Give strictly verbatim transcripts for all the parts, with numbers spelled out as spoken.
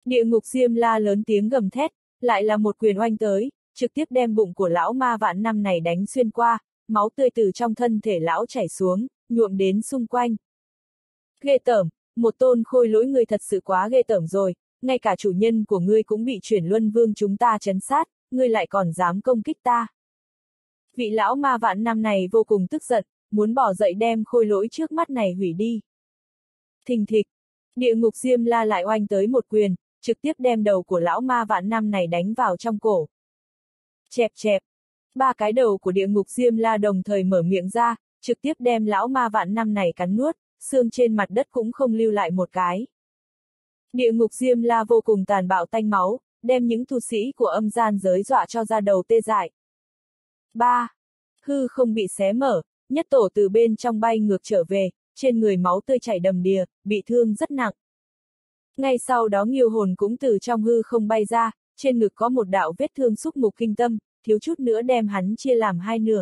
Địa ngục Diêm La lớn tiếng gầm thét, lại là một quyền oanh tới, trực tiếp đem bụng của lão ma vạn năm này đánh xuyên qua, máu tươi từ trong thân thể lão chảy xuống, nhuộm đến xung quanh. Ghê tởm, một tôn khôi lỗi ngươi thật sự quá ghê tởm rồi, ngay cả chủ nhân của ngươi cũng bị chuyển luân vương chúng ta trấn sát, ngươi lại còn dám công kích ta. Vị lão ma vạn năm này vô cùng tức giận, muốn bỏ dậy đem khôi lỗi trước mắt này hủy đi. Thình thịch, địa ngục Diêm La lại oanh tới một quyền, trực tiếp đem đầu của lão ma vạn năm này đánh vào trong cổ. Chẹp chẹp, ba cái đầu của địa ngục Diêm La đồng thời mở miệng ra, trực tiếp đem lão ma vạn năm này cắn nuốt, xương trên mặt đất cũng không lưu lại một cái. Địa ngục Diêm La vô cùng tàn bạo tanh máu, đem những tu sĩ của âm gian giới dọa cho ra đầu tê dại. ba. Hư không bị xé mở, nhất tổ từ bên trong bay ngược trở về, trên người máu tươi chảy đầm đìa, bị thương rất nặng. Ngay sau đó Nghiêu Hồn cũng từ trong hư không bay ra, trên ngực có một đạo vết thương xúc mục kinh tâm, thiếu chút nữa đem hắn chia làm hai nửa.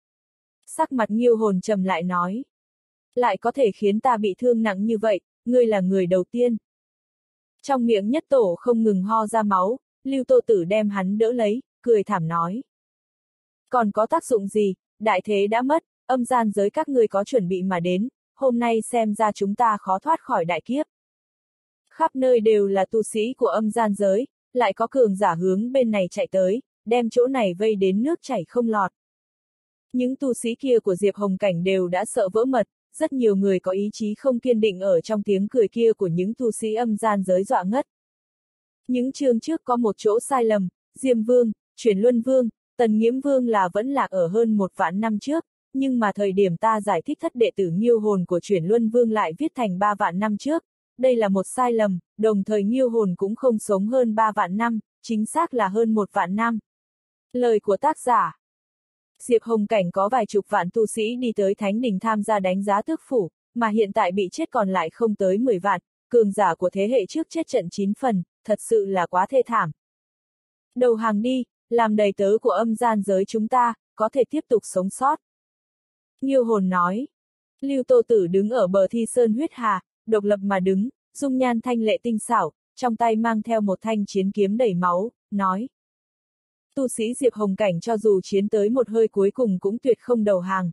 Sắc mặt Nghiêu Hồn trầm lại nói. Lại có thể khiến ta bị thương nặng như vậy, ngươi là người đầu tiên. Trong miệng nhất tổ không ngừng ho ra máu, Lưu Tô Tử đem hắn đỡ lấy, cười thảm nói. Còn có tác dụng gì, đại thế đã mất, âm gian giới các ngươi có chuẩn bị mà đến, hôm nay xem ra chúng ta khó thoát khỏi đại kiếp. Khắp nơi đều là tu sĩ của âm gian giới, lại có cường giả hướng bên này chạy tới, đem chỗ này vây đến nước chảy không lọt. Những tu sĩ kia của Diệp Hồng Cảnh đều đã sợ vỡ mật, rất nhiều người có ý chí không kiên định ở trong tiếng cười kia của những tu sĩ âm gian giới dọa ngất. Những chương trước có một chỗ sai lầm, Diêm Vương, Chuyển Luân Vương, Tần Nghiễm Vương là vẫn lạc ở hơn một vạn năm trước, nhưng mà thời điểm ta giải thích thất đệ tử Nghiêu Hồn của Chuyển Luân Vương lại viết thành ba vạn năm trước. Đây là một sai lầm, đồng thời Nghiêu Hồn cũng không sống hơn ba vạn năm, chính xác là hơn một vạn năm. Lời của tác giả. Diệp Hồng Cảnh có vài chục vạn tu sĩ đi tới Thánh Đình tham gia đánh giá tước phủ, mà hiện tại bị chết còn lại không tới mười vạn, cường giả của thế hệ trước chết trận chín phần, thật sự là quá thê thảm. Đầu hàng đi, làm đầy tớ của âm gian giới chúng ta, có thể tiếp tục sống sót. Nghiêu Hồn nói. Lưu Tô Tử đứng ở bờ Thi Sơn huyết hà, độc lập mà đứng, dung nhan thanh lệ tinh xảo, trong tay mang theo một thanh chiến kiếm đầy máu, nói. Tu sĩ Diệp Hồng Cảnh cho dù chiến tới một hơi cuối cùng cũng tuyệt không đầu hàng.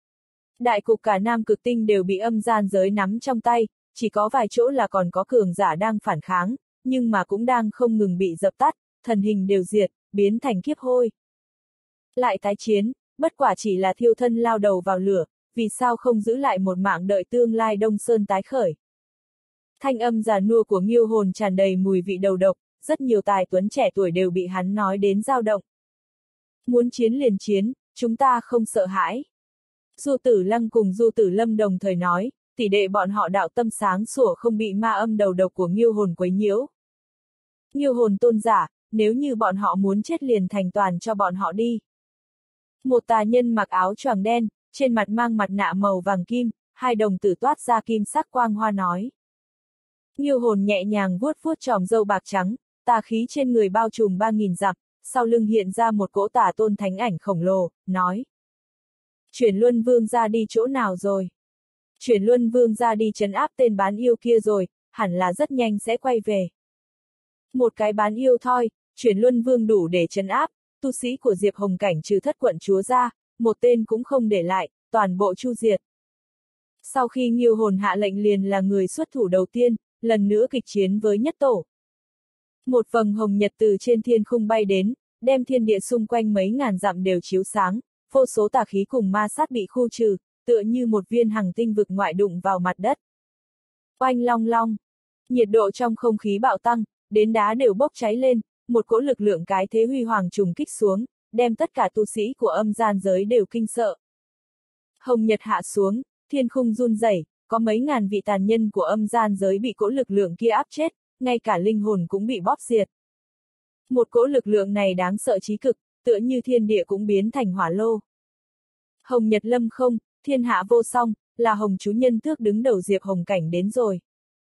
Đại cục cả Nam Cực Tinh đều bị âm gian giới nắm trong tay, chỉ có vài chỗ là còn có cường giả đang phản kháng, nhưng mà cũng đang không ngừng bị dập tắt, thần hình đều diệt, biến thành kiếp hôi. Lại tái chiến, bất quả chỉ là thiêu thân lao đầu vào lửa, vì sao không giữ lại một mạng đợi tương lai Đông Sơn tái khởi. Thanh âm già nua của Nghiêu Hồn tràn đầy mùi vị đầu độc, rất nhiều tài tuấn trẻ tuổi đều bị hắn nói đến dao động. Muốn chiến liền chiến, chúng ta không sợ hãi. Du Tử Lăng cùng Du Tử Lâm đồng thời nói, tỷ đệ bọn họ đạo tâm sáng sủa không bị ma âm đầu độc của Nghiêu Hồn quấy nhiễu. Nghiêu Hồn tôn giả, nếu như bọn họ muốn chết liền thành toàn cho bọn họ đi. Một tà nhân mặc áo choàng đen, trên mặt mang mặt nạ màu vàng kim, hai đồng tử toát ra kim sắc quang hoa nói. Nghiêu Hồn nhẹ nhàng vuốt vuốt tròm râu bạc trắng, tà khí trên người bao trùm ba nghìn dặm, sau lưng hiện ra một cỗ tà tôn thánh ảnh khổng lồ, nói. Chuyển Luân Vương ra đi chỗ nào rồi? Chuyển Luân Vương ra đi trấn áp tên bán yêu kia rồi, hẳn là rất nhanh sẽ quay về. Một cái bán yêu thôi, Chuyển Luân Vương đủ để trấn áp, tu sĩ của Diệp Hồng Cảnh trừ thất quận chúa ra, một tên cũng không để lại, toàn bộ chu diệt. Sau khi Nghiêu Hồn hạ lệnh liền là người xuất thủ đầu tiên, lần nữa kịch chiến với nhất tổ. Một vầng hồng nhật từ trên thiên khung bay đến, đem thiên địa xung quanh mấy ngàn dặm đều chiếu sáng, vô số tà khí cùng ma sát bị khu trừ, tựa như một viên hằng tinh vực ngoại đụng vào mặt đất. Oanh long long, nhiệt độ trong không khí bạo tăng, đến đá đều bốc cháy lên, một cỗ lực lượng cái thế huy hoàng trùng kích xuống, đem tất cả tu sĩ của âm gian giới đều kinh sợ. Hồng nhật hạ xuống, thiên khung run rẩy, có mấy ngàn vị tàn nhân của âm gian giới bị cỗ lực lượng kia áp chết, ngay cả linh hồn cũng bị bóp diệt. Một cỗ lực lượng này đáng sợ chí cực, tựa như thiên địa cũng biến thành hỏa lô. Hồng nhật lâm không, thiên hạ vô song, là Hồng chú nhân tước đứng đầu Diệp Hồng Cảnh đến rồi.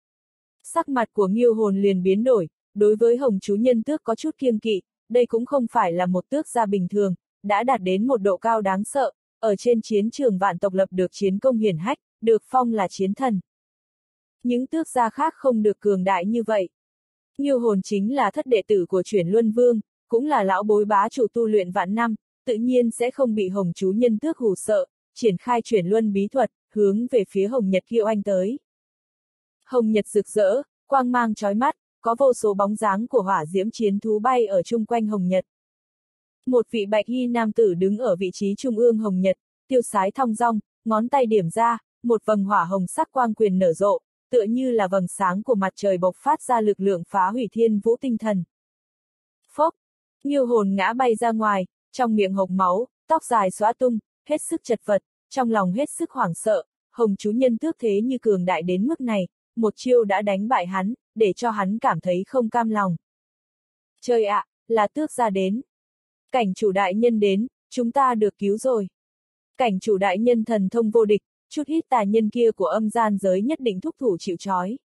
Sắc mặt của Nghiêu Hồn liền biến đổi, đối với Hồng chú nhân tước có chút kiêng kỵ, đây cũng không phải là một tước gia bình thường, đã đạt đến một độ cao đáng sợ, ở trên chiến trường vạn tộc lập được chiến công hiển hách, được phong là chiến thần. Những tước gia khác không được cường đại như vậy. Ngưu Hồn chính là thất đệ tử của Chuyển Luân Vương, cũng là lão bối bá chủ tu luyện vạn năm, tự nhiên sẽ không bị Hồng Chú Nhân Tước hù sợ, triển khai Chuyển Luân bí thuật, hướng về phía Hồng Nhật kia oanh tới. Hồng Nhật rực rỡ, quang mang chói mắt, có vô số bóng dáng của hỏa diễm chiến thú bay ở chung quanh Hồng Nhật. Một vị bạch y nam tử đứng ở vị trí trung ương Hồng Nhật, tiêu sái thong dong, ngón tay điểm ra, một vầng hỏa hồng sắc quang quyền nở rộ, tựa như là vầng sáng của mặt trời bộc phát ra lực lượng phá hủy thiên vũ tinh thần. Phốc, Ngưu Hồn ngã bay ra ngoài, trong miệng hộc máu, tóc dài xõa tung, hết sức chật vật, trong lòng hết sức hoảng sợ, Hồng Chú Nhân Tước thế như cường đại đến mức này, một chiêu đã đánh bại hắn, để cho hắn cảm thấy không cam lòng. Trời ạ, là Tước gia đến. Cảnh chủ đại nhân đến, chúng ta được cứu rồi. Cảnh chủ đại nhân thần thông vô địch, chút ít tà nhân kia của âm gian giới nhất định thúc thủ chịu trói.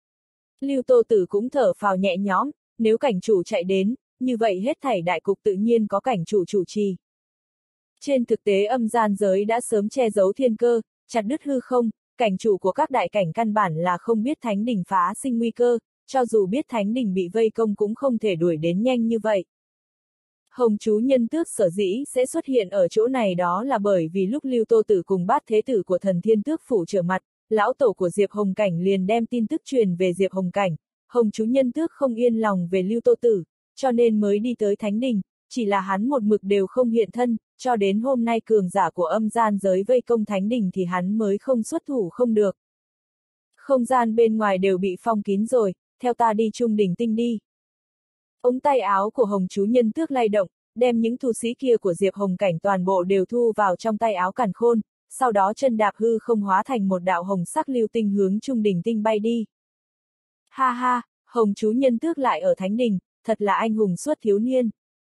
Lưu Tô Tử cũng thở phào nhẹ nhõm, nếu cảnh chủ chạy đến, như vậy hết thảy đại cục tự nhiên có cảnh chủ chủ trì. Trên thực tế âm gian giới đã sớm che giấu thiên cơ, chặt đứt hư không, cảnh chủ của các đại cảnh căn bản là không biết thánh đình phá sinh nguy cơ, cho dù biết thánh đình bị vây công cũng không thể đuổi đến nhanh như vậy. Hồng Chú Nhân Tước sở dĩ sẽ xuất hiện ở chỗ này đó là bởi vì lúc Lưu Tô Tử cùng bát thế tử của thần Thiên Tước phủ trở mặt, lão tổ của Diệp Hồng Cảnh liền đem tin tức truyền về Diệp Hồng Cảnh, Hồng Chú Nhân Tước không yên lòng về Lưu Tô Tử, cho nên mới đi tới thánh đình, chỉ là hắn một mực đều không hiện thân, cho đến hôm nay cường giả của âm gian giới vây công thánh đình thì hắn mới không xuất thủ không được. Không gian bên ngoài đều bị phong kín rồi, theo ta đi Trung Đỉnh Tinh đi. Ống tay áo của Hồng Chú Nhân Tước lay động, đem những tu sĩ kia của Diệp Hồng Cảnh toàn bộ đều thu vào trong tay áo càn khôn, sau đó chân đạp hư không hóa thành một đạo hồng sắc lưu tinh hướng Trung Đỉnh Tinh bay đi. Ha ha, Hồng Chú Nhân Tước lại ở thánh đình, thật là anh hùng suốt thiếu niên.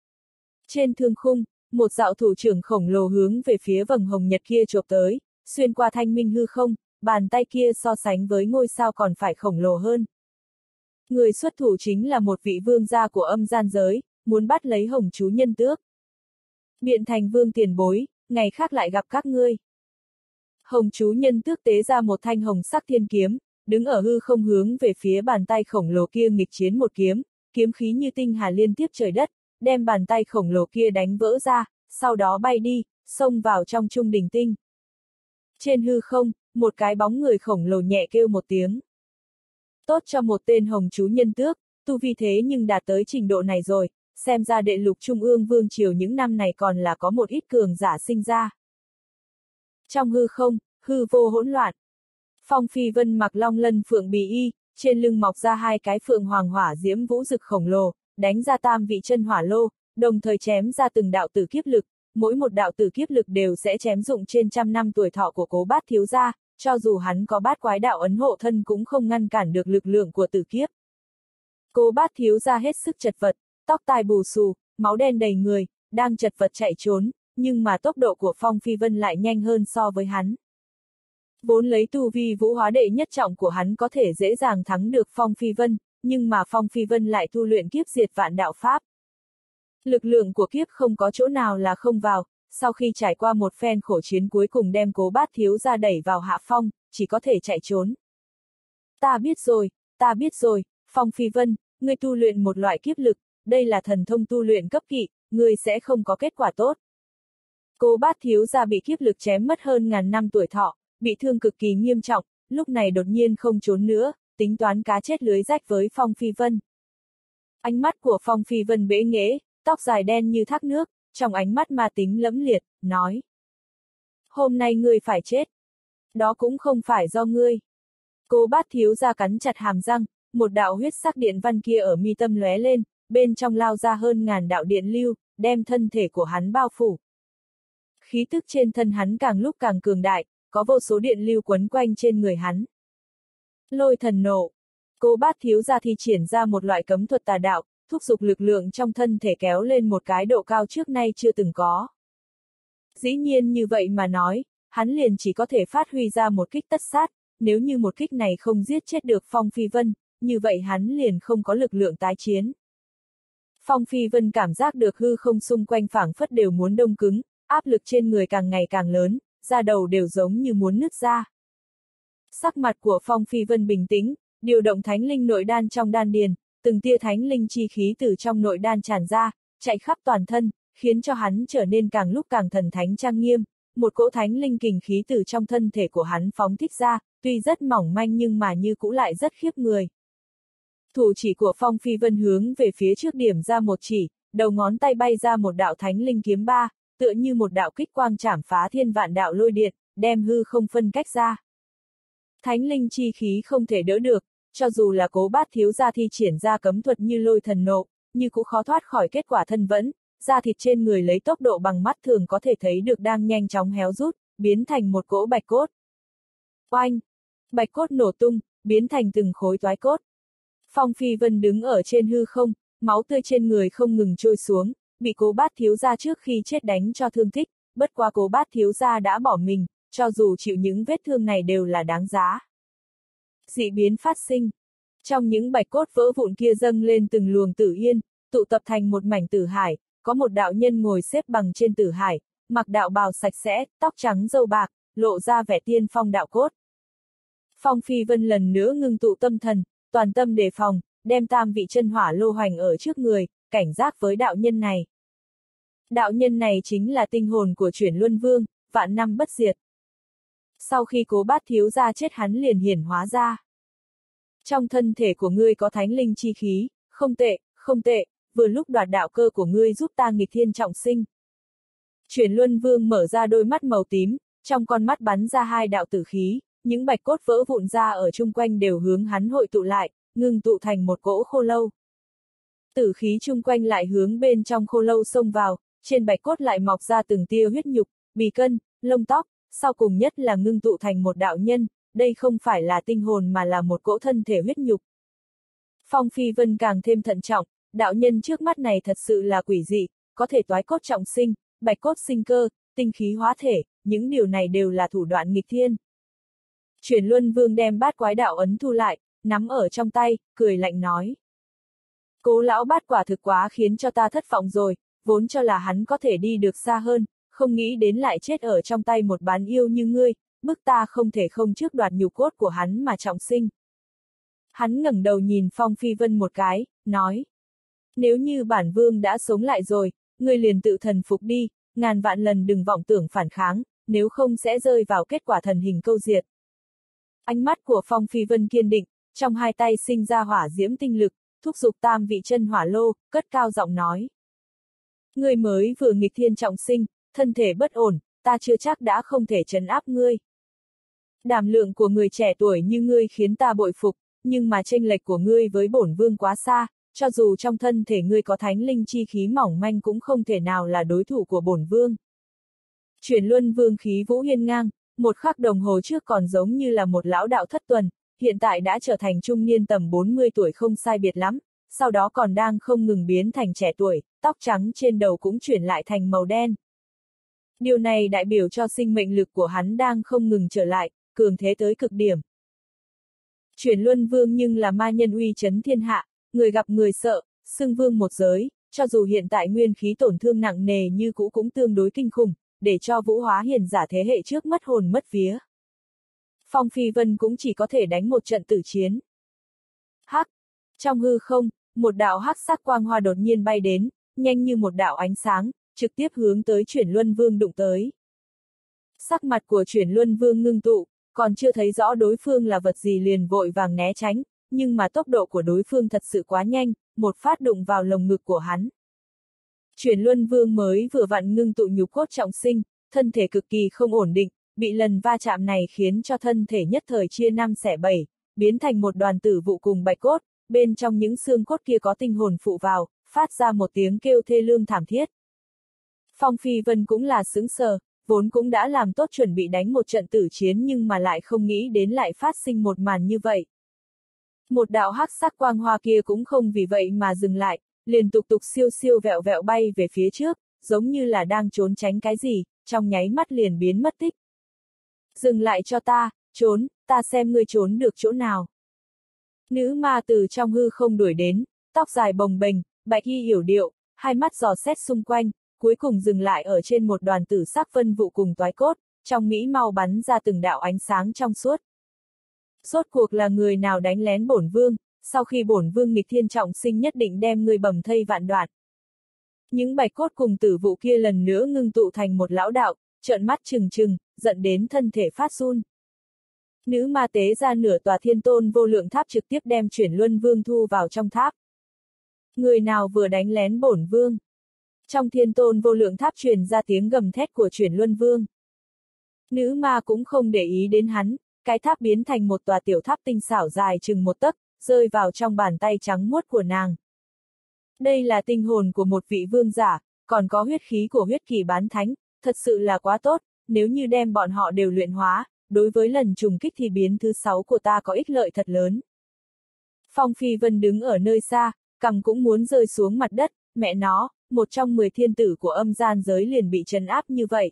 Trên thương khung, một dạo thủ trưởng khổng lồ hướng về phía vầng hồng nhật kia chộp tới, xuyên qua thanh minh hư không, bàn tay kia so sánh với ngôi sao còn phải khổng lồ hơn. Người xuất thủ chính là một vị vương gia của âm gian giới, muốn bắt lấy Hồng Chú Nhân Tước. Biện Thành Vương tiền bối, ngày khác lại gặp các ngươi. Hồng Chú Nhân Tước tế ra một thanh hồng sắc thiên kiếm, đứng ở hư không hướng về phía bàn tay khổng lồ kia nghịch chiến một kiếm, kiếm khí như tinh hà liên tiếp trời đất, đem bàn tay khổng lồ kia đánh vỡ ra, sau đó bay đi, xông vào trong Trung Đỉnh Tinh. Trên hư không, một cái bóng người khổng lồ nhẹ kêu một tiếng. Tốt cho một tên Hồng Chú Nhân Tước, tu vi thế nhưng đạt tới trình độ này rồi, xem ra đệ lục trung ương vương triều những năm này còn là có một ít cường giả sinh ra. Trong hư không, hư vô hỗn loạn. Phong Phi Vân mặc long lân phượng bì y, trên lưng mọc ra hai cái phượng hoàng hỏa diễm vũ rực khổng lồ, đánh ra tam vị chân hỏa lô, đồng thời chém ra từng đạo tử kiếp lực, mỗi một đạo tử kiếp lực đều sẽ chém dụng trên trăm năm tuổi thọ của Cố Bát thiếu gia, cho dù hắn có bát quái đạo ấn hộ thân cũng không ngăn cản được lực lượng của tử kiếp. Cố Bát thiếu gia hết sức chật vật, tóc tai bù xù, máu đen đầy người, đang chật vật chạy trốn, nhưng mà tốc độ của Phong Phi Vân lại nhanh hơn so với hắn. Vốn lấy tu vi vũ hóa đệ nhất trọng của hắn có thể dễ dàng thắng được Phong Phi Vân, nhưng mà Phong Phi Vân lại tu luyện kiếp diệt vạn đạo pháp. Lực lượng của kiếp không có chỗ nào là không vào, sau khi trải qua một phen khổ chiến cuối cùng đem Cố Bát thiếu gia đẩy vào hạ phong, chỉ có thể chạy trốn. Ta biết rồi, ta biết rồi, Phong Phi Vân, ngươi tu luyện một loại kiếp lực, đây là thần thông tu luyện cấp kỵ, ngươi sẽ không có kết quả tốt. Cố Bát thiếu gia bị kiếp lực chém mất hơn ngàn năm tuổi thọ, bị thương cực kỳ nghiêm trọng, lúc này đột nhiên không trốn nữa, tính toán cá chết lưới rách với Phong Phi Vân. Ánh mắt của Phong Phi Vân bẽ nghễ, tóc dài đen như thác nước, trong ánh mắt ma tính lẫm liệt, nói. Hôm nay ngươi phải chết. Đó cũng không phải do ngươi. Cố Bát thiếu gia cắn chặt hàm răng, một đạo huyết sắc điện văn kia ở mi tâm lóe lên, bên trong lao ra hơn ngàn đạo điện lưu, đem thân thể của hắn bao phủ. Khí tức trên thân hắn càng lúc càng cường đại, có vô số điện lưu quấn quanh trên người hắn. Lôi thần nộ. Cố Bát thiếu gia thi triển ra một loại cấm thuật tà đạo, thúc giục lực lượng trong thân thể kéo lên một cái độ cao trước nay chưa từng có. Dĩ nhiên như vậy mà nói, hắn liền chỉ có thể phát huy ra một kích tất sát, nếu như một kích này không giết chết được Phong Phi Vân, như vậy hắn liền không có lực lượng tái chiến. Phong Phi Vân cảm giác được hư không xung quanh phảng phất đều muốn đông cứng, áp lực trên người càng ngày càng lớn, da đầu đều giống như muốn nứt ra. Sắc mặt của Phong Phi Vân bình tĩnh, điều động thánh linh nội đan trong đan điền, từng tia thánh linh chi khí từ trong nội đan tràn ra, chạy khắp toàn thân, khiến cho hắn trở nên càng lúc càng thần thánh trang nghiêm. Một cỗ thánh linh kình khí từ trong thân thể của hắn phóng thích ra, tuy rất mỏng manh nhưng mà như cũ lại rất khiếp người. Thủ chỉ của Phong Phi Vân hướng về phía trước điểm ra một chỉ, đầu ngón tay bay ra một đạo thánh linh kiếm ba, tựa như một đạo kích quang chảm phá thiên vạn đạo lôi điện, đem hư không phân cách ra. Thánh linh chi khí không thể đỡ được, cho dù là Cố Bát thiếu gia thi triển ra cấm thuật như lôi thần nộ, như cũng khó thoát khỏi kết quả thân vẫn, da thịt trên người lấy tốc độ bằng mắt thường có thể thấy được đang nhanh chóng héo rút, biến thành một cỗ bạch cốt. Oanh! Bạch cốt nổ tung, biến thành từng khối toái cốt. Phong Phi Vân đứng ở trên hư không, máu tươi trên người không ngừng trôi xuống, bị Cố Bát thiếu gia trước khi chết đánh cho thương tích, bất quá Cố Bát thiếu gia đã bỏ mình, cho dù chịu những vết thương này đều là đáng giá. Dị biến phát sinh. Trong những bạch cốt vỡ vụn kia dâng lên từng luồng tử yên, tụ tập thành một mảnh tử hải, có một đạo nhân ngồi xếp bằng trên tử hải, mặc đạo bào sạch sẽ, tóc trắng râu bạc, lộ ra vẻ tiên phong đạo cốt. Phong Phi Vân lần nữa ngưng tụ tâm thần, toàn tâm đề phòng, đem tam vị chân hỏa lô hoành ở trước người, cảnh giác với đạo nhân này. Đạo nhân này chính là tinh hồn của Chuyển Luân Vương, vạn năm bất diệt. Sau khi Cố Bát thiếu gia chết hắn liền hiển hóa ra. Trong thân thể của ngươi có thánh linh chi khí, không tệ, không tệ, vừa lúc đoạt đạo cơ của ngươi giúp ta nghịch thiên trọng sinh. Chuyển Luân Vương mở ra đôi mắt màu tím, trong con mắt bắn ra hai đạo tử khí, những bạch cốt vỡ vụn ra ở chung quanh đều hướng hắn hội tụ lại, ngưng tụ thành một cỗ khô lâu. Tử khí chung quanh lại hướng bên trong khô lâu xông vào, trên bạch cốt lại mọc ra từng tia huyết nhục, bì cân, lông tóc, sau cùng nhất là ngưng tụ thành một đạo nhân, đây không phải là tinh hồn mà là một cỗ thân thể huyết nhục. Phong Phi Vân càng thêm thận trọng, đạo nhân trước mắt này thật sự là quỷ dị, có thể toái cốt trọng sinh, bạch cốt sinh cơ, tinh khí hóa thể, những điều này đều là thủ đoạn nghịch thiên. Chuyển Luân Vương đem bát quái đạo ấn thu lại, nắm ở trong tay, cười lạnh nói. Cố lão bát quả thực quá khiến cho ta thất vọng rồi, vốn cho là hắn có thể đi được xa hơn, không nghĩ đến lại chết ở trong tay một bán yêu như ngươi, bức ta không thể không trước đoạt nhục cốt của hắn mà trọng sinh. Hắn ngẩng đầu nhìn Phong Phi Vân một cái, nói. Nếu như bản vương đã sống lại rồi, ngươi liền tự thần phục đi, ngàn vạn lần đừng vọng tưởng phản kháng, nếu không sẽ rơi vào kết quả thần hình câu diệt. Ánh mắt của Phong Phi Vân kiên định, trong hai tay sinh ra hỏa diễm tinh lực, thúc giục tam vị chân hỏa lô, cất cao giọng nói. Ngươi mới vừa nghịch thiên trọng sinh, thân thể bất ổn, ta chưa chắc đã không thể trấn áp ngươi. Đảm lượng của người trẻ tuổi như ngươi khiến ta bội phục, nhưng mà chênh lệch của ngươi với bổn vương quá xa, cho dù trong thân thể ngươi có thánh linh chi khí mỏng manh cũng không thể nào là đối thủ của bổn vương. Chuyển Luân Vương khí vũ hiên ngang, một khắc đồng hồ trước còn giống như là một lão đạo thất tuần, hiện tại đã trở thành trung niên tầm bốn mươi tuổi không sai biệt lắm, sau đó còn đang không ngừng biến thành trẻ tuổi, tóc trắng trên đầu cũng chuyển lại thành màu đen. Điều này đại biểu cho sinh mệnh lực của hắn đang không ngừng trở lại, cường thế tới cực điểm. Chuyển Luân Vương nhưng là ma nhân uy chấn thiên hạ, người gặp người sợ, xưng vương một giới, cho dù hiện tại nguyên khí tổn thương nặng nề như cũ cũng tương đối kinh khủng, để cho Vũ Hóa hiền giả thế hệ trước mất hồn mất vía. Phong Phi Vân cũng chỉ có thể đánh một trận tử chiến. Hắc! Trong hư không, một đạo hắc sắc quang hoa đột nhiên bay đến, nhanh như một đạo ánh sáng, trực tiếp hướng tới Chuyển Luân Vương đụng tới. Sắc mặt của Chuyển Luân Vương ngưng tụ, còn chưa thấy rõ đối phương là vật gì liền vội vàng né tránh, nhưng mà tốc độ của đối phương thật sự quá nhanh, một phát đụng vào lồng ngực của hắn. Chuyển Luân Vương mới vừa vặn ngưng tụ nhục cốt trọng sinh, thân thể cực kỳ không ổn định, bị lần va chạm này khiến cho thân thể nhất thời chia năm xẻ bảy, biến thành một đoàn tử vụ cùng bạch cốt, bên trong những xương cốt kia có tinh hồn phụ vào, phát ra một tiếng kêu thê lương thảm thiết. Phong Phi Vân cũng là sững sờ, vốn cũng đã làm tốt chuẩn bị đánh một trận tử chiến nhưng mà lại không nghĩ đến lại phát sinh một màn như vậy. Một đạo hắc sắc quang hoa kia cũng không vì vậy mà dừng lại, liền tục tục siêu siêu vẹo vẹo bay về phía trước, giống như là đang trốn tránh cái gì, trong nháy mắt liền biến mất tích. Dừng lại cho ta, trốn, ta xem ngươi trốn được chỗ nào. Nữ ma từ trong hư không đuổi đến, tóc dài bồng bềnh, bạch y yểu điệu, hai mắt dò xét xung quanh, cuối cùng dừng lại ở trên một đoàn tử sắc vân vụ cùng toái cốt, trong mỹ mau bắn ra từng đạo ánh sáng trong suốt. Rốt cuộc là người nào đánh lén bổn vương, sau khi bổn vương nghịch thiên trọng sinh nhất định đem ngươi bầm thây vạn đoạn. Những bạch cốt cùng tử vụ kia lần nữa ngưng tụ thành một lão đạo, trợn mắt trừng trừng, giận đến thân thể phát run. Nữ ma tế ra nửa tòa thiên tôn vô lượng tháp trực tiếp đem chuyển luân vương thu vào trong tháp. Người nào vừa đánh lén bổn vương? Trong thiên tôn vô lượng tháp truyền ra tiếng gầm thét của chuyển luân vương. Nữ ma cũng không để ý đến hắn, cái tháp biến thành một tòa tiểu tháp tinh xảo dài chừng một tấc, rơi vào trong bàn tay trắng muốt của nàng. Đây là tinh hồn của một vị vương giả, còn có huyết khí của huyết kỳ bán thánh, thật sự là quá tốt, nếu như đem bọn họ đều luyện hóa, đối với lần trùng kích thì biến thứ sáu của ta có ích lợi thật lớn. Phong Phi Vân đứng ở nơi xa, cằm cũng muốn rơi xuống mặt đất, mẹ nó, một trong mười thiên tử của âm gian giới liền bị trấn áp như vậy.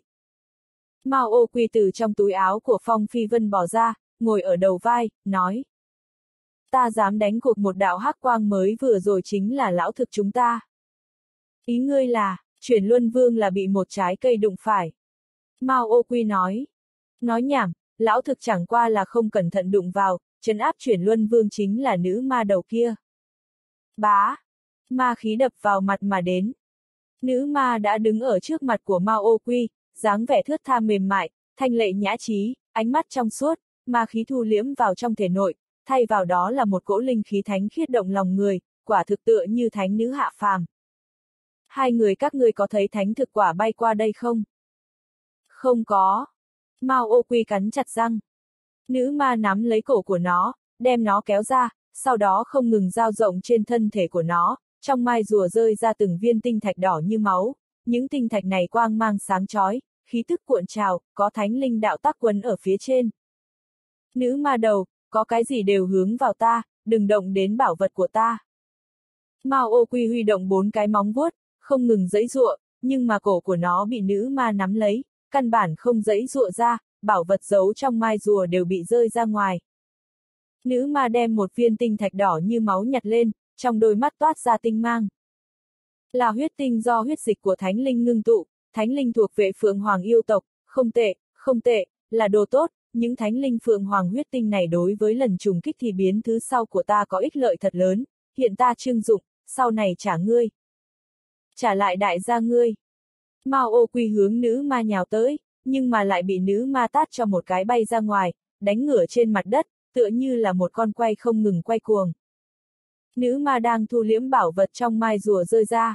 Mao Ô Quy từ trong túi áo của Phong Phi Vân bỏ ra, ngồi ở đầu vai, nói. Ta dám đánh cuộc một đạo hắc quang mới vừa rồi chính là lão thực chúng ta. Ý ngươi là, chuyển luân vương là bị một trái cây đụng phải. Mao Ô Quy nói. Nói nhảm, lão thực chẳng qua là không cẩn thận đụng vào, trấn áp chuyển luân vương chính là nữ ma đầu kia. Bá! Ma khí đập vào mặt mà đến. Nữ ma đã đứng ở trước mặt của Mao Ô Quy, dáng vẻ thướt tha mềm mại, thanh lệ nhã trí, ánh mắt trong suốt, ma khí thu liễm vào trong thể nội, thay vào đó là một cỗ linh khí thánh khiết động lòng người, quả thực tựa như thánh nữ hạ phàm. Hai người các ngươi có thấy thánh thực quả bay qua đây không? Không có. Mao Ô Quy cắn chặt răng. Nữ ma nắm lấy cổ của nó, đem nó kéo ra, sau đó không ngừng dao rộng trên thân thể của nó, trong mai rùa rơi ra từng viên tinh thạch đỏ như máu, những tinh thạch này quang mang sáng chói, khí tức cuộn trào, có thánh linh đạo tác quấn ở phía trên. Nữ ma đầu, có cái gì đều hướng vào ta, đừng động đến bảo vật của ta. Mao Ô Quy huy động bốn cái móng vuốt, không ngừng giãy giụa, nhưng mà cổ của nó bị nữ ma nắm lấy, căn bản không giãy giụa ra, bảo vật giấu trong mai rùa đều bị rơi ra ngoài. Nữ ma đem một viên tinh thạch đỏ như máu nhặt lên, trong đôi mắt toát ra tinh mang. Là huyết tinh do huyết dịch của thánh linh ngưng tụ, thánh linh thuộc về Phượng Hoàng yêu tộc, không tệ, không tệ, là đồ tốt, những thánh linh Phượng Hoàng huyết tinh này đối với lần trùng kích thì biến thứ sau của ta có ích lợi thật lớn, hiện ta trưng dụng, sau này trả ngươi. Trả lại đại gia ngươi. Mao Ô Quy hướng nữ ma nhào tới, nhưng mà lại bị nữ ma tát cho một cái bay ra ngoài, đánh ngửa trên mặt đất, tựa như là một con quay không ngừng quay cuồng. Nữ ma đang thu liễm bảo vật trong mai rùa rơi ra.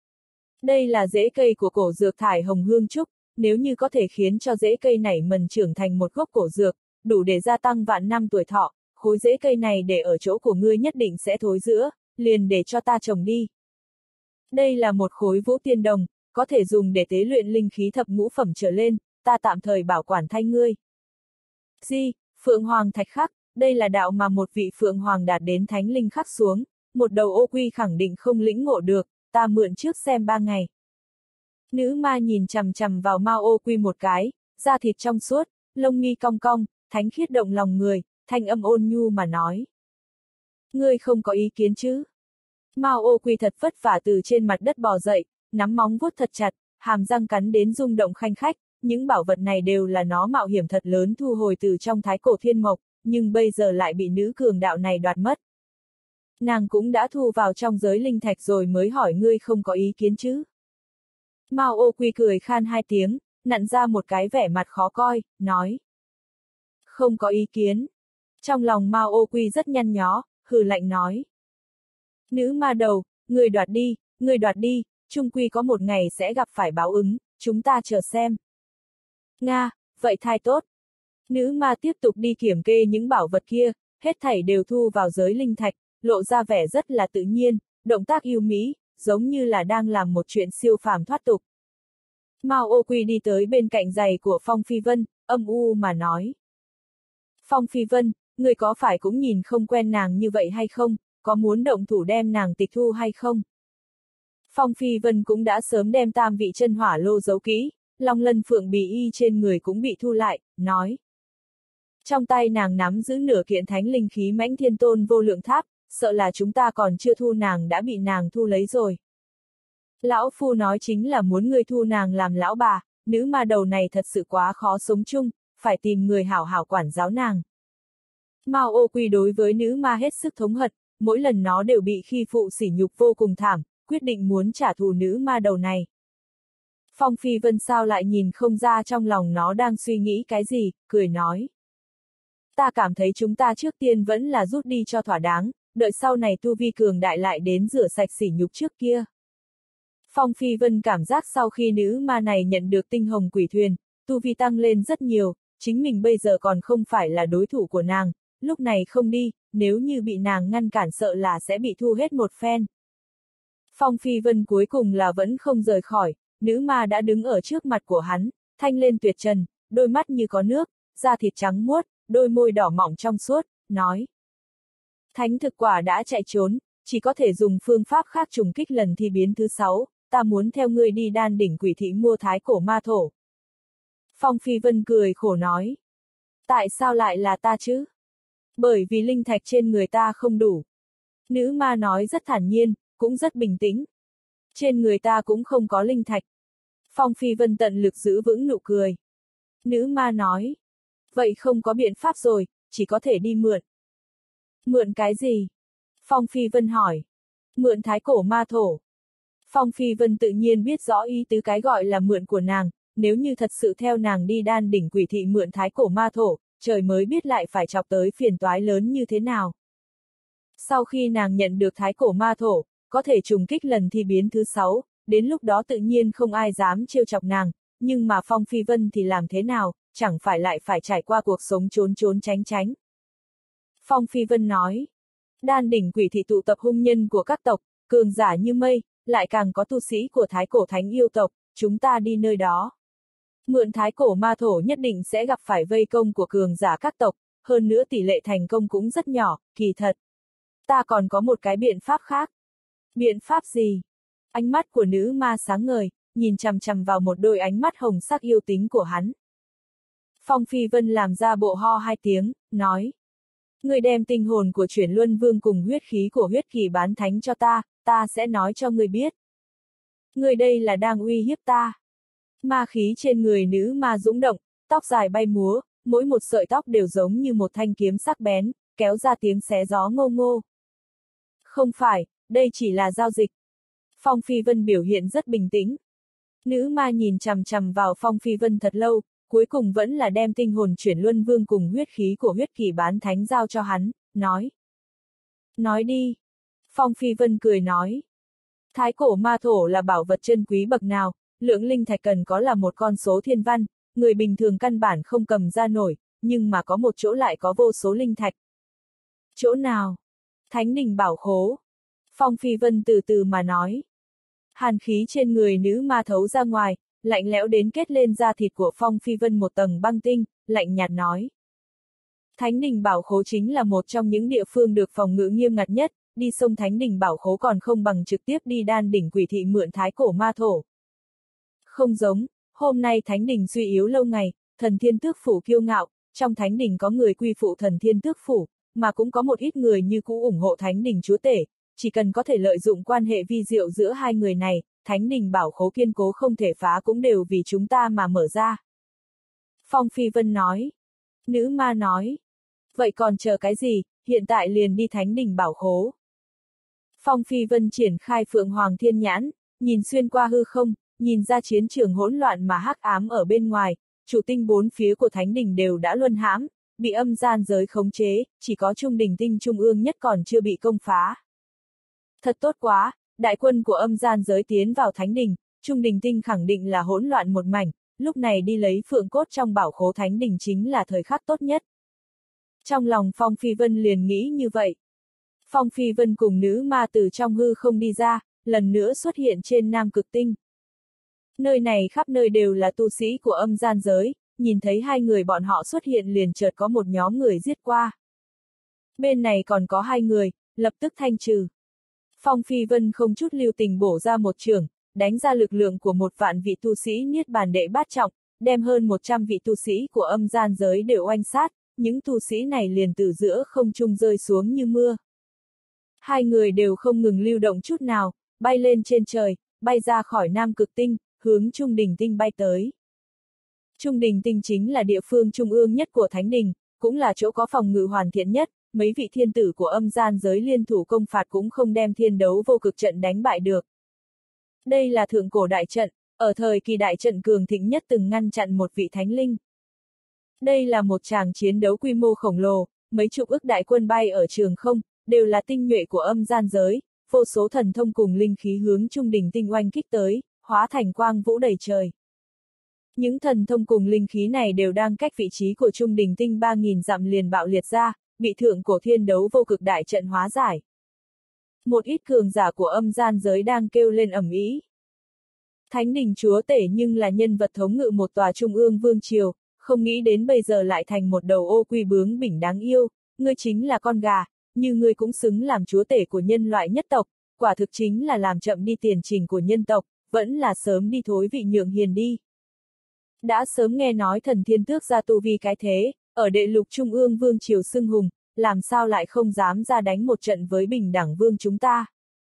Đây là rễ cây của cổ dược thải hồng hương trúc, nếu như có thể khiến cho rễ cây này mần trưởng thành một gốc cổ dược, đủ để gia tăng vạn năm tuổi thọ, khối rễ cây này để ở chỗ của ngươi nhất định sẽ thối rữa, liền để cho ta trồng đi. Đây là một khối vũ tiên đồng, có thể dùng để tế luyện linh khí thập ngũ phẩm trở lên, ta tạm thời bảo quản thay ngươi. Di, Phượng Hoàng thạch khắc, đây là đạo mà một vị Phượng Hoàng đạt đến thánh linh khắc xuống, một đầu Ô Quy khẳng định không lĩnh ngộ được, ta mượn trước xem ba ngày. Nữ ma nhìn chằm chằm vào Mao Ô Quy một cái, da thịt trong suốt, lông mi cong cong, thánh khiết động lòng người, thanh âm ôn nhu mà nói. Ngươi không có ý kiến chứ? Mao Ô Quy thật vất vả từ trên mặt đất bò dậy, nắm móng vuốt thật chặt, hàm răng cắn đến rung động khanh khách, những bảo vật này đều là nó mạo hiểm thật lớn thu hồi từ trong thái cổ thiên mộc, nhưng bây giờ lại bị nữ cường đạo này đoạt mất. Nàng cũng đã thu vào trong giới linh thạch rồi mới hỏi ngươi không có ý kiến chứ? Mao Ô Quy cười khan hai tiếng, nặn ra một cái vẻ mặt khó coi, nói. Không có ý kiến. Trong lòng Mao Ô Quy rất nhăn nhó, hừ lạnh nói. Nữ ma đầu, ngươi đoạt đi, ngươi đoạt đi, chung quy có một ngày sẽ gặp phải báo ứng, chúng ta chờ xem. Nga, vậy thai tốt. Nữ ma tiếp tục đi kiểm kê những bảo vật kia, hết thảy đều thu vào giới linh thạch, lộ ra vẻ rất là tự nhiên, động tác yêu mỹ, giống như là đang làm một chuyện siêu phàm thoát tục. Mao Ô Quy đi tới bên cạnh giày của Phong Phi Vân, âm u mà nói. Phong Phi Vân, người có phải cũng nhìn không quen nàng như vậy hay không, có muốn động thủ đem nàng tịch thu hay không? Phong Phi Vân cũng đã sớm đem tam vị chân hỏa lô giấu kỹ, Long Lân Phượng Bì Y trên người cũng bị thu lại, nói. Trong tay nàng nắm giữ nửa kiện thánh linh khí mãnh thiên tôn vô lượng tháp, sợ là chúng ta còn chưa thu nàng đã bị nàng thu lấy rồi. Lão Phu nói chính là muốn ngươi thu nàng làm lão bà, nữ ma đầu này thật sự quá khó sống chung, phải tìm người hảo hảo quản giáo nàng. Mao Ô Quy đối với nữ ma hết sức thống hận, mỗi lần nó đều bị khi phụ sỉ nhục vô cùng thảm, quyết định muốn trả thù nữ ma đầu này. Phong Phi Vân sao lại nhìn không ra trong lòng nó đang suy nghĩ cái gì, cười nói. Ta cảm thấy chúng ta trước tiên vẫn là rút đi cho thỏa đáng, đợi sau này tu vi cường đại lại đến rửa sạch sỉ nhục trước kia. Phong Phi Vân cảm giác sau khi nữ ma này nhận được tinh hồng quỷ thuyền, tu vi tăng lên rất nhiều, chính mình bây giờ còn không phải là đối thủ của nàng, lúc này không đi, nếu như bị nàng ngăn cản sợ là sẽ bị thu hết một phen. Phong Phi Vân cuối cùng là vẫn không rời khỏi, nữ ma đã đứng ở trước mặt của hắn, thanh lên tuyệt trần, đôi mắt như có nước, da thịt trắng muốt, đôi môi đỏ mỏng trong suốt, nói. Thánh thực quả đã chạy trốn, chỉ có thể dùng phương pháp khác trùng kích lần thi biến thứ sáu, ta muốn theo ngươi đi đan đỉnh quỷ thị mua thái cổ ma thổ. Phong Phi Vân cười khổ nói. Tại sao lại là ta chứ? Bởi vì linh thạch trên người ta không đủ. Nữ ma nói rất thản nhiên, cũng rất bình tĩnh. Trên người ta cũng không có linh thạch. Phong Phi Vân tận lực giữ vững nụ cười. Nữ ma nói. Vậy không có biện pháp rồi, chỉ có thể đi mượn. Mượn cái gì? Phong Phi Vân hỏi. Mượn thái cổ ma thổ. Phong Phi Vân tự nhiên biết rõ ý tứ cái gọi là mượn của nàng, nếu như thật sự theo nàng đi đan đỉnh quỷ thị mượn thái cổ ma thổ, trời mới biết lại phải chọc tới phiền toái lớn như thế nào. Sau khi nàng nhận được thái cổ ma thổ, có thể trùng kích lần thi biến thứ sáu, đến lúc đó tự nhiên không ai dám trêu chọc nàng, nhưng mà Phong Phi Vân thì làm thế nào, chẳng phải lại phải trải qua cuộc sống trốn trốn tránh tránh. Phong Phi Vân nói, đan đỉnh quỷ thị tụ tập hung nhân của các tộc, cường giả như mây, lại càng có tu sĩ của thái cổ thánh yêu tộc, chúng ta đi nơi đó. Mượn thái cổ ma thổ nhất định sẽ gặp phải vây công của cường giả các tộc, hơn nữa tỷ lệ thành công cũng rất nhỏ, kỳ thật. Ta còn có một cái biện pháp khác. Biện pháp gì? Ánh mắt của nữ ma sáng ngời, nhìn chằm chằm vào một đôi ánh mắt hồng sắc yêu tính của hắn. Phong Phi Vân làm ra bộ ho hai tiếng, nói. Ngươi đem tinh hồn của Chuyển Luân Vương cùng huyết khí của huyết kỳ bán thánh cho ta, ta sẽ nói cho ngươi biết. Ngươi đây là đang uy hiếp ta. Ma khí trên người nữ ma dũng động, tóc dài bay múa, mỗi một sợi tóc đều giống như một thanh kiếm sắc bén, kéo ra tiếng xé gió ngô ngô. Không phải, đây chỉ là giao dịch. Phong Phi Vân biểu hiện rất bình tĩnh. Nữ ma nhìn chằm chằm vào Phong Phi Vân thật lâu, cuối cùng vẫn là đem tinh hồn Chuyển Luân Vương cùng huyết khí của huyết kỳ bán thánh giao cho hắn, nói. Nói đi. Phong Phi Vân cười nói. Thái cổ ma thổ là bảo vật chân quý bậc nào, lượng linh thạch cần có là một con số thiên văn, người bình thường căn bản không cầm ra nổi, nhưng mà có một chỗ lại có vô số linh thạch. Chỗ nào? Thánh đình bảo khố. Phong Phi Vân từ từ mà nói. Hàn khí trên người nữ ma thấu ra ngoài, lạnh lẽo đến kết lên da thịt của Phong Phi Vân một tầng băng tinh, lạnh nhạt nói. Thánh đình bảo khố chính là một trong những địa phương được phòng ngự nghiêm ngặt nhất, đi sông Thánh đình bảo khố còn không bằng trực tiếp đi đan đỉnh quỷ thị mượn thái cổ ma thổ. Không giống, hôm nay Thánh đình suy yếu lâu ngày, thần thiên tước phủ kiêu ngạo, trong Thánh đình có người quy phụ thần thiên tước phủ, mà cũng có một ít người như cũ ủng hộ Thánh đình chúa tể, chỉ cần có thể lợi dụng quan hệ vi diệu giữa hai người này, Thánh đình bảo khố kiên cố không thể phá cũng đều vì chúng ta mà mở ra. Phong Phi Vân nói. Nữ ma nói. Vậy còn chờ cái gì, hiện tại liền đi Thánh đình bảo khố. Phong Phi Vân triển khai Phượng Hoàng Thiên Nhãn, nhìn xuyên qua hư không, nhìn ra chiến trường hỗn loạn mà hắc ám ở bên ngoài, chủ tinh bốn phía của Thánh đình đều đã luân hãm, bị âm gian giới khống chế, chỉ có Trung Đình Tinh trung ương nhất còn chưa bị công phá. Thật tốt quá, đại quân của âm gian giới tiến vào Thánh đình, Trung Đình Tinh khẳng định là hỗn loạn một mảnh, lúc này đi lấy phượng cốt trong bảo khố Thánh đình chính là thời khắc tốt nhất. Trong lòng Phong Phi Vân liền nghĩ như vậy. Phong Phi Vân cùng nữ ma từ trong hư không đi ra, lần nữa xuất hiện trên Nam Cực Tinh. Nơi này khắp nơi đều là tu sĩ của âm gian giới, nhìn thấy hai người bọn họ xuất hiện liền chợt có một nhóm người giết qua. Bên này còn có hai người, lập tức thanh trừ. Phong Phi Vân không chút lưu tình bổ ra một chưởng, đánh ra lực lượng của một vạn vị tu sĩ Niết Bàn Đệ Bát Trọng, đem hơn một trăm vị tu sĩ của âm gian giới đều oanh sát, những tu sĩ này liền từ giữa không trung rơi xuống như mưa. Hai người đều không ngừng lưu động chút nào, bay lên trên trời, bay ra khỏi Nam Cực Tinh, hướng Trung Đình Tinh bay tới. Trung Đình Tinh chính là địa phương trung ương nhất của Thánh đình, cũng là chỗ có phòng ngự hoàn thiện nhất, mấy vị thiên tử của âm gian giới liên thủ công phạt cũng không đem thiên đấu vô cực trận đánh bại được. Đây là thượng cổ đại trận, ở thời kỳ đại trận cường thịnh nhất từng ngăn chặn một vị thánh linh. Đây là một tràng chiến đấu quy mô khổng lồ, mấy chục ức đại quân bay ở trường không, đều là tinh nhuệ của âm gian giới, vô số thần thông cùng linh khí hướng trung đỉnh tinh oanh kích tới, hóa thành quang vũ đầy trời. Những thần thông cùng linh khí này đều đang cách vị trí của trung đỉnh tinh ba nghìn dặm liền bạo liệt ra, bị thượng cổ thiên đấu vô cực đại trận hóa giải. Một ít cường giả của âm gian giới đang kêu lên ầm ĩ. Thánh đình chúa tể nhưng là nhân vật thống ngự một tòa trung ương vương triều, không nghĩ đến bây giờ lại thành một đầu ô quy bướng bỉnh đáng yêu, ngươi chính là con gà, như ngươi cũng xứng làm chúa tể của nhân loại nhất tộc, quả thực chính là làm chậm đi tiền trình của nhân tộc, vẫn là sớm đi thối vị nhượng hiền đi. Đã sớm nghe nói thần thiên tước ra tu vi cái thế, ở đệ lục trung ương vương triều xưng hùng, làm sao lại không dám ra đánh một trận với bình đẳng vương chúng ta.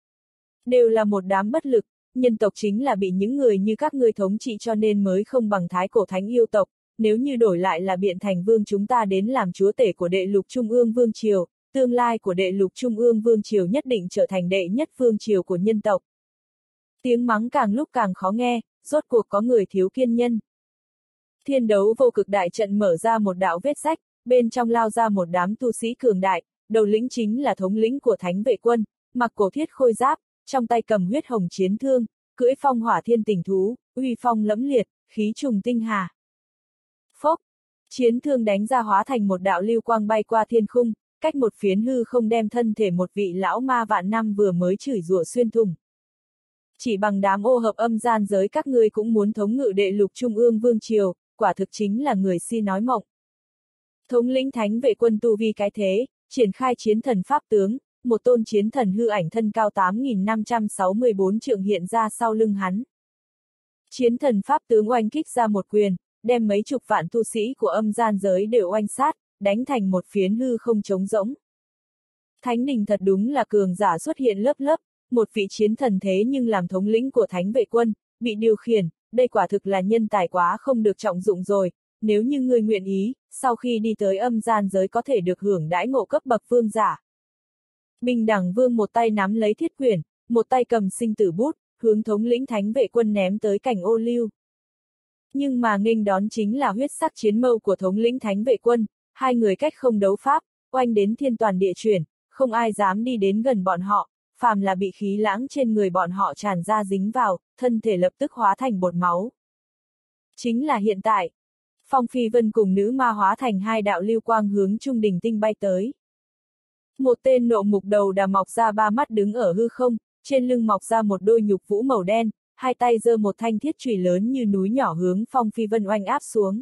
Đều là một đám bất lực, nhân tộc chính là bị những người như các ngươi thống trị cho nên mới không bằng thái cổ thánh yêu tộc, nếu như đổi lại là biện thành vương chúng ta đến làm chúa tể của đệ lục trung ương vương triều, tương lai của đệ lục trung ương vương triều nhất định trở thành đệ nhất vương triều của nhân tộc. Tiếng mắng càng lúc càng khó nghe, rốt cuộc có người thiếu kiên nhân. Thiên đấu vô cực đại trận mở ra một đạo vết rách, bên trong lao ra một đám tu sĩ cường đại, đầu lĩnh chính là thống lĩnh của thánh vệ quân, mặc cổ thiết khôi giáp, trong tay cầm huyết hồng chiến thương, cưỡi phong hỏa thiên tình thú, uy phong lẫm liệt, khí trùng tinh hà. Phốc, chiến thương đánh ra hóa thành một đạo lưu quang bay qua thiên khung, cách một phiến hư không đem thân thể một vị lão ma vạn năm vừa mới chửi rủa xuyên thủng. Chỉ bằng đám ô hợp âm gian giới các ngươi cũng muốn thống ngự đệ lục trung ương vương triều, quả thực chính là người si nói mộng. Thống lĩnh thánh vệ quân tu vi cái thế, triển khai chiến thần pháp tướng, một tôn chiến thần hư ảnh thân cao tám nghìn năm trăm sáu mươi bốn trượng hiện ra sau lưng hắn. Chiến thần pháp tướng oanh kích ra một quyền, đem mấy chục vạn tu sĩ của âm gian giới đều oanh sát, đánh thành một phiến hư không trống rỗng. Thánh đình thật đúng là cường giả xuất hiện lớp lớp, một vị chiến thần thế nhưng làm thống lĩnh của thánh vệ quân, bị điều khiển, đây quả thực là nhân tài quá không được trọng dụng rồi, nếu như ngươi nguyện ý, sau khi đi tới âm gian giới có thể được hưởng đãi ngộ cấp bậc vương giả. Bình đẳng vương một tay nắm lấy thiết quyển, một tay cầm sinh tử bút, hướng thống lĩnh thánh vệ quân ném tới cảnh ô lưu. Nhưng mà nghênh đón chính là huyết sắc chiến mâu của thống lĩnh thánh vệ quân, hai người cách không đấu pháp, oanh đến thiên toàn địa chuyển, không ai dám đi đến gần bọn họ, phàm là bị khí lãng trên người bọn họ tràn ra dính vào, thân thể lập tức hóa thành bột máu. Chính là hiện tại, Phong Phi Vân cùng nữ ma hóa thành hai đạo lưu quang hướng trung đỉnh tinh bay tới. Một tên nộ mục đầu đà mọc ra ba mắt đứng ở hư không, trên lưng mọc ra một đôi nhục vũ màu đen, hai tay giơ một thanh thiết chùy lớn như núi nhỏ hướng Phong Phi Vân oanh áp xuống.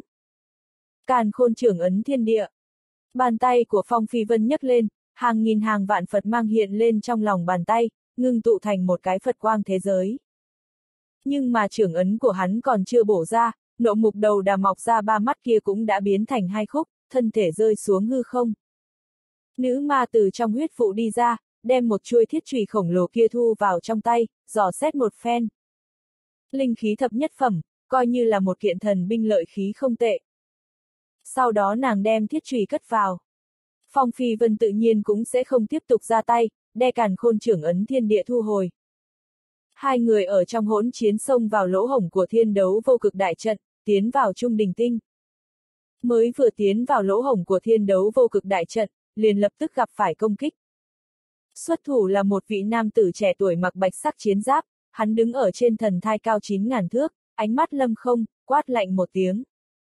Càn khôn trưởng ấn thiên địa. Bàn tay của Phong Phi Vân nhấc lên, hàng nghìn hàng vạn Phật mang hiện lên trong lòng bàn tay, ngưng tụ thành một cái Phật quang thế giới. Nhưng mà trưởng ấn của hắn còn chưa bổ ra, nộ mục đầu đà mọc ra ba mắt kia cũng đã biến thành hai khúc, thân thể rơi xuống hư không. Nữ ma từ trong huyết vụ đi ra, đem một chuôi thiết chùy khổng lồ kia thu vào trong tay, dò xét một phen. Linh khí thập nhất phẩm, coi như là một kiện thần binh lợi khí không tệ. Sau đó nàng đem thiết chùy cất vào. Phong Phi Vân tự nhiên cũng sẽ không tiếp tục ra tay, đe càn khôn trưởng ấn thiên địa thu hồi. Hai người ở trong hỗn chiến xông vào lỗ hổng của thiên đấu vô cực đại trận, tiến vào trung đỉnh tinh. Mới vừa tiến vào lỗ hổng của thiên đấu vô cực đại trận, liền lập tức gặp phải công kích. Xuất thủ là một vị nam tử trẻ tuổi mặc bạch sắc chiến giáp, hắn đứng ở trên thần thai cao chín ngàn thước, ánh mắt lâm không, quát lạnh một tiếng.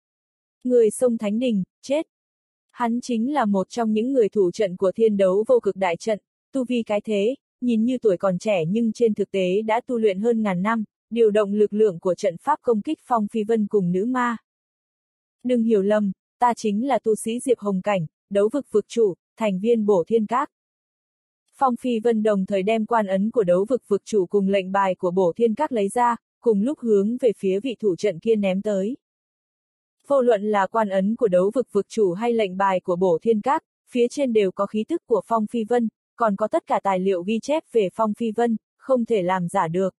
Người sông Thánh Đình, chết. Hắn chính là một trong những người thủ trận của thiên đấu vô cực đại trận, tu vi cái thế, nhìn như tuổi còn trẻ nhưng trên thực tế đã tu luyện hơn ngàn năm, điều động lực lượng của trận pháp công kích Phong Phi Vân cùng nữ ma. Đừng hiểu lầm, ta chính là tu sĩ Diệp Hồng Cảnh, đấu vực vực chủ, thành viên bổ thiên các. Phong Phi Vân đồng thời đem quan ấn của đấu vực vực chủ cùng lệnh bài của bổ thiên các lấy ra, cùng lúc hướng về phía vị thủ trận kia ném tới. Vô luận là quan ấn của đấu vực vực chủ hay lệnh bài của bổ thiên các, phía trên đều có khí tức của Phong Phi Vân, còn có tất cả tài liệu ghi chép về Phong Phi Vân, không thể làm giả được.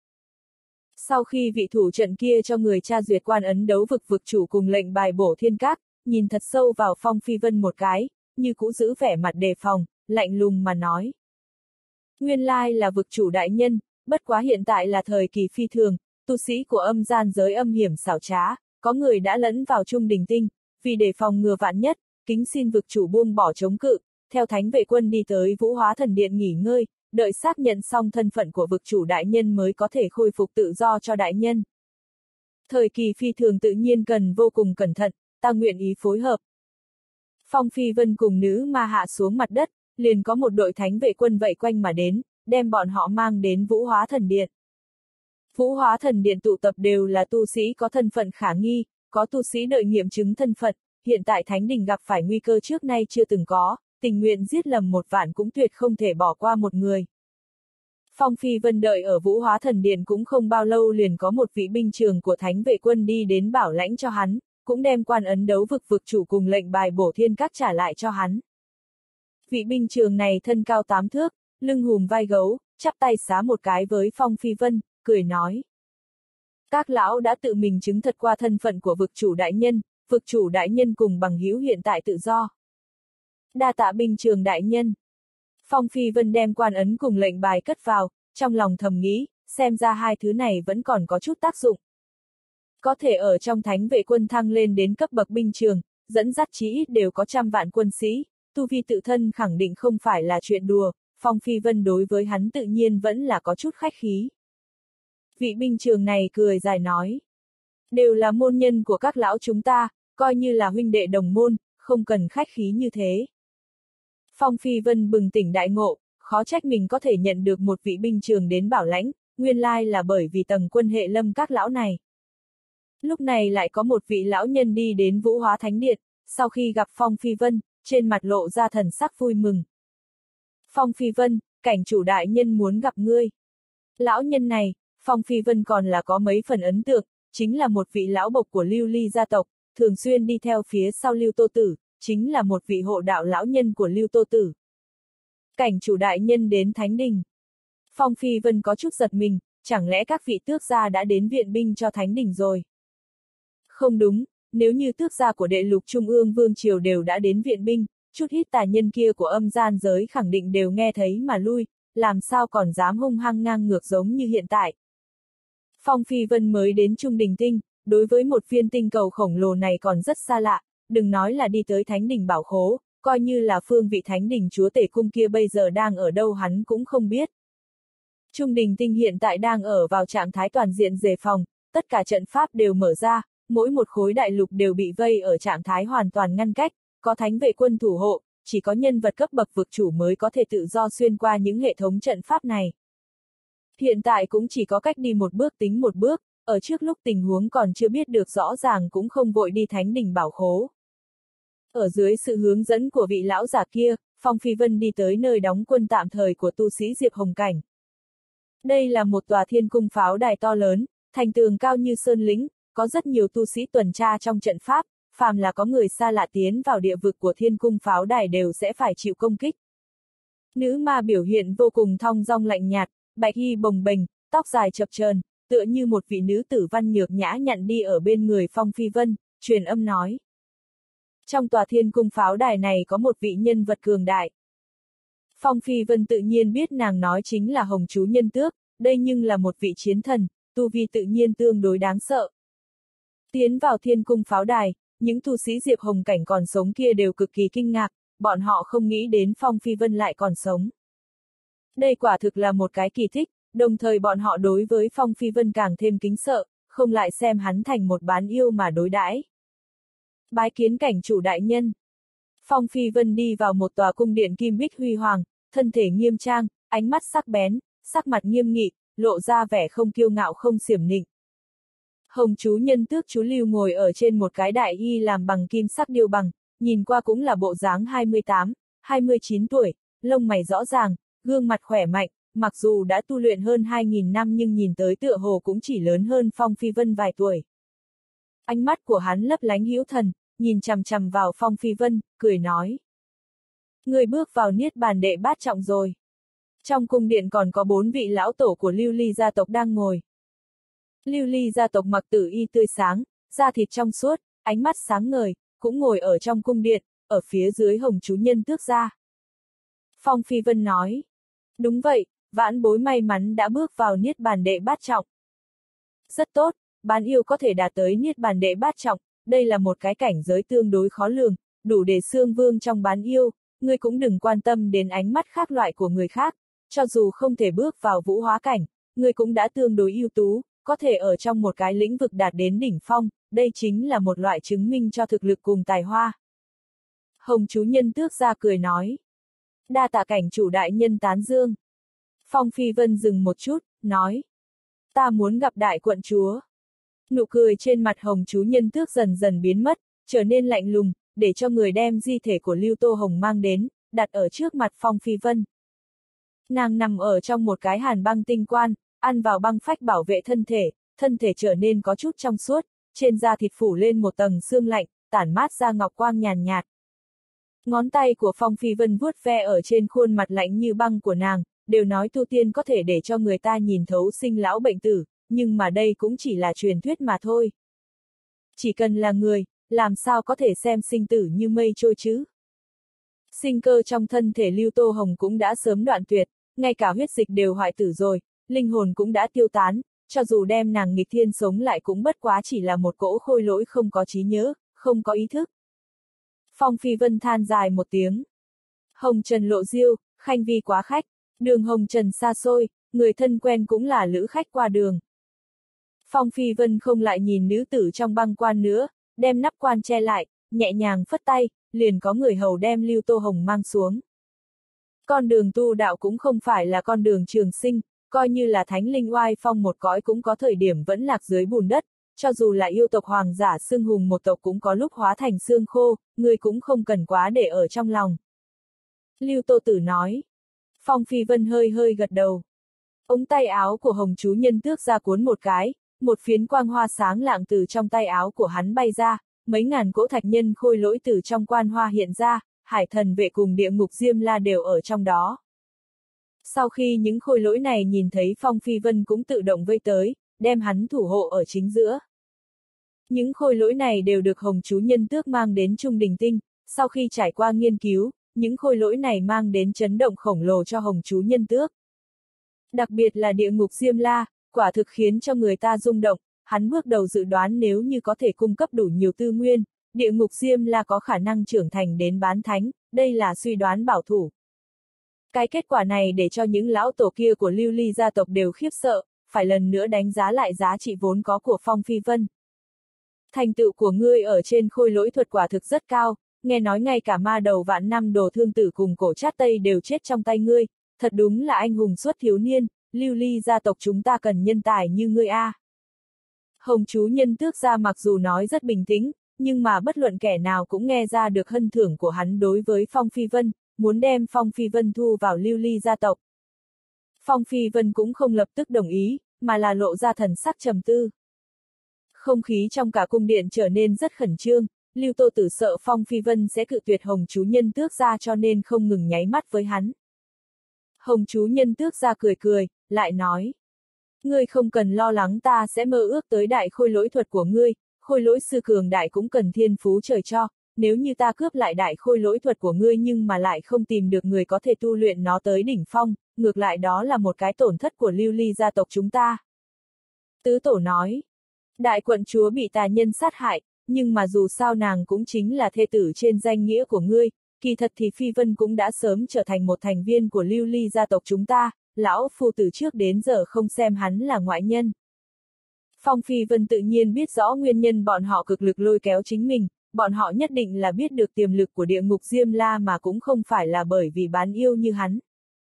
Sau khi vị thủ trận kia cho người tra duyệt quan ấn đấu vực vực chủ cùng lệnh bài bổ thiên các, nhìn thật sâu vào Phong Phi Vân một cái, như cũ giữ vẻ mặt đề phòng, lạnh lùng mà nói. Nguyên lai là vực chủ đại nhân, bất quá hiện tại là thời kỳ phi thường, tu sĩ của âm gian giới âm hiểm xảo trá, có người đã lẫn vào Trung Đình Tinh, vì để phòng ngừa vạn nhất, kính xin vực chủ buông bỏ chống cự, theo thánh vệ quân đi tới Vũ Hóa Thần Điện nghỉ ngơi, đợi xác nhận xong thân phận của vực chủ đại nhân mới có thể khôi phục tự do cho đại nhân. Thời kỳ phi thường tự nhiên cần vô cùng cẩn thận, ta nguyện ý phối hợp. Phong Phi Vân cùng nữ ma hạ xuống mặt đất, liền có một đội thánh vệ quân vây quanh mà đến, đem bọn họ mang đến Vũ Hóa Thần Điện. Vũ Hóa Thần Điện tụ tập đều là tu sĩ có thân phận khả nghi, có tu sĩ đợi nghiệm chứng thân phận, hiện tại Thánh Đình gặp phải nguy cơ trước nay chưa từng có, tình nguyện giết lầm một vạn cũng tuyệt không thể bỏ qua một người. Phong Phi Vân đợi ở Vũ Hóa Thần Điện cũng không bao lâu liền có một vị binh trường của Thánh vệ quân đi đến bảo lãnh cho hắn, cũng đem quan ấn đấu vực vực chủ cùng lệnh bài bổ thiên các trả lại cho hắn. Vị binh trường này thân cao tám thước, lưng hùm vai gấu, chắp tay xá một cái với Phong Phi Vân, cười nói. Các lão đã tự mình chứng thật qua thân phận của vực chủ đại nhân, vực chủ đại nhân cùng bằng hữu hiện tại tự do. Đa tạ binh trường đại nhân. Phong Phi Vân đem quan ấn cùng lệnh bài cất vào, trong lòng thầm nghĩ, xem ra hai thứ này vẫn còn có chút tác dụng. Có thể ở trong thánh vệ quân thăng lên đến cấp bậc binh trường, dẫn dắt chí ít đều có trăm vạn quân sĩ, tu vi tự thân khẳng định không phải là chuyện đùa, Phong Phi Vân đối với hắn tự nhiên vẫn là có chút khách khí. Vị binh trường này cười dài nói. Đều là môn nhân của các lão chúng ta, coi như là huynh đệ đồng môn, không cần khách khí như thế. Phong Phi Vân bừng tỉnh đại ngộ, khó trách mình có thể nhận được một vị binh trường đến bảo lãnh, nguyên lai là bởi vì tầng quân hệ lâm các lão này. Lúc này lại có một vị lão nhân đi đến Vũ Hóa Thánh Điện, sau khi gặp Phong Phi Vân, trên mặt lộ ra thần sắc vui mừng. Phong Phi Vân, cảnh chủ đại nhân muốn gặp ngươi. Lão nhân này, Phong Phi Vân còn là có mấy phần ấn tượng, chính là một vị lão bộc của Lưu Ly gia tộc, thường xuyên đi theo phía sau Lưu Tô Tử, chính là một vị hộ đạo lão nhân của Lưu Tô Tử. Cảnh chủ đại nhân đến Thánh Đình. Phong Phi Vân có chút giật mình, chẳng lẽ các vị tước gia đã đến viện binh cho Thánh Đình rồi? Không đúng, nếu như tước gia của đệ lục trung ương vương triều đều đã đến viện binh, chút ít tà nhân kia của âm gian giới khẳng định đều nghe thấy mà lui, làm sao còn dám hung hăng ngang ngược giống như hiện tại. Phong Phi Vân mới đến Trung Đình Tinh, đối với một viên tinh cầu khổng lồ này còn rất xa lạ, đừng nói là đi tới Thánh Đình bảo khố, coi như là phương vị Thánh Đình chúa tể cung kia bây giờ đang ở đâu hắn cũng không biết. Trung Đình Tinh hiện tại đang ở vào trạng thái toàn diện đề phòng, tất cả trận pháp đều mở ra, mỗi một khối đại lục đều bị vây ở trạng thái hoàn toàn ngăn cách, có thánh vệ quân thủ hộ, chỉ có nhân vật cấp bậc vực chủ mới có thể tự do xuyên qua những hệ thống trận pháp này. Hiện tại cũng chỉ có cách đi một bước tính một bước, ở trước lúc tình huống còn chưa biết được rõ ràng cũng không vội đi Thánh Đình bảo khố. Ở dưới sự hướng dẫn của vị lão giả kia, Phong Phi Vân đi tới nơi đóng quân tạm thời của tu sĩ Diệp Hồng Cảnh. Đây là một tòa thiên cung pháo đài to lớn, thành tường cao như sơn lĩnh, có rất nhiều tu sĩ tuần tra trong trận pháp, phàm là có người xa lạ tiến vào địa vực của thiên cung pháo đài đều sẽ phải chịu công kích. Nữ ma biểu hiện vô cùng thong dong lạnh nhạt, bạch y bồng bềnh, tóc dài chập chờn, tựa như một vị nữ tử văn nhược nhã nhặn đi ở bên người Phong Phi Vân, truyền âm nói. Trong tòa thiên cung pháo đài này có một vị nhân vật cường đại. Phong Phi Vân tự nhiên biết nàng nói chính là Hồng Chú Nhân Tước, đây nhưng là một vị chiến thần, tu vi tự nhiên tương đối đáng sợ. Tiến vào thiên cung pháo đài, những tu sĩ Diệp Hồng Cảnh còn sống kia đều cực kỳ kinh ngạc, bọn họ không nghĩ đến Phong Phi Vân lại còn sống. Đây quả thực là một cái kỳ tích, đồng thời bọn họ đối với Phong Phi Vân càng thêm kính sợ, không lại xem hắn thành một bán yêu mà đối đãi. Bái kiến cảnh chủ đại nhân. Phong Phi Vân đi vào một tòa cung điện kim bích huy hoàng, thân thể nghiêm trang, ánh mắt sắc bén, sắc mặt nghiêm nghị, lộ ra vẻ không kiêu ngạo không xiểm nịnh. Hồng Chú Nhân Tước chú Lưu ngồi ở trên một cái đại y làm bằng kim sắc điêu bằng, nhìn qua cũng là bộ dáng hai mươi tám, hai mươi chín tuổi, lông mày rõ ràng, gương mặt khỏe mạnh, mặc dù đã tu luyện hơn hai nghìn năm nhưng nhìn tới tựa hồ cũng chỉ lớn hơn Phong Phi Vân vài tuổi. Ánh mắt của hắn lấp lánh hữu thần, nhìn chằm chằm vào Phong Phi Vân, cười nói. Người bước vào niết bàn đệ bát trọng rồi. Trong cung điện còn có bốn vị lão tổ của Lưu Ly gia tộc đang ngồi. Lưu Ly gia tộc mặc tử y tươi sáng, da thịt trong suốt, ánh mắt sáng ngời, cũng ngồi ở trong cung điện, ở phía dưới Hồng chú nhân tước gia. Phong Phi Vân nói. Đúng vậy, vãn bối may mắn đã bước vào niết bàn đệ bát trọng. Rất tốt, bán yêu có thể đạt tới niết bàn đệ bát trọng, đây là một cái cảnh giới tương đối khó lường, đủ để xương vương trong bán yêu, ngươi cũng đừng quan tâm đến ánh mắt khác loại của người khác, cho dù không thể bước vào vũ hóa cảnh, ngươi cũng đã tương đối ưu tú, có thể ở trong một cái lĩnh vực đạt đến đỉnh phong, đây chính là một loại chứng minh cho thực lực cùng tài hoa. Hồng chú nhân tước gia cười nói. Đa tạ cảnh chủ đại nhân tán dương. Phong Phi Vân dừng một chút, nói. Ta muốn gặp đại quận chúa. Nụ cười trên mặt Hồng chú nhân tước dần dần biến mất, trở nên lạnh lùng, để cho người đem di thể của Lưu Tô Hồng mang đến, đặt ở trước mặt Phong Phi Vân. Nàng nằm ở trong một cái hàn băng tinh quan, ăn vào băng phách bảo vệ thân thể, thân thể trở nên có chút trong suốt, trên da thịt phủ lên một tầng xương lạnh, tản mát ra ngọc quang nhàn nhạt. Ngón tay của Phong Phi Vân vuốt ve ở trên khuôn mặt lạnh như băng của nàng, đều nói tu tiên có thể để cho người ta nhìn thấu sinh lão bệnh tử, nhưng mà đây cũng chỉ là truyền thuyết mà thôi. Chỉ cần là người, làm sao có thể xem sinh tử như mây trôi chứ? Sinh cơ trong thân thể Lưu Tô Hồng cũng đã sớm đoạn tuyệt, ngay cả huyết dịch đều hoại tử rồi, linh hồn cũng đã tiêu tán, cho dù đem nàng nghịch thiên sống lại cũng bất quá chỉ là một cỗ khôi lỗi không có trí nhớ, không có ý thức. Phong Phi Vân than dài một tiếng. Hồng Trần lộ diêu, khanh vi quá khách, đường Hồng Trần xa xôi, người thân quen cũng là lữ khách qua đường. Phong Phi Vân không lại nhìn nữ tử trong băng quan nữa, đem nắp quan che lại, nhẹ nhàng phất tay, liền có người hầu đem Lưu Tô Hồng mang xuống. Con đường tu đạo cũng không phải là con đường trường sinh, coi như là thánh linh oai phong một cõi cũng có thời điểm vẫn lạc dưới bùn đất, cho dù là yêu tộc hoàng giả xưng hùng một tộc cũng có lúc hóa thành xương khô, người cũng không cần quá để ở trong lòng. Lưu Tô Tử nói. Phong Phi Vân hơi hơi gật đầu. Ống tay áo của Hồng chú nhân tước ra cuốn một cái, một phiến quang hoa sáng lạng từ trong tay áo của hắn bay ra, mấy ngàn cỗ thạch nhân khôi lỗi từ trong quan hoa hiện ra, hải thần vệ cùng địa ngục Diêm La đều ở trong đó. Sau khi những khôi lỗi này nhìn thấy Phong Phi Vân cũng tự động vây tới, đem hắn thủ hộ ở chính giữa. Những khôi lỗi này đều được Hồng chú nhân tước mang đến Trung Đình Tinh, sau khi trải qua nghiên cứu, những khôi lỗi này mang đến chấn động khổng lồ cho Hồng chú nhân tước. Đặc biệt là địa ngục Diêm La, quả thực khiến cho người ta rung động, hắn bước đầu dự đoán nếu như có thể cung cấp đủ nhiều tư nguyên, địa ngục Diêm La có khả năng trưởng thành đến bán thánh, đây là suy đoán bảo thủ. Cái kết quả này để cho những lão tổ kia của Lưu Ly gia tộc đều khiếp sợ, phải lần nữa đánh giá lại giá trị vốn có của Phong Phi Vân. Thành tựu của ngươi ở trên khôi lỗi thuật quả thực rất cao, nghe nói ngay cả ma đầu vạn năm đồ thương tử cùng cổ chát tây đều chết trong tay ngươi, thật đúng là anh hùng xuất thiếu niên, Lưu Ly gia tộc chúng ta cần nhân tài như ngươi a. Hồng chú nhân tước gia mặc dù nói rất bình tĩnh, nhưng mà bất luận kẻ nào cũng nghe ra được hân thưởng của hắn đối với Phong Phi Vân, muốn đem Phong Phi Vân thu vào Lưu Ly gia tộc. Phong Phi Vân cũng không lập tức đồng ý, mà là lộ ra thần sắc trầm tư. Không khí trong cả cung điện trở nên rất khẩn trương, Lưu Tô Tử sợ Phong Phi Vân sẽ cự tuyệt Hồng chú nhân tước gia cho nên không ngừng nháy mắt với hắn. Hồng chú nhân tước gia cười cười, lại nói. Ngươi không cần lo lắng ta sẽ mơ ước tới đại khôi lỗi thuật của ngươi, khôi lỗi sư cường đại cũng cần thiên phú trời cho, nếu như ta cướp lại đại khôi lỗi thuật của ngươi nhưng mà lại không tìm được người có thể tu luyện nó tới đỉnh phong, ngược lại đó là một cái tổn thất của Lưu Ly gia tộc chúng ta. Tứ tổ nói. Đại quận chúa bị tà nhân sát hại, nhưng mà dù sao nàng cũng chính là thê tử trên danh nghĩa của ngươi, kỳ thật thì Phi Vân cũng đã sớm trở thành một thành viên của Lưu Ly gia tộc chúng ta, lão phu từ trước đến giờ không xem hắn là ngoại nhân. Phong Phi Vân tự nhiên biết rõ nguyên nhân bọn họ cực lực lôi kéo chính mình, bọn họ nhất định là biết được tiềm lực của địa ngục Diêm La mà cũng không phải là bởi vì bán yêu như hắn.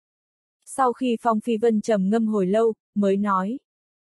Sau khi Phong Phi Vân trầm ngâm hồi lâu, mới nói.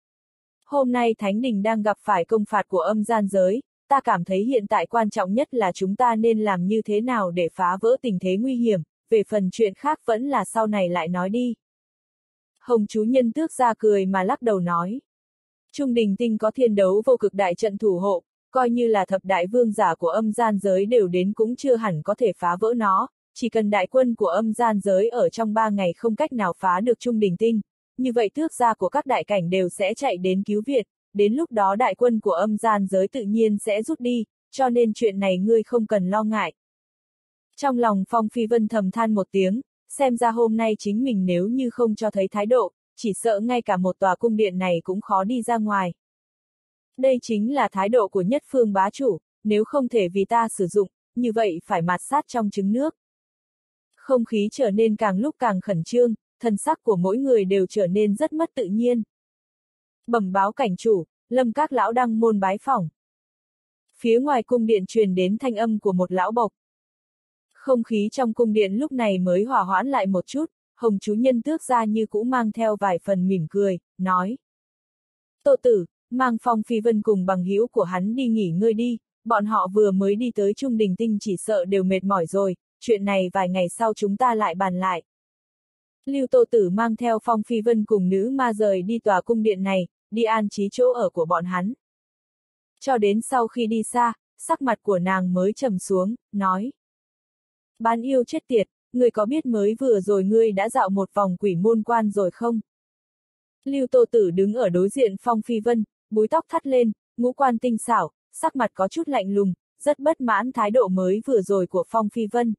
Hôm nay Thánh Đình đang gặp phải công phạt của âm gian giới, ta cảm thấy hiện tại quan trọng nhất là chúng ta nên làm như thế nào để phá vỡ tình thế nguy hiểm, về phần chuyện khác vẫn là sau này lại nói đi. Hồng chú nhân tước ra cười mà lắc đầu nói. Trung Đình Tinh có thiên đấu vô cực đại trận thủ hộ, coi như là thập đại vương giả của âm gian giới đều đến cũng chưa hẳn có thể phá vỡ nó, chỉ cần đại quân của âm gian giới ở trong ba ngày không cách nào phá được Trung Đình Tinh, như vậy tước gia của các đại cảnh đều sẽ chạy đến cứu viện, đến lúc đó đại quân của âm gian giới tự nhiên sẽ rút đi, cho nên chuyện này ngươi không cần lo ngại. Trong lòng Phong Phi Vân thầm than một tiếng, xem ra hôm nay chính mình nếu như không cho thấy thái độ, chỉ sợ ngay cả một tòa cung điện này cũng khó đi ra ngoài. Đây chính là thái độ của nhất phương bá chủ, nếu không thể vì ta sử dụng, như vậy phải mạt sát trong trứng nước. Không khí trở nên càng lúc càng khẩn trương, thần sắc của mỗi người đều trở nên rất mất tự nhiên. Bẩm báo cảnh chủ, Lâm các lão đăng môn bái phỏng. Phía ngoài cung điện truyền đến thanh âm của một lão bộc. Không khí trong cung điện lúc này mới hòa hoãn lại một chút, Hồng chú nhân tước ra như cũ mang theo vài phần mỉm cười, nói. Tô tử, mang Phong Phi Vân cùng bằng hữu của hắn đi nghỉ ngơi đi, bọn họ vừa mới đi tới Trung Đình Tinh chỉ sợ đều mệt mỏi rồi, chuyện này vài ngày sau chúng ta lại bàn lại. Lưu Tô Tử mang theo Phong Phi Vân cùng nữ ma rời đi tòa cung điện này, đi an trí chỗ ở của bọn hắn. Cho đến sau khi đi xa, sắc mặt của nàng mới trầm xuống, nói. Bán yêu chết tiệt, ngươi có biết mới vừa rồi ngươi đã dạo một vòng quỷ môn quan rồi không? Lưu Tô Tử đứng ở đối diện Phong Phi Vân, búi tóc thắt lên, ngũ quan tinh xảo, sắc mặt có chút lạnh lùng, rất bất mãn thái độ mới vừa rồi của Phong Phi Vân.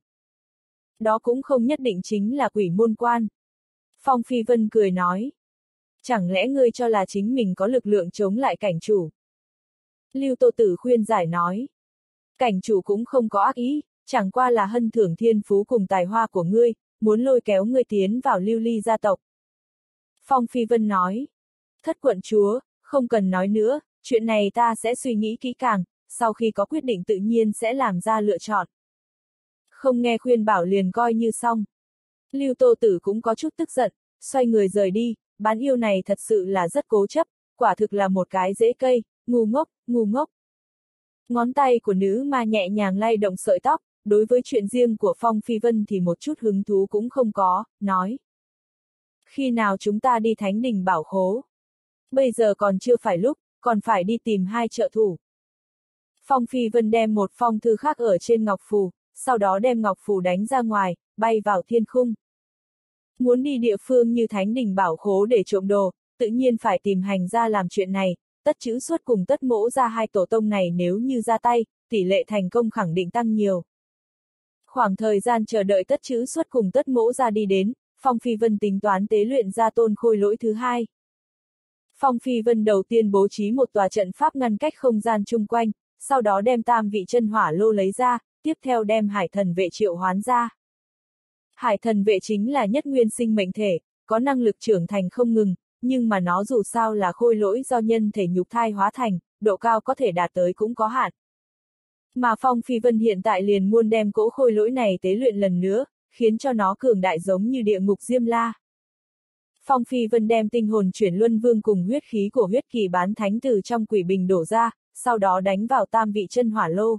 Đó cũng không nhất định chính là quỷ môn quan. Phong Phi Vân cười nói. Chẳng lẽ ngươi cho là chính mình có lực lượng chống lại cảnh chủ? Lưu Tô Tử khuyên giải nói. Cảnh chủ cũng không có ác ý, chẳng qua là hân thưởng thiên phú cùng tài hoa của ngươi, muốn lôi kéo ngươi tiến vào Lưu Ly gia tộc. Phong Phi Vân nói. Thất quận chúa, không cần nói nữa, chuyện này ta sẽ suy nghĩ kỹ càng, sau khi có quyết định tự nhiên sẽ làm ra lựa chọn. Không nghe khuyên bảo liền coi như xong. Lưu Tô Tử cũng có chút tức giận, xoay người rời đi, bán yêu này thật sự là rất cố chấp, quả thực là một cái rễ cây, ngu ngốc, ngu ngốc. Ngón tay của nữ ma nhẹ nhàng lay động sợi tóc, đối với chuyện riêng của Phong Phi Vân thì một chút hứng thú cũng không có, nói. Khi nào chúng ta đi Thánh Đình Bảo Khố? Bây giờ còn chưa phải lúc, còn phải đi tìm hai trợ thủ. Phong Phi Vân đem một phong thư khác ở trên ngọc phù, sau đó đem ngọc phù đánh ra ngoài, bay vào thiên khung. Muốn đi địa phương như Thánh Đình Bảo Khố để trộm đồ, tự nhiên phải tìm hành ra làm chuyện này, tất chữ xuất cùng tất mỗ ra hai tổ tông này nếu như ra tay, tỷ lệ thành công khẳng định tăng nhiều. Khoảng thời gian chờ đợi tất chữ xuất cùng tất mỗ ra đi đến, Phong Phi Vân tính toán tế luyện ra tôn khôi lỗi thứ hai. Phong Phi Vân đầu tiên bố trí một tòa trận pháp ngăn cách không gian chung quanh, sau đó đem tam vị chân hỏa lô lấy ra, tiếp theo đem hải thần vệ triệu hoán ra. Hải thần vệ chính là nhất nguyên sinh mệnh thể, có năng lực trưởng thành không ngừng, nhưng mà nó dù sao là khôi lỗi do nhân thể nhục thai hóa thành, độ cao có thể đạt tới cũng có hạn. Mà Phong Phi Vân hiện tại liền muốn đem cỗ khôi lỗi này tế luyện lần nữa, khiến cho nó cường đại giống như địa ngục Diêm La. Phong Phi Vân đem tinh hồn chuyển luân vương cùng huyết khí của huyết kỳ bán thánh từ trong quỷ bình đổ ra, sau đó đánh vào tam vị chân hỏa lô.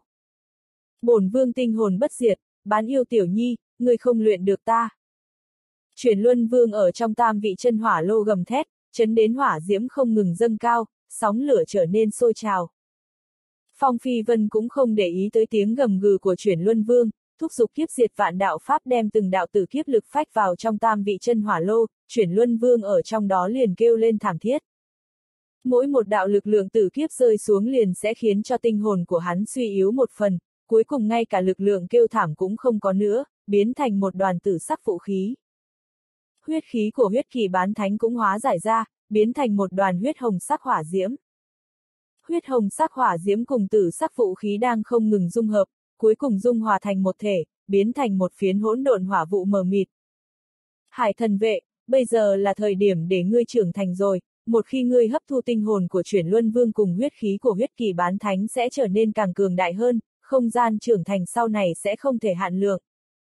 Bổn vương tinh hồn bất diệt, bán yêu tiểu nhi, ngươi không luyện được ta. Chuyển luân vương ở trong tam vị chân hỏa lô gầm thét, chấn đến hỏa diễm không ngừng dâng cao, sóng lửa trở nên sôi trào. Phong Phi Vân cũng không để ý tới tiếng gầm gừ của chuyển luân vương, thúc giục kiếp diệt vạn đạo pháp đem từng đạo tử kiếp lực phách vào trong tam vị chân hỏa lô, chuyển luân vương ở trong đó liền kêu lên thảm thiết. Mỗi một đạo lực lượng tử kiếp rơi xuống liền sẽ khiến cho tinh hồn của hắn suy yếu một phần, cuối cùng ngay cả lực lượng kêu thảm cũng không có nữa, biến thành một đoàn tử sắc phụ khí. Huyết khí của huyết kỳ bán thánh cũng hóa giải ra, biến thành một đoàn huyết hồng sắc hỏa diễm. Huyết hồng sắc hỏa diễm cùng tử sắc phụ khí đang không ngừng dung hợp, cuối cùng dung hòa thành một thể, biến thành một phiến hỗn độn hỏa vụ mờ mịt. Hải thần vệ, bây giờ là thời điểm để ngươi trưởng thành rồi, một khi ngươi hấp thu tinh hồn của chuyển luân vương cùng huyết khí của huyết kỳ bán thánh sẽ trở nên càng cường đại hơn, không gian trưởng thành sau này sẽ không thể hạn lượng.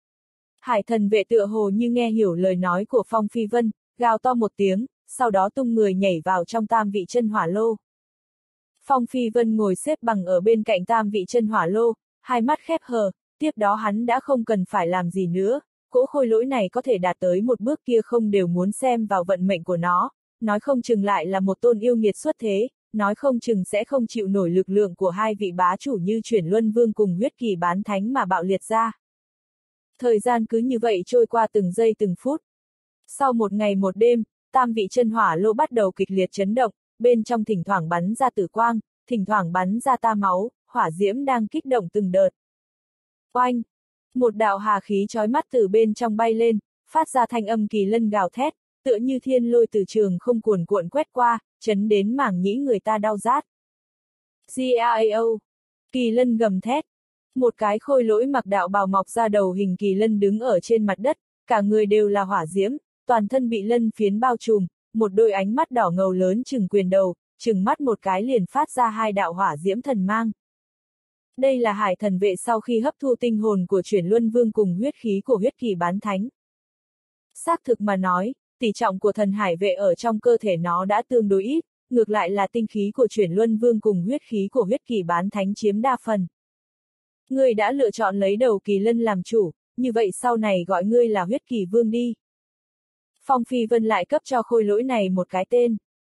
Hải thần vệ tựa hồ như nghe hiểu lời nói của Phong Phi Vân, gào to một tiếng, sau đó tung người nhảy vào trong tam vị chân hỏa lô. Phong Phi Vân ngồi xếp bằng ở bên cạnh tam vị chân hỏa lô, hai mắt khép hờ, tiếp đó hắn đã không cần phải làm gì nữa, cỗ khôi lỗi này có thể đạt tới một bước kia không đều muốn xem vào vận mệnh của nó, nói không chừng lại là một tôn yêu nghiệt xuất thế, nói không chừng sẽ không chịu nổi lực lượng của hai vị bá chủ như chuyển luân vương cùng huyết kỳ bán thánh mà bạo liệt ra. Thời gian cứ như vậy trôi qua từng giây từng phút. Sau một ngày một đêm, tam vị chân hỏa lô bắt đầu kịch liệt chấn động, bên trong thỉnh thoảng bắn ra tử quang, thỉnh thoảng bắn ra ta máu, hỏa diễm đang kích động từng đợt. Oanh! Một đạo hà khí chói mắt từ bên trong bay lên, phát ra thanh âm kỳ lân gào thét, tựa như thiên lôi từ trường không cuồn cuộn quét qua, chấn đến mảng nhĩ người ta đau rát. Gao! Kỳ lân gầm thét. Một cái khôi lỗi mặc đạo bào mọc ra đầu hình kỳ lân đứng ở trên mặt đất, cả người đều là hỏa diễm, toàn thân bị lân phiến bao trùm, một đôi ánh mắt đỏ ngầu lớn chừng quyền đầu, chừng mắt một cái liền phát ra hai đạo hỏa diễm thần mang. Đây là hải thần vệ sau khi hấp thu tinh hồn của chuyển luân vương cùng huyết khí của huyết kỳ bán thánh. Xác thực mà nói, tỷ trọng của thần hải vệ ở trong cơ thể nó đã tương đối ít, ngược lại là tinh khí của chuyển luân vương cùng huyết khí của huyết kỳ bán thánh chiếm đa phần. Ngươi đã lựa chọn lấy đầu kỳ lân làm chủ, như vậy sau này gọi ngươi là huyết kỳ vương đi. Phong Phi Vân lại cấp cho khôi lỗi này một cái tên.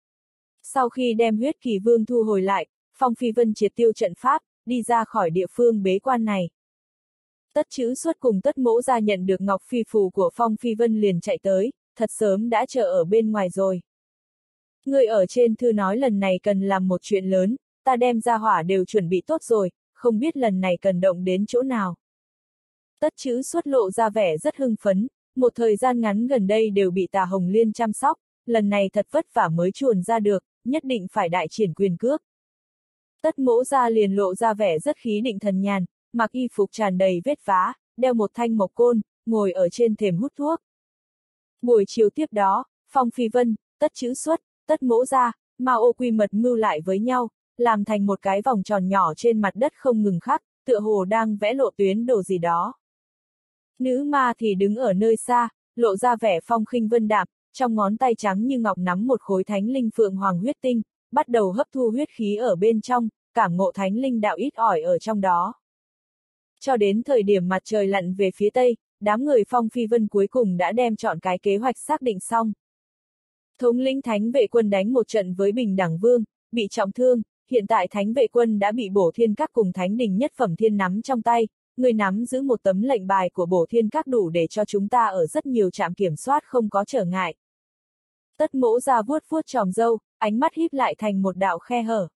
Sau khi đem huyết kỳ vương thu hồi lại, Phong Phi Vân triệt tiêu trận pháp, đi ra khỏi địa phương bế quan này. Tất Chữ Xuất cùng Tất Mỗ Gia nhận được ngọc phi phù của Phong Phi Vân liền chạy tới, thật sớm đã chờ ở bên ngoài rồi. Người ở trên thư nói lần này cần làm một chuyện lớn, ta đem ra hỏa đều chuẩn bị tốt rồi, không biết lần này cần động đến chỗ nào. Tất Chữ Xuất lộ ra vẻ rất hưng phấn, một thời gian ngắn gần đây đều bị Tà Hồng Liên chăm sóc, lần này thật vất vả mới chuồn ra được, nhất định phải đại triển quyền cước. Tất Mỗ Gia liền lộ ra vẻ rất khí định thần nhàn, mặc y phục tràn đầy vết vá, đeo một thanh mộc côn, ngồi ở trên thềm hút thuốc. Buổi chiều tiếp đó, Phong Phi Vân, Tất Chữ Xuất, Tất Mỗ Gia, Mao Ô Quy mật mưu lại với nhau, làm thành một cái vòng tròn nhỏ trên mặt đất không ngừng khắc, tựa hồ đang vẽ lộ tuyến đồ gì đó. Nữ ma thì đứng ở nơi xa, lộ ra vẻ phong khinh vân đạm, trong ngón tay trắng như ngọc nắm một khối thánh linh phượng hoàng huyết tinh, bắt đầu hấp thu huyết khí ở bên trong, cảm ngộ thánh linh đạo ít ỏi ở trong đó. Cho đến thời điểm mặt trời lặn về phía tây, đám người Phong Phi Vân cuối cùng đã đem chọn cái kế hoạch xác định xong. Thống lĩnh thánh vệ quân đánh một trận với Bình Đẳng Vương, bị trọng thương, hiện tại thánh vệ quân đã bị Bổ Thiên Các cùng Thánh Đình Nhất Phẩm Thiên nắm trong tay, người nắm giữ một tấm lệnh bài của Bổ Thiên Các đủ để cho chúng ta ở rất nhiều trạm kiểm soát không có trở ngại. Tất Mỗ Gia vuốt vuốt tròm râu, ánh mắt híp lại thành một đạo khe hở.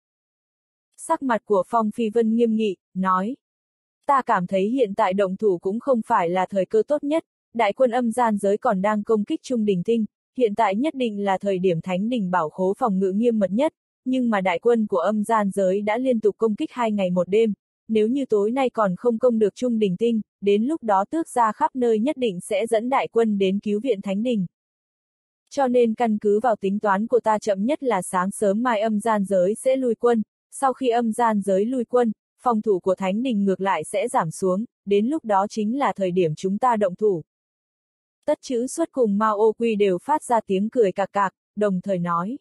Sắc mặt của Phong Phi Vân nghiêm nghị, nói. Ta cảm thấy hiện tại động thủ cũng không phải là thời cơ tốt nhất, đại quân âm gian giới còn đang công kích Trung Đình Tinh, hiện tại nhất định là thời điểm Thánh Đình bảo khố phòng ngự nghiêm mật nhất, nhưng mà đại quân của âm gian giới đã liên tục công kích hai ngày một đêm, nếu như tối nay còn không công được Trung Đình Tinh, đến lúc đó Tước Gia khắp nơi nhất định sẽ dẫn đại quân đến cứu viện Thánh Đình. Cho nên căn cứ vào tính toán của ta chậm nhất là sáng sớm mai âm gian giới sẽ lui quân, sau khi âm gian giới lui quân, phòng thủ của Thánh Đình ngược lại sẽ giảm xuống, đến lúc đó chính là thời điểm chúng ta động thủ. Tất Chữ Xuất cùng Mao Ô Quy đều phát ra tiếng cười cạc cạc, đồng thời nói.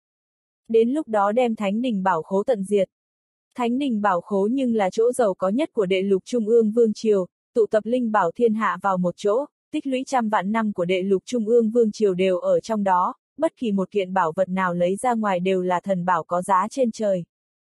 Đến lúc đó đem Thánh Đình bảo khố tận diệt. Thánh Đình bảo khố nhưng là chỗ giàu có nhất của đệ lục Trung ương Vương Triều, tụ tập linh bảo thiên hạ vào một chỗ, tích lũy trăm vạn năm của đệ lục Trung ương Vương Triều đều ở trong đó, bất kỳ một kiện bảo vật nào lấy ra ngoài đều là thần bảo có giá trên trời.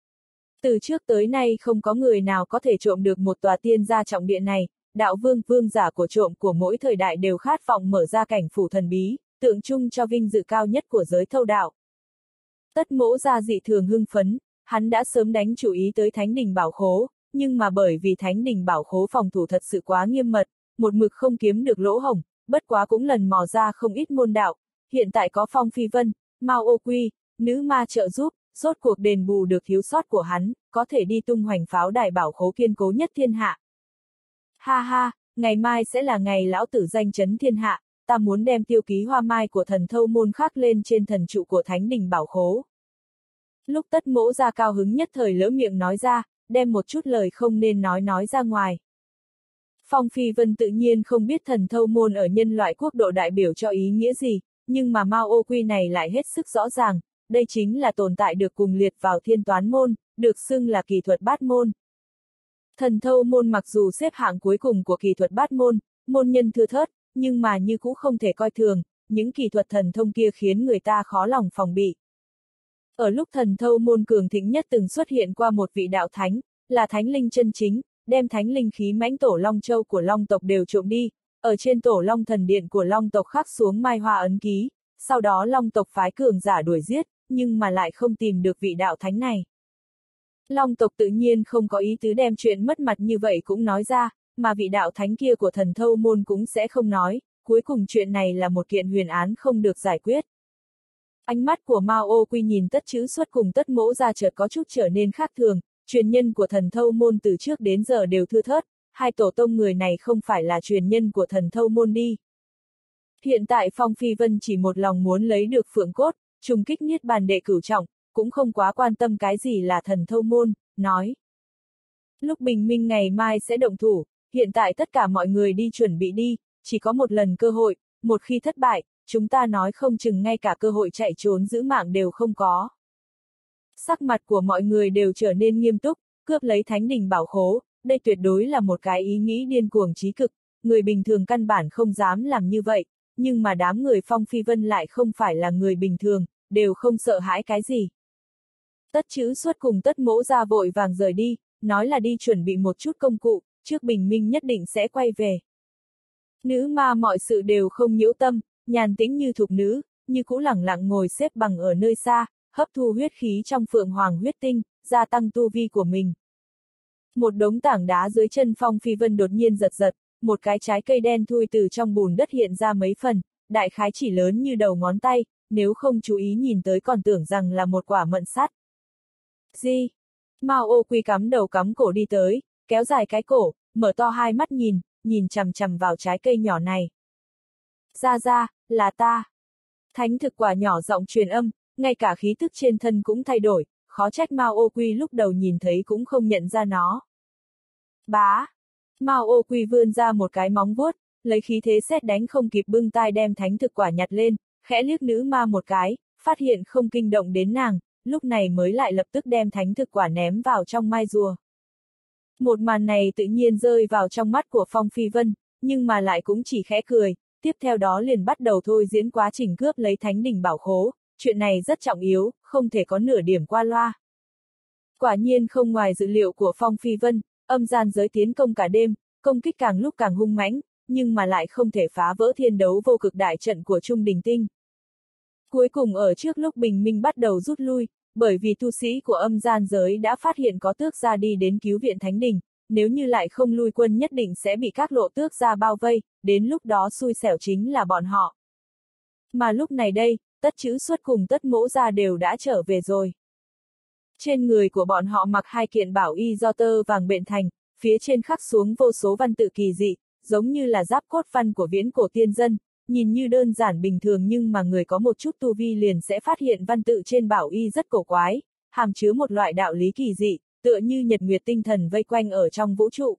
Từ trước tới nay không có người nào có thể trộm được một tòa tiên gia trọng điện này, đạo vương, vương giả của trộm của mỗi thời đại đều khát vọng mở ra cảnh phủ thần bí, tượng trưng cho vinh dự cao nhất của giới thâu đạo. Tất Mỗ Gia dị thường hưng phấn, hắn đã sớm đánh chủ ý tới Thánh Đình bảo khố, nhưng mà bởi vì Thánh Đình bảo khố phòng thủ thật sự quá nghiêm mật, một mực không kiếm được lỗ hổng, bất quá cũng lần mò ra không ít môn đạo, hiện tại có Phong Phi Vân, Mao Ô Quy, nữ ma trợ giúp, rốt cuộc đền bù được thiếu sót của hắn, có thể đi tung hoành pháo đài bảo khố kiên cố nhất thiên hạ. Ha ha, ngày mai sẽ là ngày lão tử danh chấn thiên hạ, ta muốn đem tiêu ký hoa mai của thần thâu môn khắc lên trên thần trụ của Thánh Đình bảo khố. Lúc Tất Mỗ Gia cao hứng nhất thời lỡ miệng nói ra, đem một chút lời không nên nói nói ra ngoài. Phong Phi Vân tự nhiên không biết thần thâu môn ở nhân loại quốc độ đại biểu cho ý nghĩa gì, nhưng mà Mao Ô Quy này lại hết sức rõ ràng, đây chính là tồn tại được cùng liệt vào thiên toán môn, được xưng là kỳ thuật bát môn. Thần thâu môn mặc dù xếp hạng cuối cùng của kỳ thuật bát môn, môn nhân thưa thớt, nhưng mà như cũ không thể coi thường, những kỳ thuật thần thông kia khiến người ta khó lòng phòng bị. Ở lúc thần thâu môn cường thịnh nhất từng xuất hiện qua một vị đạo thánh, là thánh linh chân chính, đem thánh linh khí mãnh tổ Long Châu của Long tộc đều trộm đi, ở trên tổ Long thần điện của Long tộc khắc xuống mai hoa ấn ký, sau đó Long tộc phái cường giả đuổi giết, nhưng mà lại không tìm được vị đạo thánh này. Long tộc tự nhiên không có ý tứ đem chuyện mất mặt như vậy cũng nói ra, mà vị đạo thánh kia của thần thâu môn cũng sẽ không nói, cuối cùng chuyện này là một kiện huyền án không được giải quyết. Ánh mắt của Mao Ô Quy nhìn Tất Chữ Xuất cùng Tất Mỗ Gia chợt có chút trở nên khác thường, truyền nhân của thần thâu môn từ trước đến giờ đều thưa thớt, hai tổ tông người này không phải là truyền nhân của thần thâu môn đi. Hiện tại Phong Phi Vân chỉ một lòng muốn lấy được phượng cốt, trùng kích niết bàn đệ cửu trọng, cũng không quá quan tâm cái gì là thần thâu môn, nói. Lúc bình minh ngày mai sẽ động thủ, hiện tại tất cả mọi người đi chuẩn bị đi, chỉ có một lần cơ hội, một khi thất bại, chúng ta nói không chừng ngay cả cơ hội chạy trốn giữ mạng đều không có. Sắc mặt của mọi người đều trở nên nghiêm túc, cướp lấy thánh đình bảo khố, đây tuyệt đối là một cái ý nghĩ điên cuồng chí cực, người bình thường căn bản không dám làm như vậy, nhưng mà đám người Phong Phi Vân lại không phải là người bình thường, đều không sợ hãi cái gì. Tất Chữ Xuất cùng Tất Mỗ Gia vội vàng rời đi, nói là đi chuẩn bị một chút công cụ, trước bình minh nhất định sẽ quay về. Nữ ma mọi sự đều không nhiễu tâm, nhàn tĩnh như thục nữ, như cũ lẳng lặng ngồi xếp bằng ở nơi xa, hấp thu huyết khí trong phượng hoàng huyết tinh, gia tăng tu vi của mình. Một đống tảng đá dưới chân Phong Phi Vân đột nhiên giật giật, một cái trái cây đen thui từ trong bùn đất hiện ra mấy phần, đại khái chỉ lớn như đầu ngón tay, nếu không chú ý nhìn tới còn tưởng rằng là một quả mận sắt. Gì? Mao Ô Quy cắm đầu cắm cổ đi tới, kéo dài cái cổ, mở to hai mắt nhìn, nhìn chằm chằm vào trái cây nhỏ này. Ra ra, là ta. Thánh thực quả nhỏ giọng truyền âm, ngay cả khí tức trên thân cũng thay đổi, khó trách Mao Ô Quy lúc đầu nhìn thấy cũng không nhận ra nó. Bá! Mao Ô Quy vươn ra một cái móng vuốt, lấy khí thế sét đánh không kịp bưng tai đem thánh thực quả nhặt lên, khẽ liếc nữ ma một cái, phát hiện không kinh động đến nàng, lúc này mới lại lập tức đem thánh thực quả ném vào trong mai rùa. Một màn này tự nhiên rơi vào trong mắt của Phong Phi Vân, nhưng mà lại cũng chỉ khẽ cười, tiếp theo đó liền bắt đầu thôi diễn quá trình cướp lấy thánh đình bảo khố, chuyện này rất trọng yếu, không thể có nửa điểm qua loa. Quả nhiên không ngoài dự liệu của Phong Phi Vân, âm gian giới tiến công cả đêm, công kích càng lúc càng hung mãnh, nhưng mà lại không thể phá vỡ thiên đấu vô cực đại trận của Trung Đình Tinh. Cuối cùng ở trước lúc bình minh bắt đầu rút lui, bởi vì tu sĩ của âm gian giới đã phát hiện có tước gia đi đến cứu viện thánh đình, nếu như lại không lui quân nhất định sẽ bị các lộ tước gia bao vây, đến lúc đó xui xẻo chính là bọn họ. Mà lúc này đây, Tất Chữ Xuất cùng Tất Mỗ Gia đều đã trở về rồi. Trên người của bọn họ mặc hai kiện bảo y do tơ vàng bện thành, phía trên khắc xuống vô số văn tự kỳ dị, giống như là giáp cốt văn của viễn cổ tiên dân, nhìn như đơn giản bình thường nhưng mà người có một chút tu vi liền sẽ phát hiện văn tự trên bảo y rất cổ quái, hàm chứa một loại đạo lý kỳ dị, tựa như nhật nguyệt tinh thần vây quanh ở trong vũ trụ.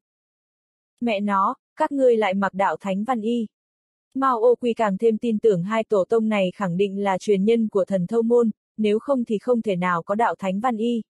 Mẹ nó, các ngươi lại mặc đạo thánh văn y. Mao Ô Quy càng thêm tin tưởng hai tổ tông này khẳng định là truyền nhân của thần thâu môn, nếu không thì không thể nào có đạo thánh văn y.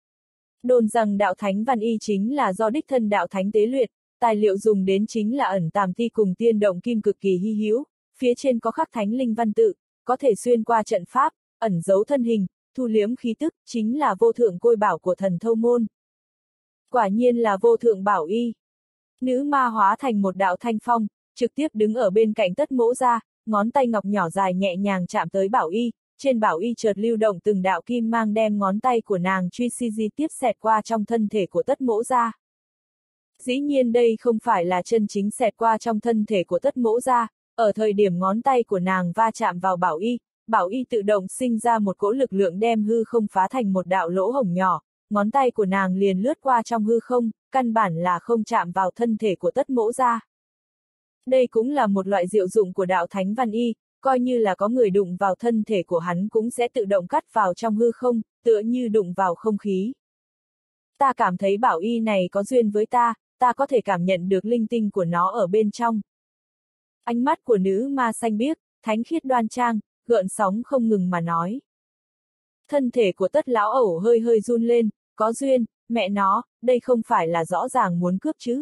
Đồn rằng đạo thánh văn y chính là do đích thân đạo thánh tế luyện, tài liệu dùng đến chính là ẩn tàm ti cùng tiên động kim cực kỳ hy hữu, phía trên có khắc thánh linh văn tự, có thể xuyên qua trận pháp, ẩn giấu thân hình, thu liếm khí tức, chính là vô thượng côi bảo của thần thâu môn. Quả nhiên là vô thượng bảo y. Nữ ma hóa thành một đạo thanh phong, trực tiếp đứng ở bên cạnh Tất Mỗ Gia, ngón tay ngọc nhỏ dài nhẹ nhàng chạm tới bảo y, trên bảo y chợt lưu động từng đạo kim mang đem ngón tay của nàng truy si di tiếp xẹt qua trong thân thể của Tất Mỗ Gia. Dĩ nhiên đây không phải là chân chính xẹt qua trong thân thể của Tất Mỗ Gia, ở thời điểm ngón tay của nàng va chạm vào bảo y, bảo y tự động sinh ra một cỗ lực lượng đem hư không phá thành một đạo lỗ hổng nhỏ, ngón tay của nàng liền lướt qua trong hư không, căn bản là không chạm vào thân thể của Tất Mỗ Gia. Đây cũng là một loại diệu dụng của đạo thánh văn y, coi như là có người đụng vào thân thể của hắn cũng sẽ tự động cắt vào trong hư không, tựa như đụng vào không khí. Ta cảm thấy bảo y này có duyên với ta, ta có thể cảm nhận được linh tinh của nó ở bên trong. Ánh mắt của nữ ma xanh biếc, thánh khiết đoan trang, gợn sóng không ngừng mà nói. Thân thể của Tất lão ẩu hơi hơi run lên, có duyên, mẹ nó, đây không phải là rõ ràng muốn cướp chứ.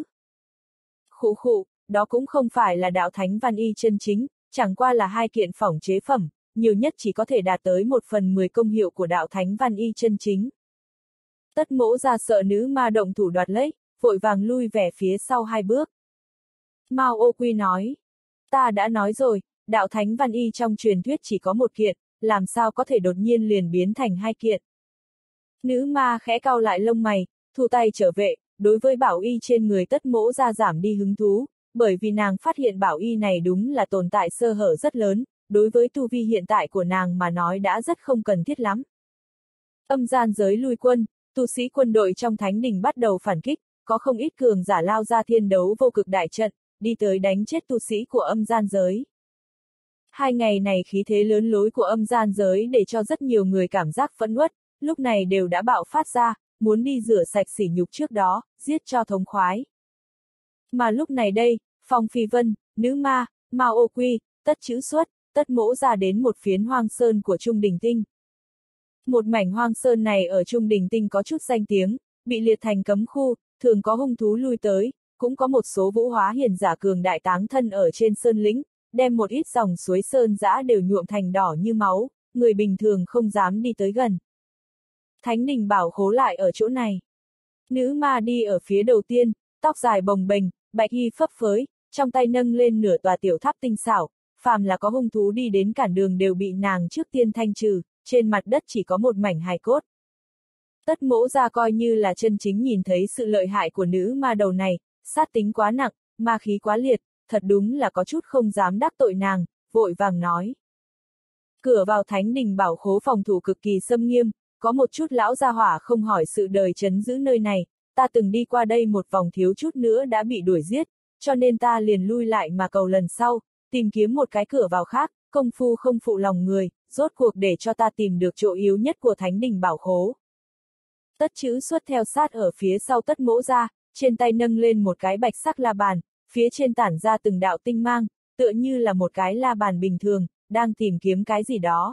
Khụ khụ, đó cũng không phải là đạo thánh văn y chân chính, chẳng qua là hai kiện phỏng chế phẩm, nhiều nhất chỉ có thể đạt tới một phần mười công hiệu của đạo thánh văn y chân chính. Tất Mỗ Gia sợ nữ ma động thủ đoạt lấy, vội vàng lui về phía sau hai bước. Mao Ô Quy nói, ta đã nói rồi, đạo thánh văn y trong truyền thuyết chỉ có một kiện, làm sao có thể đột nhiên liền biến thành hai kiện. Nữ ma khẽ cau lại lông mày, thu tay trở về, đối với bảo y trên người Tất Mỗ Gia giảm đi hứng thú, bởi vì nàng phát hiện bảo y này đúng là tồn tại sơ hở rất lớn, đối với tu vi hiện tại của nàng mà nói đã rất không cần thiết lắm. Âm gian giới lui quân, tu sĩ quân đội trong thánh đình bắt đầu phản kích, có không ít cường giả lao ra thiên đấu vô cực đại trận, đi tới đánh chết tu sĩ của âm gian giới. Hai ngày này khí thế lớn lối của âm gian giới để cho rất nhiều người cảm giác phẫn uất, lúc này đều đã bạo phát ra, muốn đi rửa sạch sỉ nhục trước đó, giết cho thống khoái. Mà lúc này đây, Phong Phi Vân, Nữ Ma, Mao Ô Quy, Tất Chữ Xuất, Tất Mỗ ra đến một phiến hoang sơn của Trung Đình Tinh. Một mảnh hoang sơn này ở Trung Đình Tinh có chút danh tiếng, bị liệt thành cấm khu, thường có hung thú lui tới, cũng có một số vũ hóa hiền giả cường đại táng thân ở trên sơn lĩnh, đem một ít dòng suối sơn dã đều nhuộm thành đỏ như máu, người bình thường không dám đi tới gần. Thánh đình bảo khố lại ở chỗ này. Nữ Ma đi ở phía đầu tiên, tóc dài bồng bềnh, bạch y phấp phới, trong tay nâng lên nửa tòa tiểu tháp tinh xảo, phàm là có hung thú đi đến cản đường đều bị nàng trước tiên thanh trừ, trên mặt đất chỉ có một mảnh hài cốt. Tất Mỗ Ra coi như là chân chính nhìn thấy sự lợi hại của nữ ma đầu này, sát tính quá nặng, ma khí quá liệt, thật đúng là có chút không dám đắc tội nàng, vội vàng nói. Cửa vào thánh đình bảo khố phòng thủ cực kỳ xâm nghiêm, có một chút lão gia hỏa không hỏi sự đời trấn giữ nơi này, ta từng đi qua đây một vòng thiếu chút nữa đã bị đuổi giết, cho nên ta liền lui lại mà cầu lần sau, tìm kiếm một cái cửa vào khác, công phu không phụ lòng người, rốt cuộc để cho ta tìm được chỗ yếu nhất của thánh đình bảo khố. Tất Chữ Xuất theo sát ở phía sau Tất Mỗ Ra, trên tay nâng lên một cái bạch sắc la bàn, phía trên tản ra từng đạo tinh mang, tựa như là một cái la bàn bình thường, đang tìm kiếm cái gì đó.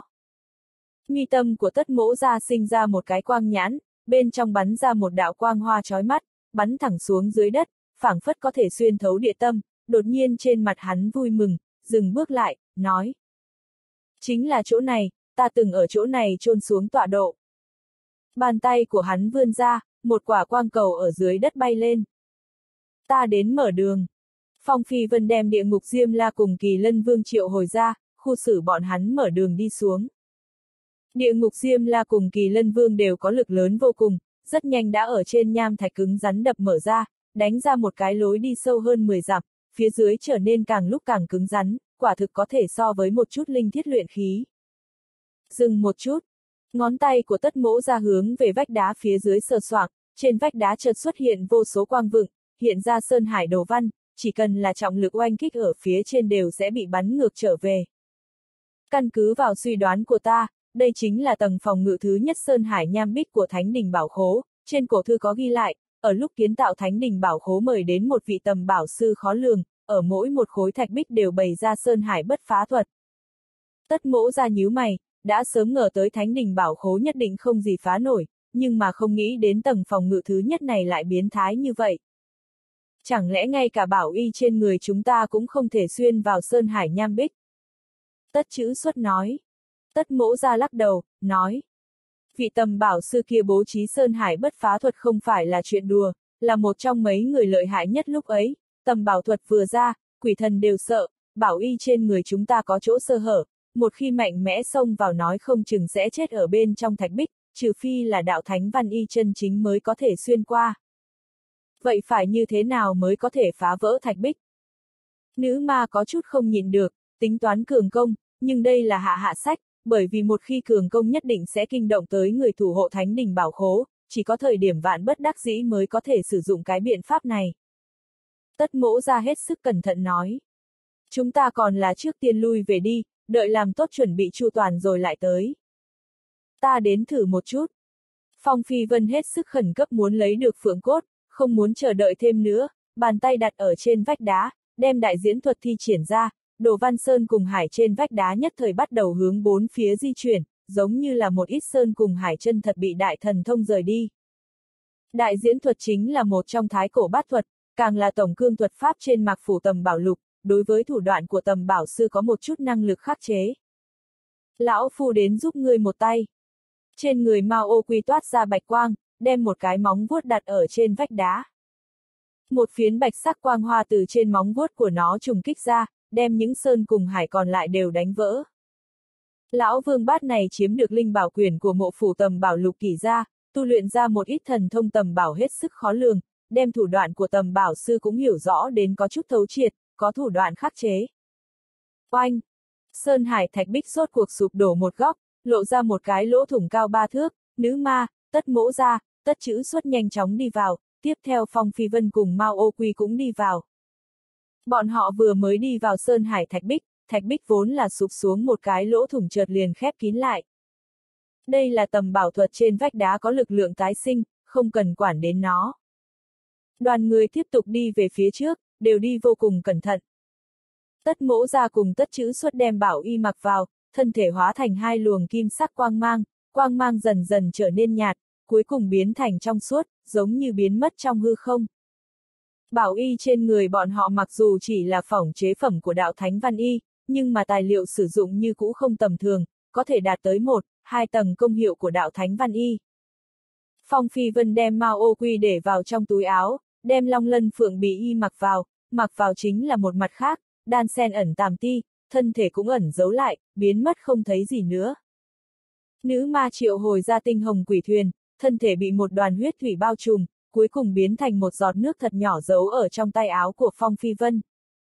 Mi tâm của Tất Mỗ Ra sinh ra một cái quang nhãn, bên trong bắn ra một đạo quang hoa chói mắt, bắn thẳng xuống dưới đất, phảng phất có thể xuyên thấu địa tâm, đột nhiên trên mặt hắn vui mừng, dừng bước lại, nói. Chính là chỗ này, ta từng ở chỗ này chôn xuống tọa độ. Bàn tay của hắn vươn ra, một quả quang cầu ở dưới đất bay lên. Ta đến mở đường. Phong Phi Vân đem địa ngục Diêm La cùng Kỳ Lân Vương triệu hồi ra, khu xử bọn hắn mở đường đi xuống. Địa ngục Diêm La cùng Kỳ Lân Vương đều có lực lớn vô cùng, rất nhanh đã ở trên nham thạch cứng rắn đập mở ra, đánh ra một cái lối đi sâu hơn mười dặm, phía dưới trở nên càng lúc càng cứng rắn, quả thực có thể so với một chút linh thiết luyện khí. Dừng một chút, ngón tay của Tất Mỗ Ra hướng về vách đá phía dưới sờ soạng, trên vách đá chợt xuất hiện vô số quang vựng, hiện ra sơn hải đồ văn, chỉ cần là trọng lực oanh kích ở phía trên đều sẽ bị bắn ngược trở về. Căn cứ vào suy đoán của ta, đây chính là tầng phòng ngự thứ nhất sơn hải nham bích của Thánh đình bảo khố, trên cổ thư có ghi lại, ở lúc kiến tạo Thánh đình bảo khố mời đến một vị tầm bảo sư khó lường, ở mỗi một khối thạch bích đều bày ra sơn hải bất phá thuật. Tất Mỗ Ra nhíu mày, đã sớm ngờ tới Thánh đình bảo khố nhất định không gì phá nổi, nhưng mà không nghĩ đến tầng phòng ngự thứ nhất này lại biến thái như vậy. Chẳng lẽ ngay cả bảo y trên người chúng ta cũng không thể xuyên vào sơn hải nham bích? Tất Chữ Xuất nói. Tất Mỗ Ra lắc đầu, nói. Vị tầm bảo sư kia bố trí sơn hải bất phá thuật không phải là chuyện đùa, là một trong mấy người lợi hại nhất lúc ấy, tầm bảo thuật vừa ra, quỷ thần đều sợ, bảo y trên người chúng ta có chỗ sơ hở, một khi mạnh mẽ xông vào nói không chừng sẽ chết ở bên trong thạch bích, trừ phi là đạo thánh văn y chân chính mới có thể xuyên qua. Vậy phải như thế nào mới có thể phá vỡ thạch bích? Nữ Ma có chút không nhịn được, tính toán cường công, nhưng đây là hạ hạ sách, bởi vì một khi cường công nhất định sẽ kinh động tới người thủ hộ Thánh đình bảo khố, chỉ có thời điểm vạn bất đắc dĩ mới có thể sử dụng cái biện pháp này. Tất Mỗ Ra hết sức cẩn thận nói. Chúng ta còn là trước tiên lui về đi, đợi làm tốt chuẩn bị chu toàn rồi lại tới. Ta đến thử một chút. Phong Phi Vân hết sức khẩn cấp muốn lấy được phượng cốt, không muốn chờ đợi thêm nữa, bàn tay đặt ở trên vách đá, đem đại diễn thuật thi triển ra, Đồ Văn Sơn cùng hải trên vách đá nhất thời bắt đầu hướng bốn phía di chuyển, giống như là một ít sơn cùng hải chân thật bị đại thần thông rời đi. Đại diễn thuật chính là một trong thái cổ bát thuật, càng là tổng cương thuật pháp trên mạc phủ tầm bảo lục, đối với thủ đoạn của tầm bảo sư có một chút năng lực khắc chế. Lão Phu đến giúp ngươi một tay. Trên người Mao Ô Quy toát ra bạch quang, đem một cái móng vuốt đặt ở trên vách đá. Một phiến bạch sắc quang hoa từ trên móng vuốt của nó trùng kích ra, đem những sơn cùng hải còn lại đều đánh vỡ. Lão Vương Bát này chiếm được linh bảo quyển của mộ phủ tầm bảo lục kỷ gia, tu luyện ra một ít thần thông tầm bảo hết sức khó lường, đem thủ đoạn của Tầm Bảo Sư cũng hiểu rõ đến có chút thấu triệt, có thủ đoạn khắc chế. Oanh! Sơn Hải Thạch Bích rốt cuộc sụp đổ một góc, lộ ra một cái lỗ thủng cao ba thước, nữ ma, Tất Mỗ Gia, Tất Chữ Xuất nhanh chóng đi vào, tiếp theo Phong Phi Vân cùng Mao Ô Quy cũng đi vào. Bọn họ vừa mới đi vào Sơn Hải Thạch Bích, Thạch Bích vốn là sụp xuống một cái lỗ thủng chợt liền khép kín lại. Đây là tầm bảo thuật trên vách đá có lực lượng tái sinh, không cần quản đến nó. Đoàn người tiếp tục đi về phía trước, đều đi vô cùng cẩn thận. Tất Mỗ Gia cùng Tất Chữ Xuất đem bảo y mặc vào, thân thể hóa thành hai luồng kim sắc quang mang, quang mang dần dần trở nên nhạt, cuối cùng biến thành trong suốt, giống như biến mất trong hư không. Bảo y trên người bọn họ mặc dù chỉ là phỏng chế phẩm của đạo Thánh Văn Y, nhưng mà tài liệu sử dụng như cũ không tầm thường, có thể đạt tới một, hai tầng công hiệu của đạo Thánh Văn Y. Phong Phi Vân đem Mao Ô Quy để vào trong túi áo, đem Long Lân Phượng Bì Y mặc vào, mặc vào chính là một mặt khác, đan sen ẩn tàm ti, thân thể cũng ẩn giấu lại, biến mất không thấy gì nữa. Nữ ma triệu hồi ra tinh hồng quỷ thuyền, thân thể bị một đoàn huyết thủy bao trùm, cuối cùng biến thành một giọt nước thật nhỏ giấu ở trong tay áo của Phong Phi Vân.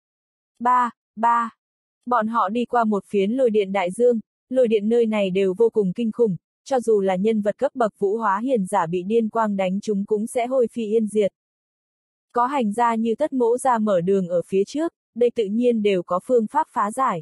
Ba, ba. Bọn họ đi qua một phiến lôi điện đại dương, lôi điện nơi này đều vô cùng kinh khủng, cho dù là nhân vật cấp bậc vũ hóa hiền giả bị điên quang đánh chúng cũng sẽ hôi phi yên diệt. Có hành gia như Tất Mỗ Gia mở đường ở phía trước, đây tự nhiên đều có phương pháp phá giải.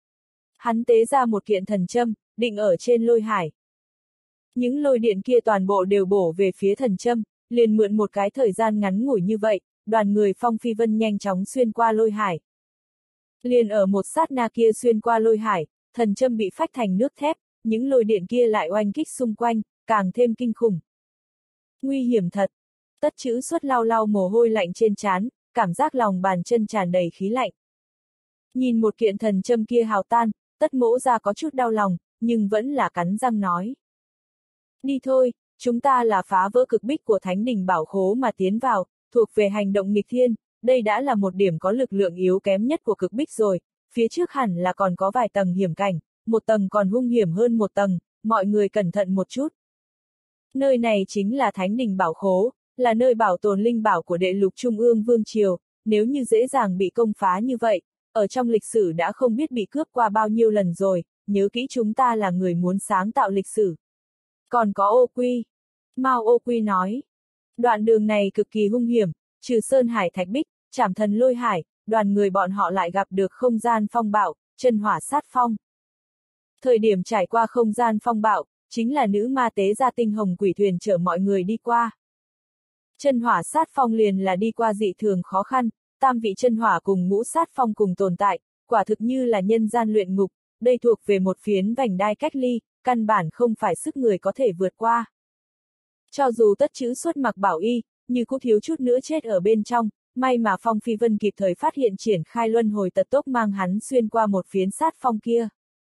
Hắn tế ra một kiện thần châm, định ở trên lôi hải. Những lôi điện kia toàn bộ đều bổ về phía thần châm, liền mượn một cái thời gian ngắn ngủi như vậy, đoàn người Phong Phi Vân nhanh chóng xuyên qua lôi hải. Liền ở một sát na kia xuyên qua lôi hải, thần châm bị phách thành nước thép, những lôi điện kia lại oanh kích xung quanh, càng thêm kinh khủng. Nguy hiểm thật. Tất Chữ Xuất lau lau mồ hôi lạnh trên trán, cảm giác lòng bàn chân tràn đầy khí lạnh. Nhìn một kiện thần châm kia hào tan, Tất Mỗ Gia có chút đau lòng, nhưng vẫn là cắn răng nói. Đi thôi, chúng ta là phá vỡ cực bích của Thánh Đình Bảo Khố mà tiến vào, thuộc về hành động nghịch thiên, đây đã là một điểm có lực lượng yếu kém nhất của cực bích rồi, phía trước hẳn là còn có vài tầng hiểm cảnh, một tầng còn hung hiểm hơn một tầng, mọi người cẩn thận một chút. Nơi này chính là Thánh Đình Bảo Khố, là nơi bảo tồn linh bảo của Đệ Lục Trung ương Vương Triều, nếu như dễ dàng bị công phá như vậy, ở trong lịch sử đã không biết bị cướp qua bao nhiêu lần rồi, nhớ kỹ chúng ta là người muốn sáng tạo lịch sử. Còn có Ô Quy. Mao Ô Quy nói. Đoạn đường này cực kỳ hung hiểm, trừ Sơn Hải Thạch Bích, Trảm Thần Lôi Hải, đoàn người bọn họ lại gặp được không gian phong bạo, chân hỏa sát phong. Thời điểm trải qua không gian phong bạo, chính là nữ ma tế ra tinh hồng quỷ thuyền chở mọi người đi qua. Chân hỏa sát phong liền là đi qua dị thường khó khăn, tam vị chân hỏa cùng ngũ sát phong cùng tồn tại, quả thực như là nhân gian luyện ngục, đây thuộc về một phiến vành đai cách ly, căn bản không phải sức người có thể vượt qua. Cho dù Tất Chữ Xuất mặc bảo y, như cũng thiếu chút nữa chết ở bên trong, may mà Phong Phi Vân kịp thời phát hiện triển khai luân hồi tật tốc mang hắn xuyên qua một phiến sát phong kia.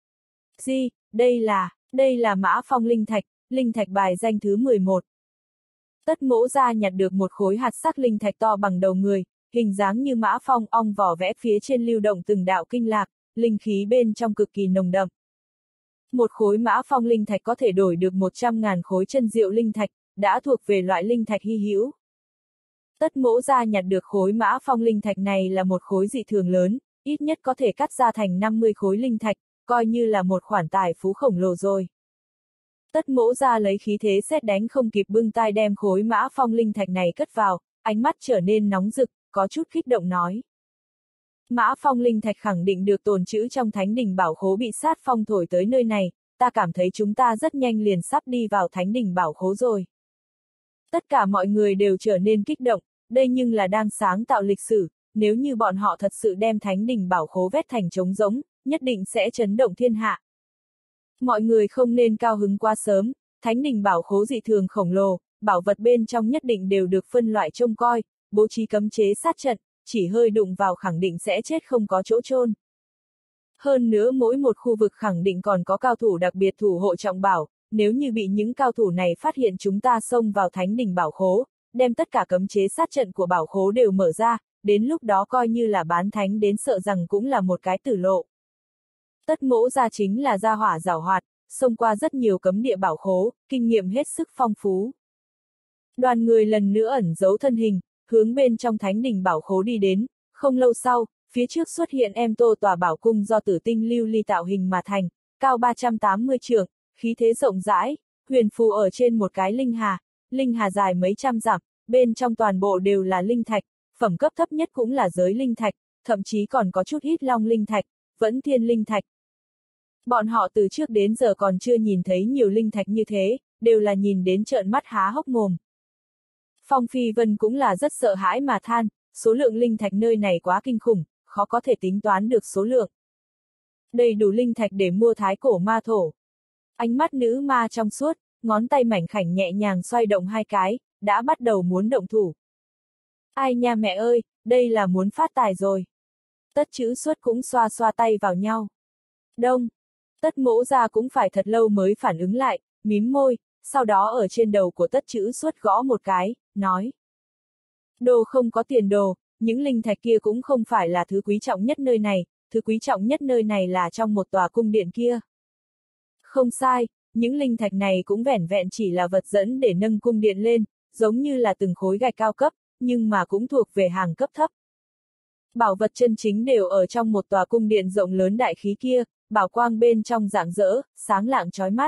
Gì, đây là, đây là Mã Phong linh thạch, linh thạch bài danh thứ mười một. Tất Mỗ Gia nhặt được một khối hạt sắc linh thạch to bằng đầu người, hình dáng như mã phong ong vỏ vẽ phía trên lưu động từng đạo kinh lạc, linh khí bên trong cực kỳ nồng đậm. Một khối mã phong linh thạch có thể đổi được một trăm ngàn khối chân diệu linh thạch, đã thuộc về loại linh thạch hy hữu. Tất Mỗ Gia nhặt được khối mã phong linh thạch này là một khối dị thường lớn, ít nhất có thể cắt ra thành năm mươi khối linh thạch, coi như là một khoản tài phú khổng lồ rồi. Tất Mỗ Gia lấy khí thế sét đánh không kịp bưng tay đem khối mã phong linh thạch này cất vào, ánh mắt trở nên nóng rực, có chút kích động nói. Mã phong linh thạch khẳng định được tồn trữ trong Thánh Đình Bảo Khố bị sát phong thổi tới nơi này, ta cảm thấy chúng ta rất nhanh liền sắp đi vào Thánh Đình Bảo Khố rồi. Tất cả mọi người đều trở nên kích động, đây nhưng là đang sáng tạo lịch sử, nếu như bọn họ thật sự đem Thánh Đình Bảo Khố vét thành trống rỗng, nhất định sẽ chấn động thiên hạ. Mọi người không nên cao hứng quá sớm, Thánh Đình Bảo Khố dị thường khổng lồ, bảo vật bên trong nhất định đều được phân loại trông coi, bố trí cấm chế sát trận, chỉ hơi đụng vào khẳng định sẽ chết không có chỗ chôn. Hơn nữa mỗi một khu vực khẳng định còn có cao thủ đặc biệt thủ hộ trọng bảo, nếu như bị những cao thủ này phát hiện chúng ta xông vào Thánh Đình Bảo Khố, đem tất cả cấm chế sát trận của Bảo Khố đều mở ra, đến lúc đó coi như là bán thánh đến sợ rằng cũng là một cái tử lộ. Tất Mỗ Gia chính là gia hỏa giảo hoạt, xông qua rất nhiều cấm địa bảo khố, kinh nghiệm hết sức phong phú. Đoàn người lần nữa ẩn giấu thân hình, hướng bên trong thánh đình bảo khố đi đến, không lâu sau, phía trước xuất hiện em tô tòa bảo cung do tử tinh lưu ly tạo hình mà thành, cao ba trăm tám mươi trượng, khí thế rộng rãi, huyền phù ở trên một cái linh hà, linh hà dài mấy trăm dặm, bên trong toàn bộ đều là linh thạch, phẩm cấp thấp nhất cũng là giới linh thạch, thậm chí còn có chút ít long linh thạch, vẫn thiên linh thạch. Bọn họ từ trước đến giờ còn chưa nhìn thấy nhiều linh thạch như thế, đều là nhìn đến trợn mắt há hốc mồm. Phong Phi Vân cũng là rất sợ hãi mà than, số lượng linh thạch nơi này quá kinh khủng, khó có thể tính toán được số lượng. Đầy đủ linh thạch để mua thái cổ ma thổ. Ánh mắt nữ ma trong suốt, ngón tay mảnh khảnh nhẹ nhàng xoay động hai cái, đã bắt đầu muốn động thủ. Ai nha mẹ ơi, đây là muốn phát tài rồi. Tất chữ xuất cũng xoa xoa tay vào nhau. Đông. Tất mỗ ra cũng phải thật lâu mới phản ứng lại, mím môi, sau đó ở trên đầu của tất chữ xuất gõ một cái, nói. Đồ không có tiền đồ, những linh thạch kia cũng không phải là thứ quý trọng nhất nơi này, thứ quý trọng nhất nơi này là trong một tòa cung điện kia. Không sai, những linh thạch này cũng vẻn vẹn chỉ là vật dẫn để nâng cung điện lên, giống như là từng khối gạch cao cấp, nhưng mà cũng thuộc về hàng cấp thấp. Bảo vật chân chính đều ở trong một tòa cung điện rộng lớn đại khí kia, bảo quang bên trong rạng rỡ, sáng lạng chói mắt.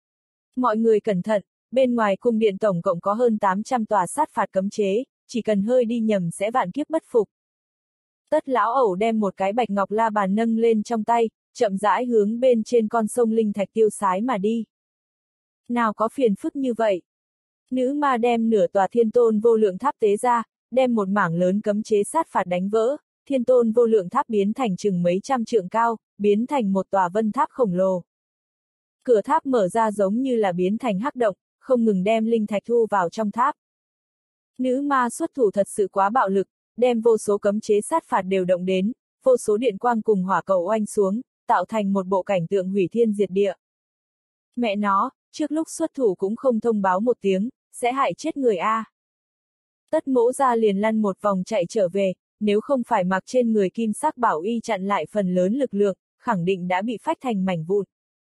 Mọi người cẩn thận, bên ngoài cung điện tổng cộng có hơn tám trăm tòa sát phạt cấm chế, chỉ cần hơi đi nhầm sẽ vạn kiếp bất phục. Tất lão ẩu đem một cái bạch ngọc la bàn nâng lên trong tay, chậm rãi hướng bên trên con sông linh thạch tiêu sái mà đi. Nào có phiền phức như vậy. Nữ ma đem nửa tòa thiên tôn vô lượng tháp tế ra, đem một mảng lớn cấm chế sát phạt đánh vỡ, thiên tôn vô lượng tháp biến thành chừng mấy trăm trượng cao, biến thành một tòa vân tháp khổng lồ. Cửa tháp mở ra giống như là biến thành hắc động, không ngừng đem linh thạch thu vào trong tháp. Nữ ma xuất thủ thật sự quá bạo lực, đem vô số cấm chế sát phạt đều động đến, vô số điện quang cùng hỏa cầu oanh xuống, tạo thành một bộ cảnh tượng hủy thiên diệt địa. Mẹ nó, trước lúc xuất thủ cũng không thông báo một tiếng, sẽ hại chết người a. Tất mỗ ra liền lăn một vòng chạy trở về, nếu không phải mặc trên người kim sắc bảo y chặn lại phần lớn lực lượng, khẳng định đã bị phách thành mảnh vụn.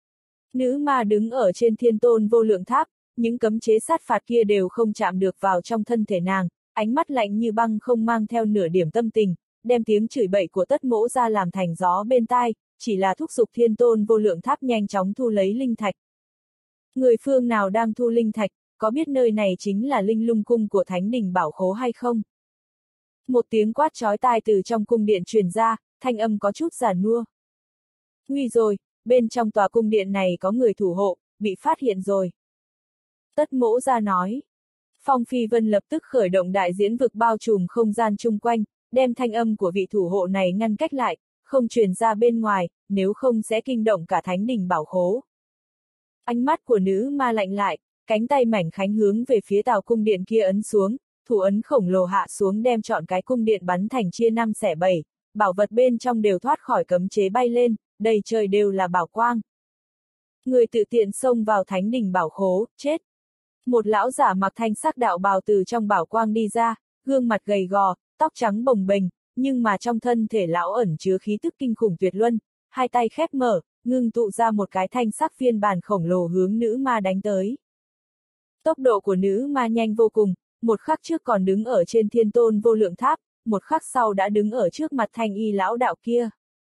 Nữ ma đứng ở trên thiên tôn vô lượng tháp, những cấm chế sát phạt kia đều không chạm được vào trong thân thể nàng, ánh mắt lạnh như băng không mang theo nửa điểm tâm tình, đem tiếng chửi bậy của tất mỗ ra làm thành gió bên tai, chỉ là thúc giục thiên tôn vô lượng tháp nhanh chóng thu lấy linh thạch. Người phương nào đang thu linh thạch, có biết nơi này chính là linh lung cung của thánh đình bảo khố hay không? Một tiếng quát chói tai từ trong cung điện truyền ra, thanh âm có chút già nua. Nguy rồi, bên trong tòa cung điện này có người thủ hộ, bị phát hiện rồi. Tất mỗ ra nói. Phong Phi Vân lập tức khởi động đại diễn vực bao trùm không gian chung quanh, đem thanh âm của vị thủ hộ này ngăn cách lại, không truyền ra bên ngoài, nếu không sẽ kinh động cả thánh đình bảo khố. Ánh mắt của nữ ma lạnh lại, cánh tay mảnh khánh hướng về phía tàu cung điện kia ấn xuống, thủ ấn khổng lồ hạ xuống đem trọn cái cung điện bắn thành chia năm xẻ bảy, bảo vật bên trong đều thoát khỏi cấm chế bay lên, đầy trời đều là bảo quang. Người tự tiện xông vào thánh đình bảo khố, chết. Một lão giả mặc thanh sắc đạo bào từ trong bảo quang đi ra, gương mặt gầy gò, tóc trắng bồng bềnh, nhưng mà trong thân thể lão ẩn chứa khí tức kinh khủng tuyệt luân, hai tay khép mở, ngưng tụ ra một cái thanh sắc phiên bản khổng lồ hướng nữ ma đánh tới. Tốc độ của nữ ma nhanh vô cùng, một khắc trước còn đứng ở trên thiên tôn vô lượng tháp, một khắc sau đã đứng ở trước mặt thanh y lão đạo kia.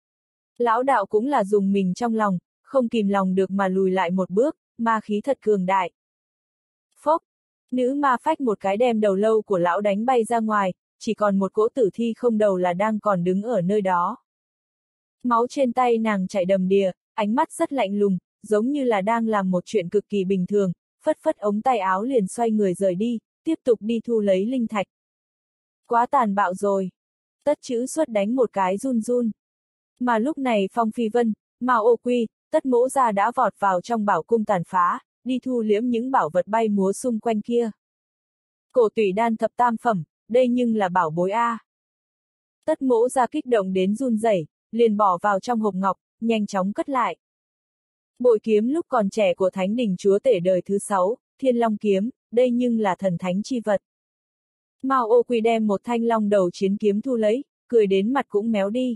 Lão đạo cũng là dùng mình trong lòng, không kìm lòng được mà lùi lại một bước, ma khí thật cường đại. Phốc, nữ ma phách một cái đem đầu lâu của lão đánh bay ra ngoài, chỉ còn một cỗ tử thi không đầu là đang còn đứng ở nơi đó. Máu trên tay nàng chảy đầm đìa, ánh mắt rất lạnh lùng, giống như là đang làm một chuyện cực kỳ bình thường, phất phất ống tay áo liền xoay người rời đi, tiếp tục đi thu lấy linh thạch. Quá tàn bạo rồi. Tất chữ xuất đánh một cái run run. Mà lúc này Phong Phi Vân, Mao Ô Quy, tất mỗ ra đã vọt vào trong bảo cung tàn phá, đi thu liễm những bảo vật bay múa xung quanh kia. Cổ tủy đan thập tam phẩm, đây nhưng là bảo bối a. Tất mỗ ra kích động đến run rẩy, liền bỏ vào trong hộp ngọc, nhanh chóng cất lại. Bội kiếm lúc còn trẻ của Thánh đình chúa tể đời thứ sáu, Thiên Long kiếm, đây nhưng là thần thánh chi vật. Mao Ô Quy đem một thanh long đầu chiến kiếm thu lấy, cười đến mặt cũng méo đi.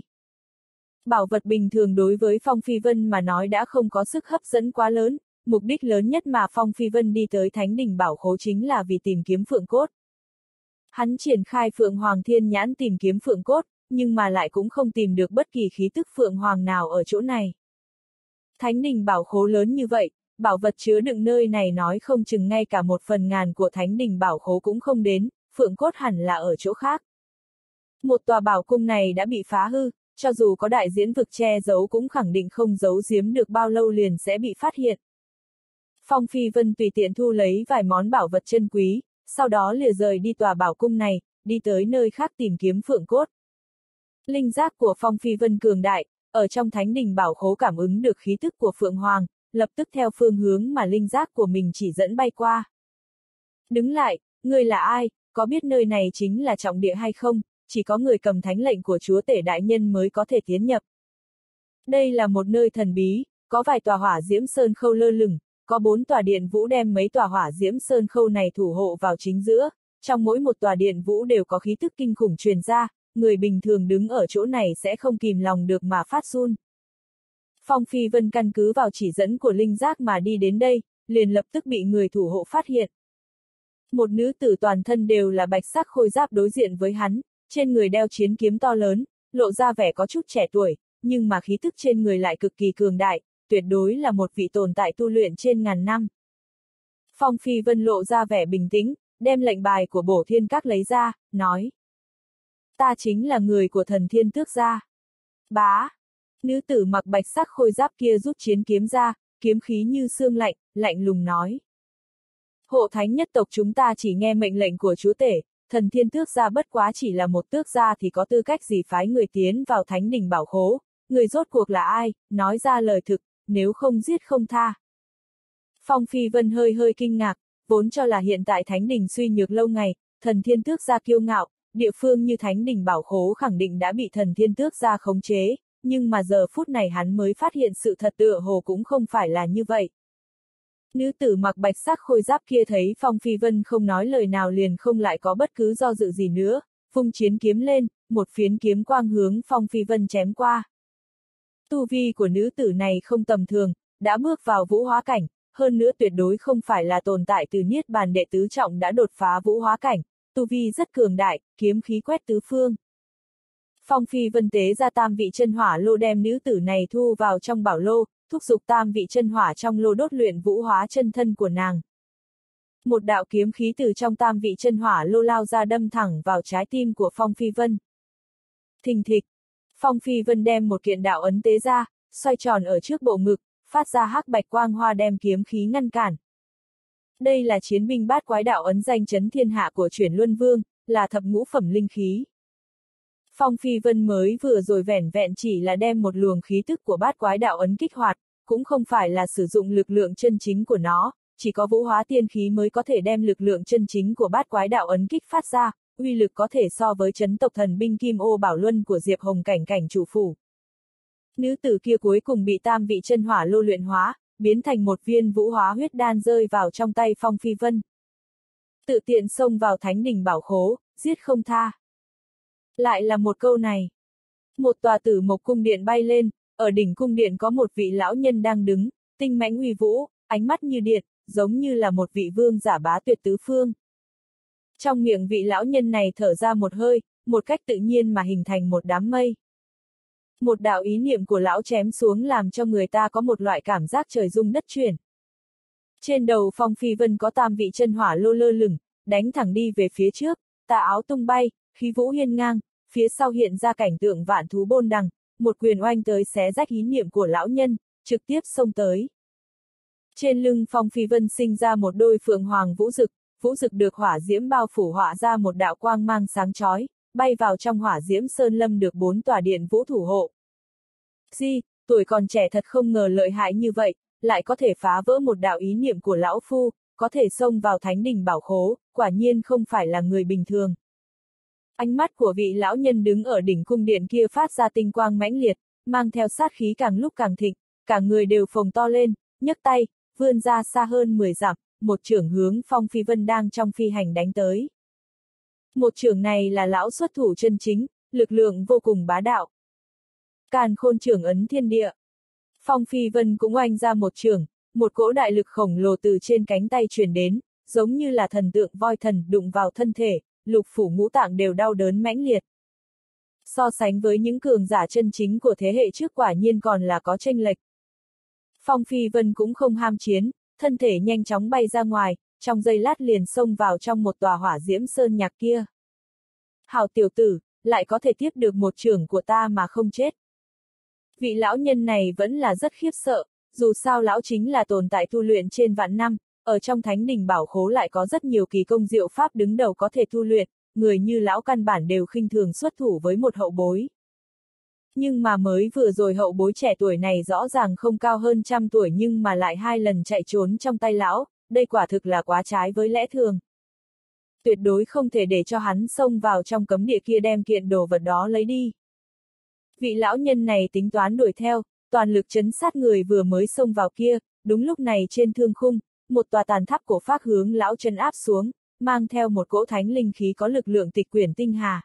Bảo vật bình thường đối với Phong Phi Vân mà nói đã không có sức hấp dẫn quá lớn, mục đích lớn nhất mà Phong Phi Vân đi tới Thánh đình bảo khố chính là vì tìm kiếm phượng cốt. Hắn triển khai Phượng Hoàng Thiên Nhãn tìm kiếm phượng cốt, nhưng mà lại cũng không tìm được bất kỳ khí tức Phượng Hoàng nào ở chỗ này. Thánh đình bảo khố lớn như vậy, bảo vật chứa đựng nơi này nói không chừng ngay cả một phần ngàn của thánh đình bảo khố cũng không đến, phượng cốt hẳn là ở chỗ khác. Một tòa bảo cung này đã bị phá hư, cho dù có đại diễn vực che giấu cũng khẳng định không giấu giếm được bao lâu liền sẽ bị phát hiện. Phong Phi Vân tùy tiện thu lấy vài món bảo vật chân quý, sau đó lìa rời đi tòa bảo cung này, đi tới nơi khác tìm kiếm phượng cốt. Linh giác của Phong Phi Vân cường đại, ở trong thánh đình bảo khố cảm ứng được khí tức của Phượng Hoàng, lập tức theo phương hướng mà linh giác của mình chỉ dẫn bay qua. Đứng lại, ngươi là ai, có biết nơi này chính là trọng địa hay không, chỉ có người cầm thánh lệnh của chúa tể đại nhân mới có thể tiến nhập. Đây là một nơi thần bí, có vài tòa hỏa diễm sơn khâu lơ lửng, có bốn tòa điện vũ đem mấy tòa hỏa diễm sơn khâu này thủ hộ vào chính giữa, trong mỗi một tòa điện vũ đều có khí tức kinh khủng truyền ra, người bình thường đứng ở chỗ này sẽ không kìm lòng được mà phát run. Phong Phi Vân căn cứ vào chỉ dẫn của linh giác mà đi đến đây, liền lập tức bị người thủ hộ phát hiện. Một nữ tử toàn thân đều là bạch sắc khôi giáp đối diện với hắn, trên người đeo chiến kiếm to lớn, lộ ra vẻ có chút trẻ tuổi, nhưng mà khí tức trên người lại cực kỳ cường đại, tuyệt đối là một vị tồn tại tu luyện trên ngàn năm. Phong Phi Vân lộ ra vẻ bình tĩnh, đem lệnh bài của Bổ Thiên Các lấy ra, nói. Ta chính là người của thần Thiên Tước gia. Bá! Nữ tử mặc bạch sắc khôi giáp kia rút chiến kiếm ra, kiếm khí như xương lạnh, lạnh lùng nói. Hộ thánh nhất tộc chúng ta chỉ nghe mệnh lệnh của chúa tể, thần Thiên Tước gia bất quá chỉ là một tước gia thì có tư cách gì phái người tiến vào thánh đình bảo khố, người rốt cuộc là ai, nói ra lời thực, nếu không giết không tha. Phong Phi Vân hơi hơi kinh ngạc, vốn cho là hiện tại thánh đình suy nhược lâu ngày, thần Thiên Tước gia kiêu ngạo, địa phương như thánh đình bảo khố khẳng định đã bị thần Thiên Tước gia khống chế, nhưng mà giờ phút này hắn mới phát hiện sự thật tựa hồ cũng không phải là như vậy. Nữ tử mặc bạch sắc khôi giáp kia thấy Phong Phi Vân không nói lời nào liền không lại có bất cứ do dự gì nữa, vung chiến kiếm lên, một phiến kiếm quang hướng Phong Phi Vân chém qua. Tu vi của nữ tử này không tầm thường, đã bước vào vũ hóa cảnh, hơn nữa tuyệt đối không phải là tồn tại từ Niết Bàn đệ tứ trọng đã đột phá vũ hóa cảnh, tu vi rất cường đại, kiếm khí quét tứ phương. Phong Phi Vân tế ra tam vị chân hỏa lô đem nữ tử này thu vào trong bảo lô, thúc giục tam vị chân hỏa trong lô đốt luyện vũ hóa chân thân của nàng. Một đạo kiếm khí từ trong tam vị chân hỏa lô lao ra đâm thẳng vào trái tim của Phong Phi Vân. Thình thịch, Phong Phi Vân đem một kiện đạo ấn tế ra, xoay tròn ở trước bộ ngực, phát ra hắc bạch quang hoa đem kiếm khí ngăn cản. Đây là chiến binh bát quái đạo ấn danh chấn thiên hạ của Chuyển Luân Vương, là thập ngũ phẩm linh khí. Phong Phi Vân mới vừa rồi vẻn vẹn chỉ là đem một luồng khí tức của bát quái đạo ấn kích hoạt, cũng không phải là sử dụng lực lượng chân chính của nó, chỉ có vũ hóa tiên khí mới có thể đem lực lượng chân chính của bát quái đạo ấn kích phát ra, uy lực có thể so với chấn tộc thần binh Kim Ô Bảo Luân của Diệp Hồng cảnh cảnh chủ phủ. Nữ tử kia cuối cùng bị tam vị chân hỏa lô luyện hóa, biến thành một viên vũ hóa huyết đan rơi vào trong tay Phong Phi Vân. Tự tiện xông vào thánh đình bảo khố, giết không tha. Lại là một câu này. Một tòa tử mộc cung điện bay lên, ở đỉnh cung điện có một vị lão nhân đang đứng, tinh mãnh uy vũ, ánh mắt như điện, giống như là một vị vương giả bá tuyệt tứ phương. Trong miệng vị lão nhân này thở ra một hơi, một cách tự nhiên mà hình thành một đám mây. Một đạo ý niệm của lão chém xuống làm cho người ta có một loại cảm giác trời rung đất chuyển. Trên đầu Phong Phi Vân có tam vị chân hỏa lô lơ lửng, đánh thẳng đi về phía trước, tà áo tung bay, khí vũ hiên ngang, phía sau hiện ra cảnh tượng vạn thú bôn đằng, một quyền oanh tới xé rách ý niệm của lão nhân, trực tiếp xông tới. Trên lưng Phong Phi Vân sinh ra một đôi phượng hoàng vũ dực, vũ dực được hỏa diễm bao phủ họa ra một đạo quang mang sáng chói, bay vào trong hỏa diễm sơn lâm được bốn tòa điện vũ thủ hộ. Di, tuổi còn trẻ thật không ngờ lợi hại như vậy, lại có thể phá vỡ một đạo ý niệm của lão phu, có thể xông vào thánh đình bảo khố, quả nhiên không phải là người bình thường. Ánh mắt của vị lão nhân đứng ở đỉnh cung điện kia phát ra tinh quang mãnh liệt, mang theo sát khí càng lúc càng thịnh, cả người đều phồng to lên, nhấc tay, vươn ra xa hơn mười dặm, một chưởng hướng Phong Phi Vân đang trong phi hành đánh tới. Một chưởng này là lão xuất thủ chân chính, lực lượng vô cùng bá đạo. Càn khôn chưởng ấn thiên địa. Phong Phi Vân cũng oanh ra một chưởng, một cỗ đại lực khổng lồ từ trên cánh tay truyền đến, giống như là thần tượng voi thần đụng vào thân thể, lục phủ ngũ tạng đều đau đớn mãnh liệt. So sánh với những cường giả chân chính của thế hệ trước quả nhiên còn là có chênh lệch. Phong Phi Vân cũng không ham chiến, thân thể nhanh chóng bay ra ngoài, trong giây lát liền xông vào trong một tòa hỏa diễm sơn nhạc kia. Hảo tiểu tử, lại có thể tiếp được một chưởng của ta mà không chết. Vị lão nhân này vẫn là rất khiếp sợ, dù sao lão chính là tồn tại tu luyện trên vạn năm, ở trong thánh đình bảo khố lại có rất nhiều kỳ công diệu pháp đứng đầu có thể tu luyện, người như lão căn bản đều khinh thường xuất thủ với một hậu bối. Nhưng mà mới vừa rồi hậu bối trẻ tuổi này rõ ràng không cao hơn trăm tuổi nhưng mà lại hai lần chạy trốn trong tay lão, đây quả thực là quá trái với lẽ thường. Tuyệt đối không thể để cho hắn xông vào trong cấm địa kia đem kiện đồ vật đó lấy đi. Vị lão nhân này tính toán đuổi theo, toàn lực trấn sát người vừa mới xông vào kia, đúng lúc này trên thương khung, một tòa tàn tháp cổ phác hướng lão chân áp xuống, mang theo một cỗ thánh linh khí có lực lượng tịch quyển tinh hà.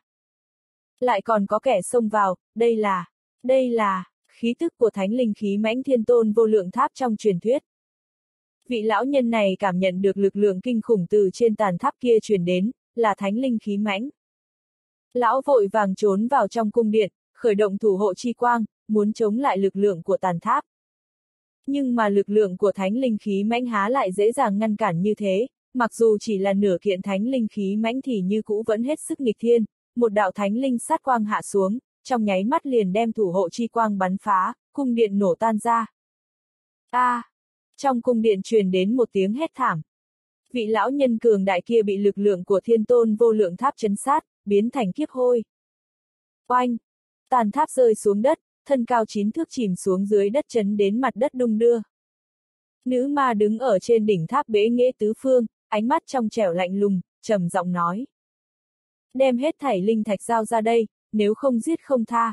Lại còn có kẻ xông vào, đây là, đây là, khí tức của thánh linh khí mãnh thiên tôn vô lượng tháp trong truyền thuyết. Vị lão nhân này cảm nhận được lực lượng kinh khủng từ trên tàn tháp kia truyền đến, là thánh linh khí mãnh. Lão vội vàng trốn vào trong cung điện, khởi động thủ hộ chi quang, muốn chống lại lực lượng của tàn tháp. Nhưng mà lực lượng của thánh linh khí mãnh há lại dễ dàng ngăn cản như thế, mặc dù chỉ là nửa kiện thánh linh khí mãnh thì như cũ vẫn hết sức nghịch thiên, một đạo thánh linh sát quang hạ xuống, trong nháy mắt liền đem thủ hộ chi quang bắn phá, cung điện nổ tan ra. A! À, trong cung điện truyền đến một tiếng hét thảm. Vị lão nhân cường đại kia bị lực lượng của thiên tôn vô lượng tháp chấn sát, biến thành kiếp hôi. Oanh! Tàn tháp rơi xuống đất, thân cao chín thước chìm xuống dưới đất chấn đến mặt đất đung đưa. Nữ ma đứng ở trên đỉnh tháp bế nghệ tứ phương, ánh mắt trong trẻo lạnh lùng, trầm giọng nói. Đem hết thảy linh thạch giao ra đây, nếu không giết không tha.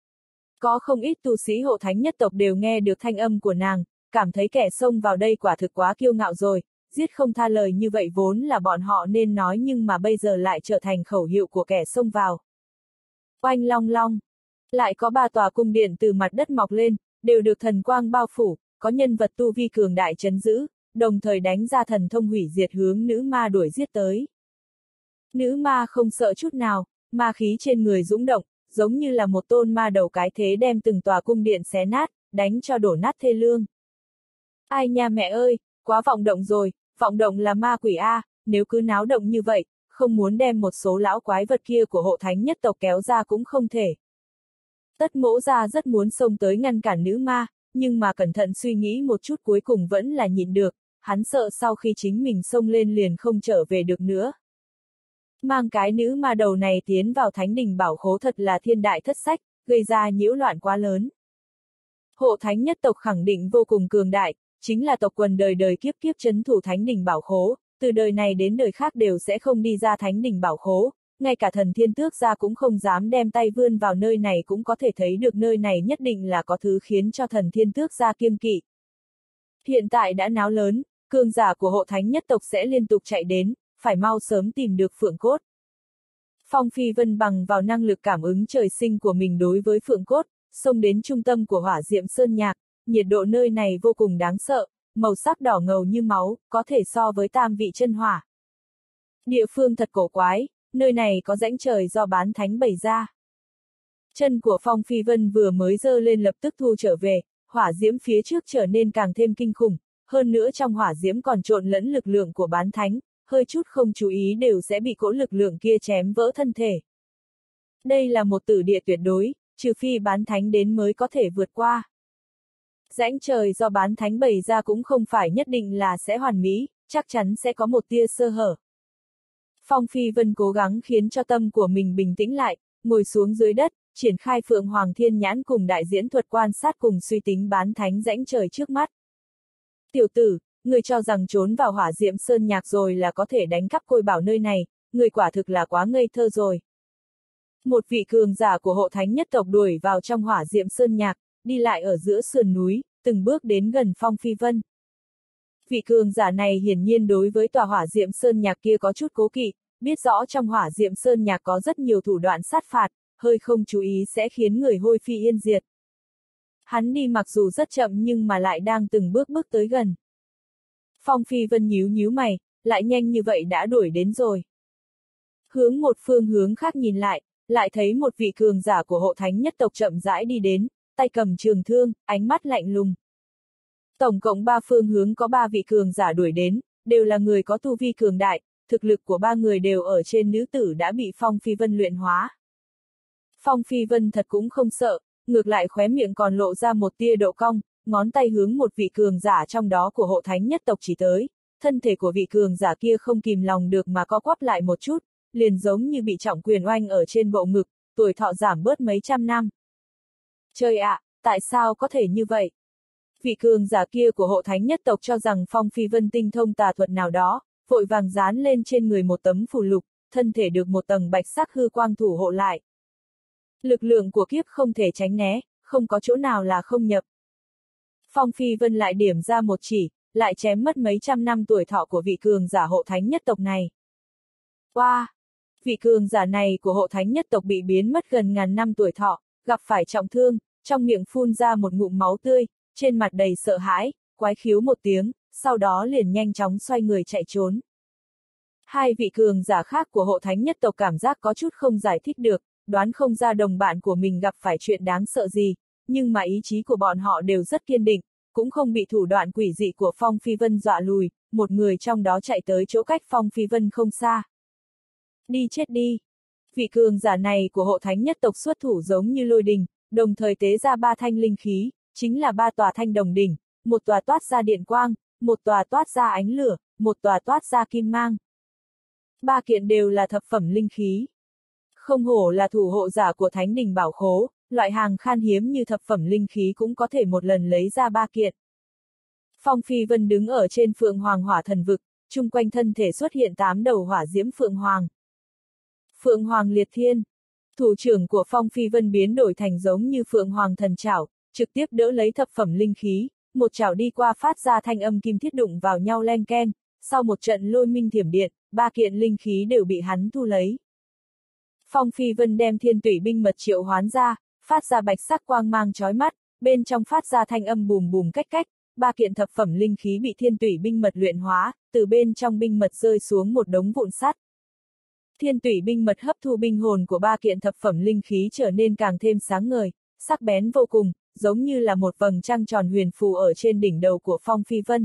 Có không ít tu sĩ hộ thánh nhất tộc đều nghe được thanh âm của nàng, cảm thấy kẻ xông vào đây quả thực quá kiêu ngạo rồi, giết không tha lời như vậy vốn là bọn họ nên nói nhưng mà bây giờ lại trở thành khẩu hiệu của kẻ xông vào. Oanh long long. Lại có ba tòa cung điện từ mặt đất mọc lên, đều được thần quang bao phủ, có nhân vật tu vi cường đại trấn giữ, đồng thời đánh ra thần thông hủy diệt hướng nữ ma đuổi giết tới. Nữ ma không sợ chút nào, ma khí trên người dũng động, giống như là một tôn ma đầu cái thế đem từng tòa cung điện xé nát, đánh cho đổ nát thê lương. Ai nha mẹ ơi, quá vọng động rồi, vọng động là ma quỷ a, nếu cứ náo động như vậy, không muốn đem một số lão quái vật kia của hộ thánh nhất tộc kéo ra cũng không thể. Tất Mỗ Gia rất muốn xông tới ngăn cản nữ ma, nhưng mà cẩn thận suy nghĩ một chút cuối cùng vẫn là nhịn được, hắn sợ sau khi chính mình xông lên liền không trở về được nữa. Mang cái nữ ma đầu này tiến vào thánh đình bảo khố thật là thiên đại thất sách, gây ra nhiễu loạn quá lớn. Hộ thánh nhất tộc khẳng định vô cùng cường đại, chính là tộc quần đời đời kiếp kiếp trấn thủ thánh đình bảo khố, từ đời này đến đời khác đều sẽ không đi ra thánh đình bảo khố. Ngay cả thần thiên tước gia cũng không dám đem tay vươn vào nơi này cũng có thể thấy được nơi này nhất định là có thứ khiến cho thần thiên tước gia kiêng kỵ. Hiện tại đã náo lớn, cường giả của hộ thánh nhất tộc sẽ liên tục chạy đến, phải mau sớm tìm được phượng cốt. Phong Phi Vân bằng vào năng lực cảm ứng trời sinh của mình đối với phượng cốt, xông đến trung tâm của hỏa diệm sơn nhạc, nhiệt độ nơi này vô cùng đáng sợ, màu sắc đỏ ngầu như máu, có thể so với tam vị chân hỏa. Địa phương thật cổ quái. Nơi này có rãnh trời do bán thánh bày ra. Chân của Phong Phi Vân vừa mới dơ lên lập tức thu trở về, hỏa diễm phía trước trở nên càng thêm kinh khủng, hơn nữa trong hỏa diễm còn trộn lẫn lực lượng của bán thánh, hơi chút không chú ý đều sẽ bị cỗ lực lượng kia chém vỡ thân thể. Đây là một tử địa tuyệt đối, trừ phi bán thánh đến mới có thể vượt qua. Rãnh trời do bán thánh bày ra cũng không phải nhất định là sẽ hoàn mỹ, chắc chắn sẽ có một tia sơ hở. Phong Phi Vân cố gắng khiến cho tâm của mình bình tĩnh lại, ngồi xuống dưới đất, triển khai Phượng Hoàng Thiên Nhãn cùng đại diễn thuật quan sát cùng suy tính bán thánh rãnh trời trước mắt. Tiểu tử, người cho rằng trốn vào hỏa diệm sơn nhạc rồi là có thể đánh cắp côi bảo nơi này, người quả thực là quá ngây thơ rồi. Một vị cường giả của hộ thánh nhất tộc đuổi vào trong hỏa diệm sơn nhạc, đi lại ở giữa sườn núi, từng bước đến gần Phong Phi Vân. Vị cường giả này hiển nhiên đối với tòa hỏa diệm sơn nhạc kia có chút cố kỵ, biết rõ trong hỏa diệm sơn nhạc có rất nhiều thủ đoạn sát phạt, hơi không chú ý sẽ khiến người hôi phi yên diệt. Hắn đi mặc dù rất chậm nhưng mà lại đang từng bước bước tới gần. Phong Phi Vân nhíu nhíu mày, lại nhanh như vậy đã đuổi đến rồi. Hướng một phương hướng khác nhìn lại, lại thấy một vị cường giả của hộ thánh nhất tộc chậm rãi đi đến, tay cầm trường thương, ánh mắt lạnh lùng. Tổng cộng ba phương hướng có ba vị cường giả đuổi đến, đều là người có tu vi cường đại, thực lực của ba người đều ở trên nữ tử đã bị Phong Phi Vân luyện hóa. Phong Phi Vân thật cũng không sợ, ngược lại khóe miệng còn lộ ra một tia độ cong, ngón tay hướng một vị cường giả trong đó của hộ thánh nhất tộc chỉ tới, thân thể của vị cường giả kia không kìm lòng được mà co quắp lại một chút, liền giống như bị trọng quyền oanh ở trên bộ ngực, tuổi thọ giảm bớt mấy trăm năm. Trời ạ, à, tại sao có thể như vậy? Vị cường giả kia của hộ thánh nhất tộc cho rằng Phong Phi Vân tinh thông tà thuật nào đó, vội vàng dán lên trên người một tấm phù lục, thân thể được một tầng bạch sắc hư quang thủ hộ lại. Lực lượng của kiếp không thể tránh né, không có chỗ nào là không nhập. Phong Phi Vân lại điểm ra một chỉ, lại chém mất mấy trăm năm tuổi thọ của vị cường giả hộ thánh nhất tộc này. Wow! Vị cường giả này của hộ thánh nhất tộc bị biến mất gần ngàn năm tuổi thọ, gặp phải trọng thương, trong miệng phun ra một ngụm máu tươi, trên mặt đầy sợ hãi, quái khiếu một tiếng, sau đó liền nhanh chóng xoay người chạy trốn. Hai vị cường giả khác của hộ thánh nhất tộc cảm giác có chút không giải thích được, đoán không ra đồng bạn của mình gặp phải chuyện đáng sợ gì, nhưng mà ý chí của bọn họ đều rất kiên định, cũng không bị thủ đoạn quỷ dị của Phong Phi Vân dọa lùi, một người trong đó chạy tới chỗ cách Phong Phi Vân không xa. Đi chết đi! Vị cường giả này của hộ thánh nhất tộc xuất thủ giống như lôi đình, đồng thời tế ra ba thanh linh khí, chính là ba tòa thanh đồng đỉnh, một tòa toát ra điện quang, một tòa toát ra ánh lửa, một tòa toát ra kim mang. Ba kiện đều là thập phẩm linh khí. Không hổ là thủ hộ giả của thánh đình bảo khố, loại hàng khan hiếm như thập phẩm linh khí cũng có thể một lần lấy ra ba kiện. Phong Phi Vân đứng ở trên Phượng Hoàng hỏa thần vực, chung quanh thân thể xuất hiện tám đầu hỏa diễm Phượng Hoàng. Phượng Hoàng liệt thiên. Thủ trưởng của Phong Phi Vân biến đổi thành giống như Phượng Hoàng thần trảo, trực tiếp đỡ lấy thập phẩm linh khí, một chảo đi qua phát ra thanh âm kim thiết đụng vào nhau len keng, sau một trận lôi minh thiểm điện, ba kiện linh khí đều bị hắn thu lấy. Phong Phi Vân đem thiên tủy binh mật triệu hoán ra, phát ra bạch sắc quang mang chói mắt, bên trong phát ra thanh âm bùm bùm cách cách, ba kiện thập phẩm linh khí bị thiên tủy binh mật luyện hóa, từ bên trong binh mật rơi xuống một đống vụn sắt. Thiên tủy binh mật hấp thu binh hồn của ba kiện thập phẩm linh khí trở nên càng thêm sáng ngời, sắc bén vô cùng, giống như là một vầng trăng tròn huyền phù ở trên đỉnh đầu của Phong Phi Vân.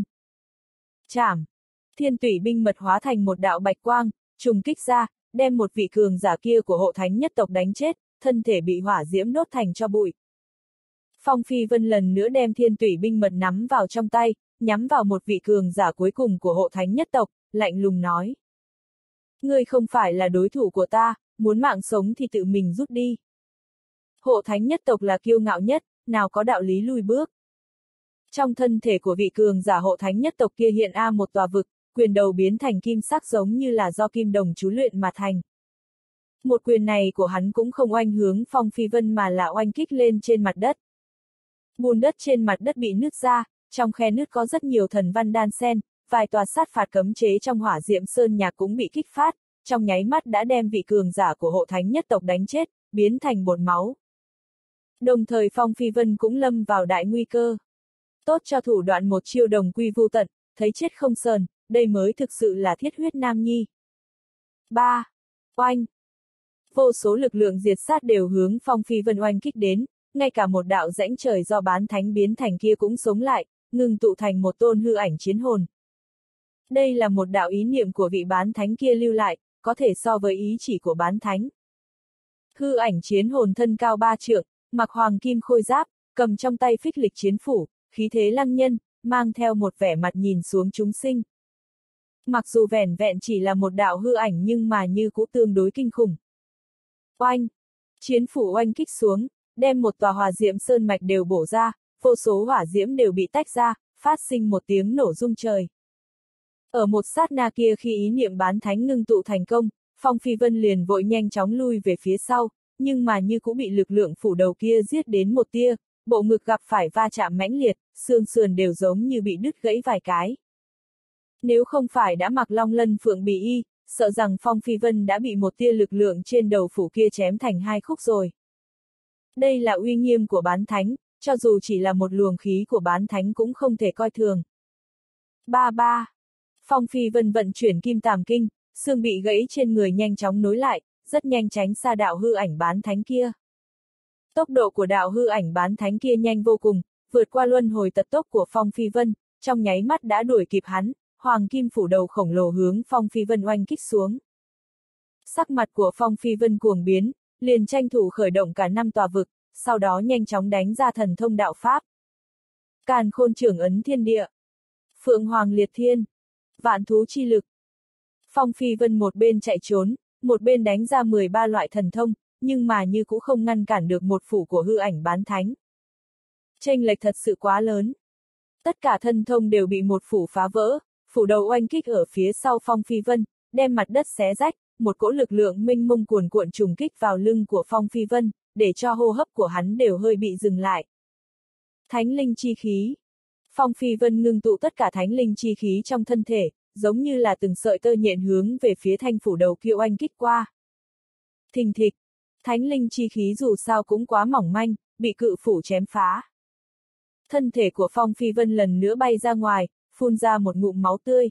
Chảm! Thiên tủy binh mật hóa thành một đạo bạch quang, trùng kích ra, đem một vị cường giả kia của hộ thánh nhất tộc đánh chết, thân thể bị hỏa diễm đốt thành cho bụi. Phong Phi Vân lần nữa đem thiên tủy binh mật nắm vào trong tay, nhắm vào một vị cường giả cuối cùng của hộ thánh nhất tộc, lạnh lùng nói. Ngươi không phải là đối thủ của ta, muốn mạng sống thì tự mình rút đi. Hộ thánh nhất tộc là kiêu ngạo nhất, nào có đạo lý lùi bước. Trong thân thể của vị cường giả hộ thánh nhất tộc kia hiện a một tòa vực, quyền đầu biến thành kim sắc giống như là do kim đồng chú luyện mà thành. Một quyền này của hắn cũng không oanh hướng Phong Phi Vân mà là oanh kích lên trên mặt đất. Bùn đất trên mặt đất bị nứt ra, trong khe nứt có rất nhiều thần văn đan xen, vài tòa sát phạt cấm chế trong hỏa diệm sơn nhạc cũng bị kích phát, trong nháy mắt đã đem vị cường giả của hộ thánh nhất tộc đánh chết, biến thành bột máu. Đồng thời Phong Phi Vân cũng lâm vào đại nguy cơ. Tốt cho thủ đoạn một chiêu đồng quy vu tận, thấy chết không sờn, đây mới thực sự là thiết huyết nam nhi. ba. Oanh! Vô số lực lượng diệt sát đều hướng Phong Phi Vân oanh kích đến, ngay cả một đạo rãnh trời do bán thánh biến thành kia cũng sống lại, ngừng tụ thành một tôn hư ảnh chiến hồn. Đây là một đạo ý niệm của vị bán thánh kia lưu lại, có thể so với ý chỉ của bán thánh. Hư ảnh chiến hồn thân cao ba trượng, mặc hoàng kim khôi giáp, cầm trong tay phích lịch chiến phủ, khí thế lăng nhân, mang theo một vẻ mặt nhìn xuống chúng sinh. Mặc dù vẻn vẹn chỉ là một đạo hư ảnh nhưng mà như cũng tương đối kinh khủng. Oanh! Chiến phủ oanh kích xuống, đem một tòa hỏa diệm sơn mạch đều bổ ra, vô số hỏa diễm đều bị tách ra, phát sinh một tiếng nổ rung trời. Ở một sát na kia khi ý niệm bán thánh ngưng tụ thành công, Phong Phi Vân liền vội nhanh chóng lui về phía sau, nhưng mà như cũng bị lực lượng phủ đầu kia giết đến một tia, bộ ngực gặp phải va chạm mãnh liệt, xương sườn đều giống như bị đứt gãy vài cái. Nếu không phải đã mặc long lân phượng bì y, sợ rằng Phong Phi Vân đã bị một tia lực lượng trên đầu phủ kia chém thành hai khúc rồi. Đây là uy nghiêm của bán thánh, cho dù chỉ là một luồng khí của bán thánh cũng không thể coi thường. Ba ba. Phong Phi Vân vận chuyển kim tàm kinh, xương bị gãy trên người nhanh chóng nối lại, rất nhanh tránh xa đạo hư ảnh bán thánh kia. Tốc độ của đạo hư ảnh bán thánh kia nhanh vô cùng, vượt qua luân hồi tật tốc của Phong Phi Vân, trong nháy mắt đã đuổi kịp hắn, hoàng kim phủ đầu khổng lồ hướng Phong Phi Vân oanh kích xuống. Sắc mặt của Phong Phi Vân cuồng biến, liền tranh thủ khởi động cả năm tòa vực, sau đó nhanh chóng đánh ra thần thông đạo pháp. Càn khôn trưởng ấn thiên địa, Phượng Hoàng liệt thiên, vạn thú chi lực. Phong Phi Vân một bên chạy trốn, một bên đánh ra mười ba loại thần thông, nhưng mà như cũng không ngăn cản được một phủ của hư ảnh bán thánh. Chênh lệch thật sự quá lớn. Tất cả thần thông đều bị một phủ phá vỡ, phủ đầu oanh kích ở phía sau Phong Phi Vân, đem mặt đất xé rách, một cỗ lực lượng mênh mông cuồn cuộn trùng kích vào lưng của Phong Phi Vân, để cho hô hấp của hắn đều hơi bị dừng lại. Thánh linh chi khí. Phong Phi Vân ngưng tụ tất cả thánh linh chi khí trong thân thể, giống như là từng sợi tơ nhện hướng về phía thanh phủ đầu kia oanh kích qua. Thình thịch. Thánh linh chi khí dù sao cũng quá mỏng manh, bị cự phủ chém phá. Thân thể của Phong Phi Vân lần nữa bay ra ngoài, phun ra một ngụm máu tươi.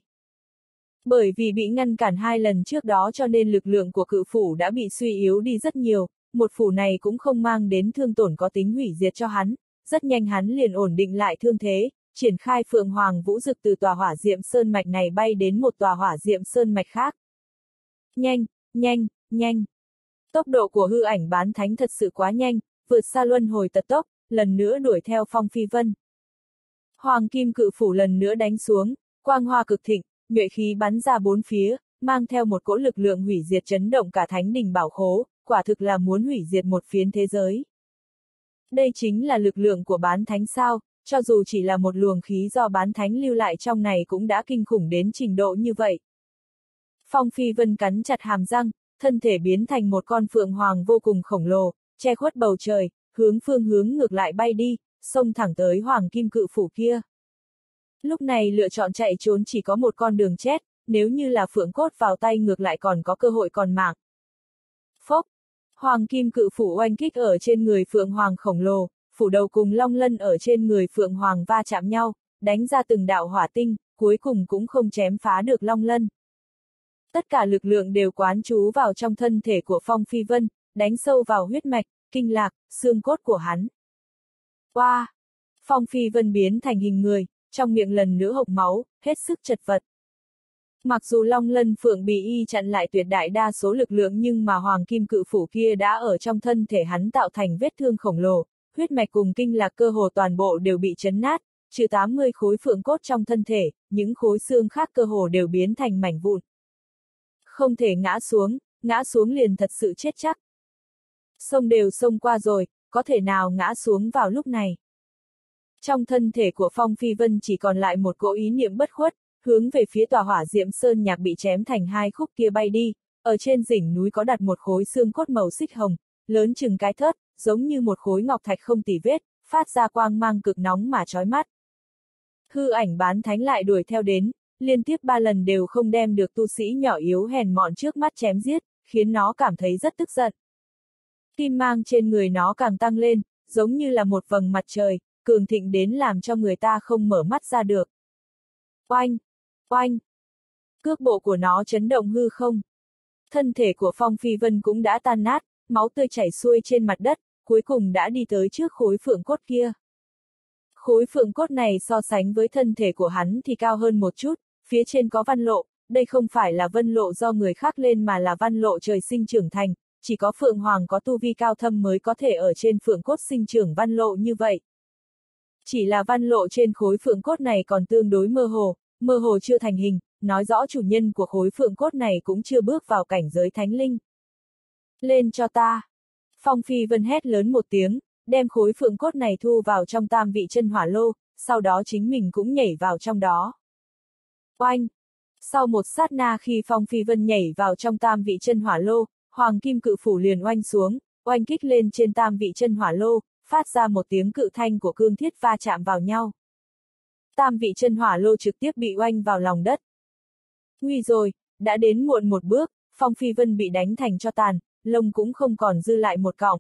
Bởi vì bị ngăn cản hai lần trước đó cho nên lực lượng của cự phủ đã bị suy yếu đi rất nhiều, một phủ này cũng không mang đến thương tổn có tính hủy diệt cho hắn, rất nhanh hắn liền ổn định lại thương thế, triển khai Phượng Hoàng Vũ Dực từ tòa hỏa diệm sơn mạch này bay đến một tòa hỏa diệm sơn mạch khác. Nhanh, nhanh, nhanh. Tốc độ của hư ảnh bán thánh thật sự quá nhanh, vượt xa luân hồi tật tốc, lần nữa đuổi theo Phong Phi Vân. Hoàng kim cự phủ lần nữa đánh xuống, quang hoa cực thịnh, nhuệ khí bắn ra bốn phía, mang theo một cỗ lực lượng hủy diệt chấn động cả thánh đình bảo khố, quả thực là muốn hủy diệt một phiến thế giới. Đây chính là lực lượng của bán thánh sao, cho dù chỉ là một luồng khí do bán thánh lưu lại trong này cũng đã kinh khủng đến trình độ như vậy. Phong Phi Vân cắn chặt hàm răng, thân thể biến thành một con phượng hoàng vô cùng khổng lồ, che khuất bầu trời, hướng phương hướng ngược lại bay đi, xông thẳng tới hoàng kim cự phủ kia. Lúc này lựa chọn chạy trốn chỉ có một con đường chết, nếu như là phượng cốt vào tay ngược lại còn có cơ hội còn mạng. Phốc! Hoàng kim cự phủ oanh kích ở trên người phượng hoàng khổng lồ, phủ đầu cùng long lân ở trên người phượng hoàng va chạm nhau, đánh ra từng đạo hỏa tinh, cuối cùng cũng không chém phá được long lân. Tất cả lực lượng đều quán trú vào trong thân thể của Phong Phi Vân, đánh sâu vào huyết mạch, kinh lạc, xương cốt của hắn. Qua! Wow. Phong Phi Vân biến thành hình người, trong miệng lần nữa hộc máu, hết sức chật vật. Mặc dù long lân phượng bị y chặn lại tuyệt đại đa số lực lượng nhưng mà hoàng kim cự phủ kia đã ở trong thân thể hắn tạo thành vết thương khổng lồ, huyết mạch cùng kinh lạc cơ hồ toàn bộ đều bị chấn nát, trừ tám mươi khối phượng cốt trong thân thể, những khối xương khác cơ hồ đều biến thành mảnh vụn. Không thể ngã xuống, ngã xuống liền thật sự chết chắc. Sông đều sông qua rồi, có thể nào ngã xuống vào lúc này. Trong thân thể của Phong Phi Vân chỉ còn lại một cỗ ý niệm bất khuất, hướng về phía tòa hỏa diệm sơn nhạc bị chém thành hai khúc kia bay đi, ở trên đỉnh núi có đặt một khối xương cốt màu xích hồng, lớn chừng cái thớt, giống như một khối ngọc thạch không tì vết, phát ra quang mang cực nóng mà chói mắt. Hư ảnh bán thánh lại đuổi theo đến, liên tiếp ba lần đều không đem được tu sĩ nhỏ yếu hèn mọn trước mắt chém giết, khiến nó cảm thấy rất tức giận. Kim mang trên người nó càng tăng lên, giống như là một vầng mặt trời, cường thịnh đến làm cho người ta không mở mắt ra được. Oanh! Oanh! Cước bộ của nó chấn động hư không. Thân thể của Phong Phi Vân cũng đã tan nát, máu tươi chảy xuôi trên mặt đất, cuối cùng đã đi tới trước khối phượng cốt kia. Khối phượng cốt này so sánh với thân thể của hắn thì cao hơn một chút, phía trên có văn lộ, đây không phải là vân lộ do người khác lên mà là văn lộ trời sinh trưởng thành, chỉ có phượng hoàng có tu vi cao thâm mới có thể ở trên phượng cốt sinh trưởng văn lộ như vậy. Chỉ là văn lộ trên khối phượng cốt này còn tương đối mơ hồ, mơ hồ chưa thành hình, nói rõ chủ nhân của khối phượng cốt này cũng chưa bước vào cảnh giới thánh linh. Lên cho ta! Phong Phi Vân hét lớn một tiếng, đem khối phượng cốt này thu vào trong tam vị chân hỏa lô, sau đó chính mình cũng nhảy vào trong đó. Oanh! Sau một sát na khi Phong Phi Vân nhảy vào trong tam vị chân hỏa lô, hoàng kim cự phủ liền oanh xuống, oanh kích lên trên tam vị chân hỏa lô, phát ra một tiếng cự thanh của cương thiết va chạm vào nhau. Tam vị chân hỏa lô trực tiếp bị oanh vào lòng đất. Nguy rồi, đã đến muộn một bước, Phong Phi Vân bị đánh thành tro tàn, lông cũng không còn dư lại một cọng.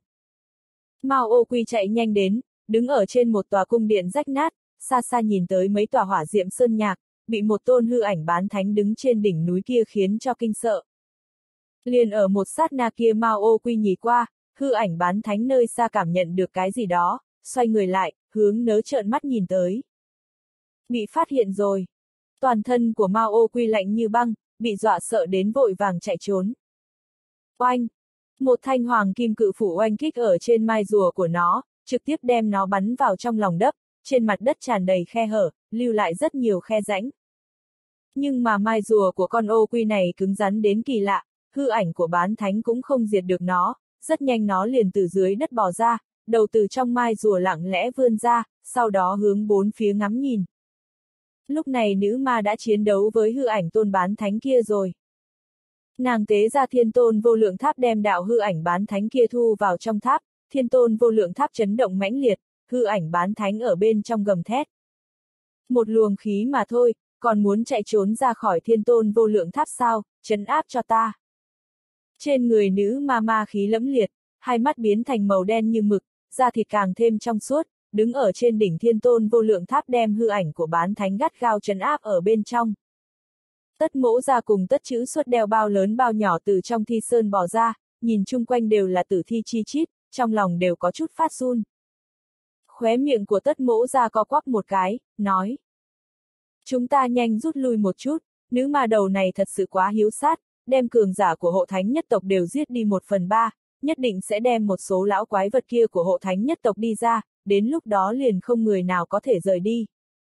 Mao Ô Quy chạy nhanh đến, đứng ở trên một tòa cung điện rách nát, xa xa nhìn tới mấy tòa hỏa diệm sơn nhạc, bị một tôn hư ảnh bán thánh đứng trên đỉnh núi kia khiến cho kinh sợ. Liền ở một sát na kia Mao Ô Quy nhìn qua, hư ảnh bán thánh nơi xa cảm nhận được cái gì đó, xoay người lại, hướng nớ trợn mắt nhìn tới. Bị phát hiện rồi. Toàn thân của Mao Ô Quy lạnh như băng, bị dọa sợ đến vội vàng chạy trốn. Oanh! Một thanh hoàng kim cự phủ oanh kích ở trên mai rùa của nó, trực tiếp đem nó bắn vào trong lòng đất, trên mặt đất tràn đầy khe hở, lưu lại rất nhiều khe rãnh. Nhưng mà mai rùa của con ô quy này cứng rắn đến kỳ lạ, hư ảnh của bán thánh cũng không diệt được nó, rất nhanh nó liền từ dưới đất bò ra, đầu từ trong mai rùa lặng lẽ vươn ra, sau đó hướng bốn phía ngắm nhìn. Lúc này nữ ma đã chiến đấu với hư ảnh tôn bán thánh kia rồi. Nàng tế ra thiên tôn vô lượng tháp đem đạo hư ảnh bán thánh kia thu vào trong tháp, thiên tôn vô lượng tháp chấn động mãnh liệt, hư ảnh bán thánh ở bên trong gầm thét. Một luồng khí mà thôi, còn muốn chạy trốn ra khỏi thiên tôn vô lượng tháp sao, trấn áp cho ta. Trên người nữ ma ma khí lẫm liệt, hai mắt biến thành màu đen như mực, da thịt càng thêm trong suốt, đứng ở trên đỉnh thiên tôn vô lượng tháp đem hư ảnh của bán thánh gắt gao trấn áp ở bên trong. Tất Mỗ Ra cùng Tất Chữ Xuất đeo bao lớn bao nhỏ từ trong thi sơn bò ra, nhìn chung quanh đều là tử thi chi chít, trong lòng đều có chút phát run. Khóe miệng của Tất Mỗ Ra co quắp một cái, nói. Chúng ta nhanh rút lui một chút, nữ ma đầu này thật sự quá hiếu sát, đem cường giả của hộ thánh nhất tộc đều giết đi một phần ba, nhất định sẽ đem một số lão quái vật kia của hộ thánh nhất tộc đi ra, đến lúc đó liền không người nào có thể rời đi.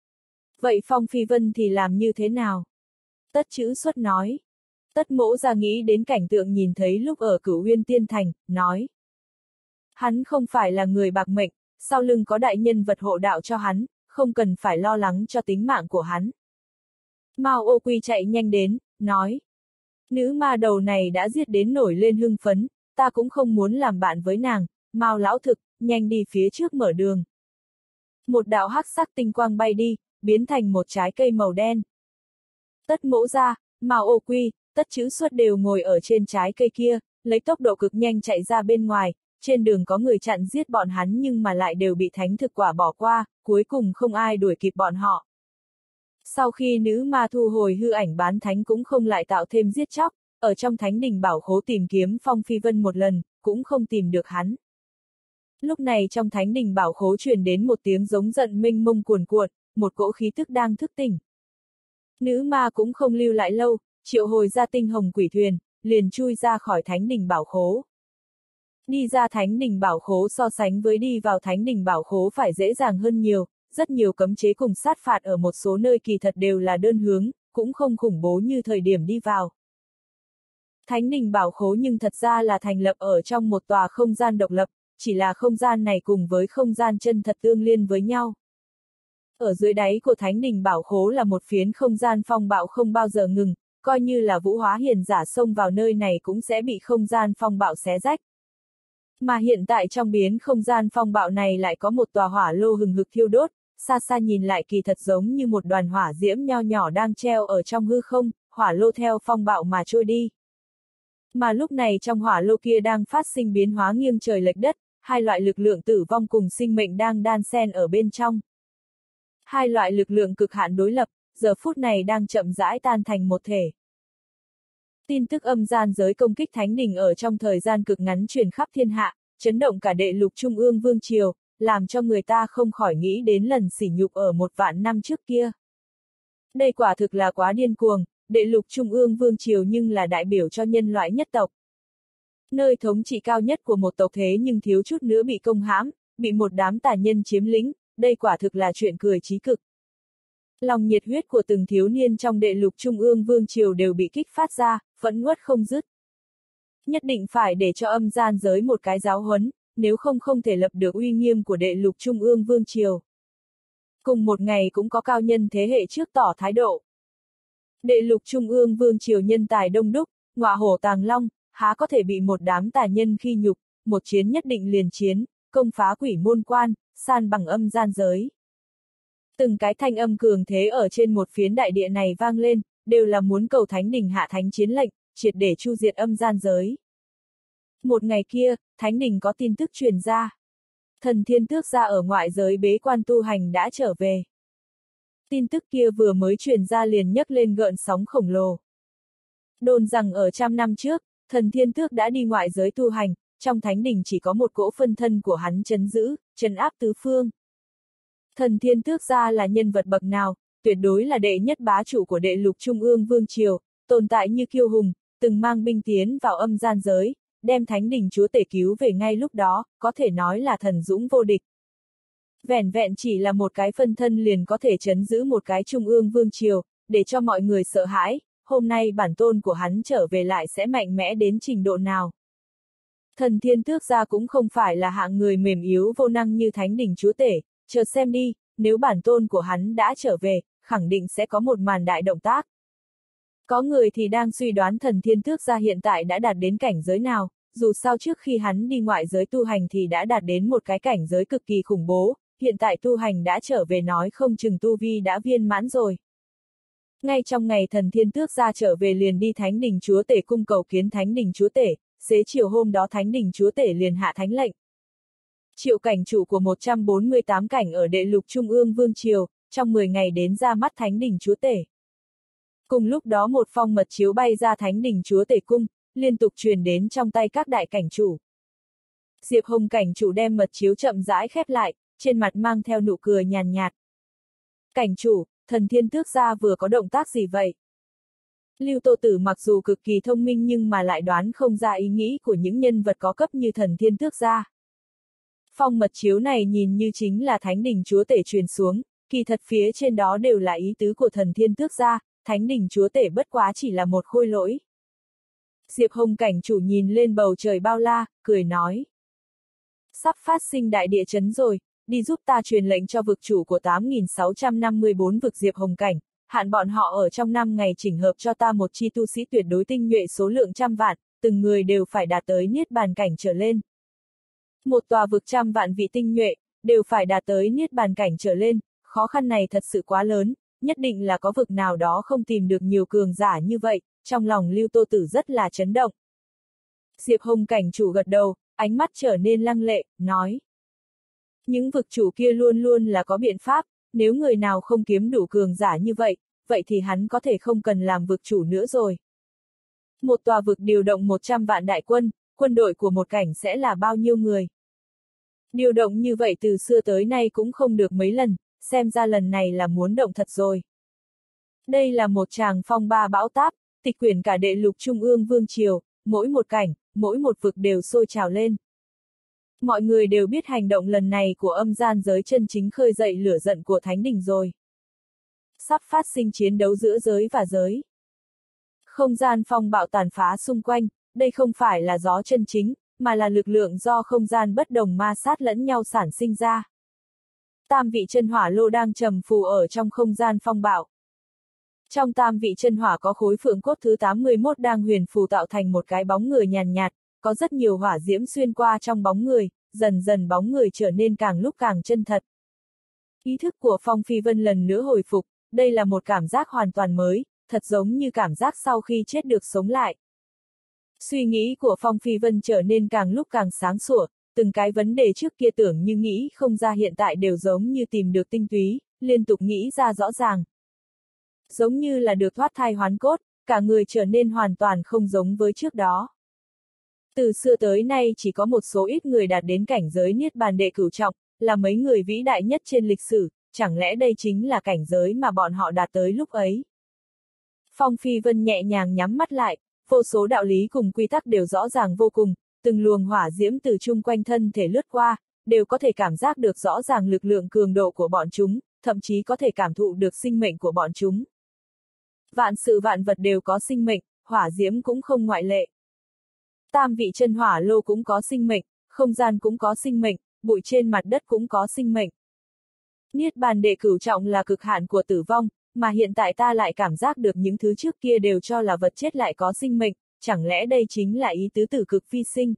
Vậy Phong Phi Vân thì làm như thế nào? Tất Chữ Xuất nói. Tất Mỗ Ra nghĩ đến cảnh tượng nhìn thấy lúc ở Cửu Huyên Tiên Thành, nói. Hắn không phải là người bạc mệnh, sau lưng có đại nhân vật hộ đạo cho hắn, không cần phải lo lắng cho tính mạng của hắn. Mao Ô Quy chạy nhanh đến, nói. Nữ ma đầu này đã giết đến nổi lên hưng phấn, ta cũng không muốn làm bạn với nàng, Mao lão thực, nhanh đi phía trước mở đường. Một đạo hắc sắc tinh quang bay đi, biến thành một trái cây màu đen. Tất Mỗ Ra, Mao Ô Quy, Tất Chữ Xuất đều ngồi ở trên trái cây kia, lấy tốc độ cực nhanh chạy ra bên ngoài, trên đường có người chặn giết bọn hắn nhưng mà lại đều bị thánh thực quả bỏ qua, cuối cùng không ai đuổi kịp bọn họ. Sau khi nữ ma thu hồi hư ảnh bán thánh cũng không lại tạo thêm giết chóc, ở trong thánh đình bảo khố tìm kiếm Phong Phi Vân một lần, cũng không tìm được hắn. Lúc này trong thánh đình bảo khố truyền đến một tiếng giống giận mênh mông cuồn cuộn, một cỗ khí tức đang thức tỉnh. Nữ ma cũng không lưu lại lâu, triệu hồi ra tinh hồng quỷ thuyền, liền chui ra khỏi thánh đình bảo khố. Đi ra thánh đình bảo khố so sánh với đi vào thánh đình bảo khố phải dễ dàng hơn nhiều, rất nhiều cấm chế cùng sát phạt ở một số nơi kỳ thật đều là đơn hướng, cũng không khủng bố như thời điểm đi vào. Thánh đình bảo khố nhưng thật ra là thành lập ở trong một tòa không gian độc lập, chỉ là không gian này cùng với không gian chân thật tương liên với nhau. Ở dưới đáy của thánh đình bảo khố là một phiến không gian phong bạo không bao giờ ngừng, coi như là vũ hóa hiền giả xông vào nơi này cũng sẽ bị không gian phong bạo xé rách. Mà hiện tại trong biến không gian phong bạo này lại có một tòa hỏa lô hừng hực thiêu đốt, xa xa nhìn lại kỳ thật giống như một đoàn hỏa diễm nho nhỏ đang treo ở trong hư không, hỏa lô theo phong bạo mà trôi đi. Mà lúc này trong hỏa lô kia đang phát sinh biến hóa nghiêng trời lệch đất, hai loại lực lượng tử vong cùng sinh mệnh đang đan xen ở bên trong. Hai loại lực lượng cực hạn đối lập, giờ phút này đang chậm rãi tan thành một thể. Tin tức âm gian giới công kích thánh đình ở trong thời gian cực ngắn truyền khắp thiên hạ, chấn động cả đệ lục trung ương vương triều, làm cho người ta không khỏi nghĩ đến lần sỉ nhục ở một vạn năm trước kia. Đây quả thực là quá điên cuồng, đệ lục trung ương vương triều nhưng là đại biểu cho nhân loại nhất tộc. Nơi thống trị cao nhất của một tộc thế nhưng thiếu chút nữa bị công hãm, bị một đám tà nhân chiếm lĩnh, đây quả thực là chuyện cười chí cực. Lòng nhiệt huyết của từng thiếu niên trong đệ lục trung ương vương triều đều bị kích phát ra, phẫn uất không dứt. Nhất định phải để cho âm gian giới một cái giáo huấn, nếu không không thể lập được uy nghiêm của đệ lục trung ương vương triều. Cùng một ngày cũng có cao nhân thế hệ trước tỏ thái độ. Đệ lục trung ương vương triều nhân tài đông đúc, ngọa hổ tàng long, há có thể bị một đám tà nhân khi nhục, một chiến nhất định liền chiến, công phá quỷ môn quan, san bằng âm gian giới. Từng cái thanh âm cường thế ở trên một phiến đại địa này vang lên, đều là muốn cầu thánh đình hạ thánh chiến lệnh, triệt để chu diệt âm gian giới. Một ngày kia, thánh đình có tin tức truyền ra. Thần Thiên Tước Gia ở ngoại giới bế quan tu hành đã trở về. Tin tức kia vừa mới truyền ra liền nhấc lên gợn sóng khổng lồ. Đồn rằng ở trăm năm trước, thần Thiên Tước đã đi ngoại giới tu hành, trong thánh đình chỉ có một cỗ phân thân của hắn trấn giữ, trấn áp tứ phương. Thần Thiên Tước gia là nhân vật bậc nào, tuyệt đối là đệ nhất bá chủ của đệ lục trung ương vương triều, tồn tại như kiêu hùng, từng mang binh tiến vào âm gian giới, đem thánh đình chúa tể cứu về ngay lúc đó, có thể nói là thần dũng vô địch. Vẻn vẹn chỉ là một cái phân thân liền có thể trấn giữ một cái trung ương vương triều, để cho mọi người sợ hãi, hôm nay bản tôn của hắn trở về lại sẽ mạnh mẽ đến trình độ nào. Thần Thiên Tước gia cũng không phải là hạng người mềm yếu vô năng như thánh đình chúa tể, chờ xem đi, nếu bản tôn của hắn đã trở về, khẳng định sẽ có một màn đại động tác. Có người thì đang suy đoán thần Thiên Tước gia hiện tại đã đạt đến cảnh giới nào, dù sao trước khi hắn đi ngoại giới tu hành thì đã đạt đến một cái cảnh giới cực kỳ khủng bố, hiện tại tu hành đã trở về nói không chừng tu vi đã viên mãn rồi. Ngay trong ngày thần Thiên Tước gia trở về liền đi thánh đình chúa tể cung cầu kiến thánh đình chúa tể, xế chiều hôm đó thánh đình chúa tể liền hạ thánh lệnh. Triệu cảnh chủ của một trăm bốn mươi tám cảnh ở đệ lục trung ương vương triều, trong mười ngày đến ra mắt thánh đình chúa tể. Cùng lúc đó một phong mật chiếu bay ra thánh đình chúa tể cung, liên tục truyền đến trong tay các đại cảnh chủ. Diệp Hồng cảnh chủ đem mật chiếu chậm rãi khép lại, trên mặt mang theo nụ cười nhàn nhạt. Cảnh chủ, thần Thiên Tước gia vừa có động tác gì vậy? Lưu Tô Tử mặc dù cực kỳ thông minh nhưng mà lại đoán không ra ý nghĩ của những nhân vật có cấp như thần Thiên Tước gia. Phong mật chiếu này nhìn như chính là thánh đình chúa tể truyền xuống, kỳ thật phía trên đó đều là ý tứ của thần Thiên Tước gia, thánh đình chúa tể bất quá chỉ là một khôi lỗi. Diệp Hồng cảnh chủ nhìn lên bầu trời bao la, cười nói. Sắp phát sinh đại địa chấn rồi, đi giúp ta truyền lệnh cho vực chủ của tám nghìn sáu trăm năm mươi bốn vực Diệp Hồng cảnh, hạn bọn họ ở trong năm ngày chỉnh hợp cho ta một chi tu sĩ tuyệt đối tinh nhuệ số lượng trăm vạn, từng người đều phải đạt tới niết bàn cảnh trở lên. Một tòa vực trăm vạn vị tinh nhuệ, đều phải đạt tới niết bàn cảnh trở lên, khó khăn này thật sự quá lớn, nhất định là có vực nào đó không tìm được nhiều cường giả như vậy, trong lòng Lưu Tô Tử rất là chấn động. Diệp Hồng cảnh chủ gật đầu, ánh mắt trở nên lăng lệ, nói. Những vực chủ kia luôn luôn là có biện pháp, nếu người nào không kiếm đủ cường giả như vậy, vậy thì hắn có thể không cần làm vực chủ nữa rồi. Một tòa vực điều động một trăm vạn đại quân, quân đội của một cảnh sẽ là bao nhiêu người? Điều động như vậy từ xưa tới nay cũng không được mấy lần, xem ra lần này là muốn động thật rồi. Đây là một tràng phong ba bão táp, tịch quyển cả đệ lục trung ương vương triều, mỗi một cảnh, mỗi một vực đều sôi trào lên. Mọi người đều biết hành động lần này của âm gian giới chân chính khơi dậy lửa giận của thánh đình rồi. Sắp phát sinh chiến đấu giữa giới và giới. Không gian phong bạo tàn phá xung quanh, đây không phải là gió chân chính, mà là lực lượng do không gian bất đồng ma sát lẫn nhau sản sinh ra. Tam vị chân hỏa lô đang trầm phù ở trong không gian phong bạo. Trong tam vị chân hỏa có khối phượng cốt thứ tám mươi mốt đang huyền phù tạo thành một cái bóng người nhàn nhạt, có rất nhiều hỏa diễm xuyên qua trong bóng người, dần dần bóng người trở nên càng lúc càng chân thật. Ý thức của Phong Phi Vân lần nữa hồi phục, đây là một cảm giác hoàn toàn mới, thật giống như cảm giác sau khi chết được sống lại. Suy nghĩ của Phong Phi Vân trở nên càng lúc càng sáng sủa, từng cái vấn đề trước kia tưởng như nghĩ không ra hiện tại đều giống như tìm được tinh túy, liên tục nghĩ ra rõ ràng. Giống như là được thoát thai hoán cốt, cả người trở nên hoàn toàn không giống với trước đó. Từ xưa tới nay chỉ có một số ít người đạt đến cảnh giới niết bàn đệ cửu trọng, là mấy người vĩ đại nhất trên lịch sử, chẳng lẽ đây chính là cảnh giới mà bọn họ đạt tới lúc ấy. Phong Phi Vân nhẹ nhàng nhắm mắt lại, vô số đạo lý cùng quy tắc đều rõ ràng vô cùng, từng luồng hỏa diễm từ chung quanh thân thể lướt qua, đều có thể cảm giác được rõ ràng lực lượng cường độ của bọn chúng, thậm chí có thể cảm thụ được sinh mệnh của bọn chúng. Vạn sự vạn vật đều có sinh mệnh, hỏa diễm cũng không ngoại lệ. Tam vị chân hỏa lô cũng có sinh mệnh, không gian cũng có sinh mệnh, bụi trên mặt đất cũng có sinh mệnh. Niết bàn đệ cửu trọng là cực hạn của tử vong, mà hiện tại ta lại cảm giác được những thứ trước kia đều cho là vật chết lại có sinh mệnh, chẳng lẽ đây chính là ý tứ tử cực phi sinh.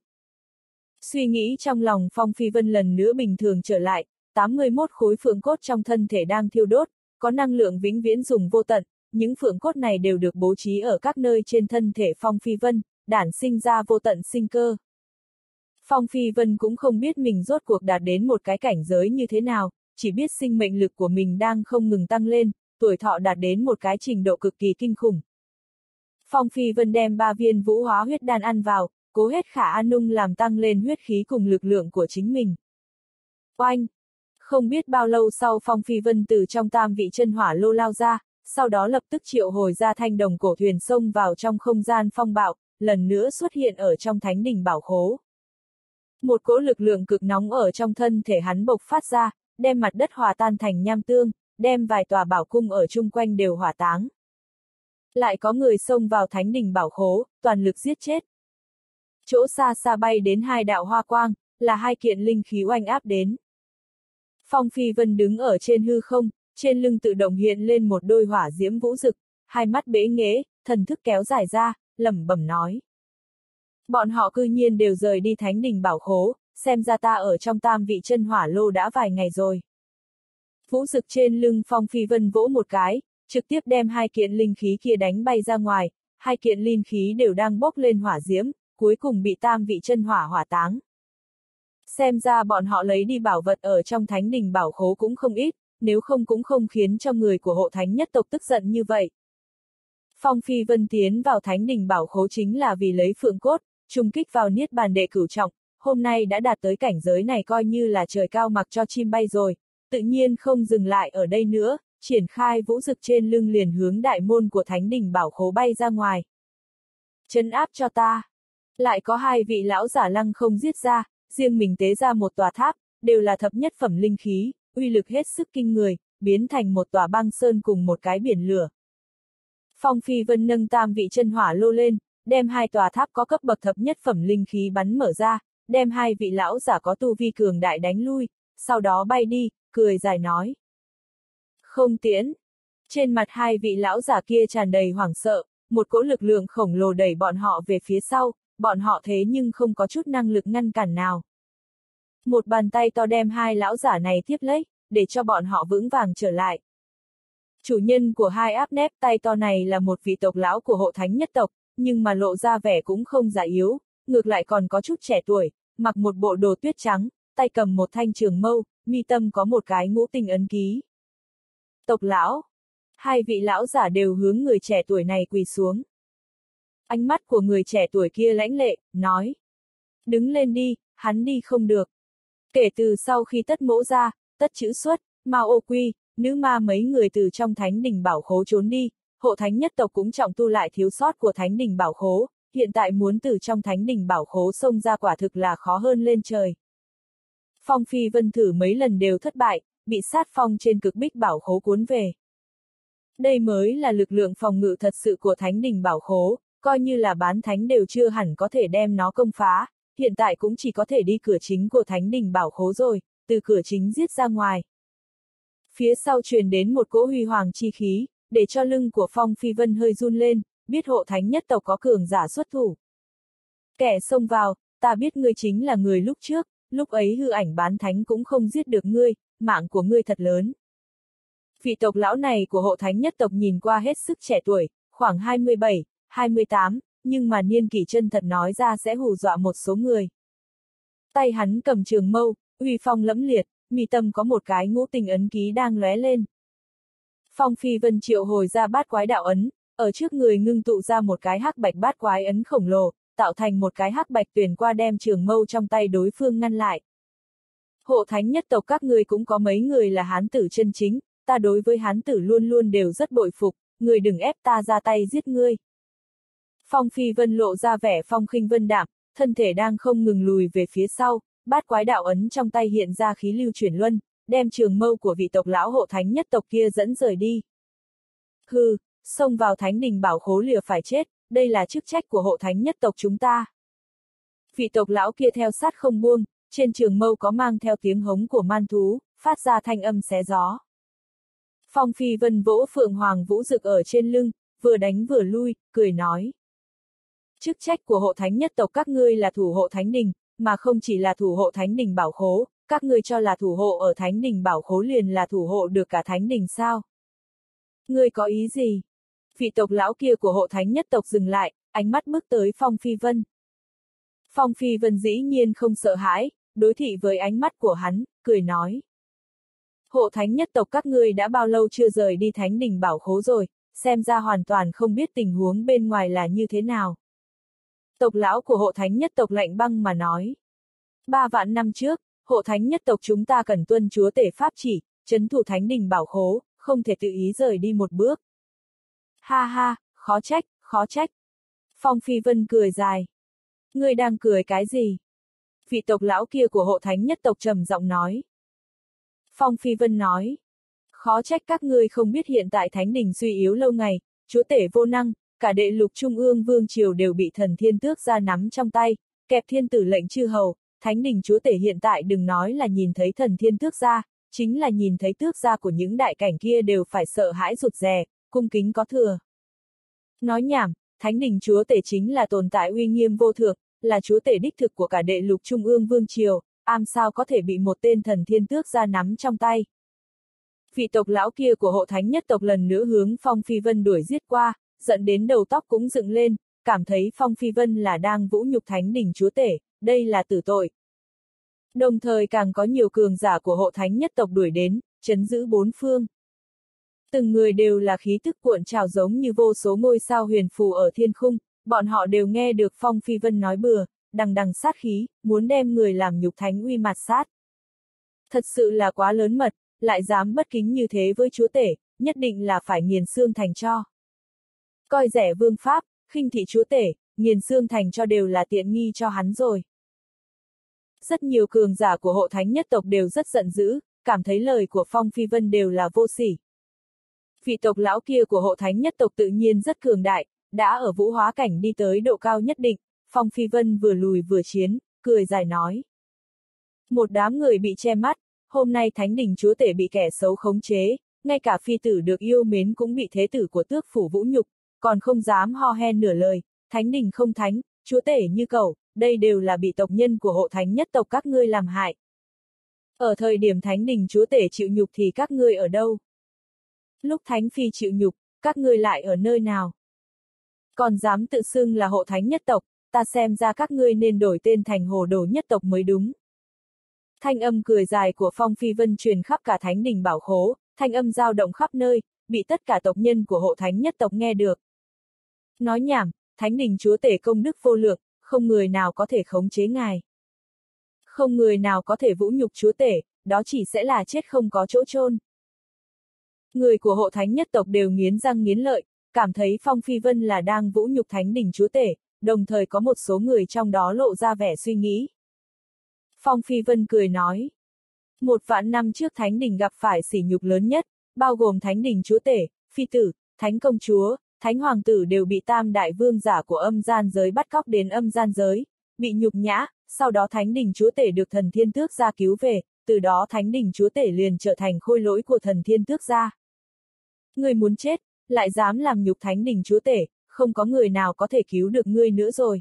Suy nghĩ trong lòng Phong Phi Vân lần nữa bình thường trở lại, tám mươi mốt khối phượng cốt trong thân thể đang thiêu đốt, có năng lượng vĩnh viễn dùng vô tận, những phượng cốt này đều được bố trí ở các nơi trên thân thể Phong Phi Vân, đản sinh ra vô tận sinh cơ. Phong Phi Vân cũng không biết mình rốt cuộc đạt đến một cái cảnh giới như thế nào, chỉ biết sinh mệnh lực của mình đang không ngừng tăng lên, tuổi thọ đạt đến một cái trình độ cực kỳ kinh khủng. Phong Phi Vân đem ba viên vũ hóa huyết đan ăn vào, cố hết khả an nung làm tăng lên huyết khí cùng lực lượng của chính mình. Oanh! Không biết bao lâu sau Phong Phi Vân từ trong tam vị chân hỏa lô lao ra, sau đó lập tức triệu hồi ra thanh đồng cổ thuyền xông vào trong không gian phong bạo, lần nữa xuất hiện ở trong thánh đình bảo khố. Một cỗ lực lượng cực nóng ở trong thân thể hắn bộc phát ra, đem mặt đất hòa tan thành nham tương, đem vài tòa bảo cung ở chung quanh đều hỏa táng. Lại có người xông vào thánh đình bảo khố, toàn lực giết chết. Chỗ xa xa bay đến hai đạo hoa quang, là hai kiện linh khí oanh áp đến. Phong Phi Vân đứng ở trên hư không, trên lưng tự động hiện lên một đôi hỏa diễm vũ rực, hai mắt bế nghễ, thần thức kéo dài ra, lẩm bẩm nói. Bọn họ cư nhiên đều rời đi thánh đình bảo khố, xem ra ta ở trong tam vị chân hỏa lô đã vài ngày rồi. Vũ rực trên lưng Phong Phi Vân vỗ một cái, trực tiếp đem hai kiện linh khí kia đánh bay ra ngoài, hai kiện linh khí đều đang bốc lên hỏa diễm, cuối cùng bị tam vị chân hỏa hỏa táng. Xem ra bọn họ lấy đi bảo vật ở trong thánh đình bảo khố cũng không ít, nếu không cũng không khiến cho người của hộ thánh nhất tộc tức giận như vậy. Phong Phi Vân tiến vào thánh đình bảo khố chính là vì lấy phượng cốt, trùng kích vào niết bàn đệ cửu trọng, hôm nay đã đạt tới cảnh giới này coi như là trời cao mặc cho chim bay rồi, tự nhiên không dừng lại ở đây nữa, triển khai vũ rực trên lưng liền hướng đại môn của thánh đình bảo khố bay ra ngoài. Trấn áp cho ta. Lại có hai vị lão giả lăng không giết ra, riêng mình tế ra một tòa tháp, đều là thập nhất phẩm linh khí, uy lực hết sức kinh người, biến thành một tòa băng sơn cùng một cái biển lửa. Phong Phi Vân nâng tam vị chân hỏa lô lên, đem hai tòa tháp có cấp bậc thập nhất phẩm linh khí bắn mở ra, đem hai vị lão giả có tu vi cường đại đánh lui, sau đó bay đi, cười dài nói. Không tiễn. Trên mặt hai vị lão giả kia tràn đầy hoảng sợ, một cỗ lực lượng khổng lồ đẩy bọn họ về phía sau, bọn họ thế nhưng không có chút năng lực ngăn cản nào. Một bàn tay to đem hai lão giả này tiếp lấy, để cho bọn họ vững vàng trở lại. Chủ nhân của hai áp nép tay to này là một vị tộc lão của hộ thánh nhất tộc, nhưng mà lộ ra vẻ cũng không già yếu, ngược lại còn có chút trẻ tuổi, mặc một bộ đồ tuyết trắng, tay cầm một thanh trường mâu, mi tâm có một cái ngũ tinh ấn ký. Tộc lão. Hai vị lão giả đều hướng người trẻ tuổi này quỳ xuống. Ánh mắt của người trẻ tuổi kia lãnh lệ, nói. Đứng lên đi, hắn đi không được. Kể từ sau khi tất mỗ ra, tất chữ xuất, Mao Ô Quy, nữ ma mấy người từ trong thánh đình bảo khố trốn đi, hộ thánh nhất tộc cũng trọng tu lại thiếu sót của thánh đình bảo khố, hiện tại muốn từ trong thánh đình bảo khố xông ra quả thực là khó hơn lên trời. Phong Phi Vân thử mấy lần đều thất bại, bị sát phong trên cực bích bảo khố cuốn về. Đây mới là lực lượng phòng ngự thật sự của thánh đình bảo khố, coi như là bán thánh đều chưa hẳn có thể đem nó công phá, hiện tại cũng chỉ có thể đi cửa chính của thánh đình bảo khố rồi, từ cửa chính giết ra ngoài. Phía sau truyền đến một cỗ huy hoàng chi khí, để cho lưng của Phong Phi Vân hơi run lên, biết hộ thánh nhất tộc có cường giả xuất thủ. Kẻ xông vào, ta biết ngươi chính là người lúc trước, lúc ấy hư ảnh bán thánh cũng không giết được ngươi, mạng của ngươi thật lớn. Vị tộc lão này của hộ thánh nhất tộc nhìn qua hết sức trẻ tuổi, khoảng hai mươi bảy, hai mươi tám, nhưng mà niên kỷ chân thật nói ra sẽ hù dọa một số người. Tay hắn cầm trường mâu, uy phong lẫm liệt, mi tâm có một cái ngũ tinh ấn ký đang lóe lên. Phong Phi Vân triệu hồi ra bát quái đạo ấn, ở trước người ngưng tụ ra một cái hắc bạch bát quái ấn khổng lồ, tạo thành một cái hắc bạch tuyển qua đem trường mâu trong tay đối phương ngăn lại. Hộ thánh nhất tộc các ngươi cũng có mấy người là hán tử chân chính, ta đối với hán tử luôn luôn đều rất bội phục, người đừng ép ta ra tay giết ngươi. Phong Phi Vân lộ ra vẻ phong khinh vân đạm, thân thể đang không ngừng lùi về phía sau, bát quái đạo ấn trong tay hiện ra khí lưu chuyển luân, đem trường mâu của vị tộc lão hộ thánh nhất tộc kia dẫn rời đi. Hừ, xông vào thánh đình bảo khố lìa phải chết, đây là chức trách của hộ thánh nhất tộc chúng ta. Vị tộc lão kia theo sát không buông, trên trường mâu có mang theo tiếng hống của man thú, phát ra thanh âm xé gió. Phong Phi Vân vỗ Phượng Hoàng Vũ Dực ở trên lưng, vừa đánh vừa lui, cười nói. Chức trách của hộ thánh nhất tộc các ngươi là thủ hộ thánh đình, mà không chỉ là thủ hộ thánh đình bảo khố, các ngươi cho là thủ hộ ở thánh đình bảo khố liền là thủ hộ được cả thánh đình sao? Ngươi có ý gì? Vị tộc lão kia của hộ thánh nhất tộc dừng lại, ánh mắt bước tới Phong Phi Vân. Phong Phi Vân dĩ nhiên không sợ hãi, đối thị với ánh mắt của hắn, cười nói. Hộ thánh nhất tộc các ngươi đã bao lâu chưa rời đi thánh đình bảo khố rồi, xem ra hoàn toàn không biết tình huống bên ngoài là như thế nào. Tộc lão của hộ thánh nhất tộc lạnh băng mà nói. Ba vạn năm trước, hộ thánh nhất tộc chúng ta cần tuân chúa tể pháp chỉ, trấn thủ thánh đình bảo khố, không thể tự ý rời đi một bước. Ha ha, khó trách, khó trách. Phong Phi Vân cười dài. Ngươi đang cười cái gì? Vị tộc lão kia của hộ thánh nhất tộc trầm giọng nói. Phong Phi Vân nói. Khó trách các ngươi không biết hiện tại thánh đình suy yếu lâu ngày, chúa tể vô năng, cả đệ lục trung ương vương triều đều bị thần thiên tước gia nắm trong tay, kẹp thiên tử lệnh chư hầu, thánh đình chúa tể hiện tại đừng nói là nhìn thấy thần thiên tước gia, chính là nhìn thấy tước gia của những đại cảnh kia đều phải sợ hãi rụt rè, cung kính có thừa. Nói nhảm, thánh đình chúa tể chính là tồn tại uy nghiêm vô thượng, là chúa tể đích thực của cả đệ lục trung ương vương triều, am sao có thể bị một tên thần thiên tước gia nắm trong tay. Vị tộc lão kia của hộ thánh nhất tộc lần nữa hướng Phong Phi Vân đuổi giết qua, giận đến đầu tóc cũng dựng lên, cảm thấy Phong Phi Vân là đang vũ nhục thánh đình chúa tể, đây là tử tội. Đồng thời càng có nhiều cường giả của hộ thánh nhất tộc đuổi đến, trấn giữ bốn phương. Từng người đều là khí tức cuộn trào giống như vô số ngôi sao huyền phù ở thiên khung, bọn họ đều nghe được Phong Phi Vân nói bừa, đằng đằng sát khí, muốn đem người làm nhục thánh uy mạt sát. Thật sự là quá lớn mật, lại dám bất kính như thế với chúa tể, nhất định là phải nghiền xương thành cho. Coi rẻ vương pháp, khinh thị chúa tể, nghiền xương thành cho đều là tiện nghi cho hắn rồi. Rất nhiều cường giả của hộ thánh nhất tộc đều rất giận dữ, cảm thấy lời của Phong Phi Vân đều là vô sỉ. Vị tộc lão kia của hộ thánh nhất tộc tự nhiên rất cường đại, đã ở vũ hóa cảnh đi tới độ cao nhất định, Phong Phi Vân vừa lùi vừa chiến, cười dài nói. Một đám người bị che mắt, hôm nay thánh đình chúa tể bị kẻ xấu khống chế, ngay cả phi tử được yêu mến cũng bị thế tử của tước phủ vũ nhục, còn không dám ho he nửa lời, thánh đình không thánh, chúa tể như cẩu, đây đều là bị tộc nhân của hộ thánh nhất tộc các ngươi làm hại. Ở thời điểm thánh đình chúa tể chịu nhục thì các ngươi ở đâu? Lúc thánh phi chịu nhục, các ngươi lại ở nơi nào? Còn dám tự xưng là hộ thánh nhất tộc, ta xem ra các ngươi nên đổi tên thành hồ đồ nhất tộc mới đúng. Thanh âm cười dài của Phong Phi Vân truyền khắp cả thánh đình bảo khố, thanh âm dao động khắp nơi, bị tất cả tộc nhân của hộ thánh nhất tộc nghe được. Nói nhảm, thánh đình chúa tể công đức vô lượng, không người nào có thể khống chế ngài. Không người nào có thể vũ nhục chúa tể, đó chỉ sẽ là chết không có chỗ chôn. Người của hộ thánh nhất tộc đều nghiến răng nghiến lợi, cảm thấy Phong Phi Vân là đang vũ nhục thánh đình chúa tể, đồng thời có một số người trong đó lộ ra vẻ suy nghĩ. Phong Phi Vân cười nói. Một vạn năm trước thánh đình gặp phải sỉ nhục lớn nhất, bao gồm thánh đình chúa tể, phi tử, thánh công chúa, thánh hoàng tử đều bị tam đại vương giả của âm gian giới bắt cóc đến âm gian giới, bị nhục nhã, sau đó thánh đình chúa tể được thần thiên tước gia cứu về, từ đó thánh đình chúa tể liền trở thành khôi lỗi của thần thiên tước gia. Người muốn chết, lại dám làm nhục thánh đình chúa tể, không có người nào có thể cứu được ngươi nữa rồi.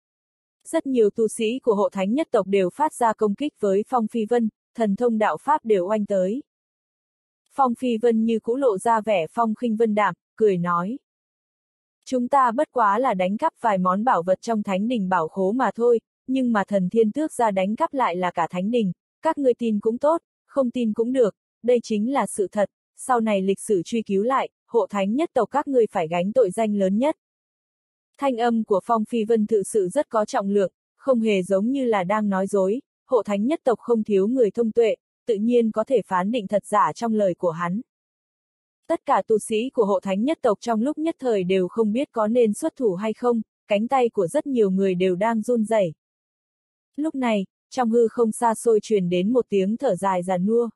Rất nhiều tu sĩ của hộ thánh nhất tộc đều phát ra công kích với Phong Phi Vân, thần thông đạo pháp đều oanh tới. Phong Phi Vân như cũ lộ ra vẻ phong khinh vân đạm, cười nói. Chúng ta bất quá là đánh cắp vài món bảo vật trong thánh đình bảo khố mà thôi, nhưng mà thần thiên tước gia đánh cắp lại là cả thánh đình, các ngươi tin cũng tốt, không tin cũng được, đây chính là sự thật, sau này lịch sử truy cứu lại, hộ thánh nhất tộc các ngươi phải gánh tội danh lớn nhất. Thanh âm của Phong Phi Vân thực sự rất có trọng lượng, không hề giống như là đang nói dối, hộ thánh nhất tộc không thiếu người thông tuệ, tự nhiên có thể phán định thật giả trong lời của hắn. Tất cả tu sĩ của hộ thánh nhất tộc trong lúc nhất thời đều không biết có nên xuất thủ hay không, cánh tay của rất nhiều người đều đang run rẩy. Lúc này, trong hư không xa xôi truyền đến một tiếng thở dài giàn nua.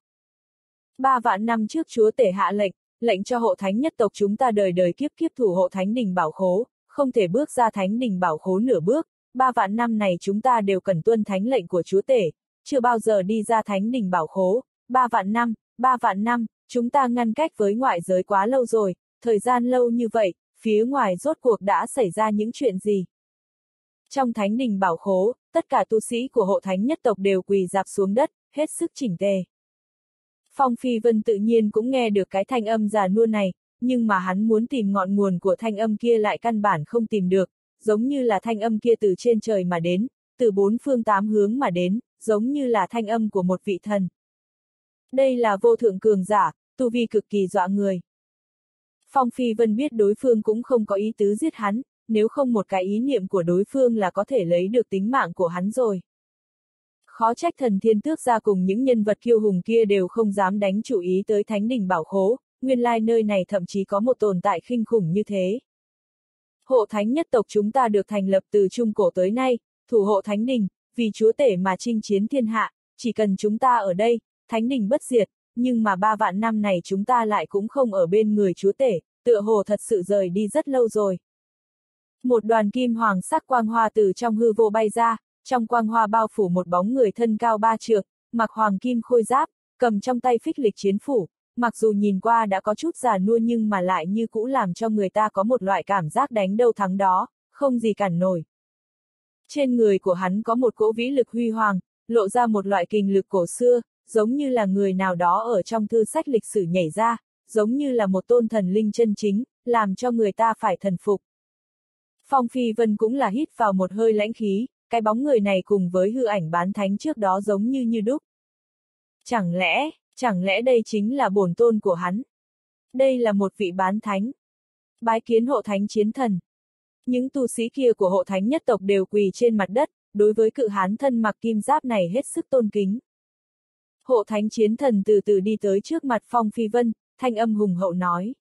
Ba vạn năm trước chúa tể hạ lệnh, lệnh cho hộ thánh nhất tộc chúng ta đời đời kiếp kiếp thủ hộ thánh đình bảo khố, không thể bước ra thánh đình bảo khố nửa bước, ba vạn năm này chúng ta đều cần tuân thánh lệnh của chúa tể, chưa bao giờ đi ra thánh đình bảo khố, ba vạn năm, ba vạn năm, chúng ta ngăn cách với ngoại giới quá lâu rồi, thời gian lâu như vậy, phía ngoài rốt cuộc đã xảy ra những chuyện gì? Trong thánh đình bảo khố, tất cả tu sĩ của hộ thánh nhất tộc đều quỳ rạp xuống đất, hết sức chỉnh tề. Phong Phi Vân tự nhiên cũng nghe được cái thanh âm già nua này, nhưng mà hắn muốn tìm ngọn nguồn của thanh âm kia lại căn bản không tìm được, giống như là thanh âm kia từ trên trời mà đến, từ bốn phương tám hướng mà đến, giống như là thanh âm của một vị thần. Đây là vô thượng cường giả, tu vi cực kỳ dọa người. Phong Phi Vân biết đối phương cũng không có ý tứ giết hắn, nếu không một cái ý niệm của đối phương là có thể lấy được tính mạng của hắn rồi. Khó trách Thần Thiên Tước gia cùng những nhân vật kiêu hùng kia đều không dám đánh chủ ý tới Thánh Đình Bảo Khố, nguyên lai nơi này thậm chí có một tồn tại khinh khủng như thế. Hộ Thánh nhất tộc chúng ta được thành lập từ trung cổ tới nay, thủ hộ Thánh Đình, vì chúa tể mà chinh chiến thiên hạ, chỉ cần chúng ta ở đây, Thánh Đình bất diệt, nhưng mà ba vạn năm này chúng ta lại cũng không ở bên người chúa tể, tựa hồ thật sự rời đi rất lâu rồi. Một đoàn kim hoàng sắc quang hoa từ trong hư vô bay ra, trong quang hoa bao phủ một bóng người thân cao ba trượng, mặc hoàng kim khôi giáp, cầm trong tay phích lịch chiến phủ, mặc dù nhìn qua đã có chút già nua nhưng mà lại như cũ làm cho người ta có một loại cảm giác đánh đâu thắng đó, không gì cản nổi. Trên người của hắn có một cỗ vĩ lực huy hoàng, lộ ra một loại kình lực cổ xưa, giống như là người nào đó ở trong thư sách lịch sử nhảy ra, giống như là một tôn thần linh chân chính, làm cho người ta phải thần phục. Phong Phi Vân cũng là hít vào một hơi lãnh khí, cái bóng người này cùng với hư ảnh bán thánh trước đó giống như như đúc. Chẳng lẽ, chẳng lẽ đây chính là bổn tôn của hắn? Đây là một vị bán thánh. Bái kiến hộ thánh chiến thần. Những tu sĩ kia của hộ thánh nhất tộc đều quỳ trên mặt đất, đối với cự hán thân mặc kim giáp này hết sức tôn kính. Hộ thánh chiến thần từ từ đi tới trước mặt Phong Phi Vân, thanh âm hùng hậu nói.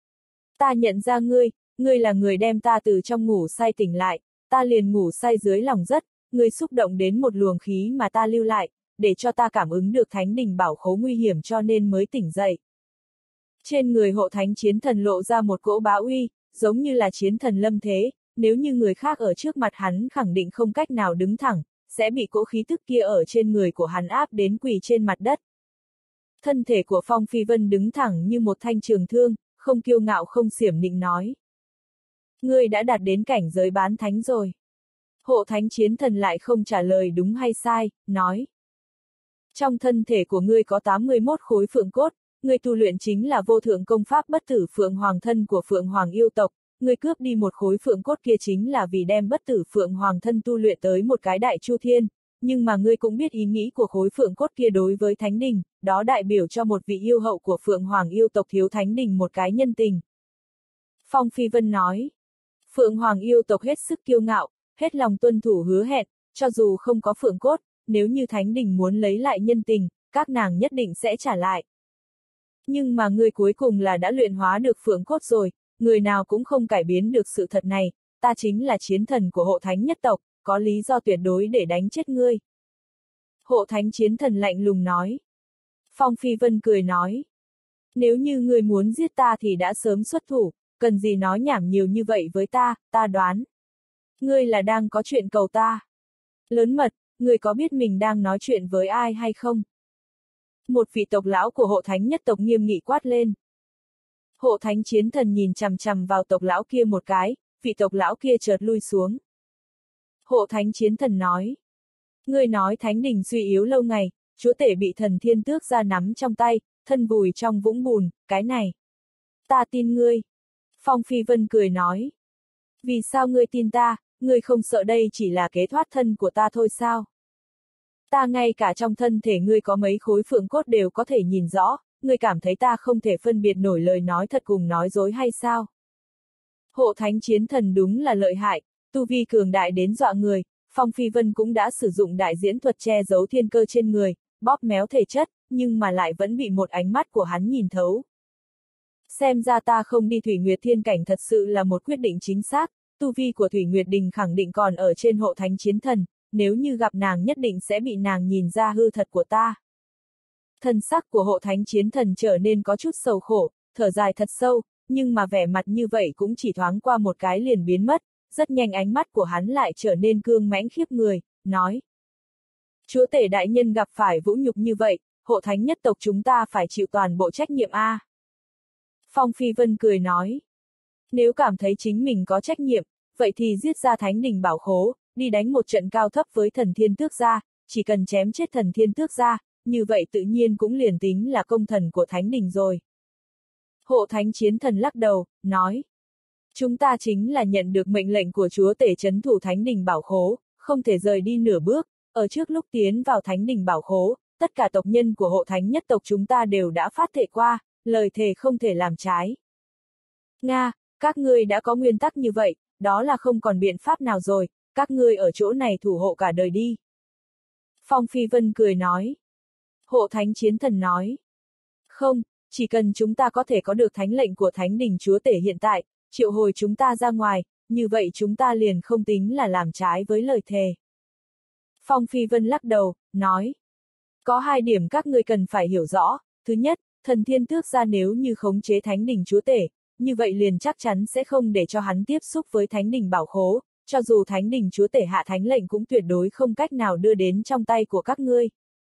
Ta nhận ra ngươi, ngươi là người đem ta từ trong ngủ say tỉnh lại, ta liền ngủ say dưới lòng đất, ngươi xúc động đến một luồng khí mà ta lưu lại, để cho ta cảm ứng được Thánh Đình Bảo Khố nguy hiểm cho nên mới tỉnh dậy. Trên người hộ thánh chiến thần lộ ra một cỗ bá uy, giống như là chiến thần lâm thế, nếu như người khác ở trước mặt hắn khẳng định không cách nào đứng thẳng, sẽ bị cỗ khí tức kia ở trên người của hắn áp đến quỳ trên mặt đất. Thân thể của Phong Phi Vân đứng thẳng như một thanh trường thương, không kiêu ngạo không xiểm nịnh nói. Ngươi đã đạt đến cảnh giới bán thánh rồi. Hộ thánh chiến thần lại không trả lời đúng hay sai, nói. Trong thân thể của ngươi có tám mươi mốt khối phượng cốt, ngươi tu luyện chính là vô thượng công pháp bất tử phượng hoàng thân của phượng hoàng yêu tộc, ngươi cướp đi một khối phượng cốt kia chính là vì đem bất tử phượng hoàng thân tu luyện tới một cái đại chu thiên, nhưng mà ngươi cũng biết ý nghĩ của khối phượng cốt kia đối với Thánh Đình, đó đại biểu cho một vị yêu hậu của phượng hoàng yêu tộc thiếu Thánh Đình một cái nhân tình. Phong Phi Vân nói, phượng hoàng yêu tộc hết sức kiêu ngạo, hết lòng tuân thủ hứa hẹn, cho dù không có phượng cốt, nếu như Thánh Đình muốn lấy lại nhân tình, các nàng nhất định sẽ trả lại. Nhưng mà ngươi cuối cùng là đã luyện hóa được phượng cốt rồi, người nào cũng không cải biến được sự thật này, ta chính là chiến thần của hộ thánh nhất tộc, có lý do tuyệt đối để đánh chết ngươi. Hộ thánh chiến thần lạnh lùng nói. Phong Phi Vân cười nói. Nếu như ngươi muốn giết ta thì đã sớm xuất thủ, cần gì nói nhảm nhiều như vậy với ta, ta đoán. Ngươi là đang có chuyện cầu ta. Lớn mật, ngươi có biết mình đang nói chuyện với ai hay không? Một vị tộc lão của hộ thánh nhất tộc nghiêm nghị quát lên. Hộ thánh chiến thần nhìn chằm chằm vào tộc lão kia một cái, vị tộc lão kia chợt lui xuống. Hộ thánh chiến thần nói. Ngươi nói Thánh Đình suy yếu lâu ngày, chúa tể bị Thần Thiên Tước gia nắm trong tay, thân vùi trong vũng bùn, cái này. Ta tin ngươi. Phong Phi Vân cười nói. Vì sao ngươi tin ta, ngươi không sợ đây chỉ là kế thoát thân của ta thôi sao? Ta ngay cả trong thân thể ngươi có mấy khối phượng cốt đều có thể nhìn rõ, ngươi cảm thấy ta không thể phân biệt nổi lời nói thật cùng nói dối hay sao? Hộ thánh chiến thần đúng là lợi hại, tu vi cường đại đến dọa người, Phong Phi Vân cũng đã sử dụng đại diễn thuật che giấu thiên cơ trên người, bóp méo thể chất, nhưng mà lại vẫn bị một ánh mắt của hắn nhìn thấu. Xem ra ta không đi Thủy Nguyệt Thiên Cảnh thật sự là một quyết định chính xác, tu vi của Thủy Nguyệt Đình khẳng định còn ở trên hộ thánh chiến thần, nếu như gặp nàng nhất định sẽ bị nàng nhìn ra hư thật của ta. Thân sắc của hộ thánh chiến thần trở nên có chút sầu khổ, thở dài thật sâu, nhưng mà vẻ mặt như vậy cũng chỉ thoáng qua một cái liền biến mất, rất nhanh ánh mắt của hắn lại trở nên cương mãnh khiếp người, nói. Chúa tể đại nhân gặp phải vũ nhục như vậy, hộ thánh nhất tộc chúng ta phải chịu toàn bộ trách nhiệm a. Phong Phi Vân cười nói. Nếu cảm thấy chính mình có trách nhiệm, vậy thì giết ra Thánh Đình Bảo Khố, đi đánh một trận cao thấp với Thần Thiên Tước gia, chỉ cần chém chết Thần Thiên Tước gia, như vậy tự nhiên cũng liền tính là công thần của Thánh Đình rồi. Hộ thánh chiến thần lắc đầu, nói. Chúng ta chính là nhận được mệnh lệnh của chúa tể trấn thủ Thánh Đình Bảo Khố, không thể rời đi nửa bước, ở trước lúc tiến vào Thánh Đình Bảo Khố, tất cả tộc nhân của hộ thánh nhất tộc chúng ta đều đã phát thệ qua, lời thề không thể làm trái. Nga, các ngươi đã có nguyên tắc như vậy, đó là không còn biện pháp nào rồi, các ngươi ở chỗ này thủ hộ cả đời đi. Phong Phi Vân cười nói. Hộ thánh chiến thần nói. Không, chỉ cần chúng ta có thể có được thánh lệnh của thánh đình chúa tể hiện tại, triệu hồi chúng ta ra ngoài, như vậy chúng ta liền không tính là làm trái với lời thề. Phong Phi Vân lắc đầu, nói. Có hai điểm các ngươi cần phải hiểu rõ, thứ nhất, thần thiên tước gia nếu như khống chế thánh đình chúa tể, như vậy liền chắc chắn sẽ không để cho hắn tiếp xúc với thánh đình bảo khố, cho dù thánh đình chúa tể hạ thánh lệnh cũng tuyệt đối không cách nào đưa đến trong tay của các ngươi.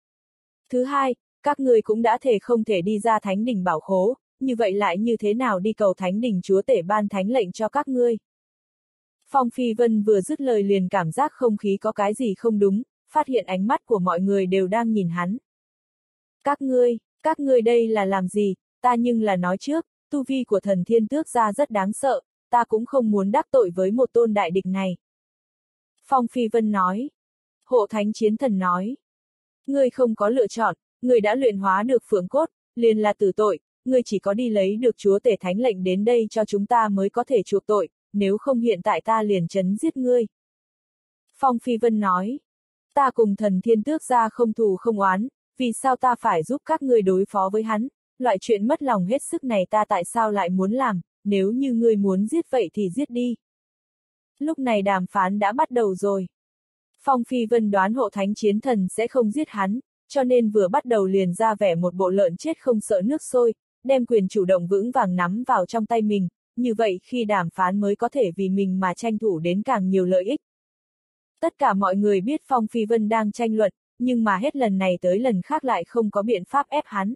Thứ hai, các ngươi cũng đã thể không thể đi ra thánh đình bảo khố, như vậy lại như thế nào đi cầu thánh đình chúa tể ban thánh lệnh cho các ngươi? Phong Phi Vân vừa dứt lời liền cảm giác không khí có cái gì không đúng, phát hiện ánh mắt của mọi người đều đang nhìn hắn. Các ngươi, các ngươi đây là làm gì, ta nhưng là nói trước, tu vi của thần thiên tước gia rất đáng sợ, ta cũng không muốn đắc tội với một tôn đại địch này. Phong Phi Vân nói. Hộ thánh chiến thần nói. Ngươi không có lựa chọn, ngươi đã luyện hóa được phượng cốt, liền là tử tội, ngươi chỉ có đi lấy được chúa tể thánh lệnh đến đây cho chúng ta mới có thể chuộc tội, nếu không hiện tại ta liền chấn giết ngươi. Phong Phi Vân nói. Ta cùng thần thiên tước gia không thù không oán, vì sao ta phải giúp các ngươi đối phó với hắn, loại chuyện mất lòng hết sức này ta tại sao lại muốn làm, nếu như ngươi muốn giết vậy thì giết đi. Lúc này đàm phán đã bắt đầu rồi. Phong Phi Vân đoán hộ thánh chiến thần sẽ không giết hắn, cho nên vừa bắt đầu liền ra vẻ một bộ lợn chết không sợ nước sôi, đem quyền chủ động vững vàng nắm vào trong tay mình, như vậy khi đàm phán mới có thể vì mình mà tranh thủ đến càng nhiều lợi ích. Tất cả mọi người biết Phong Phi Vân đang tranh luận, nhưng mà hết lần này tới lần khác lại không có biện pháp ép hắn.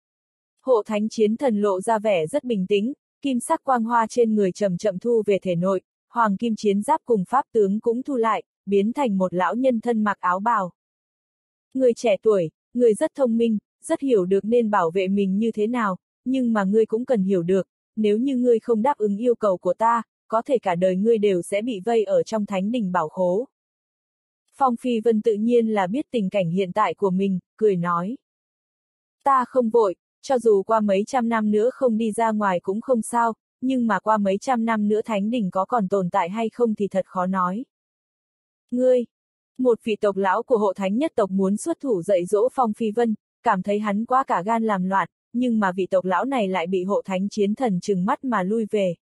Hộ thánh chiến thần lộ ra vẻ rất bình tĩnh, kim sắc quang hoa trên người chậm chậm thu về thể nội, hoàng kim chiến giáp cùng pháp tướng cũng thu lại, biến thành một lão nhân thân mặc áo bào. Người trẻ tuổi, người rất thông minh, rất hiểu được nên bảo vệ mình như thế nào, nhưng mà ngươi cũng cần hiểu được, nếu như ngươi không đáp ứng yêu cầu của ta, có thể cả đời ngươi đều sẽ bị vây ở trong thánh đình bảo khố. Phong Phi Vân tự nhiên là biết tình cảnh hiện tại của mình, cười nói. Ta không vội, cho dù qua mấy trăm năm nữa không đi ra ngoài cũng không sao, nhưng mà qua mấy trăm năm nữa thánh đình có còn tồn tại hay không thì thật khó nói. Ngươi, một vị tộc lão của hộ thánh nhất tộc muốn xuất thủ dạy dỗ Phong Phi Vân, cảm thấy hắn quá cả gan làm loạn, nhưng mà vị tộc lão này lại bị hộ thánh chiến thần trừng mắt mà lui về.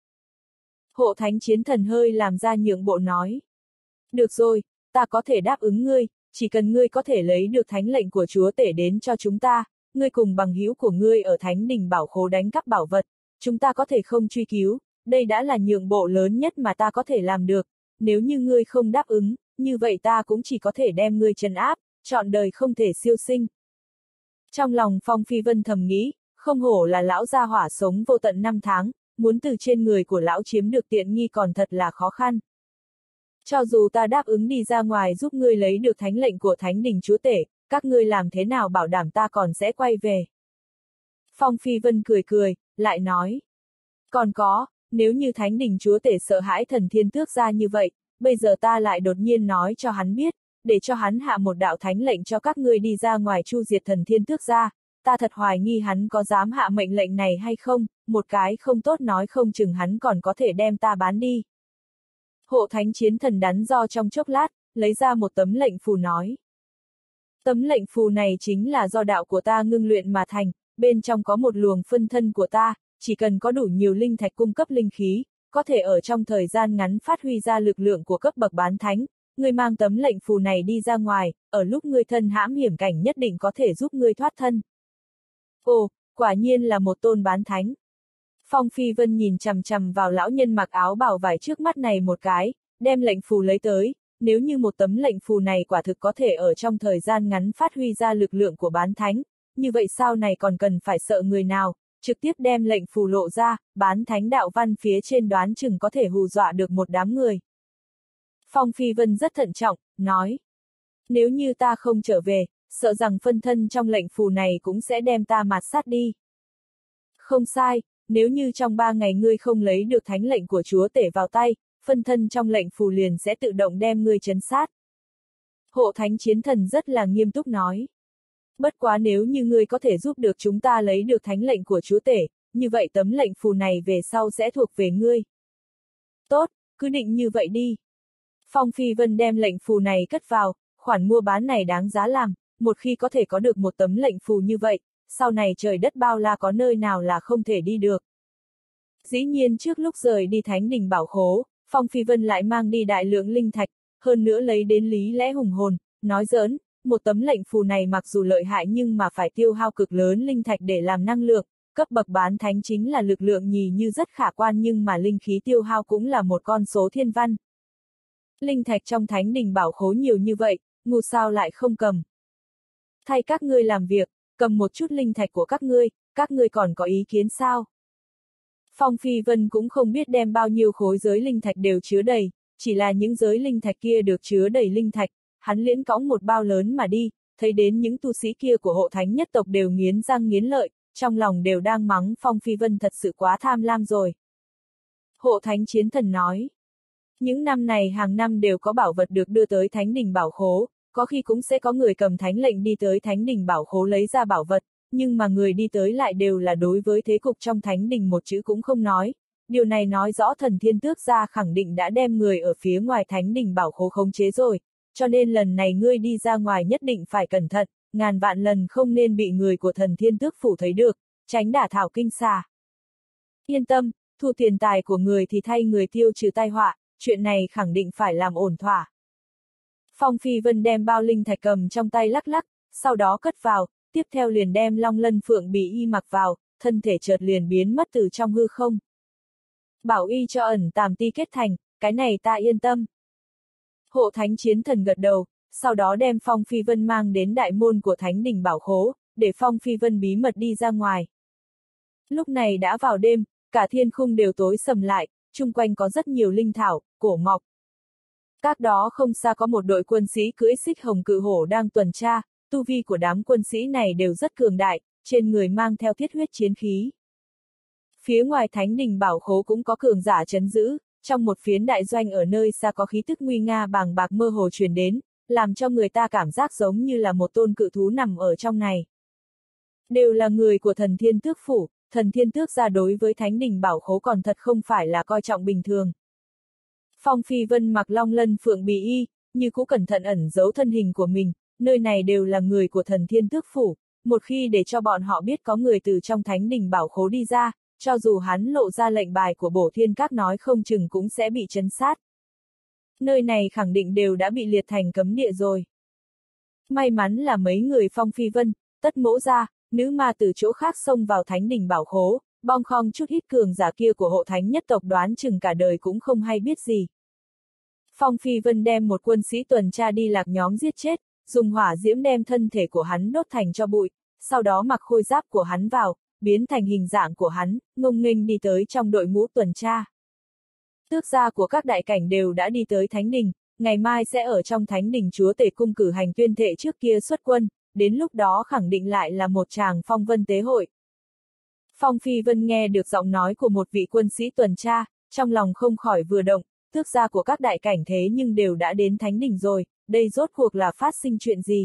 Hộ thánh chiến thần hơi làm ra nhượng bộ nói. Được rồi, ta có thể đáp ứng ngươi, chỉ cần ngươi có thể lấy được thánh lệnh của chúa tể đến cho chúng ta, ngươi cùng bằng hữu của ngươi ở thánh đình bảo khố đánh cắp bảo vật, chúng ta có thể không truy cứu, đây đã là nhượng bộ lớn nhất mà ta có thể làm được, nếu như ngươi không đáp ứng, như vậy ta cũng chỉ có thể đem ngươi trấn áp, trọn đời không thể siêu sinh. Trong lòng Phong Phi Vân thầm nghĩ, không hổ là lão gia hỏa sống vô tận năm tháng, muốn từ trên người của lão chiếm được tiện nghi còn thật là khó khăn. Cho dù ta đáp ứng đi ra ngoài giúp ngươi lấy được thánh lệnh của thánh đình chúa tể, các ngươi làm thế nào bảo đảm ta còn sẽ quay về? Phong Phi Vân cười cười, lại nói. Còn có, nếu như thánh đình chúa tể sợ hãi thần thiên tước gia như vậy, bây giờ ta lại đột nhiên nói cho hắn biết, để cho hắn hạ một đạo thánh lệnh cho các ngươi đi ra ngoài chu diệt thần thiên tước gia, ta thật hoài nghi hắn có dám hạ mệnh lệnh này hay không, một cái không tốt nói không chừng hắn còn có thể đem ta bán đi. Hộ thánh chiến thần đắn do trong chốc lát, lấy ra một tấm lệnh phù nói. Tấm lệnh phù này chính là do đạo của ta ngưng luyện mà thành, bên trong có một luồng phân thân của ta, chỉ cần có đủ nhiều linh thạch cung cấp linh khí, có thể ở trong thời gian ngắn phát huy ra lực lượng của cấp bậc bán thánh, ngươi mang tấm lệnh phù này đi ra ngoài, ở lúc ngươi thân hãm hiểm cảnh nhất định có thể giúp ngươi thoát thân. Ồ, quả nhiên là một tôn bán thánh. Phong Phi Vân nhìn chằm chằm vào lão nhân mặc áo bào vải trước mắt này một cái, đem lệnh phù lấy tới, nếu như một tấm lệnh phù này quả thực có thể ở trong thời gian ngắn phát huy ra lực lượng của bán thánh, như vậy sau này còn cần phải sợ người nào, trực tiếp đem lệnh phù lộ ra, bán thánh đạo văn phía trên đoán chừng có thể hù dọa được một đám người. Phong Phi Vân rất thận trọng, nói. Nếu như ta không trở về, sợ rằng phân thân trong lệnh phù này cũng sẽ đem ta mạt sát đi. Không sai, nếu như trong ba ngày ngươi không lấy được thánh lệnh của chúa tể vào tay, phân thân trong lệnh phù liền sẽ tự động đem ngươi trấn sát. Hộ thánh chiến thần rất là nghiêm túc nói. Bất quá nếu như ngươi có thể giúp được chúng ta lấy được thánh lệnh của chúa tể, như vậy tấm lệnh phù này về sau sẽ thuộc về ngươi. Tốt, cứ định như vậy đi. Phong Phi Vân đem lệnh phù này cất vào, khoản mua bán này đáng giá làm, một khi có thể có được một tấm lệnh phù như vậy, sau này trời đất bao la có nơi nào là không thể đi được. Dĩ nhiên trước lúc rời đi Thánh Đình Bảo Khố, Phong Phi Vân lại mang đi đại lượng linh thạch, hơn nữa lấy đến lý lẽ hùng hồn, nói giỡn, một tấm lệnh phù này mặc dù lợi hại nhưng mà phải tiêu hao cực lớn linh thạch để làm năng lượng, cấp bậc bán thánh chính là lực lượng nhì như rất khả quan nhưng mà linh khí tiêu hao cũng là một con số thiên văn. Linh thạch trong Thánh Đình Bảo Khố nhiều như vậy, ngu sao lại không cầm. Thay các ngươi làm việc, cầm một chút linh thạch của các ngươi, các ngươi còn có ý kiến sao? Phong Phi Vân cũng không biết đem bao nhiêu khối giới linh thạch đều chứa đầy, chỉ là những giới linh thạch kia được chứa đầy linh thạch, hắn liễn cõng một bao lớn mà đi, thấy đến những tu sĩ kia của hộ thánh nhất tộc đều nghiến răng nghiến lợi, trong lòng đều đang mắng Phong Phi Vân thật sự quá tham lam rồi. Hộ thánh chiến thần nói, những năm này hàng năm đều có bảo vật được đưa tới Thánh Đình Bảo Khố, có khi cũng sẽ có người cầm thánh lệnh đi tới Thánh Đình Bảo Khố lấy ra bảo vật, nhưng mà người đi tới lại đều là đối với thế cục trong Thánh Đình một chữ cũng không nói. Điều này nói rõ Thần Thiên Tước gia khẳng định đã đem người ở phía ngoài Thánh Đình Bảo Khố khống chế rồi, cho nên lần này ngươi đi ra ngoài nhất định phải cẩn thận, ngàn vạn lần không nên bị người của Thần Thiên Tước phủ thấy được, tránh đả thảo kinh xà. Yên tâm, thu tiền tài của người thì thay người tiêu trừ tai họa, chuyện này khẳng định phải làm ổn thỏa. Phong Phi Vân đem bao linh thạch cầm trong tay lắc lắc, sau đó cất vào, tiếp theo liền đem Long Lân Phượng Bì y mặc vào, thân thể chợt liền biến mất từ trong hư không. Bảo y cho ẩn tàm ti kết thành, cái này ta yên tâm. Hộ thánh chiến thần gật đầu, sau đó đem Phong Phi Vân mang đến đại môn của Thánh Đình Bảo Khố, để Phong Phi Vân bí mật đi ra ngoài. Lúc này đã vào đêm, cả thiên khung đều tối sầm lại, chung quanh có rất nhiều linh thảo, cổ mọc. Cách đó không xa có một đội quân sĩ cưỡi xích hồng cự hổ đang tuần tra, tu vi của đám quân sĩ này đều rất cường đại, trên người mang theo thiết huyết chiến khí. Phía ngoài Thánh Đình Bảo Khố cũng có cường giả trấn giữ, trong một phiến đại doanh ở nơi xa có khí tức nguy nga bàng bạc mơ hồ truyền đến, làm cho người ta cảm giác giống như là một tôn cự thú nằm ở trong này. Đều là người của Thần Thiên Tước phủ, Thần Thiên Tước gia đối với Thánh Đình Bảo Khố còn thật không phải là coi trọng bình thường. Phong Phi Vân mặc Long Lân Phượng Bì y, như cũ cẩn thận ẩn giấu thân hình của mình, nơi này đều là người của Thần Thiên Tước phủ, một khi để cho bọn họ biết có người từ trong Thánh Đình Bảo Khố đi ra, cho dù hắn lộ ra lệnh bài của Bổ Thiên Các nói không chừng cũng sẽ bị trấn sát. Nơi này khẳng định đều đã bị liệt thành cấm địa rồi. May mắn là mấy người Phong Phi Vân, Tất Mỗ Gia, nữ ma từ chỗ khác xông vào Thánh Đình Bảo Khố, bong khong chút ít cường giả kia của hộ thánh nhất tộc đoán chừng cả đời cũng không hay biết gì. Phong Phi Vân đem một quân sĩ tuần tra đi lạc nhóm giết chết, dùng hỏa diễm đem thân thể của hắn đốt thành cho bụi, sau đó mặc khôi giáp của hắn vào, biến thành hình dạng của hắn, ngông nghênh đi tới trong đội ngũ tuần tra. Tước gia của các đại cảnh đều đã đi tới Thánh Đình, ngày mai sẽ ở trong Thánh Đình chúa tể cung cử hành tuyên thệ trước kia xuất quân, đến lúc đó khẳng định lại là một tràng phong vân tế hội. Phong Phi Vân nghe được giọng nói của một vị quân sĩ tuần tra, trong lòng không khỏi vừa động, tước gia của các đại cảnh thế nhưng đều đã đến Thánh Đình rồi, đây rốt cuộc là phát sinh chuyện gì.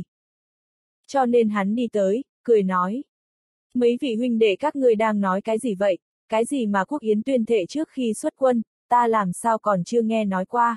Cho nên hắn đi tới, cười nói. Mấy vị huynh đệ các ngươi đang nói cái gì vậy, cái gì mà Quốc Yến tuyên thệ trước khi xuất quân, ta làm sao còn chưa nghe nói qua.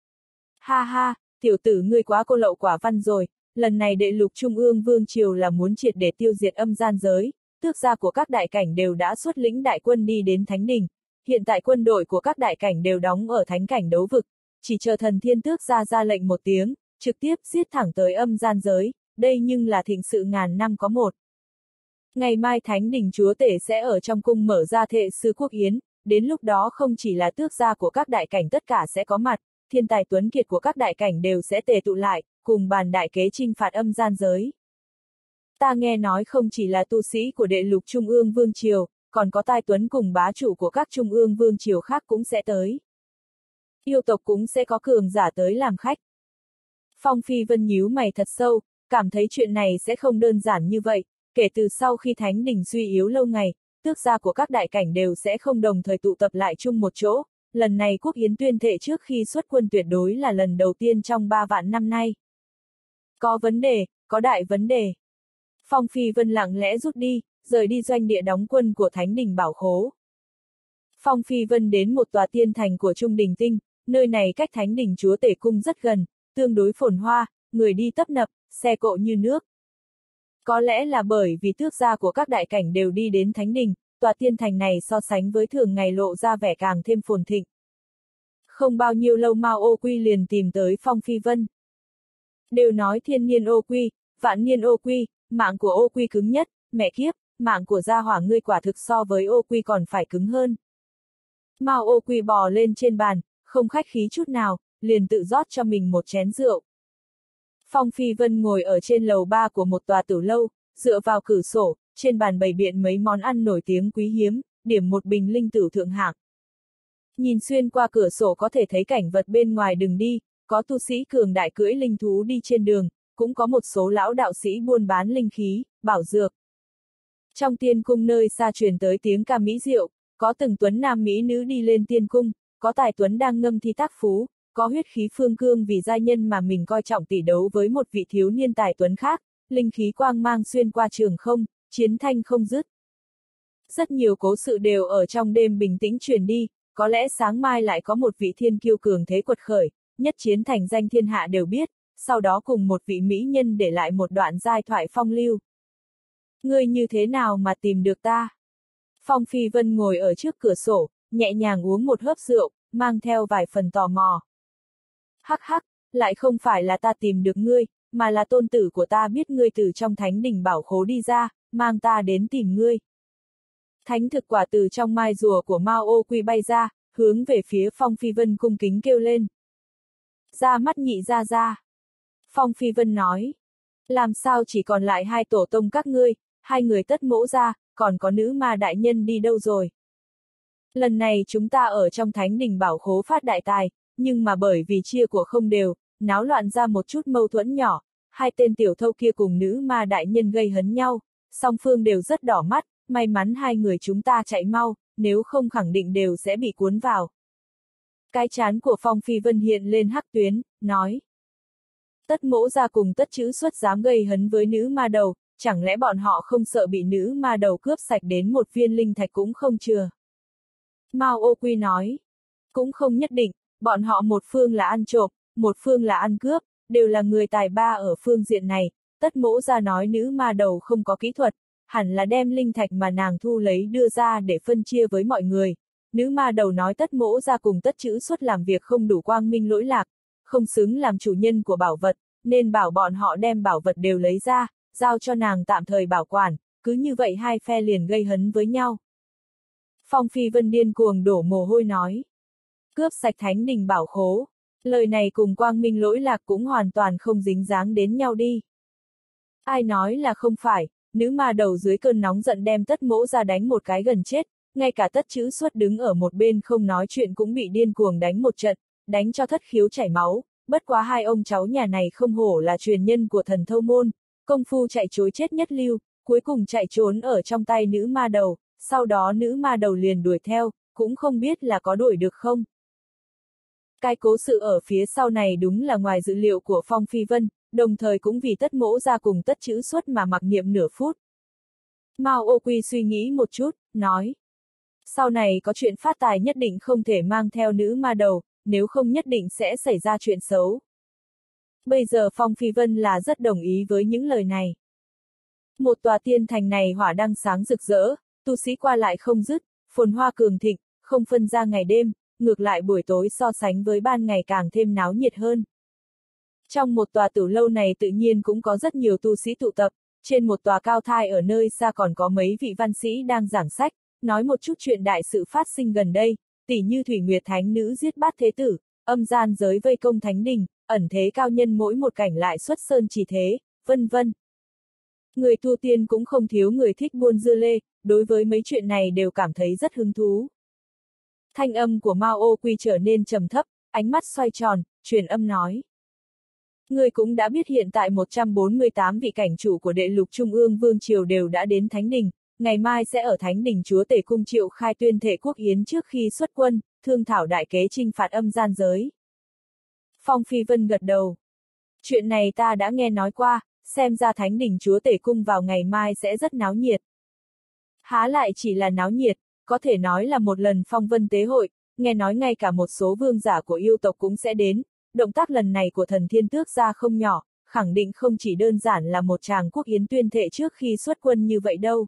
Ha ha, tiểu tử ngươi quá cô lậu quả văn rồi, lần này đệ lục trung ương vương triều là muốn triệt để tiêu diệt âm gian giới, tước gia của các đại cảnh đều đã xuất lĩnh đại quân đi đến Thánh Đình, hiện tại quân đội của các đại cảnh đều đóng ở thánh cảnh đấu vực, chỉ chờ Thần Thiên Tước gia ra lệnh một tiếng, trực tiếp giết thẳng tới âm gian giới, đây nhưng là thịnh sự ngàn năm có một. Ngày mai Thánh Đình chúa tể sẽ ở trong cung mở ra thệ sư Quốc Yến, đến lúc đó không chỉ là tước gia của các đại cảnh tất cả sẽ có mặt, thiên tài tuấn kiệt của các đại cảnh đều sẽ tề tụ lại, cùng bàn đại kế chinh phạt âm gian giới. Ta nghe nói không chỉ là tu sĩ của đệ lục trung ương vương triều, còn có tai tuấn cùng bá chủ của các trung ương vương triều khác cũng sẽ tới. Yêu tộc cũng sẽ có cường giả tới làm khách. Phong Phi Vân nhíu mày thật sâu, cảm thấy chuyện này sẽ không đơn giản như vậy, kể từ sau khi Thánh Đình suy yếu lâu ngày, tước gia của các đại cảnh đều sẽ không đồng thời tụ tập lại chung một chỗ, lần này Quốc Yến tuyên thệ trước khi xuất quân tuyệt đối là lần đầu tiên trong ba vạn năm nay. Có vấn đề, có đại vấn đề. Phong Phi Vân lặng lẽ rút đi, rời đi doanh địa đóng quân của Thánh Đình Bảo Khố. Phong Phi Vân đến một tòa tiên thành của Trung Đình Tinh, nơi này cách Thánh Đình Chúa Tể Cung rất gần, tương đối phồn hoa, người đi tấp nập, xe cộ như nước. Có lẽ là bởi vì tước gia của các đại cảnh đều đi đến Thánh Đình, tòa tiên thành này so sánh với thường ngày lộ ra vẻ càng thêm phồn thịnh. Không bao nhiêu lâu Mao Ô Quy liền tìm tới Phong Phi Vân. Đều nói thiên niên ô quy, vạn niên ô quy, mạng của ô quy cứng nhất, mẹ kiếp, mạng của gia hỏa ngươi quả thực so với ô quy còn phải cứng hơn. Mao Ô Quy bò lên trên bàn, không khách khí chút nào, liền tự rót cho mình một chén rượu. Phong Phi Vân ngồi ở trên lầu ba của một tòa tử lâu, dựa vào cửa sổ, trên bàn bày biện mấy món ăn nổi tiếng quý hiếm, điểm một bình linh tửu thượng hạng. Nhìn xuyên qua cửa sổ có thể thấy cảnh vật bên ngoài đường đi, có tu sĩ cường đại cưỡi linh thú đi trên đường, cũng có một số lão đạo sĩ buôn bán linh khí, bảo dược. Trong tiên cung nơi xa truyền tới tiếng ca mỹ diệu, có từng tuấn nam mỹ nữ đi lên tiên cung, có tài tuấn đang ngâm thi tác phú, có huyết khí phương cương vì giai nhân mà mình coi trọng tỷ đấu với một vị thiếu niên tài tuấn khác, linh khí quang mang xuyên qua trường không, chiến thanh không dứt. Rất nhiều cố sự đều ở trong đêm bình tĩnh truyền đi, có lẽ sáng mai lại có một vị thiên kiêu cường thế quật khởi, nhất chiến thành danh thiên hạ đều biết, sau đó cùng một vị mỹ nhân để lại một đoạn giai thoại phong lưu. Ngươi như thế nào mà tìm được ta? Phong Phi Vân ngồi ở trước cửa sổ, nhẹ nhàng uống một hớp rượu, mang theo vài phần tò mò. Hắc hắc, lại không phải là ta tìm được ngươi, mà là tôn tử của ta biết ngươi từ trong Thánh Đình Bảo Khố đi ra, mang ta đến tìm ngươi. Thánh thực quả từ trong mai rùa của Mao Ô Quy bay ra, hướng về phía Phong Phi Vân cung kính kêu lên. Ra mắt nhị ra ra. Phong Phi Vân nói. Làm sao chỉ còn lại hai tổ tông các ngươi, hai người tất mỗ ra, còn có nữ ma đại nhân đi đâu rồi? Lần này chúng ta ở trong Thánh Đình Bảo Khố phát đại tài, nhưng mà bởi vì chia của không đều, náo loạn ra một chút mâu thuẫn nhỏ, hai tên tiểu thâu kia cùng nữ ma đại nhân gây hấn nhau, song phương đều rất đỏ mắt, may mắn hai người chúng ta chạy mau, nếu không khẳng định đều sẽ bị cuốn vào. Cái trán của Phong Phi Vân hiện lên hắc tuyến, nói. Tất mỗ ra cùng tất chữ xuất dám gây hấn với nữ ma đầu, chẳng lẽ bọn họ không sợ bị nữ ma đầu cướp sạch đến một viên linh thạch cũng không chừa. Mao Ô Quy nói. Cũng không nhất định, bọn họ một phương là ăn trộm, một phương là ăn cướp, đều là người tài ba ở phương diện này, tất mỗ ra nói nữ ma đầu không có kỹ thuật, hẳn là đem linh thạch mà nàng thu lấy đưa ra để phân chia với mọi người. Nữ ma đầu nói tất mỗ ra cùng tất chữ xuất làm việc không đủ quang minh lỗi lạc, không xứng làm chủ nhân của bảo vật, nên bảo bọn họ đem bảo vật đều lấy ra, giao cho nàng tạm thời bảo quản, cứ như vậy hai phe liền gây hấn với nhau. Phong Phi Vân điên cuồng đổ mồ hôi nói. Cướp sạch Thánh Đình Bảo Khố. Lời này cùng quang minh lỗi lạc cũng hoàn toàn không dính dáng đến nhau đi. Ai nói là không phải, nữ ma đầu dưới cơn nóng giận đem tất mỗ ra đánh một cái gần chết, ngay cả tất chữ xuất đứng ở một bên không nói chuyện cũng bị điên cuồng đánh một trận, đánh cho thất khiếu chảy máu, bất quá hai ông cháu nhà này không hổ là truyền nhân của thần thâu môn, công phu chạy trối chết nhất lưu, cuối cùng chạy trốn ở trong tay nữ ma đầu, sau đó nữ ma đầu liền đuổi theo, cũng không biết là có đuổi được không. Cái cố sự ở phía sau này đúng là ngoài dự liệu của Phong Phi Vân, đồng thời cũng vì tất mỗ ra cùng tất chữ xuất mà mặc niệm nửa phút. Mao Ô Quy suy nghĩ một chút, nói. Sau này có chuyện phát tài nhất định không thể mang theo nữ ma đầu, nếu không nhất định sẽ xảy ra chuyện xấu. Bây giờ Phong Phi Vân là rất đồng ý với những lời này. Một tòa tiên thành này hỏa đăng sáng rực rỡ, tu sĩ qua lại không dứt, phồn hoa cường thịnh, không phân ra ngày đêm, ngược lại buổi tối so sánh với ban ngày càng thêm náo nhiệt hơn. Trong một tòa tử lâu này tự nhiên cũng có rất nhiều tu sĩ tụ tập, trên một tòa cao thai ở nơi xa còn có mấy vị văn sĩ đang giảng sách, nói một chút chuyện đại sự phát sinh gần đây, tỉ như Thủy Nguyệt Thánh Nữ giết bát thế tử, âm gian giới vây công Thánh Đình, ẩn thế cao nhân mỗi một cảnh lại xuất sơn chỉ thế, vân vân. Người tu tiên cũng không thiếu người thích buôn dưa lê, đối với mấy chuyện này đều cảm thấy rất hứng thú. Thanh âm của Mao Ô Quy trở nên trầm thấp, ánh mắt xoay tròn, truyền âm nói. Người cũng đã biết hiện tại một trăm bốn mươi tám vị cảnh chủ của đệ lục trung ương vương triều đều đã đến Thánh Đình, ngày mai sẽ ở Thánh Đình Chúa Tể Cung triệu khai tuyên thệ quốc yến trước khi xuất quân, thương thảo đại kế chinh phạt âm gian giới. Phong Phi Vân gật đầu. Chuyện này ta đã nghe nói qua, xem ra thánh đình chúa tể cung vào ngày mai sẽ rất náo nhiệt. Há lại chỉ là náo nhiệt, có thể nói là một lần phong vân tế hội, nghe nói ngay cả một số vương giả của yêu tộc cũng sẽ đến, động tác lần này của thần thiên tước gia không nhỏ, khẳng định không chỉ đơn giản là một tràng quốc yến tuyên thệ trước khi xuất quân như vậy đâu.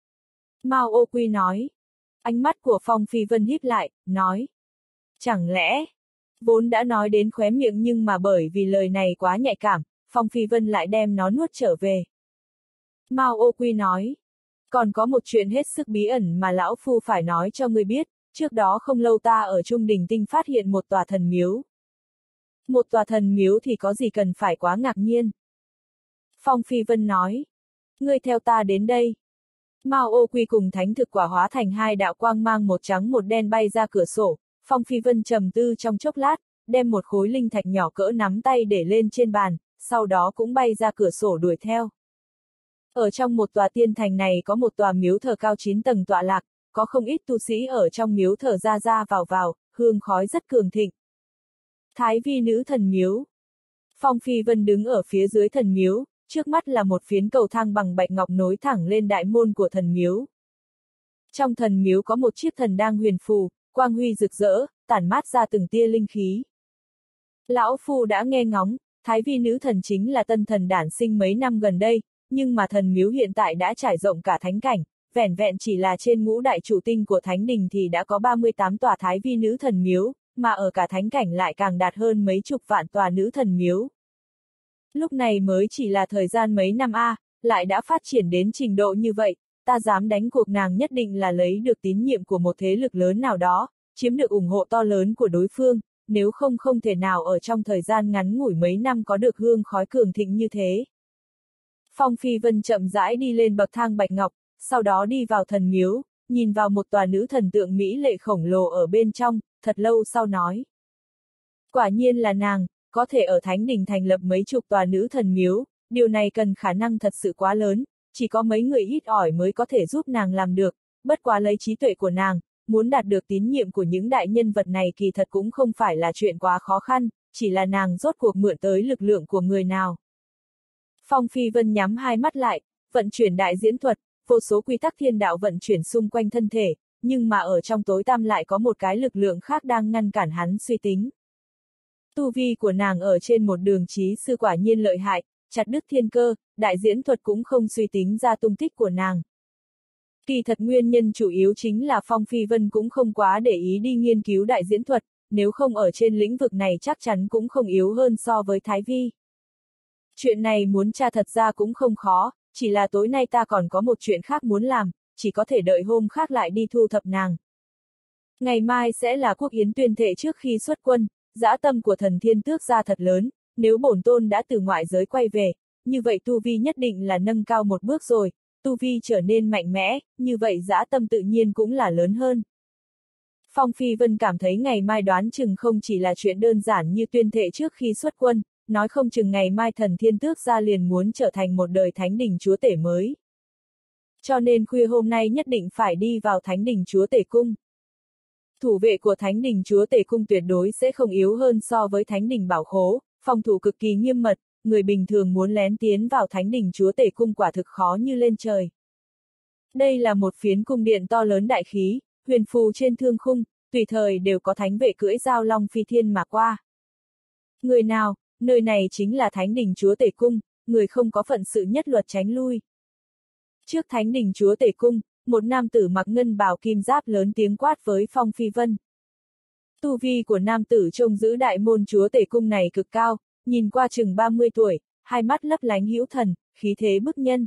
Mao Ô Quy nói. Ánh mắt của Phong Phi Vân híp lại, nói. Chẳng lẽ, vốn đã nói đến khóe miệng nhưng mà bởi vì lời này quá nhạy cảm, Phong Phi Vân lại đem nó nuốt trở về. Mao Ô Quy nói. Còn có một chuyện hết sức bí ẩn mà lão phu phải nói cho ngươi biết, trước đó không lâu ta ở Trung Đình Tinh phát hiện một tòa thần miếu. Một tòa thần miếu thì có gì cần phải quá ngạc nhiên. Phong Phi Vân nói. Ngươi theo ta đến đây. Mao Ô Quy cùng thánh thực quả hóa thành hai đạo quang mang một trắng một đen bay ra cửa sổ, Phong Phi Vân trầm tư trong chốc lát, đem một khối linh thạch nhỏ cỡ nắm tay để lên trên bàn, sau đó cũng bay ra cửa sổ đuổi theo. Ở trong một tòa tiên thành này có một tòa miếu thờ cao chín tầng tọa lạc, có không ít tu sĩ ở trong miếu thờ ra ra vào vào, hương khói rất cường thịnh. Thái Vi nữ thần miếu. Phong Phi Vân đứng ở phía dưới thần miếu, trước mắt là một phiến cầu thang bằng bạch ngọc nối thẳng lên đại môn của thần miếu. Trong thần miếu có một chiếc thần đang huyền phù, quang huy rực rỡ, tản mát ra từng tia linh khí. Lão Phu đã nghe ngóng, Thái Vi nữ thần chính là tân thần đản sinh mấy năm gần đây, nhưng mà thần miếu hiện tại đã trải rộng cả thánh cảnh, vẻn vẹn chỉ là trên ngũ đại trụ tinh của thánh đình thì đã có ba mươi tám tòa Thái Vi nữ thần miếu, mà ở cả thánh cảnh lại càng đạt hơn mấy chục vạn tòa nữ thần miếu. Lúc này mới chỉ là thời gian mấy năm a, à, lại đã phát triển đến trình độ như vậy, ta dám đánh cuộc nàng nhất định là lấy được tín nhiệm của một thế lực lớn nào đó, chiếm được ủng hộ to lớn của đối phương, nếu không không thể nào ở trong thời gian ngắn ngủi mấy năm có được hương khói cường thịnh như thế. Phong Phi Vân chậm rãi đi lên bậc thang bạch ngọc, sau đó đi vào thần miếu, nhìn vào một tòa nữ thần tượng mỹ lệ khổng lồ ở bên trong, thật lâu sau nói. Quả nhiên là nàng, có thể ở thánh đình thành lập mấy chục tòa nữ thần miếu, điều này cần khả năng thật sự quá lớn, chỉ có mấy người ít ỏi mới có thể giúp nàng làm được, bất quá lấy trí tuệ của nàng, muốn đạt được tín nhiệm của những đại nhân vật này kỳ thật cũng không phải là chuyện quá khó khăn, chỉ là nàng rốt cuộc mượn tới lực lượng của người nào. Phong Phi Vân nhắm hai mắt lại, vận chuyển đại diễn thuật, vô số quy tắc thiên đạo vận chuyển xung quanh thân thể, nhưng mà ở trong tối tăm lại có một cái lực lượng khác đang ngăn cản hắn suy tính. Tu vi của nàng ở trên một đường trí sư quả nhiên lợi hại, chặt đứt thiên cơ, đại diễn thuật cũng không suy tính ra tung tích của nàng. Kỳ thật nguyên nhân chủ yếu chính là Phong Phi Vân cũng không quá để ý đi nghiên cứu đại diễn thuật, nếu không ở trên lĩnh vực này chắc chắn cũng không yếu hơn so với Thái Vi. Chuyện này muốn tra thật ra cũng không khó, chỉ là tối nay ta còn có một chuyện khác muốn làm, chỉ có thể đợi hôm khác lại đi thu thập nàng. Ngày mai sẽ là quốc yến tuyên thệ trước khi xuất quân, dã tâm của thần thiên tước gia thật lớn, nếu bổn tôn đã từ ngoại giới quay về, như vậy tu vi nhất định là nâng cao một bước rồi, tu vi trở nên mạnh mẽ, như vậy dã tâm tự nhiên cũng là lớn hơn. Phong Phi Vân cảm thấy ngày mai đoán chừng không chỉ là chuyện đơn giản như tuyên thệ trước khi xuất quân, nói không chừng ngày mai thần thiên tước gia liền muốn trở thành một đời thánh đình chúa tể mới. Cho nên khuya hôm nay nhất định phải đi vào thánh đình chúa tể cung. Thủ vệ của thánh đình chúa tể cung tuyệt đối sẽ không yếu hơn so với thánh đình bảo khố, phòng thủ cực kỳ nghiêm mật, người bình thường muốn lén tiến vào thánh đình chúa tể cung quả thực khó như lên trời. Đây là một phiến cung điện to lớn đại khí, huyền phù trên thương khung, tùy thời đều có thánh vệ cưỡi dao long phi thiên mà qua. Người nào, nơi này chính là thánh đình chúa tể cung, người không có phận sự nhất luật tránh lui. Trước thánh đình chúa tể cung, một nam tử mặc ngân bào kim giáp lớn tiếng quát với Phong Phi Vân. Tu vi của nam tử trông giữ đại môn chúa tể cung này cực cao, nhìn qua chừng ba mươi tuổi, hai mắt lấp lánh hữu thần, khí thế bức nhân.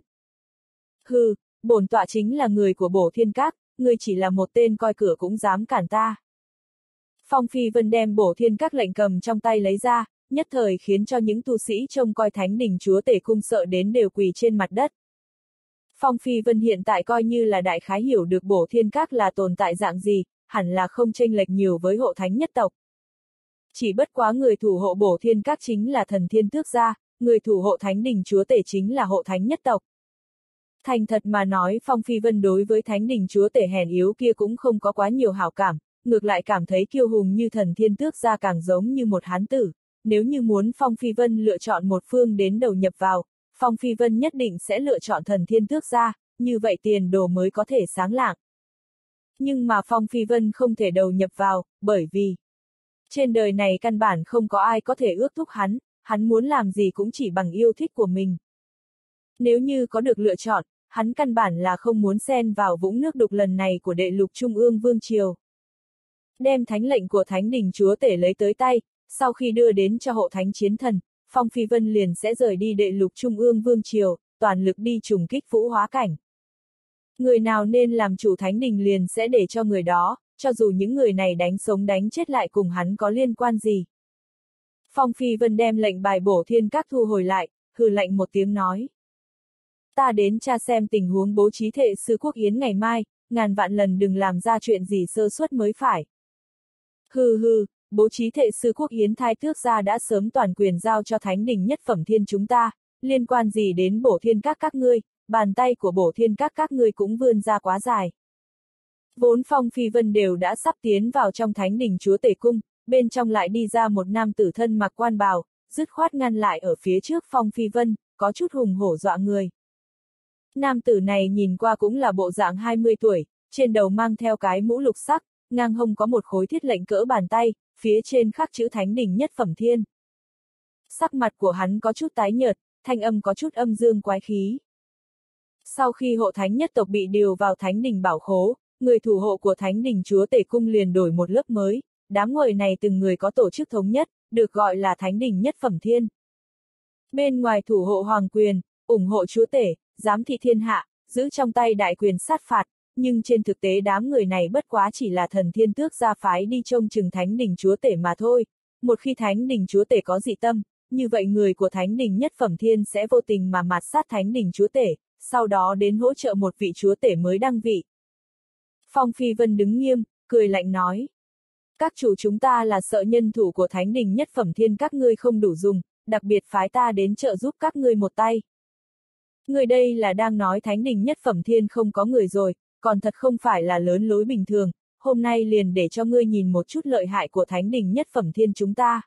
Hừ, bổn tọa chính là người của Bổ Thiên Các, ngươi chỉ là một tên coi cửa cũng dám cản ta. Phong Phi Vân đem Bổ Thiên Các lệnh cầm trong tay lấy ra, nhất thời khiến cho những tu sĩ trông coi thánh đình chúa tể cung sợ đến đều quỳ trên mặt đất. Phong Phi Vân hiện tại coi như là đại khái hiểu được Bổ Thiên Các là tồn tại dạng gì, hẳn là không chênh lệch nhiều với hộ thánh nhất tộc. Chỉ bất quá người thủ hộ Bổ Thiên Các chính là thần thiên tước gia, người thủ hộ thánh đình chúa tể chính là hộ thánh nhất tộc. Thành thật mà nói Phong Phi Vân đối với thánh đình chúa tể hèn yếu kia cũng không có quá nhiều hảo cảm, ngược lại cảm thấy kiêu hùng như thần thiên tước gia càng giống như một hán tử. Nếu như muốn Phong Phi Vân lựa chọn một phương đến đầu nhập vào, Phong Phi Vân nhất định sẽ lựa chọn Thần Thiên Tước gia, như vậy tiền đồ mới có thể sáng lạng. Nhưng mà Phong Phi Vân không thể đầu nhập vào, bởi vì trên đời này căn bản không có ai có thể ước thúc hắn, hắn muốn làm gì cũng chỉ bằng yêu thích của mình. Nếu như có được lựa chọn, hắn căn bản là không muốn xen vào vũng nước đục lần này của đệ lục trung ương vương triều. Đem thánh lệnh của Thánh Đình Chúa Tể lấy tới tay, sau khi đưa đến cho hộ thánh chiến thần, Phong Phi Vân liền sẽ rời đi đệ lục trung ương vương triều, toàn lực đi trùng kích vũ hóa cảnh. Người nào nên làm chủ Thánh Đình liền sẽ để cho người đó, cho dù những người này đánh sống đánh chết lại cùng hắn có liên quan gì. Phong Phi Vân đem lệnh bài bổ thiên các thu hồi lại, hừ lạnh một tiếng nói. Ta đến tra xem tình huống bố trí thệ sư quốc yến ngày mai, ngàn vạn lần đừng làm ra chuyện gì sơ suất mới phải. Hừ hừ, bố trí thệ sư quốc yến thai tước gia đã sớm toàn quyền giao cho Thánh Đình nhất phẩm thiên chúng ta, liên quan gì đến bổ thiên các các ngươi, bàn tay của bổ thiên các các ngươi cũng vươn ra quá dài. Vốn Phong Phi Vân đều đã sắp tiến vào trong Thánh Đình Chúa Tể Cung, bên trong lại đi ra một nam tử thân mặc quan bào, dứt khoát ngăn lại ở phía trước Phong Phi Vân, có chút hùng hổ dọa người. Nam tử này nhìn qua cũng là bộ dạng hai mươi tuổi, trên đầu mang theo cái mũ lục sắc, ngang hông có một khối thiết lệnh cỡ bàn tay, phía trên khắc chữ Thánh Đình nhất phẩm thiên. Sắc mặt của hắn có chút tái nhợt, thanh âm có chút âm dương quái khí. Sau khi hộ thánh nhất tộc bị điều vào Thánh Đình bảo khố, người thủ hộ của Thánh Đình Chúa Tể Cung liền đổi một lớp mới, đám người này từng người có tổ chức thống nhất, được gọi là Thánh Đình nhất phẩm thiên. Bên ngoài thủ hộ hoàng quyền, ủng hộ chúa tể, giám thị thiên hạ, giữ trong tay đại quyền sát phạt, nhưng trên thực tế đám người này bất quá chỉ là Thần Thiên Tước gia phái đi trông chừng Thánh Đình chúa tể mà thôi. Một khi Thánh Đình chúa tể có dị tâm, như vậy người của Thánh Đình nhất phẩm thiên sẽ vô tình mà mạt sát Thánh Đình chúa tể, sau đó đến hỗ trợ một vị chúa tể mới đăng vị. Phong Phi Vân đứng nghiêm, cười lạnh nói. Các chủ chúng ta là sợ nhân thủ của Thánh Đình nhất phẩm thiên các ngươi không đủ dùng, đặc biệt phái ta đến trợ giúp các ngươi một tay. Người đây là đang nói Thánh Đình nhất phẩm thiên không có người rồi, còn thật không phải là lớn lối bình thường, hôm nay liền để cho ngươi nhìn một chút lợi hại của Thánh Đình nhất phẩm thiên chúng ta.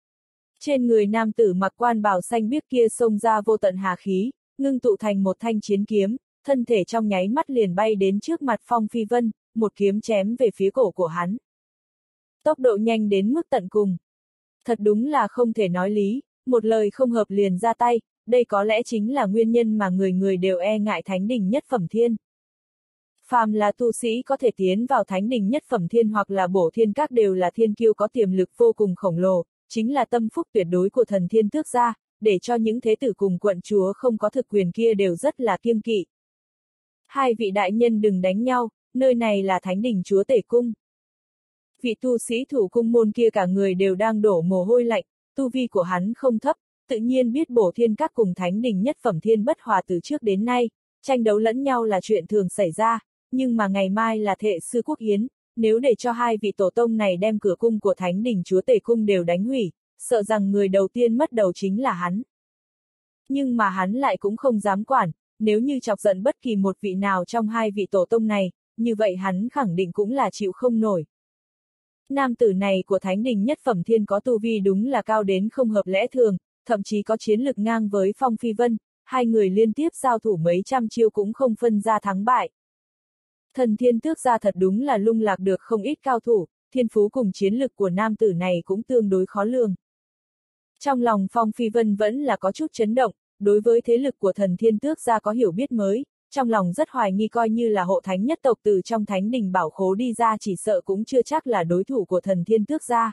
Trên người nam tử mặc quan bào xanh biếc kia xông ra vô tận hà khí, ngưng tụ thành một thanh chiến kiếm, thân thể trong nháy mắt liền bay đến trước mặt Phong Phi Vân, một kiếm chém về phía cổ của hắn. Tốc độ nhanh đến mức tận cùng. Thật đúng là không thể nói lý, một lời không hợp liền ra tay, đây có lẽ chính là nguyên nhân mà người người đều e ngại Thánh Đình nhất phẩm thiên. Phàm là tu sĩ có thể tiến vào Thánh Đình nhất phẩm thiên hoặc là bổ thiên các đều là thiên kiêu có tiềm lực vô cùng khổng lồ, chính là tâm phúc tuyệt đối của Thần Thiên Tước gia, để cho những thế tử cùng quận chúa không có thực quyền kia đều rất là kiêng kỵ. Hai vị đại nhân đừng đánh nhau, nơi này là Thánh Đình chúa tể cung. Vị tu sĩ thủ cung môn kia cả người đều đang đổ mồ hôi lạnh, tu vi của hắn không thấp, tự nhiên biết bổ thiên các cùng Thánh Đình nhất phẩm thiên bất hòa từ trước đến nay, tranh đấu lẫn nhau là chuyện thường xảy ra, nhưng mà ngày mai là thệ sư quốc yến, nếu để cho hai vị tổ tông này đem cửa cung của Thánh Đình chúa tể cung đều đánh hủy, sợ rằng người đầu tiên mất đầu chính là hắn. Nhưng mà hắn lại cũng không dám quản, nếu như chọc giận bất kỳ một vị nào trong hai vị tổ tông này, như vậy hắn khẳng định cũng là chịu không nổi. Nam tử này của Thánh Đình nhất phẩm thiên có tu vi đúng là cao đến không hợp lẽ thường, thậm chí có chiến lực ngang với Phong Phi Vân, hai người liên tiếp giao thủ mấy trăm chiêu cũng không phân ra thắng bại. Thần Thiên Tước gia thật đúng là lung lạc được không ít cao thủ, thiên phú cùng chiến lực của nam tử này cũng tương đối khó lường. Trong lòng Phong Phi Vân vẫn là có chút chấn động, đối với thế lực của Thần Thiên Tước gia có hiểu biết mới, trong lòng rất hoài nghi coi như là hộ thánh nhất tộc từ trong Thánh Đình bảo khố đi ra chỉ sợ cũng chưa chắc là đối thủ của Thần Thiên Tước gia.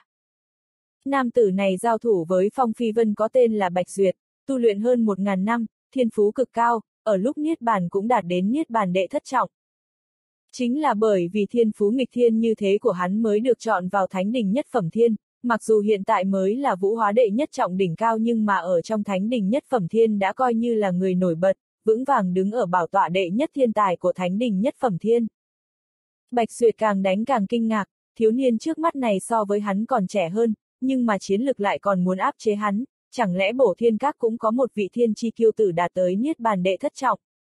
Nam tử này giao thủ với Phong Phi Vân có tên là Bạch Duyệt, tu luyện hơn một ngàn năm, thiên phú cực cao, ở lúc niết bàn cũng đạt đến niết bàn đệ thất trọng. Chính là bởi vì thiên phú nghịch thiên như thế của hắn mới được chọn vào Thánh Đình nhất phẩm thiên, mặc dù hiện tại mới là vũ hóa đệ nhất trọng đỉnh cao nhưng mà ở trong Thánh Đình nhất phẩm thiên đã coi như là người nổi bật, vững vàng đứng ở bảo tọa đệ nhất thiên tài của Thánh Đình nhất phẩm thiên. Bạch Duyệt càng đánh càng kinh ngạc, thiếu niên trước mắt này so với hắn còn trẻ hơn, nhưng mà chiến lực lại còn muốn áp chế hắn, chẳng lẽ bổ thiên các cũng có một vị thiên chi kiêu tử đạt tới niết bàn đệ thất trọng.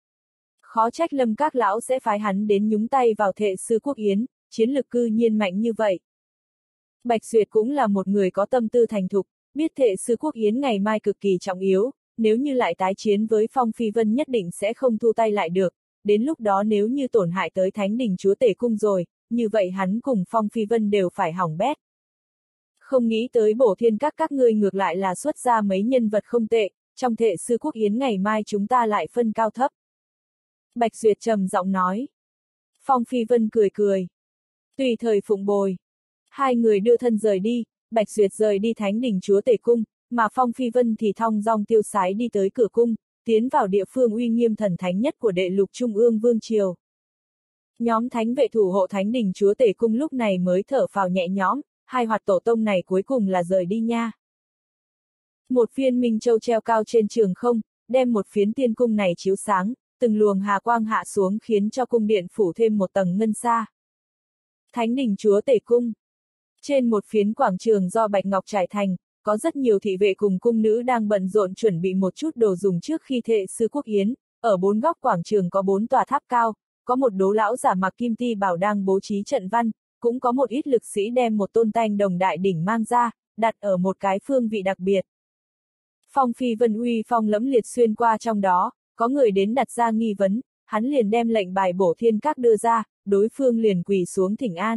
Khó trách Lâm các lão sẽ phái hắn đến nhúng tay vào thệ sư quốc yến, chiến lực cư nhiên mạnh như vậy. Bạch Duyệt cũng là một người có tâm tư thành thục, biết thệ sư quốc yến ngày mai cực kỳ trọng yếu, nếu như lại tái chiến với Phong Phi Vân nhất định sẽ không thu tay lại được, đến lúc đó nếu như tổn hại tới Thánh Đình Chúa Tể Cung rồi, như vậy hắn cùng Phong Phi Vân đều phải hỏng bét. Không nghĩ tới Bổ Thiên Các các ngươi ngược lại là xuất ra mấy nhân vật không tệ, trong Thệ Sư Quốc Yến ngày mai chúng ta lại phân cao thấp. Bạch Duyệt trầm giọng nói. Phong Phi Vân cười cười. Tùy thời phụng bồi. Hai người đưa thân rời đi, Bạch Duyệt rời đi Thánh Đình Chúa Tể Cung, mà Phong Phi Vân thì thong dong tiêu sái đi tới cửa cung, tiến vào địa phương uy nghiêm thần thánh nhất của đệ lục Trung ương Vương Triều. Nhóm thánh vệ thủ hộ Thánh Đình Chúa Tể Cung lúc này mới thở phào nhẹ nhõm, hai hoạt tổ tông này cuối cùng là rời đi nha. Một viên minh châu treo cao trên trường không, đem một phiến tiên cung này chiếu sáng, từng luồng hà quang hạ xuống khiến cho cung điện phủ thêm một tầng ngân sa. Thánh Đình Chúa Tể Cung. Trên một phiến quảng trường do bạch ngọc trải thành, có rất nhiều thị vệ cùng cung nữ đang bận rộn chuẩn bị một chút đồ dùng trước khi Thệ Sư Quốc Yến. Ở bốn góc quảng trường có bốn tòa tháp cao, có một đố lão giả mặc kim ti bảo đang bố trí trận văn, cũng có một ít lực sĩ đem một tôn tanh đồng đại đỉnh mang ra, đặt ở một cái phương vị đặc biệt. Phong Phi Vân uy phong lẫm liệt xuyên qua trong đó, có người đến đặt ra nghi vấn, hắn liền đem lệnh bài Bổ Thiên Các đưa ra, đối phương liền quỳ xuống thỉnh an.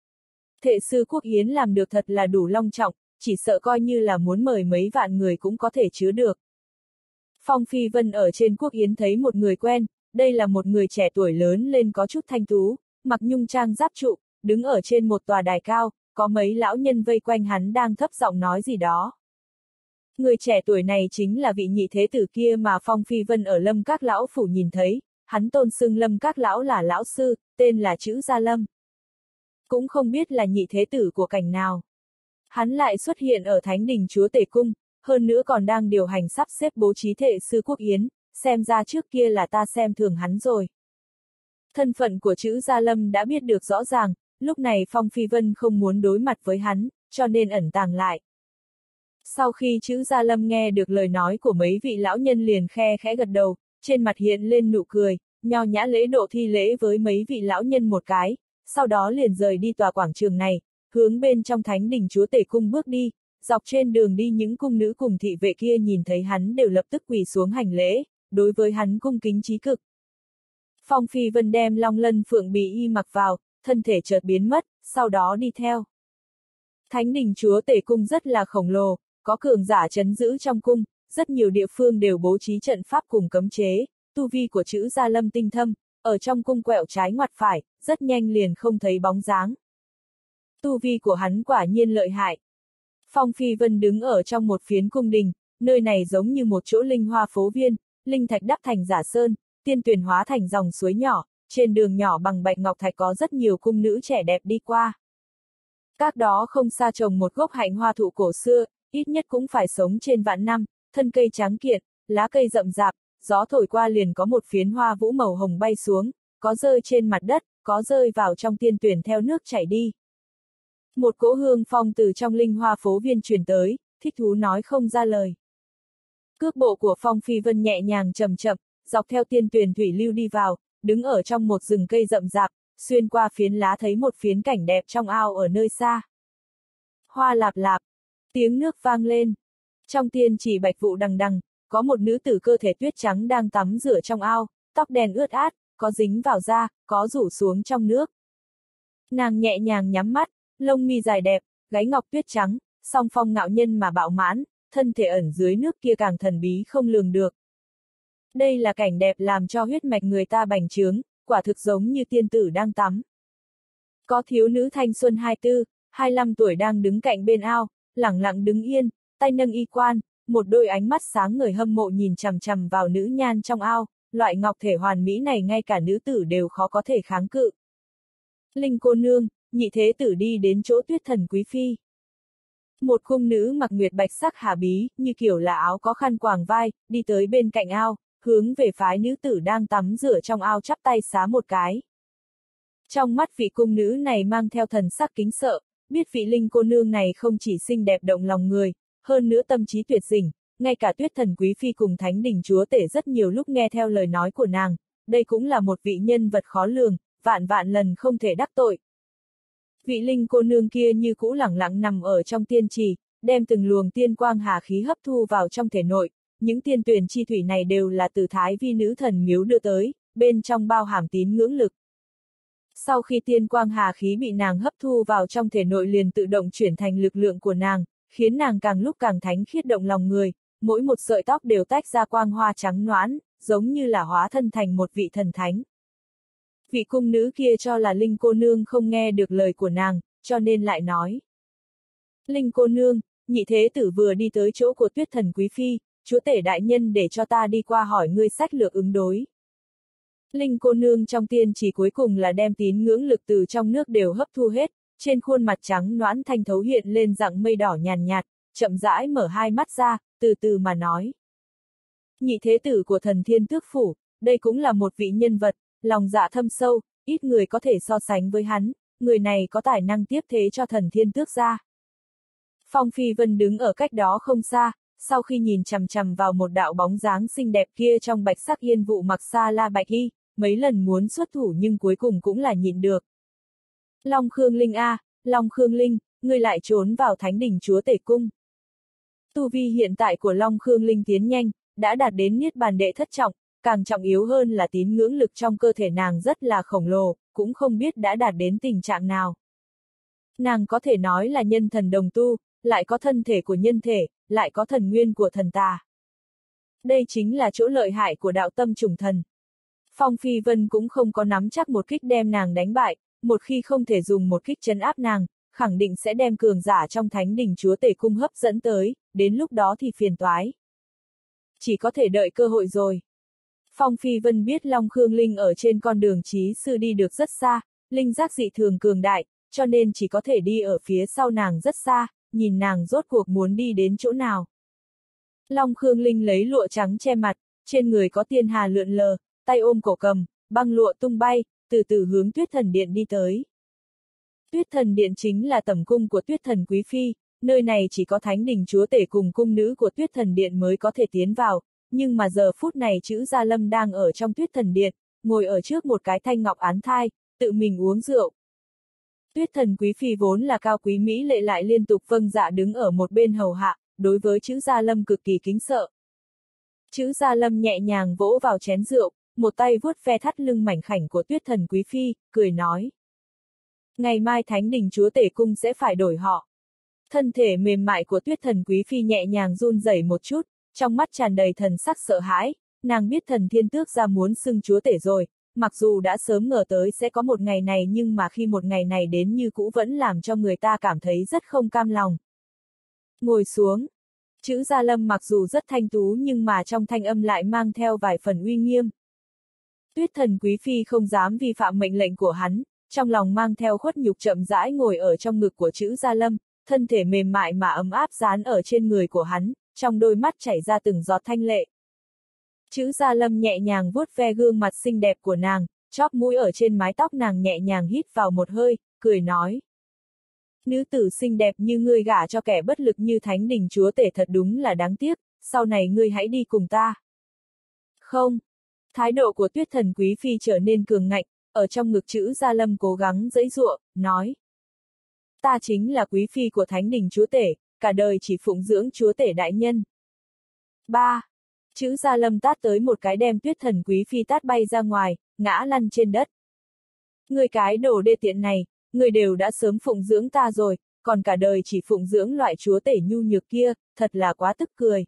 Thệ Sư Quốc Yến làm được thật là đủ long trọng, chỉ sợ coi như là muốn mời mấy vạn người cũng có thể chứa được. Phong Phi Vân ở trên Quốc Yến thấy một người quen, đây là một người trẻ tuổi lớn lên có chút thanh tú, mặc nhung trang giáp trụ, đứng ở trên một tòa đài cao, có mấy lão nhân vây quanh hắn đang thấp giọng nói gì đó. Người trẻ tuổi này chính là vị nhị thế tử kia mà Phong Phi Vân ở Lâm Các lão phủ nhìn thấy, hắn tôn xưng Lâm Các lão là lão sư, tên là Chữ Gia Lâm. Cũng không biết là nhị thế tử của cảnh nào. Hắn lại xuất hiện ở Thánh Đình Chúa Tể Cung, hơn nữa còn đang điều hành sắp xếp bố trí Thệ Sư Quốc Yến, xem ra trước kia là ta xem thường hắn rồi. Thân phận của Chữ Gia Lâm đã biết được rõ ràng, lúc này Phong Phi Vân không muốn đối mặt với hắn, cho nên ẩn tàng lại. Sau khi Chữ Gia Lâm nghe được lời nói của mấy vị lão nhân liền khe khẽ gật đầu, trên mặt hiện lên nụ cười, nho nhã lễ độ thi lễ với mấy vị lão nhân một cái, sau đó liền rời đi tòa quảng trường này, hướng bên trong Thánh Đình Chúa Tể Cung bước đi, dọc trên đường đi những cung nữ cùng thị vệ kia nhìn thấy hắn đều lập tức quỳ xuống hành lễ, đối với hắn cung kính chí cực. Phong Phi Vân đem Long Lân Phượng Bì y mặc vào, thân thể chợt biến mất, sau đó đi theo. Thánh Đình Chúa Tể Cung rất là khổng lồ, có cường giả trấn giữ trong cung, rất nhiều địa phương đều bố trí trận pháp cùng cấm chế, tu vi của Chữ Gia Lâm tinh thâm, ở trong cung quẹo trái ngoặt phải, rất nhanh liền không thấy bóng dáng. Tu vi của hắn quả nhiên lợi hại. Phong Phi Vân đứng ở trong một phiến cung đình, nơi này giống như một chỗ linh hoa phố viên, linh thạch đắp thành giả sơn, tiên tuyền hóa thành dòng suối nhỏ, trên đường nhỏ bằng bạch ngọc thạch có rất nhiều cung nữ trẻ đẹp đi qua. Các đó không xa trồng một gốc hạnh hoa thụ cổ xưa, ít nhất cũng phải sống trên vạn năm, thân cây trắng kiện, lá cây rậm rạp, gió thổi qua liền có một phiến hoa vũ màu hồng bay xuống, có rơi trên mặt đất, có rơi vào trong tiên tuyển theo nước chảy đi. Một cỗ hương phong từ trong linh hoa phố viên truyền tới, thích thú nói không ra lời. Cước bộ của Phong Phi Vân nhẹ nhàng chậm chậm, dọc theo tiên tuyển thủy lưu đi vào, đứng ở trong một rừng cây rậm rạp, xuyên qua phiến lá thấy một phiến cảnh đẹp trong ao ở nơi xa. Hoa lạp lạp, tiếng nước vang lên. Trong tiên chỉ bạch vụ đằng đằng, có một nữ tử cơ thể tuyết trắng đang tắm rửa trong ao, tóc đen ướt át, có dính vào da, có rủ xuống trong nước. Nàng nhẹ nhàng nhắm mắt, lông mi dài đẹp, gáy ngọc tuyết trắng, song phong ngạo nhân mà bạo mãn, thân thể ẩn dưới nước kia càng thần bí không lường được. Đây là cảnh đẹp làm cho huyết mạch người ta bành trướng, quả thực giống như tiên tử đang tắm. Có thiếu nữ thanh xuân hai tư, hai lăm tuổi đang đứng cạnh bên ao, lẳng lặng đứng yên, tay nâng y quan, một đôi ánh mắt sáng ngời hâm mộ nhìn chằm chằm vào nữ nhan trong ao, loại ngọc thể hoàn mỹ này ngay cả nữ tử đều khó có thể kháng cự. Linh cô nương, nhị thế tử đi đến chỗ Tuyết Thần quý phi. Một cung nữ mặc nguyệt bạch sắc hà bí, như kiểu là áo có khăn quàng vai, đi tới bên cạnh ao, hướng về phái nữ tử đang tắm rửa trong ao chắp tay xá một cái. Trong mắt vị cung nữ này mang theo thần sắc kính sợ, biết vị linh cô nương này không chỉ xinh đẹp động lòng người, hơn nữa tâm trí tuyệt dỉnh, ngay cả Tuyết Thần quý phi cùng Thánh Đình Chúa Tể rất nhiều lúc nghe theo lời nói của nàng, đây cũng là một vị nhân vật khó lường, vạn vạn lần không thể đắc tội. Vị linh cô nương kia như cũ lẳng lặng nằm ở trong tiên trì, đem từng luồng tiên quang hà khí hấp thu vào trong thể nội, những tiên tuyển chi thủy này đều là từ Thái Vi nữ thần miếu đưa tới, bên trong bao hàm tín ngưỡng lực. Sau khi tiên quang hà khí bị nàng hấp thu vào trong thể nội liền tự động chuyển thành lực lượng của nàng, khiến nàng càng lúc càng thánh khiết động lòng người, mỗi một sợi tóc đều tách ra quang hoa trắng noãn, giống như là hóa thân thành một vị thần thánh. Vị cung nữ kia cho là Linh cô nương không nghe được lời của nàng, cho nên lại nói. Linh cô nương, nhị thế tử vừa đi tới chỗ của Tuyết thần quý phi, chúa tể đại nhân để cho ta đi qua hỏi ngươi sách lược ứng đối. Linh cô nương trong tiên chỉ cuối cùng là đem tín ngưỡng lực từ trong nước đều hấp thu hết, trên khuôn mặt trắng noãn thanh thấu hiện lên dạng mây đỏ nhàn nhạt, chậm rãi mở hai mắt ra, từ từ mà nói. Nhị thế tử của thần thiên tước phủ, đây cũng là một vị nhân vật, lòng dạ thâm sâu, ít người có thể so sánh với hắn, người này có tài năng tiếp thế cho thần thiên tước gia. Phong Phi Vân đứng ở cách đó không xa, sau khi nhìn chằm chằm vào một đạo bóng dáng xinh đẹp kia trong bạch sắc yên vụ mặc sa la bạch y, mấy lần muốn xuất thủ nhưng cuối cùng cũng là nhịn được. Long Khương Linh a, Long Khương Linh, ngươi lại trốn vào thánh đỉnh chúa tể cung. Tu vi hiện tại của Long Khương Linh tiến nhanh, đã đạt đến niết bàn đệ thất trọng, càng trọng yếu hơn là tín ngưỡng lực trong cơ thể nàng rất là khổng lồ, cũng không biết đã đạt đến tình trạng nào. Nàng có thể nói là nhân thần đồng tu, lại có thân thể của nhân thể, lại có thần nguyên của thần tà. Đây chính là chỗ lợi hại của đạo tâm trùng thần. Phong Phi Vân cũng không có nắm chắc một kích đem nàng đánh bại, một khi không thể dùng một kích trấn áp nàng, khẳng định sẽ đem cường giả trong thánh đình chúa tể cung hấp dẫn tới, đến lúc đó thì phiền toái. Chỉ có thể đợi cơ hội rồi. Phong Phi Vân biết Long Khương Linh ở trên con đường chí sư đi được rất xa, linh giác dị thường cường đại, cho nên chỉ có thể đi ở phía sau nàng rất xa, nhìn nàng rốt cuộc muốn đi đến chỗ nào. Long Khương Linh lấy lụa trắng che mặt, trên người có tiên hà lượn lờ, tay ôm cổ cầm, băng lụa tung bay, từ từ hướng Tuyết Thần Điện đi tới. Tuyết Thần Điện chính là tẩm cung của Tuyết Thần Quý Phi, nơi này chỉ có thánh đình chúa tể cùng cung nữ của Tuyết Thần Điện mới có thể tiến vào, nhưng mà giờ phút này Chữ Gia Lâm đang ở trong Tuyết Thần Điện, ngồi ở trước một cái thanh ngọc án thai, tự mình uống rượu. Tuyết Thần Quý Phi vốn là cao quý mỹ lệ lại liên tục vâng dạ đứng ở một bên hầu hạ, đối với Chữ Gia Lâm cực kỳ kính sợ. Chữ Gia Lâm nhẹ nhàng vỗ vào chén rượu, một tay vuốt ve thắt lưng mảnh khảnh của Tuyết Thần Quý Phi, cười nói. Ngày mai thánh đình chúa tể cung sẽ phải đổi họ. Thân thể mềm mại của Tuyết Thần Quý Phi nhẹ nhàng run rẩy một chút, trong mắt tràn đầy thần sắc sợ hãi, nàng biết thần thiên tước gia muốn xưng chúa tể rồi, mặc dù đã sớm ngờ tới sẽ có một ngày này nhưng mà khi một ngày này đến như cũ vẫn làm cho người ta cảm thấy rất không cam lòng. Ngồi xuống. Chữ Gia Lâm mặc dù rất thanh tú nhưng mà trong thanh âm lại mang theo vài phần uy nghiêm. Tuyết Thần Quý Phi không dám vi phạm mệnh lệnh của hắn, trong lòng mang theo khuất nhục chậm rãi ngồi ở trong ngực của Chữ Gia Lâm, thân thể mềm mại mà ấm áp dán ở trên người của hắn, trong đôi mắt chảy ra từng giọt thanh lệ. Chữ Gia Lâm nhẹ nhàng vuốt ve gương mặt xinh đẹp của nàng, chóp mũi ở trên mái tóc nàng nhẹ nhàng hít vào một hơi, cười nói. Nữ tử xinh đẹp như ngươi gả cho kẻ bất lực như thánh đình chúa tể thật đúng là đáng tiếc, sau này ngươi hãy đi cùng ta. Không. Thái độ của Tuyết Thần Quý Phi trở nên cường ngạnh, ở trong ngực Chữ Gia Lâm cố gắng giãy giụa, nói. Ta chính là Quý Phi của thánh đình chúa tể, cả đời chỉ phụng dưỡng chúa tể đại nhân. ba. Chữ Gia Lâm tát tới một cái đem Tuyết Thần Quý Phi tát bay ra ngoài, ngã lăn trên đất. Người cái đồ đê tiện này, người đều đã sớm phụng dưỡng ta rồi, còn cả đời chỉ phụng dưỡng loại chúa tể nhu nhược kia, thật là quá tức cười.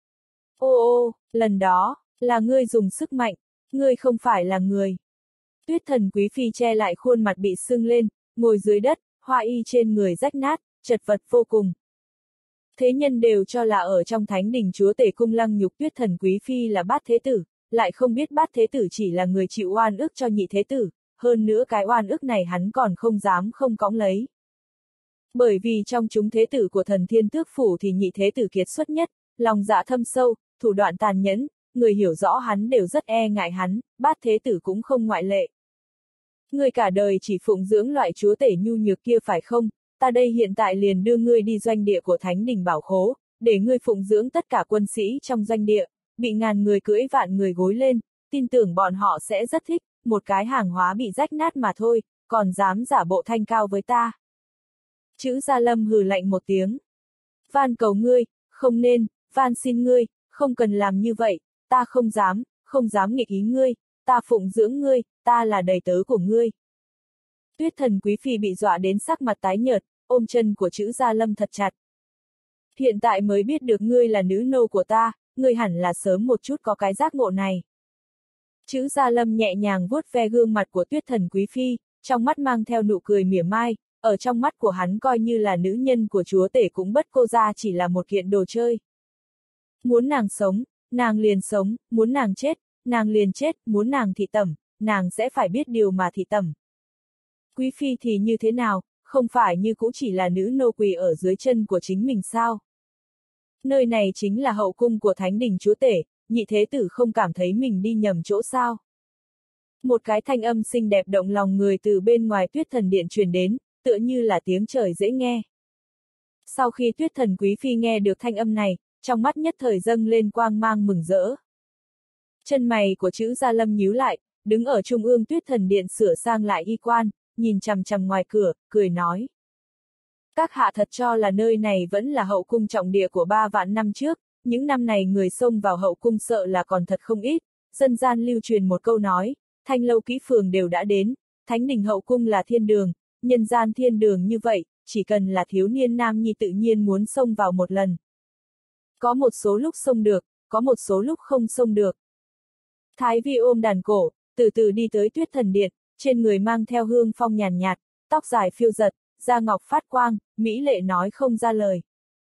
Ô ô, lần đó, là ngươi dùng sức mạnh, ngươi không phải là người. Tuyết Thần Quý Phi che lại khuôn mặt bị sưng lên, ngồi dưới đất, hoa y trên người rách nát, chật vật vô cùng. Thế nhân đều cho là ở trong thánh đình chúa tể cung lăng nhục Tuyết Thần Quý Phi là Bát Thế Tử, lại không biết Bát Thế Tử chỉ là người chịu oan ức cho Nhị Thế Tử, hơn nữa cái oan ức này hắn còn không dám không cõng lấy. Bởi vì trong chúng thế tử của thần thiên tước phủ thì Nhị Thế Tử kiệt xuất nhất, lòng dạ thâm sâu, thủ đoạn tàn nhẫn, người hiểu rõ hắn đều rất e ngại hắn, Bát Thế Tử cũng không ngoại lệ. Ngươi cả đời chỉ phụng dưỡng loại chúa tể nhu nhược kia phải không? Ta đây hiện tại liền đưa ngươi đi doanh địa của thánh đình bảo khố, để ngươi phụng dưỡng tất cả quân sĩ trong doanh địa, bị ngàn người cưỡi vạn người gối lên, tin tưởng bọn họ sẽ rất thích, một cái hàng hóa bị rách nát mà thôi, còn dám giả bộ thanh cao với ta. Chữ Gia Lâm hừ lạnh một tiếng. Van cầu ngươi, không nên, van xin ngươi, không cần làm như vậy, ta không dám, không dám nghịch ý ngươi, ta phụng dưỡng ngươi, ta là đầy tớ của ngươi. Tuyết Thần Quý Phi bị dọa đến sắc mặt tái nhợt, ôm chân của Trữ Gia Lâm thật chặt. Hiện tại mới biết được ngươi là nữ nô của ta, ngươi hẳn là sớm một chút có cái giác ngộ này. Trữ Gia Lâm nhẹ nhàng vuốt ve gương mặt của Tuyết Thần Quý Phi, trong mắt mang theo nụ cười mỉa mai, ở trong mắt của hắn coi như là nữ nhân của chúa tể cũng bất cô ra chỉ là một kiện đồ chơi. Muốn nàng sống, nàng liền sống, muốn nàng chết, nàng liền chết, muốn nàng thị tẩm, nàng sẽ phải biết điều mà thị tẩm. Quý Phi thì như thế nào, không phải như cũng chỉ là nữ nô quỳ ở dưới chân của chính mình sao? Nơi này chính là hậu cung của Thánh Đình chúa tể, nhị thế tử không cảm thấy mình đi nhầm chỗ sao? Một cái thanh âm xinh đẹp động lòng người từ bên ngoài Tuyết Thần Điện truyền đến, tựa như là tiếng trời dễ nghe. Sau khi Tuyết Thần Quý Phi nghe được thanh âm này, trong mắt nhất thời dâng lên quang mang mừng rỡ. Chân mày của Trữ Gia Lâm nhíu lại, đứng ở trung ương Tuyết Thần Điện sửa sang lại y quan, nhìn chằm chằm ngoài cửa, cười nói. Các hạ thật cho là nơi này vẫn là hậu cung trọng địa của ba vạn năm trước, những năm này người xông vào hậu cung sợ là còn thật không ít, dân gian lưu truyền một câu nói, thanh lâu kỹ phường đều đã đến, Thánh Đình hậu cung là thiên đường, nhân gian thiên đường như vậy, chỉ cần là thiếu niên nam nhi tự nhiên muốn xông vào một lần. Có một số lúc xông được, có một số lúc không xông được. Thái Vi ôm đàn cổ, từ từ đi tới Tuyết Thần Điện, trên người mang theo hương phong nhàn nhạt, tóc dài phiêu giật, da ngọc phát quang, mỹ lệ nói không ra lời.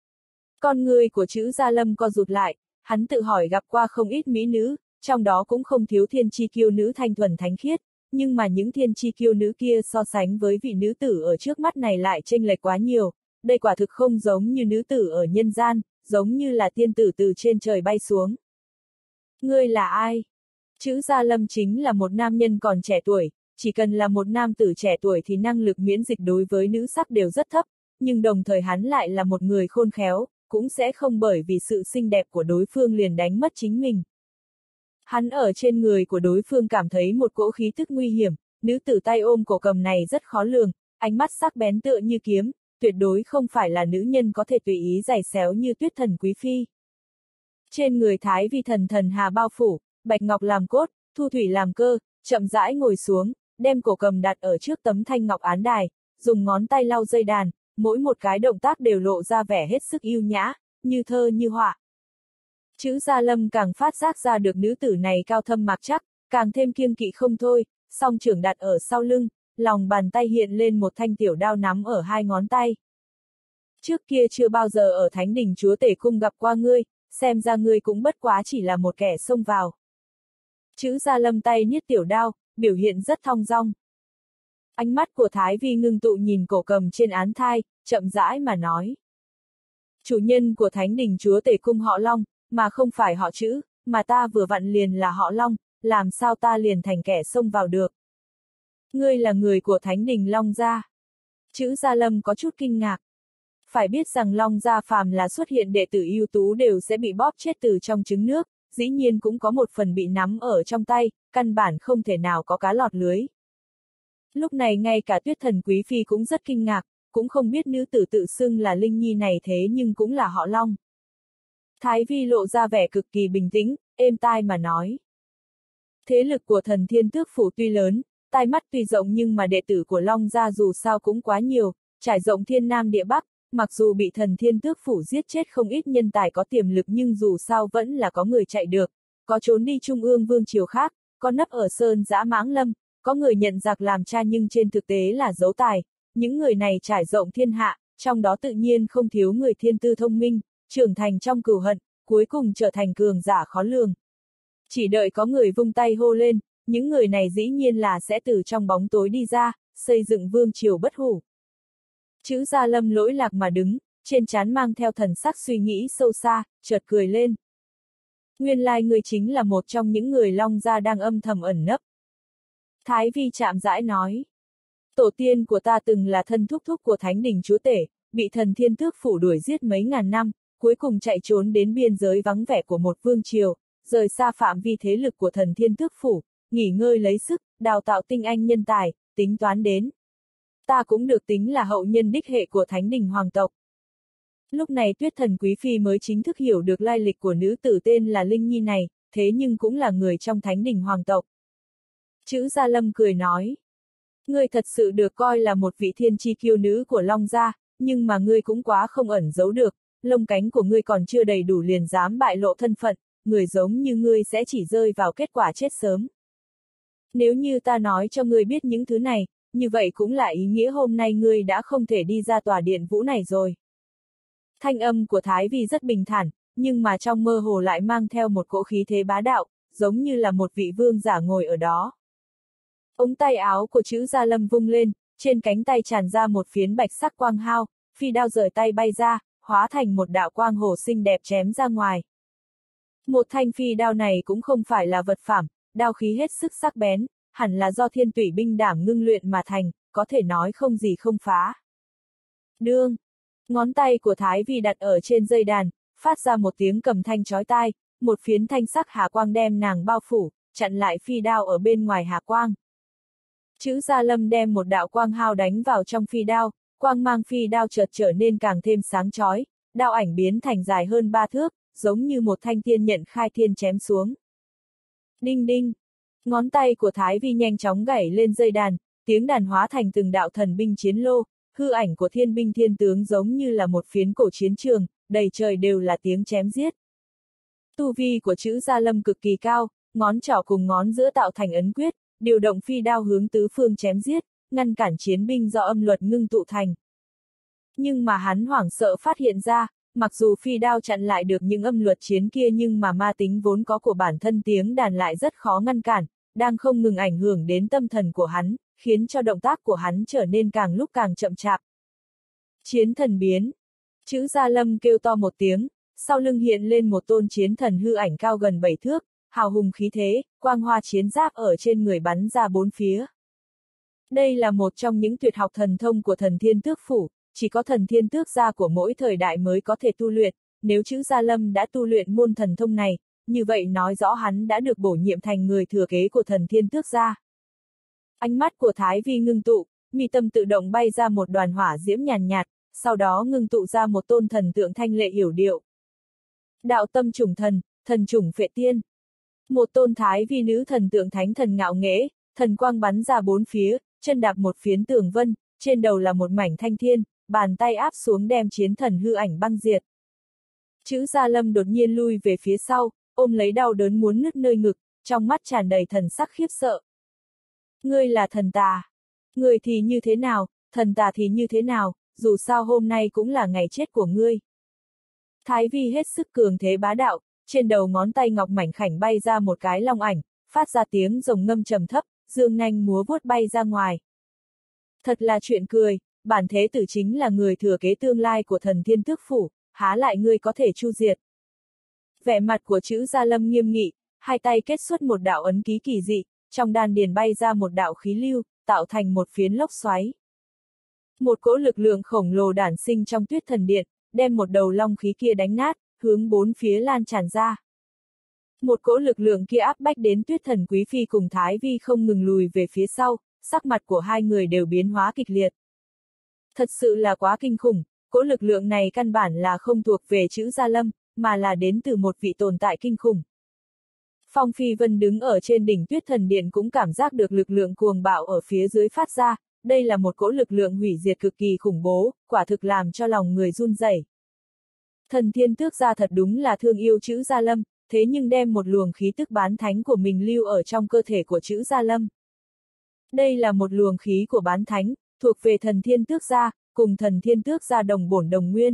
Con người của Trữ Gia Lâm co rụt lại, hắn tự hỏi gặp qua không ít mỹ nữ, trong đó cũng không thiếu thiên chi kiêu nữ thanh thuần thánh khiết, nhưng mà những thiên chi kiêu nữ kia so sánh với vị nữ tử ở trước mắt này lại chênh lệch quá nhiều, đây quả thực không giống như nữ tử ở nhân gian, giống như là tiên tử từ trên trời bay xuống. Ngươi là ai? Trữ Gia Lâm chính là một nam nhân còn trẻ tuổi, chỉ cần là một nam tử trẻ tuổi thì năng lực miễn dịch đối với nữ sắc đều rất thấp, nhưng đồng thời hắn lại là một người khôn khéo, cũng sẽ không bởi vì sự xinh đẹp của đối phương liền đánh mất chính mình. Hắn ở trên người của đối phương cảm thấy một cỗ khí tức nguy hiểm, nữ tử tay ôm cổ cầm này rất khó lường, ánh mắt sắc bén tựa như kiếm, tuyệt đối không phải là nữ nhân có thể tùy ý giày xéo như Tuyết Thần Quý Phi. Trên người Thái Vi thần thần hà bao phủ, bạch ngọc làm cốt, thu thủy làm cơ, chậm rãi ngồi xuống, đem cổ cầm đặt ở trước tấm thanh ngọc án đài, dùng ngón tay lau dây đàn, mỗi một cái động tác đều lộ ra vẻ hết sức yêu nhã, như thơ như họa. Trữ Gia Lâm càng phát giác ra được nữ tử này cao thâm mạc chắc, càng thêm kiêng kỵ không thôi, song trưởng đặt ở sau lưng, lòng bàn tay hiện lên một thanh tiểu đao nắm ở hai ngón tay. Trước kia chưa bao giờ ở Thánh Đình chúa tể cung gặp qua ngươi, xem ra ngươi cũng bất quá chỉ là một kẻ xông vào. Trữ Gia Lâm tay niết tiểu đao, biểu hiện rất thong dong. Ánh mắt của Thái Vi ngưng tụ nhìn cổ cầm trên án thai, chậm rãi mà nói. Chủ nhân của Thánh Đình chúa tể cung họ Long, mà không phải họ Trữ, mà ta vừa vặn liền là họ Long, làm sao ta liền thành kẻ xông vào được. Ngươi là người của Thánh Đình Long gia. Trữ Gia Lâm có chút kinh ngạc. Phải biết rằng Long gia phàm là xuất hiện đệ tử ưu tú đều sẽ bị bóp chết từ trong trứng nước, dĩ nhiên cũng có một phần bị nắm ở trong tay, căn bản không thể nào có cá lọt lưới. Lúc này ngay cả Tuyết Thần Quý Phi cũng rất kinh ngạc, cũng không biết nữ tử tự xưng là Linh Nhi này thế nhưng cũng là họ Long. Thái Vi lộ ra vẻ cực kỳ bình tĩnh, êm tai mà nói. Thế lực của Thần Thiên Tước Phủ tuy lớn, tai mắt tuy rộng nhưng mà đệ tử của Long gia dù sao cũng quá nhiều, trải rộng thiên nam địa bắc, mặc dù bị Thần Thiên Tước Phủ giết chết không ít nhân tài có tiềm lực nhưng dù sao vẫn là có người chạy được, có trốn đi trung ương vương triều khác, có nấp ở sơn dã mãng lâm, có người nhận giặc làm cha nhưng trên thực tế là giấu tài, những người này trải rộng thiên hạ, trong đó tự nhiên không thiếu người thiên tư thông minh, trưởng thành trong cừu hận, cuối cùng trở thành cường giả khó lường. Chỉ đợi có người vung tay hô lên, những người này dĩ nhiên là sẽ từ trong bóng tối đi ra, xây dựng vương triều bất hủ. Trữ Gia Lâm lỗi lạc mà đứng, trên trán mang theo thần sắc suy nghĩ sâu xa, chợt cười lên. Nguyên lai người chính là một trong những người Long gia đang âm thầm ẩn nấp. Thái Vi chạm rãi nói. Tổ tiên của ta từng là thân thúc thúc của Thánh Đình chúa tể, bị Thần Thiên Tước Phủ đuổi giết mấy ngàn năm, cuối cùng chạy trốn đến biên giới vắng vẻ của một vương triều, rời xa phạm vi thế lực của Thần Thiên Tước Phủ, nghỉ ngơi lấy sức, đào tạo tinh anh nhân tài, tính toán đến. Ta cũng được tính là hậu nhân đích hệ của Thánh Đình hoàng tộc. Lúc này Tuyết Thần Quý Phi mới chính thức hiểu được lai lịch của nữ tử tên là Linh Nhi này, thế nhưng cũng là người trong thánh đình hoàng tộc. Chữ Gia Lâm cười nói. Ngươi thật sự được coi là một vị thiên chi kiêu nữ của Long gia, nhưng mà ngươi cũng quá không ẩn giấu được, lông cánh của ngươi còn chưa đầy đủ liền dám bại lộ thân phận, người giống như ngươi sẽ chỉ rơi vào kết quả chết sớm. Nếu như ta nói cho ngươi biết những thứ này, như vậy cũng là ý nghĩa hôm nay ngươi đã không thể đi ra tòa điện vũ này rồi. Thanh âm của Thái Vi rất bình thản, nhưng mà trong mơ hồ lại mang theo một cỗ khí thế bá đạo, giống như là một vị vương giả ngồi ở đó. Ống tay áo của chữ Gia Lâm vung lên, trên cánh tay tràn ra một phiến bạch sắc quang hao, phi đao rời tay bay ra, hóa thành một đạo quang hồ xinh đẹp chém ra ngoài. Một thanh phi đao này cũng không phải là vật phàm, đao khí hết sức sắc bén, hẳn là do thiên tủy binh đảm ngưng luyện mà thành, có thể nói không gì không phá. Đương, ngón tay của Thái Vi đặt ở trên dây đàn, phát ra một tiếng cầm thanh chói tai, một phiến thanh sắc hà quang đem nàng bao phủ, chặn lại phi đao ở bên ngoài hà quang. Chữ Gia Lâm đem một đạo quang hao đánh vào trong phi đao, quang mang phi đao chợt trở nên càng thêm sáng chói, đao ảnh biến thành dài hơn ba thước, giống như một thanh thiên nhận khai thiên chém xuống. Đinh đinh, ngón tay của Thái Vi nhanh chóng gảy lên dây đàn, tiếng đàn hóa thành từng đạo thần binh chiến lô, hư ảnh của thiên binh thiên tướng giống như là một phiến cổ chiến trường, đầy trời đều là tiếng chém giết. Tu vi của chữ Gia Lâm cực kỳ cao, ngón trỏ cùng ngón giữa tạo thành ấn quyết, điều động phi đao hướng tứ phương chém giết, ngăn cản chiến binh do âm luật ngưng tụ thành. Nhưng mà hắn hoảng sợ phát hiện ra, mặc dù phi đao chặn lại được những âm luật chiến kia nhưng mà ma tính vốn có của bản thân tiếng đàn lại rất khó ngăn cản, đang không ngừng ảnh hưởng đến tâm thần của hắn, khiến cho động tác của hắn trở nên càng lúc càng chậm chạp. Chiến thần biến. Chữ Gia Lâm kêu to một tiếng, sau lưng hiện lên một tôn chiến thần hư ảnh cao gần bảy thước, hào hùng khí thế, quang hoa chiến giáp ở trên người bắn ra bốn phía. Đây là một trong những tuyệt học thần thông của thần thiên tước phủ, chỉ có thần thiên tước gia của mỗi thời đại mới có thể tu luyện, nếu chữ Gia Lâm đã tu luyện môn thần thông này, như vậy nói rõ hắn đã được bổ nhiệm thành người thừa kế của thần thiên tước gia. Ánh mắt của Thái Vi ngưng tụ, mi tâm tự động bay ra một đoàn hỏa diễm nhàn nhạt, sau đó ngưng tụ ra một tôn thần tượng thanh lệ yểu điệu. Đạo tâm chủng thần, thần chủng phệ tiên. Một tôn Thái Vi nữ thần tượng thánh thần ngạo nghễ, thần quang bắn ra bốn phía, chân đạp một phiến tường vân, trên đầu là một mảnh thanh thiên, bàn tay áp xuống đem chiến thần hư ảnh băng diệt. Chữ Gia Lâm đột nhiên lui về phía sau, ôm lấy đau đớn muốn nứt nơi ngực, trong mắt tràn đầy thần sắc khiếp sợ. Ngươi là thần tà. Người thì như thế nào, thần tà thì như thế nào, dù sao hôm nay cũng là ngày chết của ngươi. Thái Vi hết sức cường thế bá đạo, trên đầu ngón tay ngọc mảnh khảnh bay ra một cái long ảnh, phát ra tiếng rồng ngâm trầm thấp, dương nanh múa vuốt bay ra ngoài. Thật là chuyện cười, bản thế tử chính là người thừa kế tương lai của thần thiên tước phủ, há lại ngươi có thể chu diệt. Vẻ mặt của chữ Gia Lâm nghiêm nghị, hai tay kết xuất một đạo ấn ký kỳ dị, trong đan điền bay ra một đạo khí lưu, tạo thành một phiến lốc xoáy. Một cỗ lực lượng khổng lồ đản sinh trong Tuyết Thần Điện, đem một đầu long khí kia đánh nát, hướng bốn phía lan tràn ra. Một cỗ lực lượng kia áp bách đến Tuyết Thần Quý Phi cùng Thái Vi không ngừng lùi về phía sau, sắc mặt của hai người đều biến hóa kịch liệt. Thật sự là quá kinh khủng, cỗ lực lượng này căn bản là không thuộc về chữ Gia Lâm, mà là đến từ một vị tồn tại kinh khủng. Phong Phi Vân đứng ở trên đỉnh Tuyết Thần Điện cũng cảm giác được lực lượng cuồng bạo ở phía dưới phát ra, đây là một cỗ lực lượng hủy diệt cực kỳ khủng bố, quả thực làm cho lòng người run rẩy. Thần thiên tước gia thật đúng là thương yêu chữ Gia Lâm, thế nhưng đem một luồng khí tức bán thánh của mình lưu ở trong cơ thể của chữ Gia Lâm. Đây là một luồng khí của bán thánh, thuộc về thần thiên tước gia, cùng thần thiên tước gia đồng bổn đồng nguyên.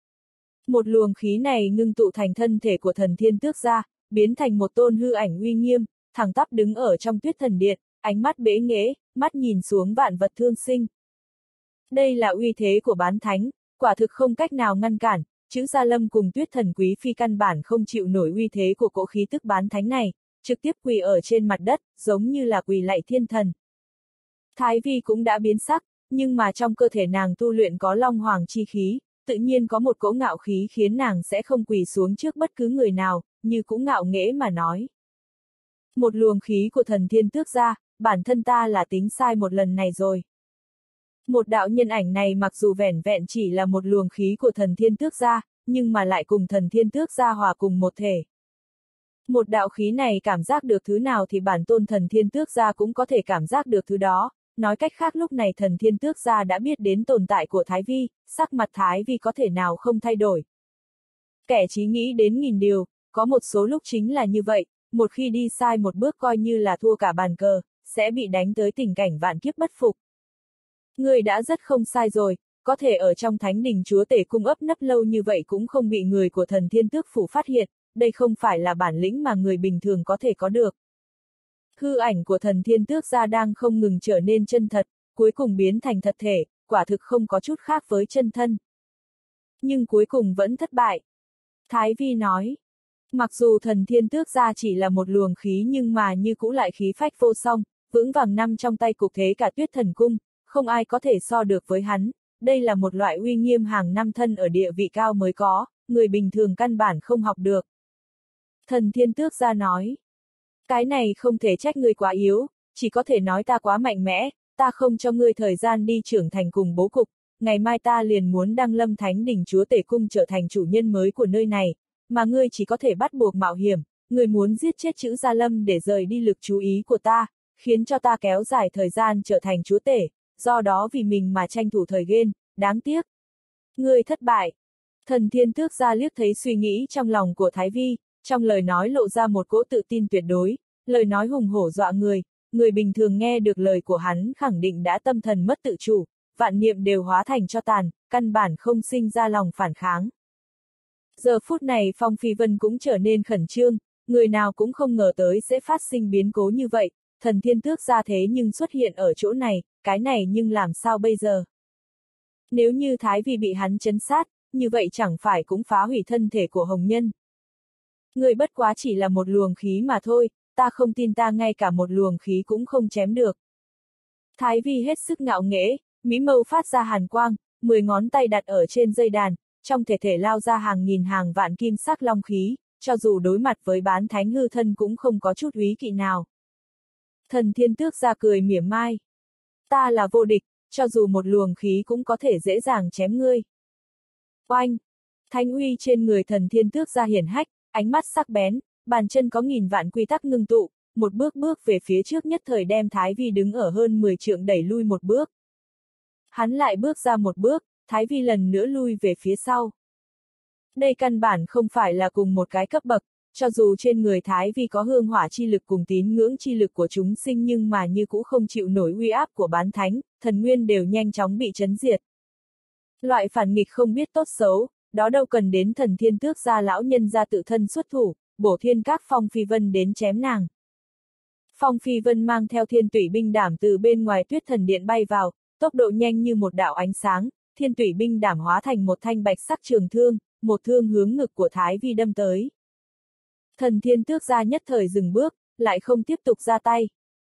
Một luồng khí này ngưng tụ thành thân thể của thần thiên tước gia, biến thành một tôn hư ảnh uy nghiêm, thẳng tắp đứng ở trong Tuyết Thần Điện, ánh mắt bế nghễ, mắt nhìn xuống vạn vật thương sinh. Đây là uy thế của bán thánh, quả thực không cách nào ngăn cản, chữ Gia Lâm cùng Tuyết Thần Quý Phi căn bản không chịu nổi uy thế của cỗ khí tức bán thánh này, trực tiếp quỳ ở trên mặt đất, giống như là quỳ lạy thiên thần. Thái Vi cũng đã biến sắc, nhưng mà trong cơ thể nàng tu luyện có long hoàng chi khí, tự nhiên có một cỗ ngạo khí khiến nàng sẽ không quỳ xuống trước bất cứ người nào, như cũng ngạo nghễ mà nói. Một luồng khí của thần thiên tước gia, bản thân ta là tính sai một lần này rồi. Một đạo nhân ảnh này mặc dù vẻn vẹn chỉ là một luồng khí của thần thiên tước gia, nhưng mà lại cùng thần thiên tước gia hòa cùng một thể. Một đạo khí này cảm giác được thứ nào thì bản tôn thần thiên tước gia cũng có thể cảm giác được thứ đó, nói cách khác lúc này thần thiên tước gia đã biết đến tồn tại của Thái Vi, sắc mặt Thái Vi có thể nào không thay đổi. Kẻ trí nghĩ đến nghìn điều, có một số lúc chính là như vậy, một khi đi sai một bước coi như là thua cả bàn cờ, sẽ bị đánh tới tình cảnh vạn kiếp bất phục. Người đã rất không sai rồi, có thể ở trong thánh đình chúa tể cung ấp nấp lâu như vậy cũng không bị người của thần thiên tước phủ phát hiện, đây không phải là bản lĩnh mà người bình thường có thể có được. Hư ảnh của thần thiên tước gia đang không ngừng trở nên chân thật, cuối cùng biến thành thật thể, quả thực không có chút khác với chân thân. Nhưng cuối cùng vẫn thất bại. Thái Vi nói, mặc dù thần thiên tước gia chỉ là một luồng khí nhưng mà như cũ lại khí phách vô song, vững vàng nằm trong tay cục thế cả Tuyết Thần Cung, không ai có thể so được với hắn, đây là một loại uy nghiêm hàng năm thân ở địa vị cao mới có, người bình thường căn bản không học được. Thần thiên tước gia nói, cái này không thể trách ngươi quá yếu, chỉ có thể nói ta quá mạnh mẽ, ta không cho ngươi thời gian đi trưởng thành cùng bố cục, ngày mai ta liền muốn đăng lâm thánh đỉnh chúa tể cung trở thành chủ nhân mới của nơi này, mà ngươi chỉ có thể bắt buộc mạo hiểm, ngươi muốn giết chết chữ Gia Lâm để rời đi lực chú ý của ta, khiến cho ta kéo dài thời gian trở thành chúa tể, do đó vì mình mà tranh thủ thời gian, đáng tiếc. Ngươi thất bại. Thần thiên tước gia liếc thấy suy nghĩ trong lòng của Thái Vi, trong lời nói lộ ra một cỗ tự tin tuyệt đối, lời nói hùng hổ dọa người, người bình thường nghe được lời của hắn khẳng định đã tâm thần mất tự chủ, vạn niệm đều hóa thành cho tàn, căn bản không sinh ra lòng phản kháng. Giờ phút này Phong Phi Vân cũng trở nên khẩn trương, người nào cũng không ngờ tới sẽ phát sinh biến cố như vậy, thần thiên tước gia thế nhưng xuất hiện ở chỗ này, cái này nhưng làm sao bây giờ? Nếu như Thái Vi bị hắn trấn sát, như vậy chẳng phải cũng phá hủy thân thể của Hồng Nhân. Người bất quá chỉ là một luồng khí mà thôi, ta không tin ta ngay cả một luồng khí cũng không chém được. Thái Vi hết sức ngạo nghễ, mí mâu phát ra hàn quang, mười ngón tay đặt ở trên dây đàn, trong thể thể lao ra hàng nghìn hàng vạn kim sắc long khí, cho dù đối mặt với bán thánh hư thân cũng không có chút úy kỵ nào. Thần thiên tước gia cười mỉa mai. Ta là vô địch, cho dù một luồng khí cũng có thể dễ dàng chém ngươi. Oanh! Thánh uy trên người thần thiên tước gia hiển hách, ánh mắt sắc bén, bàn chân có nghìn vạn quy tắc ngưng tụ, một bước bước về phía trước nhất thời đem Thái Vi đứng ở hơn mười trượng đẩy lui một bước. Hắn lại bước ra một bước, Thái Vi lần nữa lui về phía sau. Đây căn bản không phải là cùng một cái cấp bậc, cho dù trên người Thái Vi có hương hỏa chi lực cùng tín ngưỡng chi lực của chúng sinh nhưng mà như cũ không chịu nổi uy áp của bán thánh, thần nguyên đều nhanh chóng bị chấn diệt. Loại phản nghịch không biết tốt xấu, đó đâu cần đến thần thiên tước gia lão nhân ra tự thân xuất thủ, bổ thiên các Phong Phi Vân đến chém nàng. Phong Phi Vân mang theo thiên tủy binh đảm từ bên ngoài Tuyết Thần Điện bay vào, tốc độ nhanh như một đạo ánh sáng, thiên tủy binh đảm hóa thành một thanh bạch sắc trường thương, một thương hướng ngực của Thái Vi đâm tới. Thần thiên tước gia nhất thời dừng bước, lại không tiếp tục ra tay.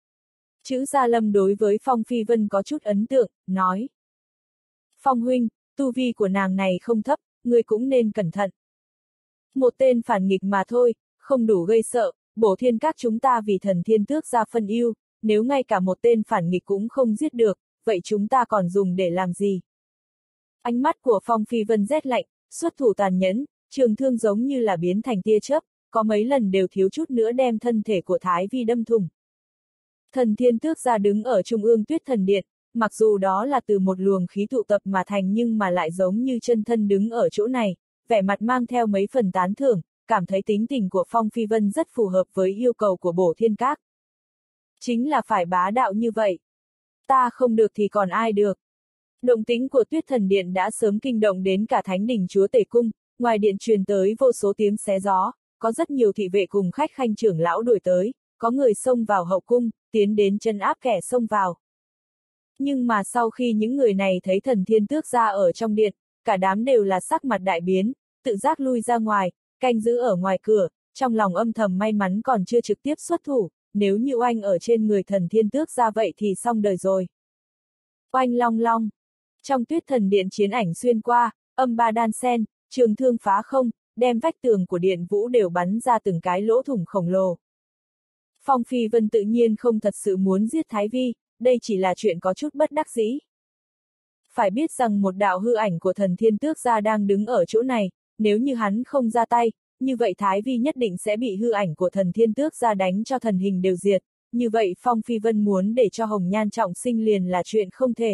Chữ Gia Lâm đối với Phong Phi Vân có chút ấn tượng, nói. Phong huynh, tu vi của nàng này không thấp, ngươi cũng nên cẩn thận. Một tên phản nghịch mà thôi, không đủ gây sợ, bổ thiên các chúng ta vì thần thiên tước gia phân ưu, nếu ngay cả một tên phản nghịch cũng không giết được, vậy chúng ta còn dùng để làm gì? Ánh mắt của Phong Phi Vân rét lạnh, xuất thủ tàn nhẫn, trường thương giống như là biến thành tia chớp, có mấy lần đều thiếu chút nữa đem thân thể của Thái Vi đâm thủng. Thần thiên tước gia đứng ở trung ương Tuyết Thần Điện, mặc dù đó là từ một luồng khí tụ tập mà thành nhưng mà lại giống như chân thân đứng ở chỗ này, vẻ mặt mang theo mấy phần tán thưởng, cảm thấy tính tình của Phong Phi Vân rất phù hợp với yêu cầu của bổ thiên các. Chính là phải bá đạo như vậy. Ta không được thì còn ai được. Động tĩnh của Tuyết Thần Điện đã sớm kinh động đến cả thánh đỉnh chúa tể cung, ngoài điện truyền tới vô số tiếng xé gió, có rất nhiều thị vệ cùng khách khanh trưởng lão đuổi tới, có người xông vào hậu cung, tiến đến chân áp kẻ xông vào. Nhưng mà sau khi những người này thấy thần thiên tước gia ở trong điện, cả đám đều là sắc mặt đại biến, tự giác lui ra ngoài, canh giữ ở ngoài cửa, trong lòng âm thầm may mắn còn chưa trực tiếp xuất thủ, nếu như oanh ở trên người thần thiên tước gia vậy thì xong đời rồi. Oanh long long, trong Tuyết Thần Điện chiến ảnh xuyên qua, âm ba đan sen, trường thương phá không, đem vách tường của điện vũ đều bắn ra từng cái lỗ thủng khổng lồ. Phong Phi Vân tự nhiên không thật sự muốn giết Thái Vi, đây chỉ là chuyện có chút bất đắc dĩ. phải biết rằng một đạo hư ảnh của thần thiên tước gia đang đứng ở chỗ này, nếu như hắn không ra tay, như vậy Thái Vi nhất định sẽ bị hư ảnh của thần thiên tước gia đánh cho thần hình đều diệt, như vậy Phong Phi Vân muốn để cho Hồng Nhan trọng sinh liền là chuyện không thể.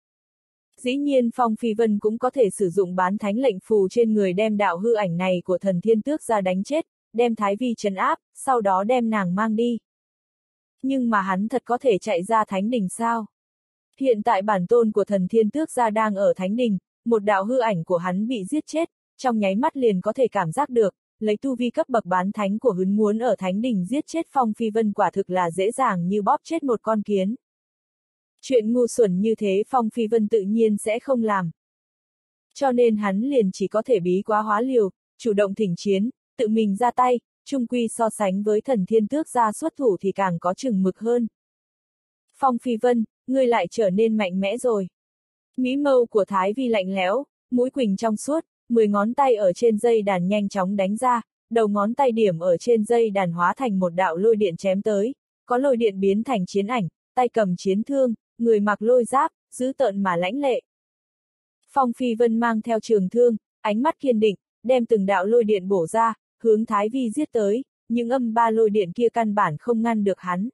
Dĩ nhiên Phong Phi Vân cũng có thể sử dụng bán thánh lệnh phù trên người đem đạo hư ảnh này của thần thiên tước gia đánh chết, đem Thái Vi trấn áp, sau đó đem nàng mang đi. Nhưng mà hắn thật có thể chạy ra thánh đình sao? Hiện tại bản tôn của thần thiên tước gia đang ở thánh đình, một đạo hư ảnh của hắn bị giết chết, trong nháy mắt liền có thể cảm giác được, lấy tu vi cấp bậc bán thánh của hắn muốn ở thánh đình giết chết Phong Phi Vân quả thực là dễ dàng như bóp chết một con kiến. Chuyện ngu xuẩn như thế Phong Phi Vân tự nhiên sẽ không làm. Cho nên hắn liền chỉ có thể bí quá hóa liều, chủ động thỉnh chiến, tự mình ra tay, chung quy so sánh với thần thiên tước gia xuất thủ thì càng có chừng mực hơn. Phong Phi Vân, ngươi lại trở nên mạnh mẽ rồi. Mỹ mâu của Thái Vi lạnh lẽo, mũi quỳnh trong suốt, mười ngón tay ở trên dây đàn nhanh chóng đánh ra, đầu ngón tay điểm ở trên dây đàn hóa thành một đạo lôi điện chém tới, có lôi điện biến thành chiến ảnh, tay cầm chiến thương, người mặc lôi giáp, dữ tợn mà lãnh lệ. Phong Phi Vân mang theo trường thương, ánh mắt kiên định, đem từng đạo lôi điện bổ ra, hướng Thái Vi giết tới, những âm ba lôi điện kia căn bản không ngăn được hắn.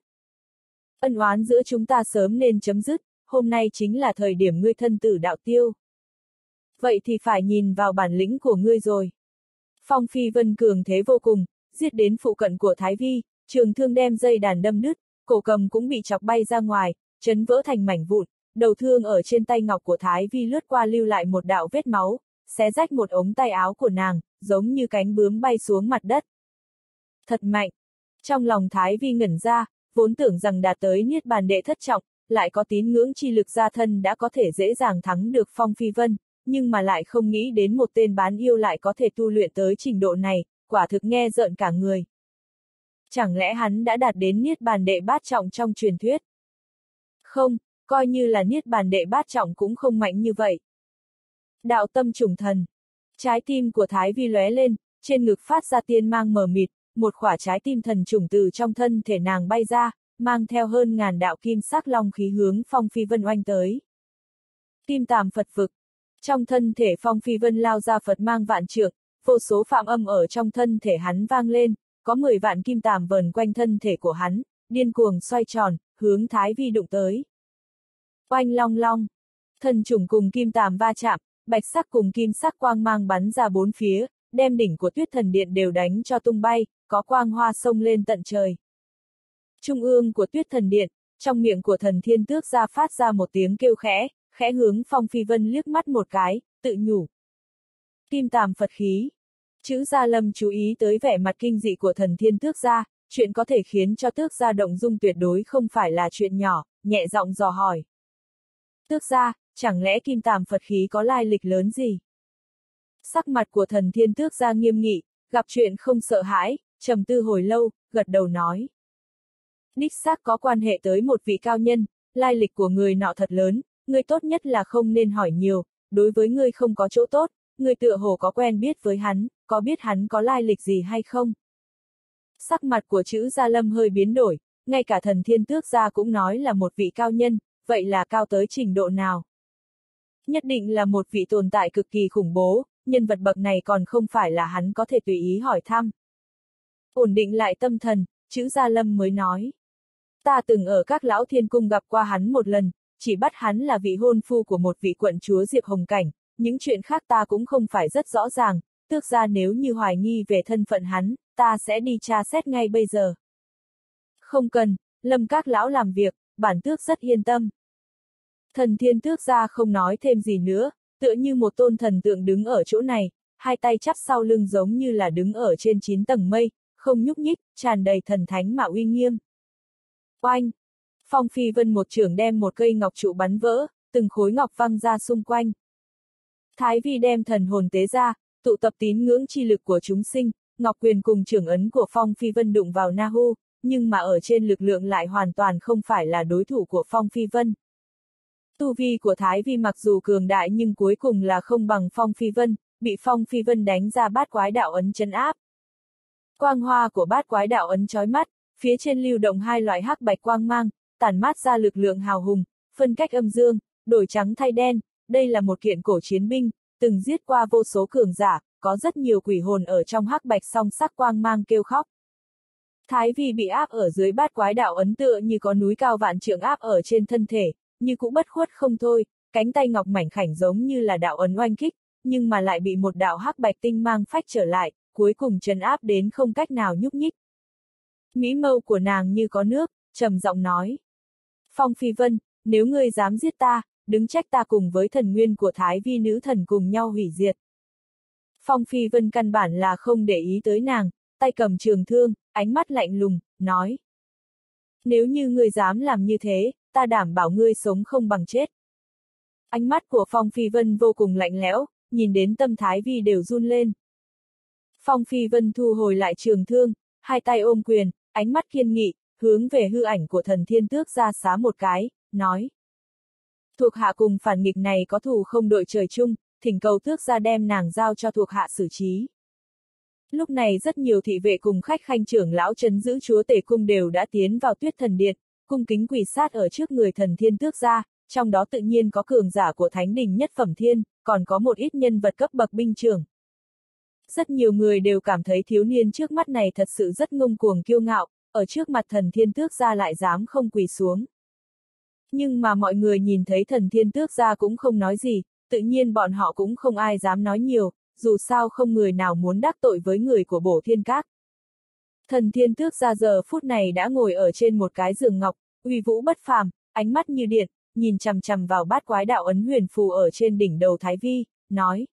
Ân oán giữa chúng ta sớm nên chấm dứt, hôm nay chính là thời điểm ngươi thân tử đạo tiêu. Vậy thì phải nhìn vào bản lĩnh của ngươi rồi. Phong Phi Vân cường thế vô cùng, giết đến phụ cận của Thái Vi, trường thương đem dây đàn đâm đứt, cổ cầm cũng bị chọc bay ra ngoài, chấn vỡ thành mảnh vụn, đầu thương ở trên tay ngọc của Thái Vi lướt qua lưu lại một đạo vết máu, xé rách một ống tay áo của nàng, giống như cánh bướm bay xuống mặt đất. Thật mạnh! Trong lòng Thái Vi ngẩn ra, vốn tưởng rằng đạt tới niết bàn đệ thất trọng, lại có tín ngưỡng chi lực gia thân đã có thể dễ dàng thắng được Phong Phi Vân, nhưng mà lại không nghĩ đến một tên bán yêu lại có thể tu luyện tới trình độ này, quả thực nghe rợn cả người. Chẳng lẽ hắn đã đạt đến niết bàn đệ bát trọng trong truyền thuyết? Không, coi như là niết bàn đệ bát trọng cũng không mạnh như vậy. Đạo tâm trùng thần. Trái tim của Thái Vi lóe lên, trên ngực phát ra tiên mang mờ mịt, một quả trái tim thần trùng từ trong thân thể nàng bay ra, mang theo hơn ngàn đạo kim sắc long khí hướng Phong Phi Vân oanh tới. Kim Tàm Phật vực. Trong thân thể Phong Phi Vân lao ra Phật mang vạn trượng, vô số phạm âm ở trong thân thể hắn vang lên, có mười vạn kim tàm vờn quanh thân thể của hắn, điên cuồng xoay tròn, hướng Thái Vi đụng tới. Oanh long long. Thần trùng cùng kim tàm va chạm, bạch sắc cùng kim sắc quang mang bắn ra bốn phía, đem đỉnh của Tuyết Thần Điện đều đánh cho tung bay, có quang hoa sông lên tận trời. Trung ương của Tuyết Thần Điện, trong miệng của thần thiên tước gia phát ra một tiếng kêu khẽ, khẽ hướng Phong Phi Vân liếc mắt một cái, tự nhủ. Kim tàm Phật khí. Chữ Gia Lâm chú ý tới vẻ mặt kinh dị của thần thiên tước gia, chuyện có thể khiến cho tước gia động dung tuyệt đối không phải là chuyện nhỏ, nhẹ giọng dò hỏi. Tước gia, chẳng lẽ kim tàm Phật khí có lai lịch lớn gì? Sắc mặt của thần thiên tước gia nghiêm nghị, gặp chuyện không sợ hãi, trầm tư hồi lâu, gật đầu nói. Đích xác có quan hệ tới một vị cao nhân, lai lịch của người nọ thật lớn, ngươi tốt nhất là không nên hỏi nhiều, đối với ngươi không có chỗ tốt, ngươi tựa hồ có quen biết với hắn, có biết hắn có lai lịch gì hay không? Sắc mặt của chữ Gia Lâm hơi biến đổi, ngay cả thần thiên tước gia cũng nói là một vị cao nhân, vậy là cao tới trình độ nào? Nhất định là một vị tồn tại cực kỳ khủng bố, nhân vật bậc này còn không phải là hắn có thể tùy ý hỏi thăm. Ổn định lại tâm thần, chữ Gia Lâm mới nói. Ta từng ở các lão thiên cung gặp qua hắn một lần, chỉ bắt hắn là vị hôn phu của một vị quận chúa Diệp Hồng Cảnh, những chuyện khác ta cũng không phải rất rõ ràng, tước gia nếu như hoài nghi về thân phận hắn, ta sẽ đi tra xét ngay bây giờ. Không cần, Lâm các lão làm việc, bản tước rất yên tâm. Thần thiên tước gia không nói thêm gì nữa, tựa như một tôn thần tượng đứng ở chỗ này, hai tay chắp sau lưng giống như là đứng ở trên chín tầng mây, không nhúc nhích, tràn đầy thần thánh mà uy nghiêm. Oanh! Phong Phi Vân một chưởng đem một cây ngọc trụ bắn vỡ, từng khối ngọc văng ra xung quanh. Thái Vi đem thần hồn tế ra, tụ tập tín ngưỡng chi lực của chúng sinh, ngọc quyền cùng chưởng ấn của Phong Phi Vân đụng vào Na Hu, nhưng mà ở trên lực lượng lại hoàn toàn không phải là đối thủ của Phong Phi Vân. Tu vi của Thái Vi mặc dù cường đại nhưng cuối cùng là không bằng Phong Phi Vân, bị Phong Phi Vân đánh ra bát quái đạo ấn trấn áp. Quang hoa của bát quái đạo ấn chói mắt, phía trên lưu động hai loại hắc bạch quang mang, tản mát ra lực lượng hào hùng, phân cách âm dương, đổi trắng thay đen, đây là một kiện cổ chiến binh, từng giết qua vô số cường giả, có rất nhiều quỷ hồn ở trong hắc bạch song sắc quang mang kêu khóc. Thái Vi bị áp ở dưới bát quái đạo ấn tựa như có núi cao vạn trượng áp ở trên thân thể, như cũng bất khuất không thôi, cánh tay ngọc mảnh khảnh giống như là đạo ấn oanh kích, nhưng mà lại bị một đạo hắc bạch tinh mang phách trở lại, cuối cùng trấn áp đến không cách nào nhúc nhích. Mỹ mâu của nàng như có nước, trầm giọng nói. Phong Phi Vân, nếu ngươi dám giết ta, đứng trách ta cùng với thần nguyên của Thái Vi nữ thần cùng nhau hủy diệt. Phong Phi Vân căn bản là không để ý tới nàng, tay cầm trường thương, ánh mắt lạnh lùng, nói. Nếu như ngươi dám làm như thế, ta đảm bảo ngươi sống không bằng chết. Ánh mắt của Phong Phi Vân vô cùng lạnh lẽo, nhìn đến tâm Thái Vi đều run lên. Phong Phi Vân thu hồi lại trường thương, hai tay ôm quyền, ánh mắt kiên nghị, hướng về hư ảnh của thần thiên tước ra xá một cái, nói. Thuộc hạ cùng phản nghịch này có thù không đội trời chung, thỉnh cầu tước ra đem nàng giao cho thuộc hạ xử trí. Lúc này rất nhiều thị vệ cùng khách khanh trưởng lão trấn giữ chúa tể cung đều đã tiến vào tuyết thần điện, cung kính quỳ sát ở trước người thần thiên tước ra, trong đó tự nhiên có cường giả của thánh đình nhất phẩm thiên, còn có một ít nhân vật cấp bậc binh trưởng. Rất nhiều người đều cảm thấy thiếu niên trước mắt này thật sự rất ngông cuồng kiêu ngạo, ở trước mặt thần thiên tước gia lại dám không quỳ xuống. Nhưng mà mọi người nhìn thấy thần thiên tước gia cũng không nói gì, tự nhiên bọn họ cũng không ai dám nói nhiều, dù sao không người nào muốn đắc tội với người của Bổ Thiên Các. Thần thiên tước gia giờ phút này đã ngồi ở trên một cái giường ngọc, uy vũ bất phàm, ánh mắt như điện, nhìn chằm chằm vào bát quái đạo ấn huyền phù ở trên đỉnh đầu Thái Vi, nói.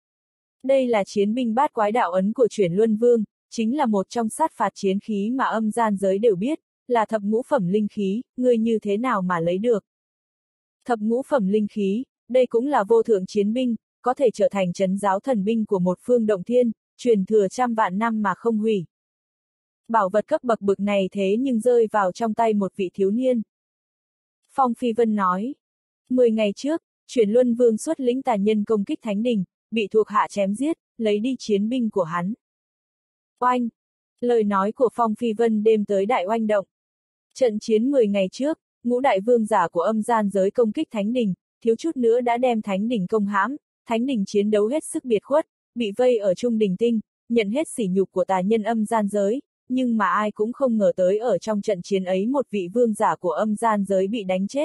Đây là chiến binh bát quái đạo ấn của Chuyển Luân Vương, chính là một trong sát phạt chiến khí mà âm gian giới đều biết, là thập ngũ phẩm linh khí, ngươi như thế nào mà lấy được. Thập ngũ phẩm linh khí, đây cũng là vô thượng chiến binh, có thể trở thành trấn giáo thần binh của một phương động thiên, truyền thừa trăm vạn năm mà không hủy. Bảo vật cấp bậc bực này thế nhưng rơi vào trong tay một vị thiếu niên. Phong Phi Vân nói, mười ngày trước, Chuyển Luân Vương xuất lĩnh tà nhân công kích thánh đình, bị thuộc hạ chém giết, lấy đi chiến binh của hắn. Oanh! Lời nói của Phong Phi Vân đêm tới đại oanh động. Trận chiến mười ngày trước, ngũ đại vương giả của âm gian giới công kích thánh đình, thiếu chút nữa đã đem thánh đình công hãm, thánh đình chiến đấu hết sức biệt khuất, bị vây ở trung đình tinh, nhận hết sỉ nhục của tà nhân âm gian giới, nhưng mà ai cũng không ngờ tới ở trong trận chiến ấy một vị vương giả của âm gian giới bị đánh chết.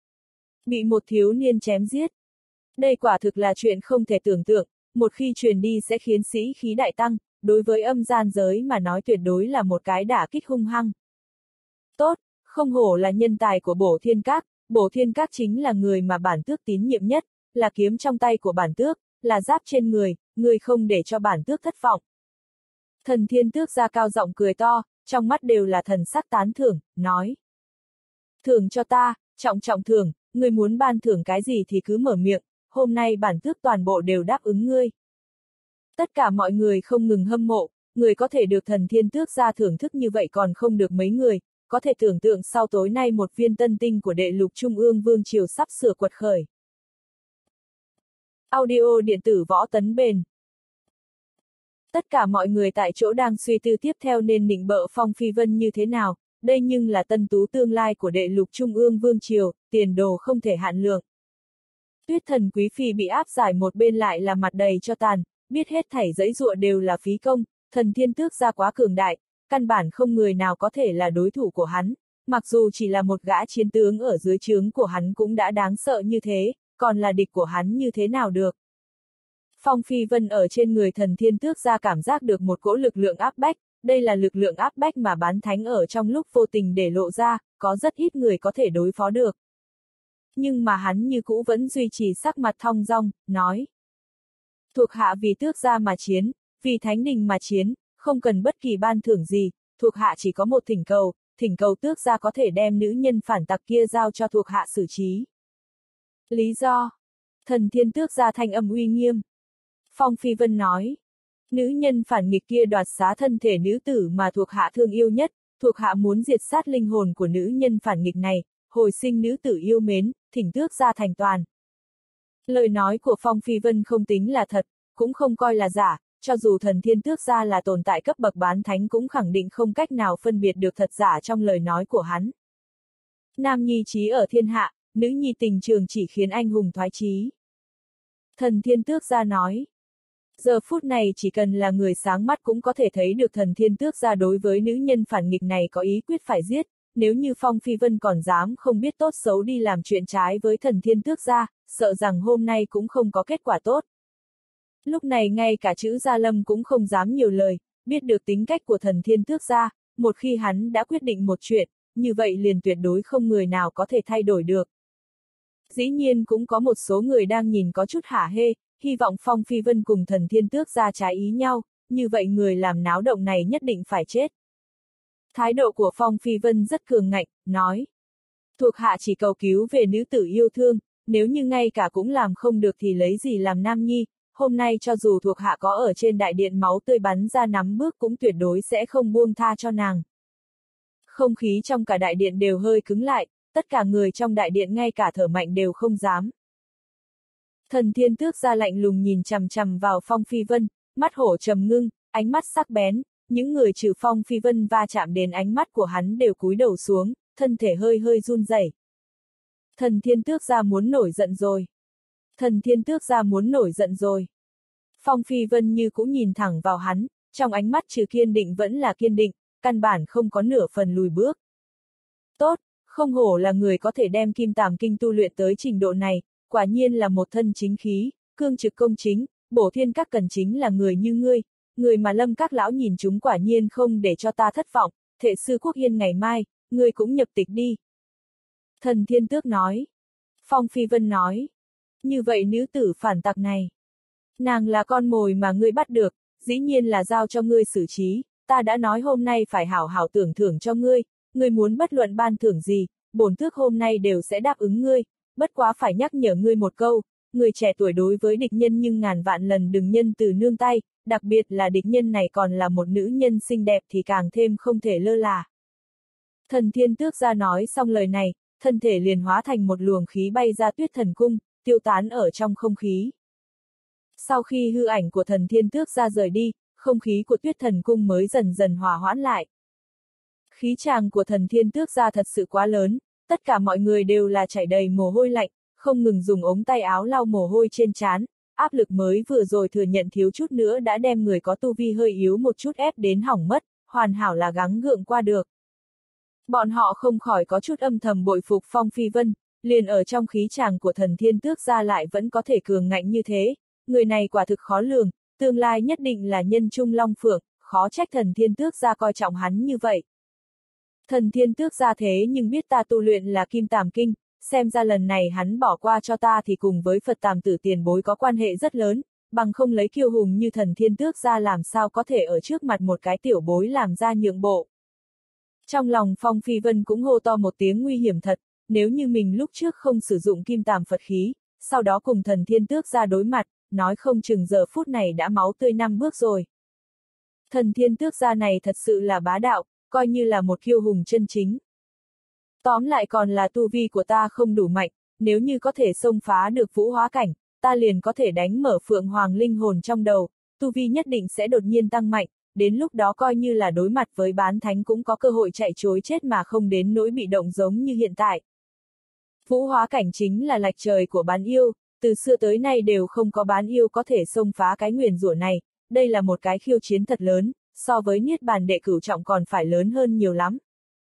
Bị một thiếu niên chém giết. Đây quả thực là chuyện không thể tưởng tượng, một khi truyền đi sẽ khiến sĩ khí đại tăng, đối với âm gian giới mà nói tuyệt đối là một cái đả kích hung hăng. Tốt, không hổ là nhân tài của Bổ Thiên Các, Bổ Thiên Các chính là người mà bản tước tín nhiệm nhất, là kiếm trong tay của bản tước, là giáp trên người, người không để cho bản tước thất vọng. Thần thiên tước ra cao giọng cười to, trong mắt đều là thần sắc tán thưởng, nói. Thưởng cho ta, trọng trọng thưởng, ngươi muốn ban thưởng cái gì thì cứ mở miệng, hôm nay bản tước toàn bộ đều đáp ứng ngươi. Tất cả mọi người không ngừng hâm mộ, người có thể được thần thiên tước ra thưởng thức như vậy còn không được mấy người, có thể tưởng tượng sau tối nay một viên tân tinh của đệ lục trung ương vương triều sắp sửa quật khởi. Audio điện tử võ tấn bền. Tất cả mọi người tại chỗ đang suy tư tiếp theo nên nịnh bợ Phong Phi Vân như thế nào, đây nhưng là tân tú tương lai của đệ lục trung ương vương triều, tiền đồ không thể hạn lượng. Tuyết thần quý phi bị áp giải một bên lại là mặt đầy cho tàn, biết hết thảy dãy dụa đều là phí công, thần thiên tước ra quá cường đại, căn bản không người nào có thể là đối thủ của hắn, mặc dù chỉ là một gã chiến tướng ở dưới trướng của hắn cũng đã đáng sợ như thế, còn là địch của hắn như thế nào được. Phong Phi Vân ở trên người thần thiên tước ra cảm giác được một cỗ lực lượng áp bách, đây là lực lượng áp bách mà bán thánh ở trong lúc vô tình để lộ ra, có rất ít người có thể đối phó được. Nhưng mà hắn như cũ vẫn duy trì sắc mặt thong dong, nói. Thuộc hạ vì tước gia mà chiến, vì thánh đình mà chiến, không cần bất kỳ ban thưởng gì, thuộc hạ chỉ có một thỉnh cầu, thỉnh cầu tước gia có thể đem nữ nhân phản tặc kia giao cho thuộc hạ xử trí. Lý do? Thần thiên tước gia thanh âm uy nghiêm. Phong Phi Vân nói. Nữ nhân phản nghịch kia đoạt xá thân thể nữ tử mà thuộc hạ thương yêu nhất, thuộc hạ muốn diệt sát linh hồn của nữ nhân phản nghịch này, hồi sinh nữ tử yêu mến, thỉnh tước gia thành toàn. Lời nói của Phong Phi Vân không tính là thật, cũng không coi là giả, cho dù thần thiên tước gia là tồn tại cấp bậc bán thánh cũng khẳng định không cách nào phân biệt được thật giả trong lời nói của hắn. Nam nhi trí ở thiên hạ, nữ nhi tình trường chỉ khiến anh hùng thoái chí. Thần Thiên Tước Gia nói. Giờ phút này chỉ cần là người sáng mắt cũng có thể thấy được Thần Thiên Tước Gia đối với nữ nhân phản nghịch này có ý quyết phải giết, nếu như Phong Phi Vân còn dám không biết tốt xấu đi làm chuyện trái với Thần Thiên Tước Gia, sợ rằng hôm nay cũng không có kết quả tốt. Lúc này ngay cả chữ Gia Lâm cũng không dám nhiều lời, biết được tính cách của Thần Thiên Tước Gia, một khi hắn đã quyết định một chuyện, như vậy liền tuyệt đối không người nào có thể thay đổi được. Dĩ nhiên cũng có một số người đang nhìn có chút hả hê, hy vọng Phong Phi Vân cùng Thần Thiên Tước Gia trái ý nhau, như vậy người làm náo động này nhất định phải chết. Thái độ của Phong Phi Vân rất cường ngạnh, nói. Thuộc hạ chỉ cầu cứu về nữ tử yêu thương, nếu như ngay cả cũng làm không được thì lấy gì làm nam nhi, hôm nay cho dù thuộc hạ có ở trên đại điện máu tươi bắn ra nắm bước cũng tuyệt đối sẽ không buông tha cho nàng. Không khí trong cả đại điện đều hơi cứng lại, tất cả người trong đại điện ngay cả thở mạnh đều không dám. Thần Thiên Tước Gia lạnh lùng nhìn chằm chằm vào Phong Phi Vân, mắt hổ trầm ngưng, ánh mắt sắc bén, những người trừ Phong Phi Vân va chạm đến ánh mắt của hắn đều cúi đầu xuống, thân thể hơi hơi run rẩy. Thần Thiên Tước Gia muốn nổi giận rồi. Thần Thiên Tước Gia muốn nổi giận rồi. Phong Phi Vân như cũng nhìn thẳng vào hắn, trong ánh mắt trừ kiên định vẫn là kiên định, căn bản không có nửa phần lùi bước. Tốt, không hổ là người có thể đem Kim Tàm Kinh tu luyện tới trình độ này, quả nhiên là một thân chính khí, cương trực công chính, bổ thiên các cần chính là người như ngươi, người mà Lâm các lão nhìn chúng quả nhiên không để cho ta thất vọng, Thệ sư Quốc Yên ngày mai, ngươi cũng nhập tịch đi. Thần Thiên Tước nói. Phong Phi Vân nói. Như vậy nữ tử phản tặc này. Nàng là con mồi mà ngươi bắt được, dĩ nhiên là giao cho ngươi xử trí, ta đã nói hôm nay phải hảo hảo tưởng thưởng cho ngươi, ngươi muốn bất luận ban thưởng gì, bổn tước hôm nay đều sẽ đáp ứng ngươi, bất quá phải nhắc nhở ngươi một câu, người trẻ tuổi đối với địch nhân nhưng ngàn vạn lần đừng nhân từ nương tay, đặc biệt là địch nhân này còn là một nữ nhân xinh đẹp thì càng thêm không thể lơ là. Thần Thiên Tước Gia nói xong lời này, thân thể liền hóa thành một luồng khí bay ra Tuyết Thần Cung, tiêu tán ở trong không khí. Sau khi hư ảnh của Thần Thiên Tước Gia rời đi, không khí của Tuyết Thần Cung mới dần dần hòa hoãn lại. Khí tràng của Thần Thiên Tước Gia thật sự quá lớn, tất cả mọi người đều là chảy đầy mồ hôi lạnh, không ngừng dùng ống tay áo lau mồ hôi trên trán, áp lực mới vừa rồi thừa nhận thiếu chút nữa đã đem người có tu vi hơi yếu một chút ép đến hỏng mất, hoàn hảo là gắng gượng qua được. Bọn họ không khỏi có chút âm thầm bội phục Phong Phi Vân, liền ở trong khí tràng của Thần Thiên Tước Gia lại vẫn có thể cường ngạnh như thế, người này quả thực khó lường, tương lai nhất định là nhân trung long phượng, khó trách Thần Thiên Tước Gia coi trọng hắn như vậy. Thần Thiên Tước Gia thế nhưng biết ta tu luyện là Kim Tàm Kinh, xem ra lần này hắn bỏ qua cho ta thì cùng với Phật Tàm Tử tiền bối có quan hệ rất lớn, bằng không lấy kiêu hùng như Thần Thiên Tước Gia làm sao có thể ở trước mặt một cái tiểu bối làm ra nhượng bộ. Trong lòng Phong Phi Vân cũng hô to một tiếng nguy hiểm thật, nếu như mình lúc trước không sử dụng Kim Tàm Phật khí, sau đó cùng Thần Thiên Tước Gia đối mặt, nói không chừng giờ phút này đã máu tươi năm bước rồi. Thần Thiên Tước Gia này thật sự là bá đạo, coi như là một kiêu hùng chân chính. Tóm lại còn là tu vi của ta không đủ mạnh, nếu như có thể xông phá được vũ hóa cảnh, ta liền có thể đánh mở Phượng Hoàng linh hồn trong đầu, tu vi nhất định sẽ đột nhiên tăng mạnh, đến lúc đó coi như là đối mặt với bán thánh cũng có cơ hội chạy trối chết mà không đến nỗi bị động giống như hiện tại. Vũ hóa cảnh chính là lạch trời của bán yêu, từ xưa tới nay đều không có bán yêu có thể xông phá cái nguyền rủa này, đây là một cái khiêu chiến thật lớn, so với Niết Bàn Đệ Cửu Trọng còn phải lớn hơn nhiều lắm.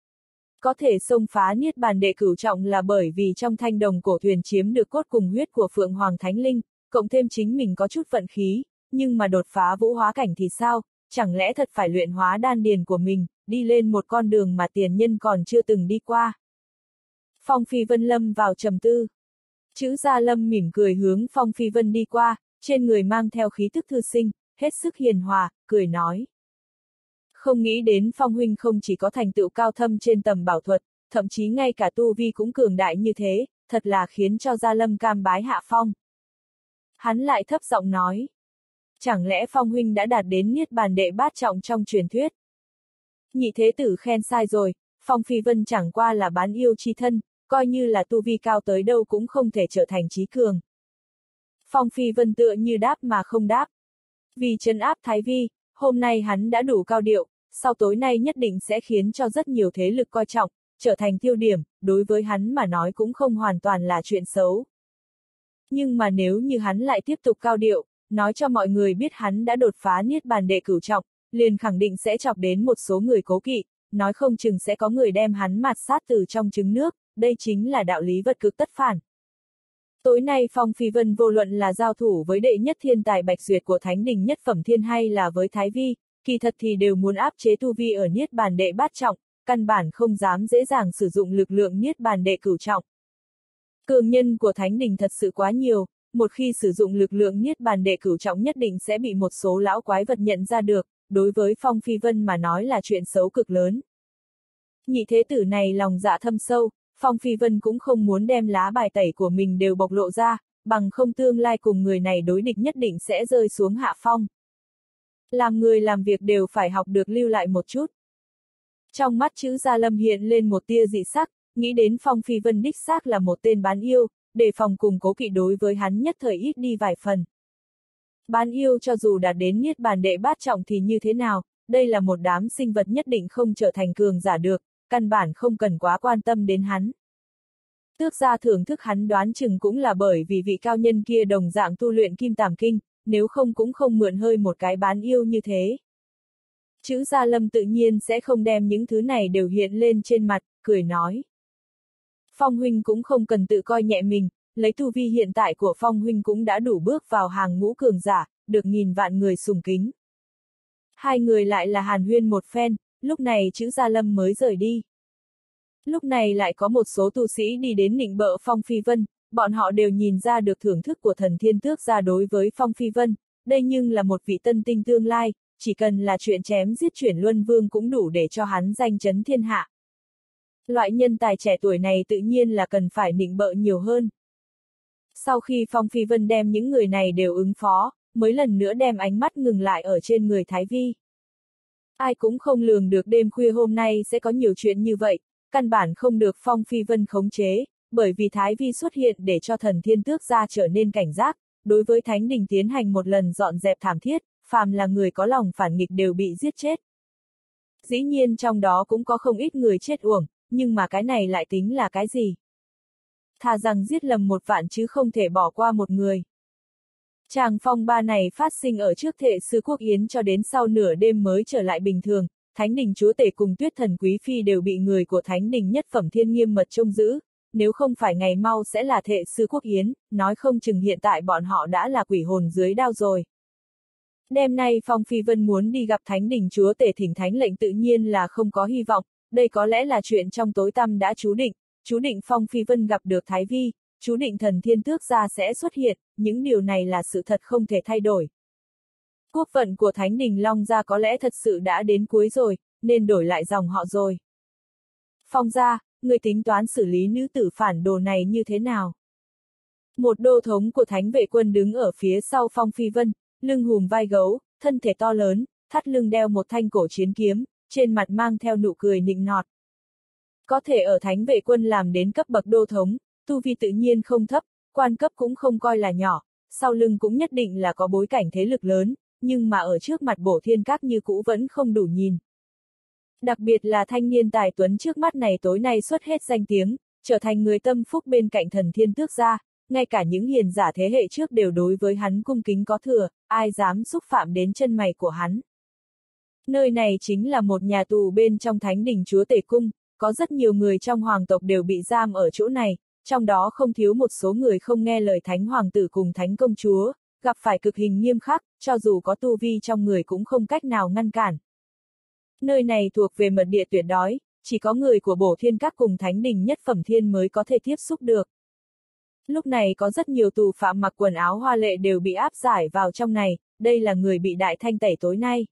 Có thể xông phá Niết Bàn Đệ Cửu Trọng là bởi vì trong thanh đồng cổ thuyền chiếm được cốt cùng huyết của Phượng Hoàng Thánh Linh, cộng thêm chính mình có chút vận khí, nhưng mà đột phá vũ hóa cảnh thì sao, chẳng lẽ thật phải luyện hóa đan điền của mình, đi lên một con đường mà tiền nhân còn chưa từng đi qua. Phong Phi Vân lâm vào trầm tư. Chữ Gia Lâm mỉm cười hướng Phong Phi Vân đi qua, trên người mang theo khí tức thư sinh, hết sức hiền hòa, cười nói. Không nghĩ đến Phong huynh không chỉ có thành tựu cao thâm trên tầm bảo thuật, thậm chí ngay cả tu vi cũng cường đại như thế, thật là khiến cho Gia Lâm cam bái hạ phong. Hắn lại thấp giọng nói. Chẳng lẽ Phong huynh đã đạt đến Niết Bàn Đệ bát trọng trong truyền thuyết? Nhị thế tử khen sai rồi, Phong Phi Vân chẳng qua là bán yêu chi thân, coi như là tu vi cao tới đâu cũng không thể trở thành trí cường. Phong Phi Vân tựa như đáp mà không đáp. Vì trấn áp Thái Vi, hôm nay hắn đã đủ cao điệu, sau tối nay nhất định sẽ khiến cho rất nhiều thế lực coi trọng, trở thành tiêu điểm, đối với hắn mà nói cũng không hoàn toàn là chuyện xấu. Nhưng mà nếu như hắn lại tiếp tục cao điệu, nói cho mọi người biết hắn đã đột phá niết bàn đệ cửu trọng, liền khẳng định sẽ chọc đến một số người cố kỵ, nói không chừng sẽ có người đem hắn mạt sát từ trong trứng nước, đây chính là đạo lý vật cực tất phản. Tối nay Phong Phi Vân vô luận là giao thủ với đệ nhất thiên tài Bạch Duyệt của Thánh Đình Nhất Phẩm Thiên hay là với Thái Vi, kỳ thật thì đều muốn áp chế tu vi ở niết bàn đệ bát trọng, căn bản không dám dễ dàng sử dụng lực lượng niết bàn đệ cửu trọng. Cường nhân của Thánh Đình thật sự quá nhiều, một khi sử dụng lực lượng niết bàn đệ cửu trọng nhất định sẽ bị một số lão quái vật nhận ra được, đối với Phong Phi Vân mà nói là chuyện xấu cực lớn. Nhị thế tử này lòng dạ thâm sâu, Phong Phi Vân cũng không muốn đem lá bài tẩy của mình đều bộc lộ ra, bằng không tương lai cùng người này đối địch nhất định sẽ rơi xuống hạ phong. Làm người làm việc đều phải học được lưu lại một chút. Trong mắt Chữ Gia Lâm hiện lên một tia dị sắc, nghĩ đến Phong Phi Vân đích xác là một tên bán yêu, đề phòng cùng cố kỵ đối với hắn nhất thời ít đi vài phần. Bán yêu cho dù đạt đến niết bàn đệ bát trọng thì như thế nào, đây là một đám sinh vật nhất định không trở thành cường giả được, căn bản không cần quá quan tâm đến hắn. Tước gia thưởng thức hắn đoán chừng cũng là bởi vì vị cao nhân kia đồng dạng tu luyện Kim Tàm Kinh, nếu không cũng không mượn hơi một cái bán yêu như thế. Chữ Gia Lâm tự nhiên sẽ không đem những thứ này đều hiện lên trên mặt, cười nói. Phong huynh cũng không cần tự coi nhẹ mình, lấy tu vi hiện tại của Phong huynh cũng đã đủ bước vào hàng ngũ cường giả, được nghìn vạn người sùng kính. Hai người lại là hàn huyên một phen, lúc này Chữ Gia Lâm mới rời đi. Lúc này lại có một số tu sĩ đi đến nịnh bợ Phong Phi Vân, bọn họ đều nhìn ra được thưởng thức của thần Thiên Tước gia đối với Phong Phi Vân, đây nhưng là một vị tân tinh tương lai, chỉ cần là chuyện chém giết chuyển luân vương cũng đủ để cho hắn danh chấn thiên hạ. Loại nhân tài trẻ tuổi này tự nhiên là cần phải nịnh bợ nhiều hơn. Sau khi Phong Phi Vân đem những người này đều ứng phó, mới lần nữa đem ánh mắt ngừng lại ở trên người Thái Vi. Ai cũng không lường được đêm khuya hôm nay sẽ có nhiều chuyện như vậy, căn bản không được Phong Phi Vân khống chế, bởi vì Thái Vi xuất hiện để cho thần Thiên Tước gia trở nên cảnh giác, đối với Thánh Đình tiến hành một lần dọn dẹp thảm thiết, phàm là người có lòng phản nghịch đều bị giết chết. Dĩ nhiên trong đó cũng có không ít người chết uổng, nhưng mà cái này lại tính là cái gì? Thà rằng giết lầm một vạn chứ không thể bỏ qua một người. Tràng phong ba này phát sinh ở trước thệ sư Quốc Yến cho đến sau nửa đêm mới trở lại bình thường, Thánh Đình chúa tể cùng Tuyết Thần Quý Phi đều bị người của Thánh Đình Nhất Phẩm Thiên nghiêm mật trông giữ, nếu không phải ngày mau sẽ là thệ sư Quốc Yến, nói không chừng hiện tại bọn họ đã là quỷ hồn dưới đao rồi. Đêm nay Phong Phi Vân muốn đi gặp Thánh Đình chúa tể thỉnh thánh lệnh tự nhiên là không có hy vọng, đây có lẽ là chuyện trong tối tăm đã chú định, chú định Phong Phi Vân gặp được Thái Vi, chú định thần Thiên Tước gia sẽ xuất hiện, những điều này là sự thật không thể thay đổi. Quốc vận của Thánh Đình Long gia có lẽ thật sự đã đến cuối rồi, nên đổi lại dòng họ rồi. Phong gia, người tính toán xử lý nữ tử phản đồ này như thế nào? Một đô thống của Thánh vệ quân đứng ở phía sau Phong Phi Vân, lưng hùm vai gấu, thân thể to lớn, thắt lưng đeo một thanh cổ chiến kiếm, trên mặt mang theo nụ cười nịnh nọt. Có thể ở Thánh vệ quân làm đến cấp bậc đô thống, tu vi tự nhiên không thấp, quan cấp cũng không coi là nhỏ, sau lưng cũng nhất định là có bối cảnh thế lực lớn, nhưng mà ở trước mặt Bổ Thiên Các như cũ vẫn không đủ nhìn. Đặc biệt là thanh niên tài tuấn trước mắt này tối nay xuất hết danh tiếng, trở thành người tâm phúc bên cạnh thần Thiên Tước gia, ngay cả những hiền giả thế hệ trước đều đối với hắn cung kính có thừa, ai dám xúc phạm đến chân mày của hắn. Nơi này chính là một nhà tù bên trong Thánh Đình chúa tể cung, có rất nhiều người trong hoàng tộc đều bị giam ở chỗ này, trong đó không thiếu một số người không nghe lời Thánh Hoàng tử cùng Thánh Công chúa, gặp phải cực hình nghiêm khắc, cho dù có tu vi trong người cũng không cách nào ngăn cản. Nơi này thuộc về mật địa tuyệt đói, chỉ có người của Bổ Thiên Các cùng Thánh Đình Nhất Phẩm Thiên mới có thể tiếp xúc được. Lúc này có rất nhiều tù phạm mặc quần áo hoa lệ đều bị áp giải vào trong này, đây là người bị đại thanh tẩy tối nay.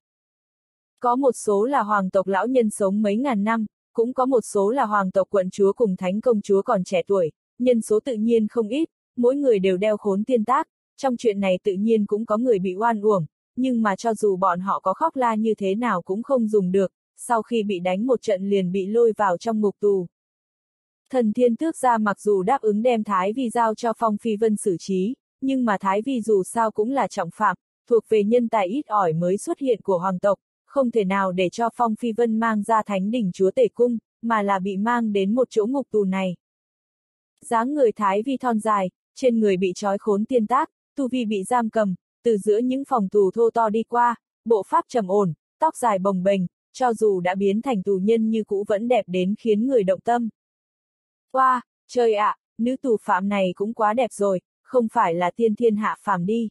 Có một số là hoàng tộc lão nhân sống mấy ngàn năm, cũng có một số là hoàng tộc quận chúa cùng Thánh Công chúa còn trẻ tuổi, nhân số tự nhiên không ít, mỗi người đều đeo khốn tiên tác, trong chuyện này tự nhiên cũng có người bị oan uổng, nhưng mà cho dù bọn họ có khóc la như thế nào cũng không dùng được, sau khi bị đánh một trận liền bị lôi vào trong ngục tù. Thần Thiên Tước gia mặc dù đáp ứng đem Thái Vi giao cho Phong Phi Vân xử trí, nhưng mà Thái Vi dù sao cũng là trọng phạm, thuộc về nhân tài ít ỏi mới xuất hiện của hoàng tộc, không thể nào để cho Phong Phi Vân mang ra Thánh Đình chúa tể cung, mà là bị mang đến một chỗ ngục tù này. Dáng người Thái Vi thon dài, trên người bị trói khốn tiên tác, tu vi bị giam cầm, từ giữa những phòng tù thô to đi qua, bộ pháp trầm ổn, tóc dài bồng bềnh, cho dù đã biến thành tù nhân như cũ vẫn đẹp đến khiến người động tâm. Wow, trời ạ, nữ tù phạm này cũng quá đẹp rồi, không phải là tiên thiên hạ phàm đi.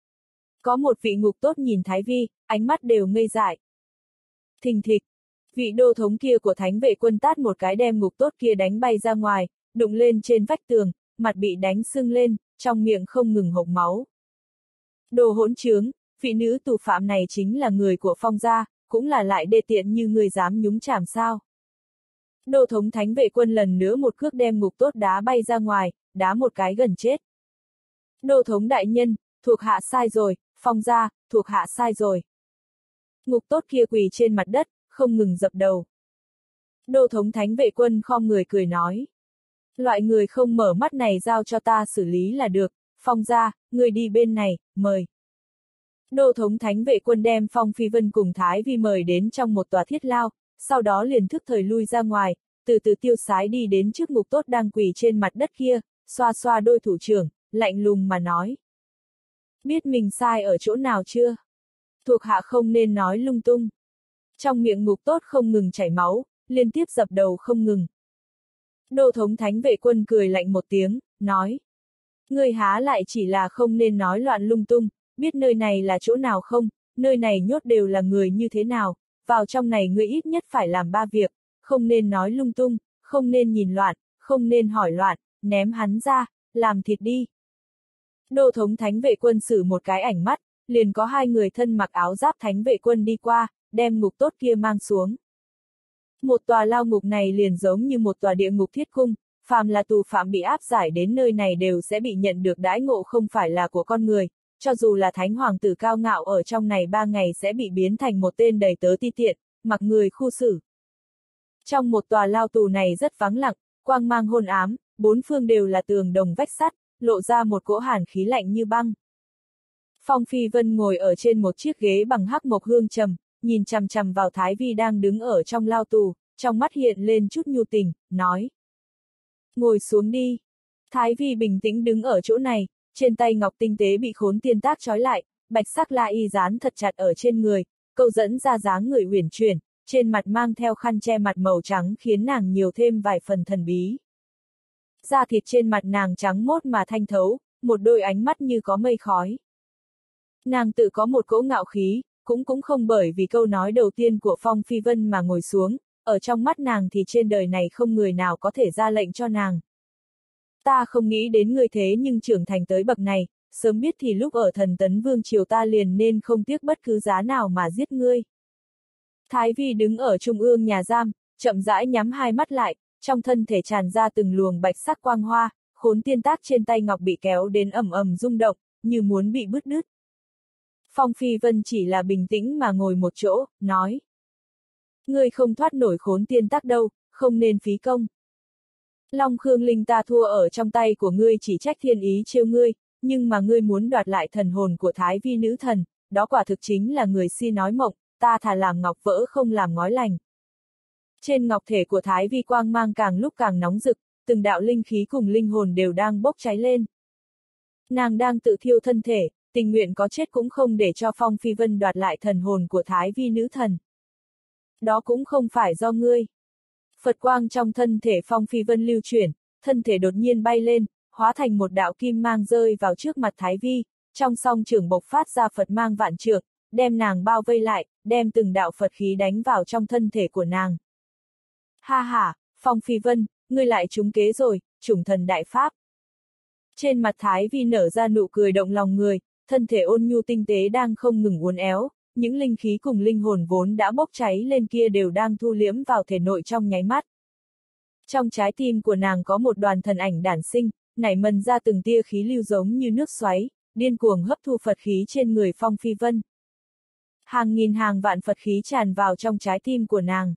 Có một vị ngục tốt nhìn Thái Vi, ánh mắt đều ngây dại. Thình thịch, vị đô thống kia của thánh vệ quân tát một cái đem ngục tốt kia đánh bay ra ngoài, đụng lên trên vách tường, mặt bị đánh sưng lên, trong miệng không ngừng hộc máu. Đồ hỗn trướng, vị nữ tù phạm này chính là người của Phong gia, cũng là lại đê tiện như người dám nhúng chàm sao. Đô thống thánh vệ quân lần nữa một cước đem ngục tốt đá bay ra ngoài, đá một cái gần chết. Đô thống đại nhân, thuộc hạ sai rồi, Phong gia, thuộc hạ sai rồi. Ngục tốt kia quỳ trên mặt đất, không ngừng dập đầu. Đô thống thánh vệ quân khom người cười nói. Loại người không mở mắt này giao cho ta xử lý là được, Phong gia, người đi bên này, mời. Đô thống thánh vệ quân đem Phong Phi Vân cùng Thái Vi mời đến trong một tòa thiết lao, sau đó liền thức thời lui ra ngoài, từ từ tiêu sái đi đến trước ngục tốt đang quỳ trên mặt đất kia, xoa xoa đôi thủ trưởng, lạnh lùng mà nói. Biết mình sai ở chỗ nào chưa? Thuộc hạ không nên nói lung tung. Trong miệng ngục tốt không ngừng chảy máu, liên tiếp dập đầu không ngừng. Đô thống thánh vệ quân cười lạnh một tiếng, nói. Ngươi há lại chỉ là không nên nói loạn lung tung, biết nơi này là chỗ nào không, nơi này nhốt đều là người như thế nào, vào trong này ngươi ít nhất phải làm ba việc, không nên nói lung tung, không nên nhìn loạn, không nên hỏi loạn, ném hắn ra, làm thịt đi. Đô thống thánh vệ quân xử một cái ảnh mắt, liền có hai người thân mặc áo giáp thánh vệ quân đi qua, đem ngục tốt kia mang xuống. Một tòa lao ngục này liền giống như một tòa địa ngục thiết cung, phàm là tù phạm bị áp giải đến nơi này đều sẽ bị nhận được đãi ngộ không phải là của con người, cho dù là thánh hoàng tử cao ngạo ở trong này ba ngày sẽ bị biến thành một tên đầy tớ ti tiện, mặc người khu xử. Trong một tòa lao tù này rất vắng lặng, quang mang hôn ám, bốn phương đều là tường đồng vách sắt, lộ ra một cỗ hàn khí lạnh như băng. Phong Phi Vân ngồi ở trên một chiếc ghế bằng hắc mộc hương trầm, nhìn chằm chằm vào Thái Vi đang đứng ở trong lao tù, trong mắt hiện lên chút nhu tình, nói. Ngồi xuống đi. Thái Vi bình tĩnh đứng ở chỗ này, trên tay ngọc tinh tế bị khốn tiên tác trói lại, bạch sắc la y dán thật chặt ở trên người, câu dẫn ra dáng người uyển chuyển, trên mặt mang theo khăn che mặt màu trắng khiến nàng nhiều thêm vài phần thần bí. Da thịt trên mặt nàng trắng mốt mà thanh thấu, một đôi ánh mắt như có mây khói. Nàng tự có một cỗ ngạo khí, cũng cũng không bởi vì câu nói đầu tiên của Phong Phi Vân mà ngồi xuống, ở trong mắt nàng thì trên đời này không người nào có thể ra lệnh cho nàng. Ta không nghĩ đến ngươi thế nhưng trưởng thành tới bậc này, sớm biết thì lúc ở Thần Tấn Vương triều ta liền nên không tiếc bất cứ giá nào mà giết ngươi. Thái Vi đứng ở trung ương nhà giam, chậm rãi nhắm hai mắt lại, trong thân thể tràn ra từng luồng bạch sắc quang hoa, khốn tiên tác trên tay ngọc bị kéo đến ầm ầm rung động, như muốn bị bứt đứt. Phong Phi Vân chỉ là bình tĩnh mà ngồi một chỗ, nói. Ngươi không thoát nổi khốn tiên tác đâu, không nên phí công. Long Khương Linh ta thua ở trong tay của ngươi chỉ trách thiên ý trêu ngươi, nhưng mà ngươi muốn đoạt lại thần hồn của Thái Vi nữ thần, đó quả thực chính là người si nói mộng, ta thà làm ngọc vỡ không làm ngói lành. Trên ngọc thể của Thái Vi quang mang càng lúc càng nóng rực, từng đạo linh khí cùng linh hồn đều đang bốc cháy lên. Nàng đang tự thiêu thân thể, tình nguyện có chết cũng không để cho Phong Phi Vân đoạt lại thần hồn của Thái Vi nữ thần. Đó cũng không phải do ngươi. Phật quang trong thân thể Phong Phi Vân lưu chuyển, thân thể đột nhiên bay lên, hóa thành một đạo kim mang rơi vào trước mặt Thái Vi, trong song trưởng bộc phát ra Phật mang vạn trượng, đem nàng bao vây lại, đem từng đạo Phật khí đánh vào trong thân thể của nàng. Ha ha, Phong Phi Vân, ngươi lại trúng kế rồi, chủng thần đại pháp. Trên mặt Thái Vi nở ra nụ cười động lòng người, thân thể ôn nhu tinh tế đang không ngừng uốn éo, những linh khí cùng linh hồn vốn đã bốc cháy lên kia đều đang thu liễm vào thể nội trong nháy mắt. Trong trái tim của nàng có một đoàn thần ảnh đản sinh, nảy mần ra từng tia khí lưu giống như nước xoáy, điên cuồng hấp thu Phật khí trên người Phong Phi Vân. Hàng nghìn hàng vạn Phật khí tràn vào trong trái tim của nàng.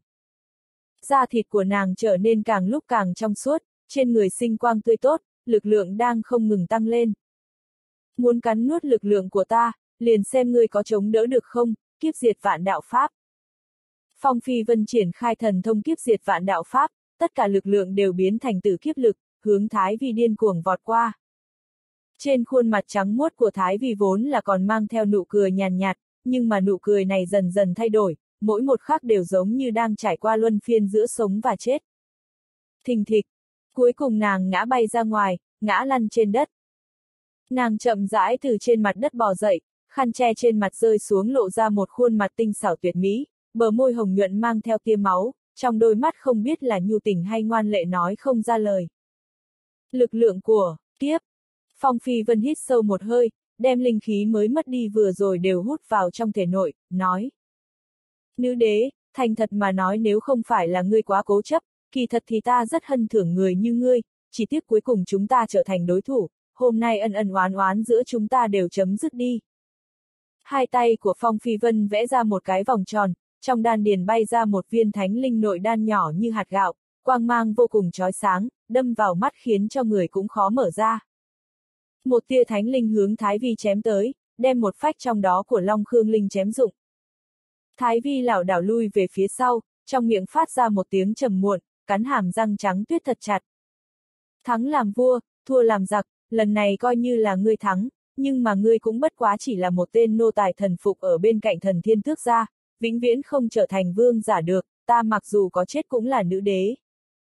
Da thịt của nàng trở nên càng lúc càng trong suốt, trên người sinh quang tươi tốt, lực lượng đang không ngừng tăng lên. Muốn cắn nuốt lực lượng của ta, liền xem ngươi có chống đỡ được không, kiếp diệt vạn đạo pháp. Phong Phi Vân triển khai thần thông kiếp diệt vạn đạo pháp, tất cả lực lượng đều biến thành tử kiếp lực, hướng Thái Vi điên cuồng vọt qua. Trên khuôn mặt trắng muốt của Thái Vi vốn là còn mang theo nụ cười nhàn nhạt, nhưng mà nụ cười này dần dần thay đổi, mỗi một khắc đều giống như đang trải qua luân phiên giữa sống và chết. Thình thịch, cuối cùng nàng ngã bay ra ngoài, ngã lăn trên đất. Nàng chậm rãi từ trên mặt đất bò dậy, khăn che trên mặt rơi xuống lộ ra một khuôn mặt tinh xảo tuyệt mỹ, bờ môi hồng nhuận mang theo tia máu, trong đôi mắt không biết là nhu tình hay ngoan lệ nói không ra lời. Lực lượng của tiếp. Phong Phi Vân hít sâu một hơi, đem linh khí mới mất đi vừa rồi đều hút vào trong thể nội, nói. Nữ đế, thành thật mà nói nếu không phải là ngươi quá cố chấp, kỳ thật thì ta rất hân thưởng người như ngươi, chỉ tiếc cuối cùng chúng ta trở thành đối thủ, hôm nay ân ân oán oán giữa chúng ta đều chấm dứt đi. Hai tay của Phong Phi Vân vẽ ra một cái vòng tròn, trong đan điền bay ra một viên thánh linh nội đan nhỏ như hạt gạo, quang mang vô cùng chói sáng, đâm vào mắt khiến cho người cũng khó mở ra. Một tia thánh linh hướng Thái Vi chém tới, đem một phách trong đó của Long Khương Linh chém rụng. Thái Vi lảo đảo lui về phía sau, trong miệng phát ra một tiếng trầm muộn, cắn hàm răng trắng tuyết thật chặt. Thắng làm vua, thua làm giặc, lần này coi như là ngươi thắng, nhưng mà ngươi cũng bất quá chỉ là một tên nô tài thần phục ở bên cạnh thần thiên tước gia, vĩnh viễn không trở thành vương giả được, ta mặc dù có chết cũng là nữ đế.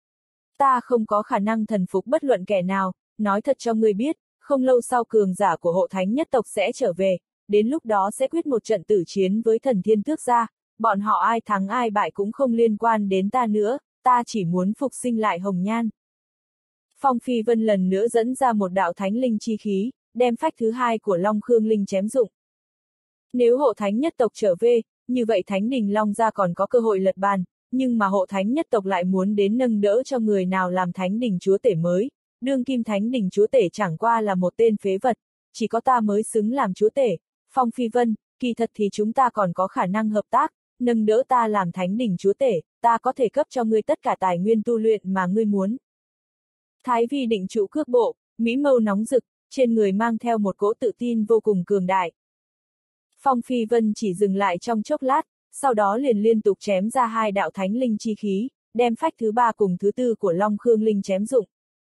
Ta không có khả năng thần phục bất luận kẻ nào, nói thật cho ngươi biết, không lâu sau cường giả của hộ thánh nhất tộc sẽ trở về, đến lúc đó sẽ quyết một trận tử chiến với thần thiên tước gia, bọn họ ai thắng ai bại cũng không liên quan đến ta nữa, ta chỉ muốn phục sinh lại Hồng Nhan. Phong Phi Vân lần nữa dẫn ra một đạo thánh linh chi khí, đem phách thứ hai của Long Khương Linh chém rụng. Nếu hộ thánh nhất tộc trở về, như vậy thánh đình Long gia còn có cơ hội lật bàn, nhưng mà hộ thánh nhất tộc lại muốn đến nâng đỡ cho người nào làm thánh đình chúa tể mới, đương kim thánh đình chúa tể chẳng qua là một tên phế vật, chỉ có ta mới xứng làm chúa tể. Phong Phi Vân, kỳ thật thì chúng ta còn có khả năng hợp tác, nâng đỡ ta làm thánh đình chúa tể, ta có thể cấp cho ngươi tất cả tài nguyên tu luyện mà ngươi muốn. Thái Vi định trụ cước bộ, mỹ mâu nóng rực, trên người mang theo một cỗ tự tin vô cùng cường đại. Phong Phi Vân chỉ dừng lại trong chốc lát, sau đó liền liên tục chém ra hai đạo thánh linh chi khí, đem phách thứ ba cùng thứ tư của Long Khương Linh chém rụng.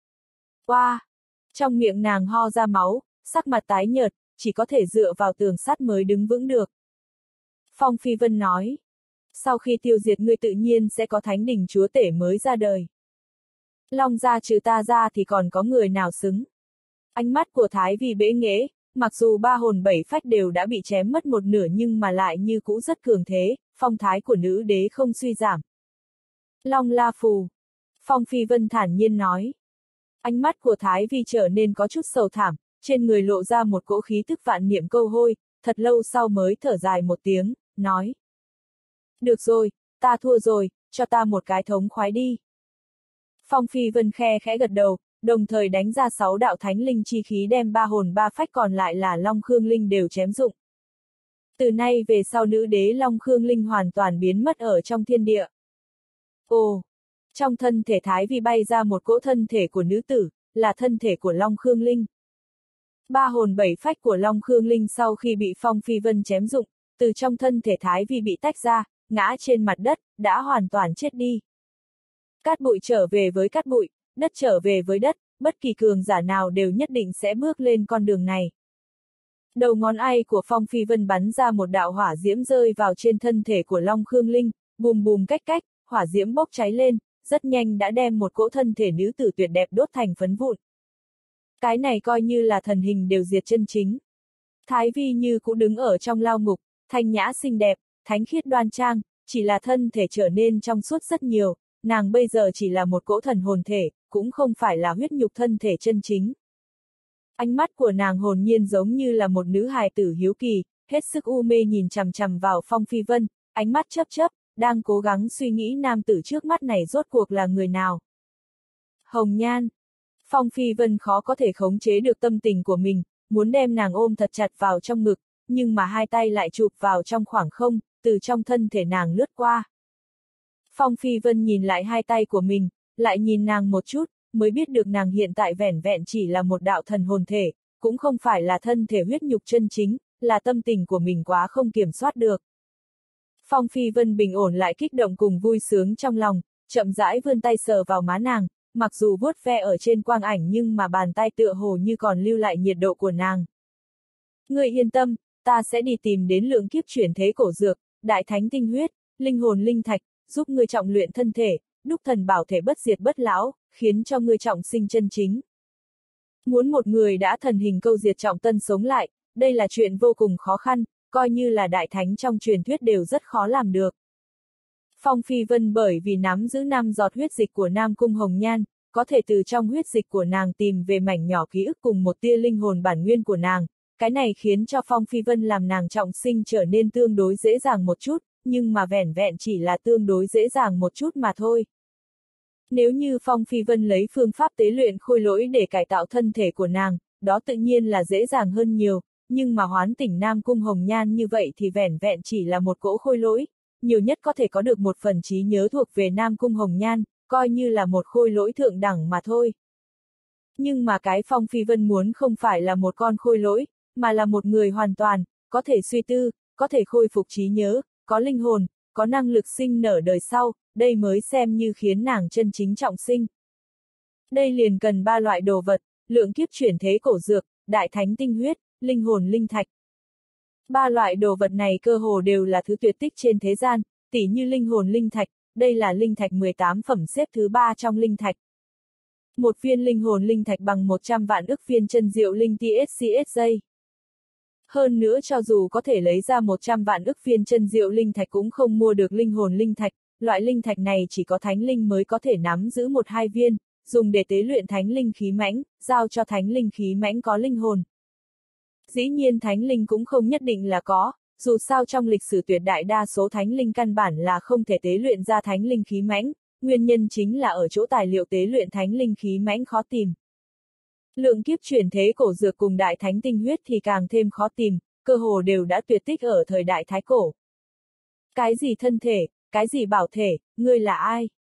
Oa! Wow. Trong miệng nàng ho ra máu, sắc mặt tái nhợt, chỉ có thể dựa vào tường sắt mới đứng vững được. Phong Phi Vân nói, sau khi tiêu diệt ngươi tự nhiên sẽ có thánh đình chúa tể mới ra đời. Long gia trừ ta ra thì còn có người nào xứng. Ánh mắt của Thái Vi bẽ nghễ, mặc dù ba hồn bảy phách đều đã bị chém mất một nửa nhưng mà lại như cũ rất cường thế, phong thái của nữ đế không suy giảm. Long La Phù. Phong Phi Vân thản nhiên nói. Ánh mắt của Thái Vi trở nên có chút sầu thảm, trên người lộ ra một cỗ khí tức vạn niệm câu hôi, thật lâu sau mới thở dài một tiếng, nói. Được rồi, ta thua rồi, cho ta một cái thống khoái đi. Phong Phi Vân khe khẽ gật đầu, đồng thời đánh ra sáu đạo thánh linh chi khí đem ba hồn ba phách còn lại là Long Khương Linh đều chém rụng. Từ nay về sau nữ đế Long Khương Linh hoàn toàn biến mất ở trong thiên địa. Ồ! Trong thân thể Thái Vi bay ra một cỗ thân thể của nữ tử, là thân thể của Long Khương Linh. Ba hồn bảy phách của Long Khương Linh sau khi bị Phong Phi Vân chém rụng, từ trong thân thể Thái Vi bị tách ra, ngã trên mặt đất, đã hoàn toàn chết đi. Cát bụi trở về với cát bụi, đất trở về với đất, bất kỳ cường giả nào đều nhất định sẽ bước lên con đường này. Đầu ngón tay của Phong Phi Vân bắn ra một đạo hỏa diễm rơi vào trên thân thể của Long Khương Linh, bùm bùm cách cách, hỏa diễm bốc cháy lên, rất nhanh đã đem một cỗ thân thể nữ tử tuyệt đẹp đốt thành phấn vụn. Cái này coi như là thần hình đều diệt chân chính. Thái Vi như cũng đứng ở trong lao ngục, thanh nhã xinh đẹp, thánh khiết đoan trang, chỉ là thân thể trở nên trong suốt rất nhiều, nàng bây giờ chỉ là một cỗ thần hồn thể, cũng không phải là huyết nhục thân thể chân chính. Ánh mắt của nàng hồn nhiên giống như là một nữ hài tử hiếu kỳ, hết sức u mê nhìn chằm chằm vào Phong Phi Vân, ánh mắt chớp chớp, đang cố gắng suy nghĩ nam tử trước mắt này rốt cuộc là người nào. Hồng Nhan. Phong Phi Vân khó có thể khống chế được tâm tình của mình, muốn đem nàng ôm thật chặt vào trong ngực, nhưng mà hai tay lại chụp vào trong khoảng không, từ trong thân thể nàng lướt qua. Phong Phi Vân nhìn lại hai tay của mình, lại nhìn nàng một chút, mới biết được nàng hiện tại vẻn vẹn chỉ là một đạo thần hồn thể, cũng không phải là thân thể huyết nhục chân chính, là tâm tình của mình quá không kiểm soát được. Phong Phi Vân bình ổn lại kích động cùng vui sướng trong lòng, chậm rãi vươn tay sờ vào má nàng, mặc dù vuốt ve ở trên quang ảnh nhưng mà bàn tay tựa hồ như còn lưu lại nhiệt độ của nàng. Ngươi yên tâm, ta sẽ đi tìm đến lượng kiếp chuyển thế cổ dược, đại thánh tinh huyết, linh hồn linh thạch, giúp ngươi trọng luyện thân thể, đúc thần bảo thể bất diệt bất lão, khiến cho ngươi trọng sinh chân chính. Muốn một người đã thần hình câu diệt trọng tân sống lại, đây là chuyện vô cùng khó khăn, coi như là đại thánh trong truyền thuyết đều rất khó làm được. Phong Phi Vân bởi vì nắm giữ năm giọt huyết dịch của Nam Cung Hồng Nhan, có thể từ trong huyết dịch của nàng tìm về mảnh nhỏ ký ức cùng một tia linh hồn bản nguyên của nàng, cái này khiến cho Phong Phi Vân làm nàng trọng sinh trở nên tương đối dễ dàng một chút, nhưng mà vẻn vẹn chỉ là tương đối dễ dàng một chút mà thôi. Nếu như Phong Phi Vân lấy phương pháp tế luyện khôi lỗi để cải tạo thân thể của nàng, đó tự nhiên là dễ dàng hơn nhiều, nhưng mà hoán tỉnh Nam Cung Hồng Nhan như vậy thì vẻn vẹn chỉ là một cỗ khôi lỗi, nhiều nhất có thể có được một phần trí nhớ thuộc về Nam Cung Hồng Nhan, coi như là một khôi lỗi thượng đẳng mà thôi. Nhưng mà cái Phong Phi Vân muốn không phải là một con khôi lỗi, mà là một người hoàn toàn, có thể suy tư, có thể khôi phục trí nhớ, có linh hồn, có năng lực sinh nở đời sau, đây mới xem như khiến nàng chân chính trọng sinh. Đây liền cần ba loại đồ vật, lượng kiếp chuyển thế cổ dược, đại thánh tinh huyết, linh hồn linh thạch. Ba loại đồ vật này cơ hồ đều là thứ tuyệt tích trên thế gian, tỉ như linh hồn linh thạch, đây là linh thạch mười tám phẩm xếp thứ ba trong linh thạch. Một viên linh hồn linh thạch bằng một trăm vạn ức viên chân diệu linh tê ét xê ét giây. Hơn nữa cho dù có thể lấy ra một trăm vạn ức viên chân diệu linh thạch cũng không mua được linh hồn linh thạch, loại linh thạch này chỉ có thánh linh mới có thể nắm giữ một hai viên, dùng để tế luyện thánh linh khí mãnh, giao cho thánh linh khí mãnh có linh hồn. Dĩ nhiên thánh linh cũng không nhất định là có, dù sao trong lịch sử tuyệt đại đa số thánh linh căn bản là không thể tế luyện ra thánh linh khí mãnh, nguyên nhân chính là ở chỗ tài liệu tế luyện thánh linh khí mãnh khó tìm. Lượng kiếp chuyển thế cổ dược cùng đại thánh tinh huyết thì càng thêm khó tìm, cơ hồ đều đã tuyệt tích ở thời đại Thái Cổ. Cái gì thân thể, cái gì bảo thể, ngươi là ai?